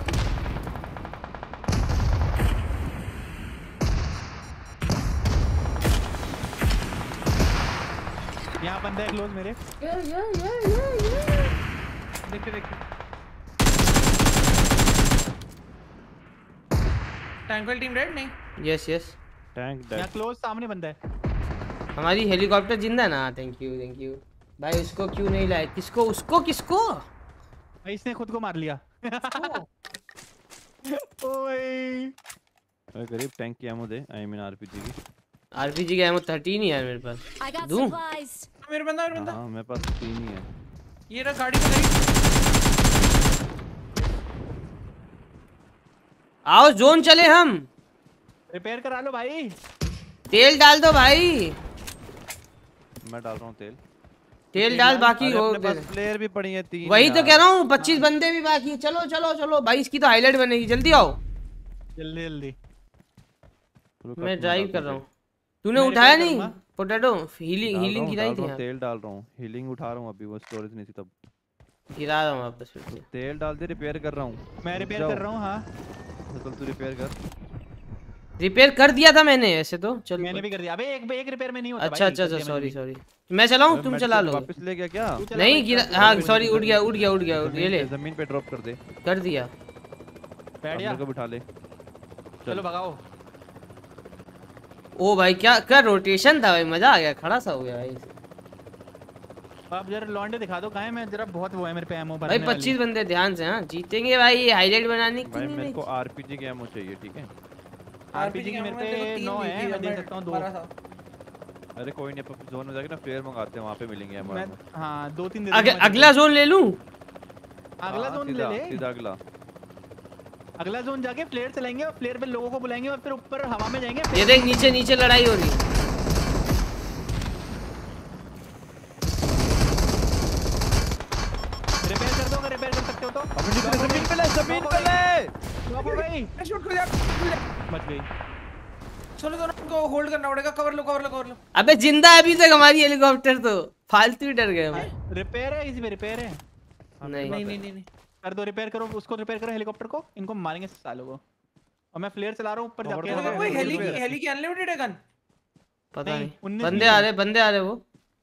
यहाँ बंदा है क्लोज मेरे। देखिए देखिए टैंक वाली टीम रेड नहीं। यस यस, टैंक यहाँ डेड। क्लोज सामने बंदा है। हमारी हेलीकॉप्टर जिंदा है ना? थैंक यू थैंक यू भाई। उसको क्यों नहीं लाए? किसको? उसको किसको? भाई इसने खुद को मार लिया। ओए अरे गरीब, टैंक की एमो दे। आई मीन आरपीजी की। आरपीजी का एमो थर्टीन ही है मेरे पास। I got दूं? supplies. मेरे बंदा मेरे बंदा हाँ मेरे पास तीन ही है। ये रहा गाड़ी पे गई। आओ जोन चले हम। रिपेयर करा लो भाई। तेल डाल दो भाई, मैं डाल रहा हूँ तेल। तेल डाल, बाकी अरे हो अपने पास प्लेयर भी पड़ी है तीन। वही तो यार। कह रहा हूँ, पच्चीस बंदे भी बाकी है। चलो चलो चलो भाई, इसकी तो हाईलाइट बनेगी, जल्दी आओ। जल्दी जल्दी। रुक, मैं अब ड्राइव डालता कर रहा हूँ हूँ। तूने मैं उठाया repair नहीं करूंगा। पोटैटो? तेल। हीलिंग डाल रहा हीलिंग हूँ, गिराई डाल थी रहा हूँ, यहाँ। तेल डाल रहा हूँ। हीलिंग उठा रहा हूँ अभी, वो स्टोरेज नहीं थी तब। गिरा रहा हूँ वापस फिर से। तेल डाल दे, रिपेयर कर रहा हूँ। मैं रुक रिपेयर जाओ। कर रहा हूँ। हाँ चल तू रिपेयर कर। रिपेयर कर दिया था मैंने वैसे तो। चल मैंने भी कर दिया। अबे एक एक रिपेयर में नहीं होता अच्छा भाई, अच्छा कर अच्छा दिया मैंने सॉरी भी। सॉरी। मैं चलाऊं, अरे तुम मेडिकल चला लो। वापस ले गया क्या? तू चला नहीं भाई, गिरा, चल, हाँ चल, सॉरी, चल, उड़ गया उड़ गया उड़ गया उड़- ये ले, जमीन- जमीन पे ड्रॉप कर दे। कर दिया। बैठ जा। मेरे को बिठा ले। चलो भगाओ। ओ भाई क्या क्या रोटेशन था भाई, मजा आ गया, खड़ा सा हो गया भाई। आप जरा लॉन्डे दिखा दो, कहाँ है? मैं जरा बहुत वो है मेरे पे एमो भाई भरने वाली। पच्चीस बंदे ध्यान से, हाँ जीतेंगे भाई, ये हाईलाइट बनाने की भाई नहीं मेरे को मैं- आरपीजी की एमो चाहिए, ठीक है? आरपीजी की मेरे पे नौ है, मैं दे सकता हूँ दो। अरे कोई नहीं, अपन जोन में जाके ना प्लेयर मंगाते हैं, वहाँ पे मिलेंगे एमो। मैं हाँ दो तीन दे अग, दूंगा मैं अगला जोन ले लूं? अगला हाँ, जोन ले सीधा ले सीधा अगला। अगला जोन जाके फ्लेयर चलाएंगे और फ्लेयर पे लोगों को बुलाएंगे और फिर ऊपर हवा में जाएंगे। ये देख नीचे नीचे लड़ाई हो रही है। रिपेयर कर दो, अगर रिपेयर कर सकते हो तो। अबे नीचे जमीन पे ले, जमीन पे ले। ड्रॉप हो गई, शूट कर दिया। बच गई। चलो दोनों को होल्ड करना पड़ेगा। कवर लो कवर लो कवर लो। अबे जिंदा है अभी तक हमारी हेलीकॉप्टर तो, फालतू ही डर गए हम। रिपेयर है, इसी पे रिपेयर है। नहीं नहीं नहीं नहीं कर दो, रिपेयर करो उसको, रिपेयर करो हेलीकॉप्टर को। इनको मारेंगे सालों को। और मैं फ्लेयर चला रहा हूँ ऊपर जाके। अगर कोई हेली की हेली की अनलिमिटेड है गन। पता नहीं, नहीं, उन्नीस बंदे आ रहे बंदे आ रहे वो।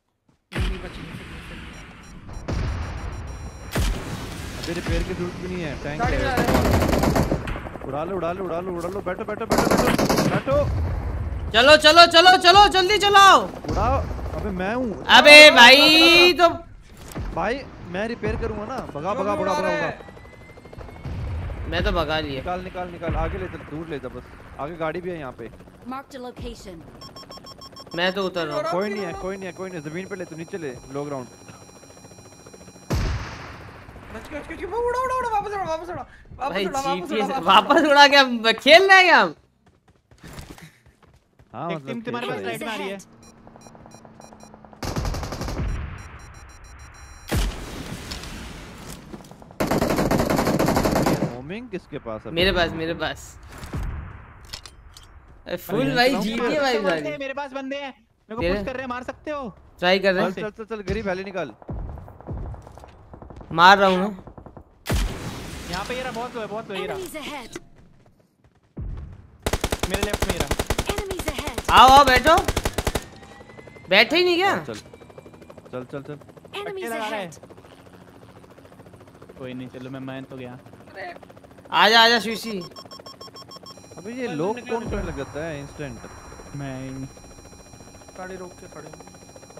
अबे रिपेयर की जरूरत भी नहीं है, टैंक गाड़ी में आ है। रहे हैं। उड़ा लो उड़ा लो उड़ा लो उड़ा लो, बैठो बैठो बैठो बैठो बैठो। चलो चलो चलो चलो जल्दी चलाओ। उड़ाओ। अबे मैं हूँ। अबे भाई तो भाई मैं रिपेयर करूंगा ना। भगा भगा भगा भगा भगा। मैं तो भगा लिया। निकाल निकाल निकाल, आगे ले चल, दूर ले जा बस। आगे गाड़ी भी है यहाँ पे। Marked a location. मैं तो उतर रहा हूँ। कोई नहीं है कोई नहीं है कोई नहीं, जमीन पे ले, तू नीचे ले, लो ग्राउंड। बच गया बच गया। उड़ा उड़ा उड़ा वापस उड़ा वापस उड़ा भाई वापस उड़ा वापस जीटीए उड़ा वापस उड़ा के अब खेल रहे हैं हम। हाँ एक मतलब टीम तुम्हारे पास खेल राइट में आ रही है। रहे हैं। होमिंग किसके पास है? मेरे पास मेरे पास फुल भाई जीटीए भाई बंदे भाई। हैं, मेरे पास बंदे हैं, मेरे को तेरे- पुश कर रहे हैं, मार सकते हो। ट्राई कर रहे चल हैं, चल चल चल, गरीब वैली निकाल। मार रहा हूँ मैं। यहाँ पे ये रहा, बहुत लो है, बहुत लो, ये रहा Enemies ahead. मेरे लेफ्ट में, ये रहा। Enemies ahead. आओ आओ बैठो। बैठे ही नहीं क्या? चल चल चल चल। Enemies लगा रहा है। ahead. कोई नहीं, चलो मैं मान तो गया। आजा आजा शीशी। अबे ये लोग कौन करने लग जाता है इंस्टेंट। मैं गाड़ी रोक के खड़े हैं।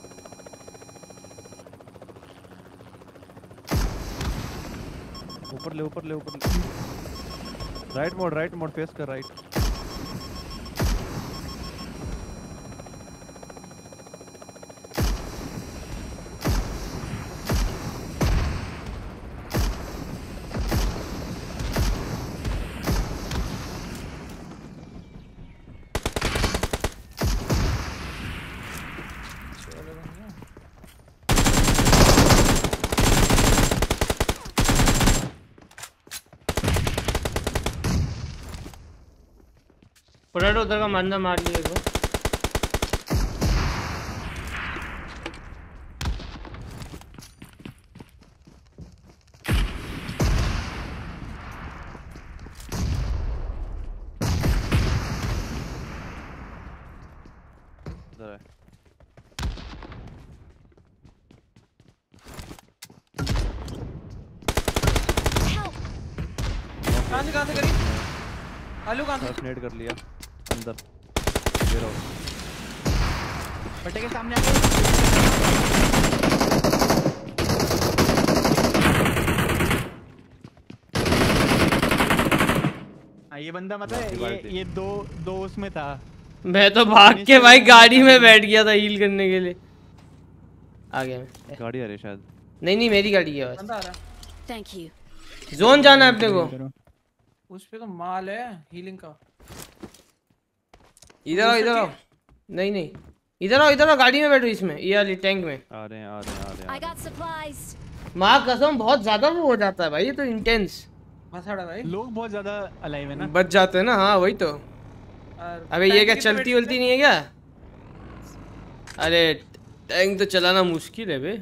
ऊपर ले ऊपर ले ऊपर ले। राइट मोड राइट मोड फेस कर राइट। उधर उधर का बंदा मार लिया को। इधर है। Help. कहां से कहां से करी? आलू कहां से? नेट कर लिया अंदर। ये रहो। पट्टे के सामने आके। हाँ, ये बंदा मतलब ये ये दो दो उसमें था। मैं तो भाग के भाई गाड़ी में बैठ गया था हील करने के लिए। आ गया मैं। गाड़ी आ रही है शायद। नहीं नहीं मेरी गाड़ी है बस। बंदा आ रहा है। Thank you. जोन जाना है अपने को। उस पे तो माल है हीलिंग का। इधर आओ इधर आओ। नहीं नहीं इधर आओ इधर आओ, गाड़ी में बैठो इसमें, ये वाली टैंक में। आ रहे हैं आ रहे हैं आ रहे हैं आ I रहे got supplies. माँ कसम बहुत ज्यादा वो हो जाता है भाई, ये तो इंटेंस। मसाड़ा भाई। लोग बहुत ज्यादा अलाइव है ना। बच जाते हैं ना। हाँ वही तो। और अबे ये टैंक क्या के चलती पेट उलती नहीं है क्या? अरे टैंक तो चलाना मुश्किल है बे।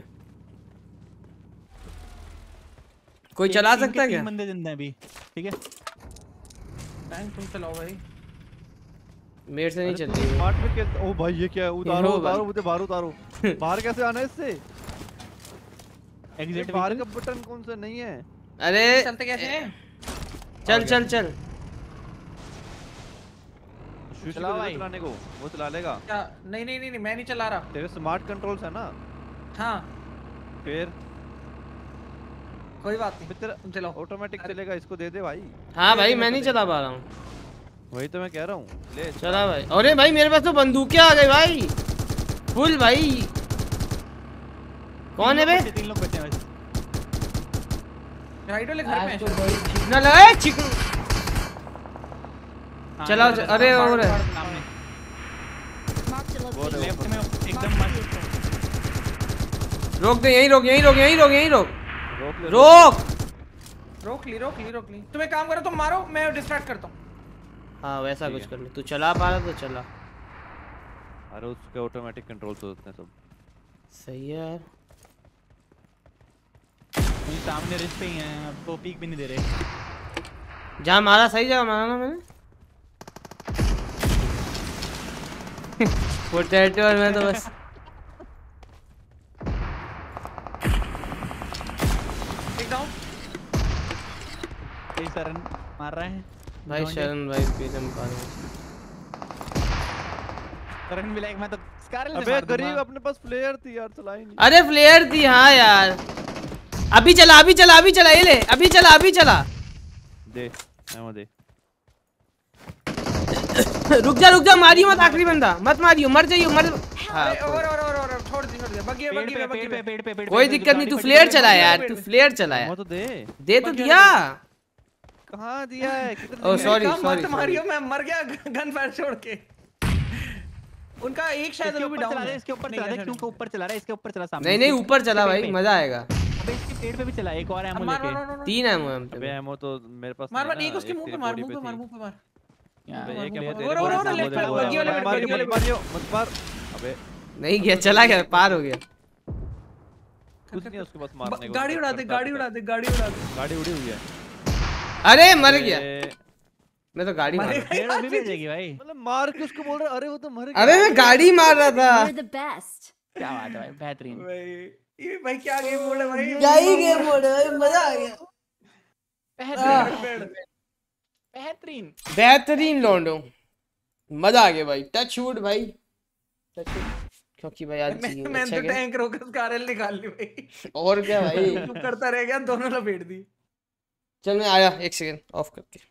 कोई चला टीम के सकता है तीन क्या? बंदे जिंदा हैं अभी, ठीक है। टैंक तुम चलाओ भाई। मेरे से नहीं हैं। चलती है। स्मार्ट में क्या? ओ भाई ये क्या है? उतारो हो भाई। उतारो मुझे बाहर उतारो। बाहर कैसे आना है इससे? एग्जिट बाहर का बटन कौन सा नहीं है? अरे चलते कैसे हैं? चल चल चल। शुशु चलाओ को दे भाई। दो चलाने को, वो चला लेगा। क्या? नहीं नहीं नहीं नहीं, मैं नहीं चला रहा। तेरे स्मार्ट कंट्रोल्स है ना? हाँ फिर कोई बात नहीं, तेरा तुम चलाओ। ऑटोमेटिक चलेगा, इसको दे दे भाई। हाँ भाई मैं नहीं चला पा रहा हूँ। वही तो मैं कह रहा हूँ, ले चला भाई। अरे भाई मेरे पास तो बंदूकें आ गई भाई फुल भाई। कौन है बे? तीन लोग बचे हैं बस। राइट वाले घर आज पे तो भाई चिकना लगा चिकन। चलाओ च- अरे और सामने Marked a location. लेफ्ट में एकदम मस्त। रोक दे, यहीं रोक यहीं रोक यहीं रोक यहीं रोक रोक ले रोक। रोक ली रोक ली रोक ली। तुम एक काम करो, तुम मारो, मैं डिस्ट्रैक्ट करता हूँ। हाँ वैसा ठीक कुछ है। कर ले, तू चला पा रहा तो चला। अरे उसके ऑटोमेटिक कंट्रोल्स होते हैं सब। सही है यार। ये सामने रिस्ट पे ही हैं, आपको पीक भी नहीं दे रहे। जहाँ मारा सही जगह मारा ना मैंने। पोटैटो और मैं तो बस एक डाउन। ये शरण मार रहा है भाई शरण भाई पीछे में पानी। शरण भी लाइक मैं तो स्कारल से अबे मार गरीब दूंगा। अपने पास प्लेयर थी यार, चलाई नहीं। अरे फ्लेयर थी हाँ यार। अभी चला अभी चला अभी चला ये ले, अभी चला अभी चला। दे एमो दे। रुक जा रुक जा, मारियो मत आखिरी बंदा, मत मारियो, मर जाइयो मर। हाँ अरे और और और और छोड़ दी छोड़ दे। बग्गी है पेड़ बग्गी पे है बग्गी पेड़ पे है। पेड़ पे पेड़ पे कोई दिक्कत नहीं, तू फ्लेयर चला यार, तू फ्लेयर चला एमो यार। तो दे। दे तो दिया। कहाँ दिया है? किधर ओ दिया? सॉरी काम सॉरी मत मारियो, मैं मर गया गन फायर छोड़ के। उनका एक शायद इसके अभी ऊपर डाउन चला रहा है। है, इसके ऊपर चला रहा है, क्यों ऊपर चला रहा है, इसके ऊपर चला सामने। नहीं नहीं ऊपर चला इसके भाई, पेड़ पे। मजा आएगा। अबे इसके पेड़ पे भी चला, एक और एमो मार लेके। मार मार तीन है मुझे हम अबे पे। एमो तो मेरे पास मार नहीं मार है एक ना, उसके मुंह तेरी पे मार, body मुंह पे थी। मार, मुंह पे मार। यार, अबे एक मार, एमो मार, तेरे और- और- पास और एमो लेफ्ट दे पे, दो। बग्गी वाले मत पे, मारियो बग्गी वाले मत पे। मारियो मत मार। अबे नहीं गया, चला गया, पार हो गया। कुछ नहीं है उसके पास ब- मारने को। गाड़ी उड़ा दे, गाड़ी उड़ा दे, गाड़ी उड़ा दे। गाड़ी उड़ी हुई है। अरे मर गया। अबे, मैं तो गाड़ी मार रहा था। पेड़ अभी भी जाएगी भाई। मतलब मार के उसको बोल रहा अरे वो तो मर गया। अरे मैं गाड़ी मार रहा था। You're the best. क्या बात है भाई, बेहतरीन। भाई ये भाई क्या गेम मोड है भाई। क्या ही गेम मोड है भाई, मजा आ गया। बेहतरीन बेहतरीन। बेहतरीन लौंडो, मजा आ गया भाई। टच वुड भाई, टच वुड। क्योंकि भाई आज मैं जी मैं अच्छा तो गया। टैंक रोकर कारल निकाल ली भाई। और क्या भाई। चुप करता रह गया, दोनों लपेट दी। चल मैं आया, एक सेकंड ऑफ करके।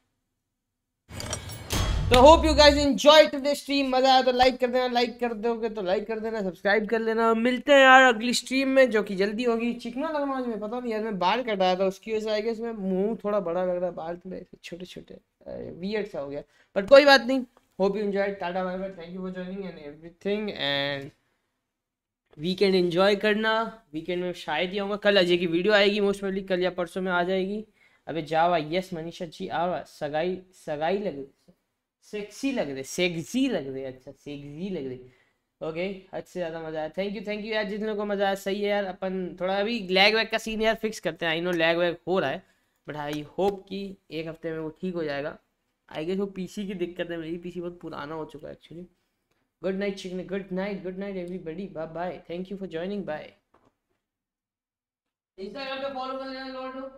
तो hope you guys enjoy today stream. मजा आया तो लाइक कर देना, लाइक कर दोगे तो लाइक कर देना, सब्सक्राइब कर लेना। मिलते हैं यार अगली स्ट्रीम में जो कि जल्दी होगी। चिकना लग रहा है, पता नहीं यार, मैं बाल कटाया था उसकी वजह से आई गेस मैं मुंह थोड़ा बड़ा लग रहा है, बाल थोड़े छोटे छोटे वियर्ड सा हो गया, बट कोई बात नहीं। Hope you enjoy. Tata bye bye, thank you for joining and everything. And weekend enjoy करना। वीकेंड में शायद ही आऊँगा, कल अजय की वीडियो आएगी मोस्ट प्रोबेबली, कल या परसों में आ जाएगी। अबे जावा, यस मनीषा जी आवा। सगाई सगाई लग रही, सेक्सी लग रहे, सेक्सी लग रहे, अच्छा सेक्सी लग रहे। ओके हद से ज़्यादा मजा आया। थैंक यू थैंक यू यार जिन लोगों को मजा आया। सही है यार, अपन थोड़ा अभी लैग वैग का सीन यार फिक्स करते हैं। आई नो लैग वैग हो रहा है, बट आई होप कि एक हफ्ते में वो ठीक हो जाएगा। आई गेस वो पीसी की दिक्कत है, मेरी पीसी बहुत पुराना हो चुका है actually. Good night chicken, good night, good night everybody, bye bye, thank you for joining, bye. Instagram पे फॉलो कर लेना lord.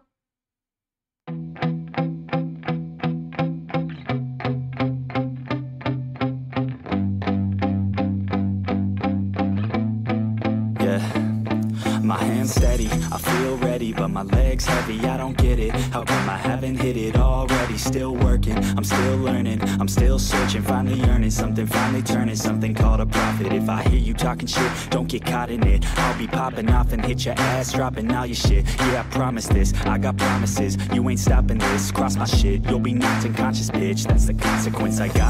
My hands steady, I feel ready, but my legs heavy, I don't get it. How come I haven't hit it already? Still working, I'm still learning, I'm still searching, finally earning something, finally turning something called a profit. If I hear you talking shit, don't get caught in it. I'll be popping off and hit your ass, dropping all your shit. Yeah, I promise this, I got promises, you ain't stopping this. Cross my shit, you'll be knocked unconscious, bitch, that's the consequence I got.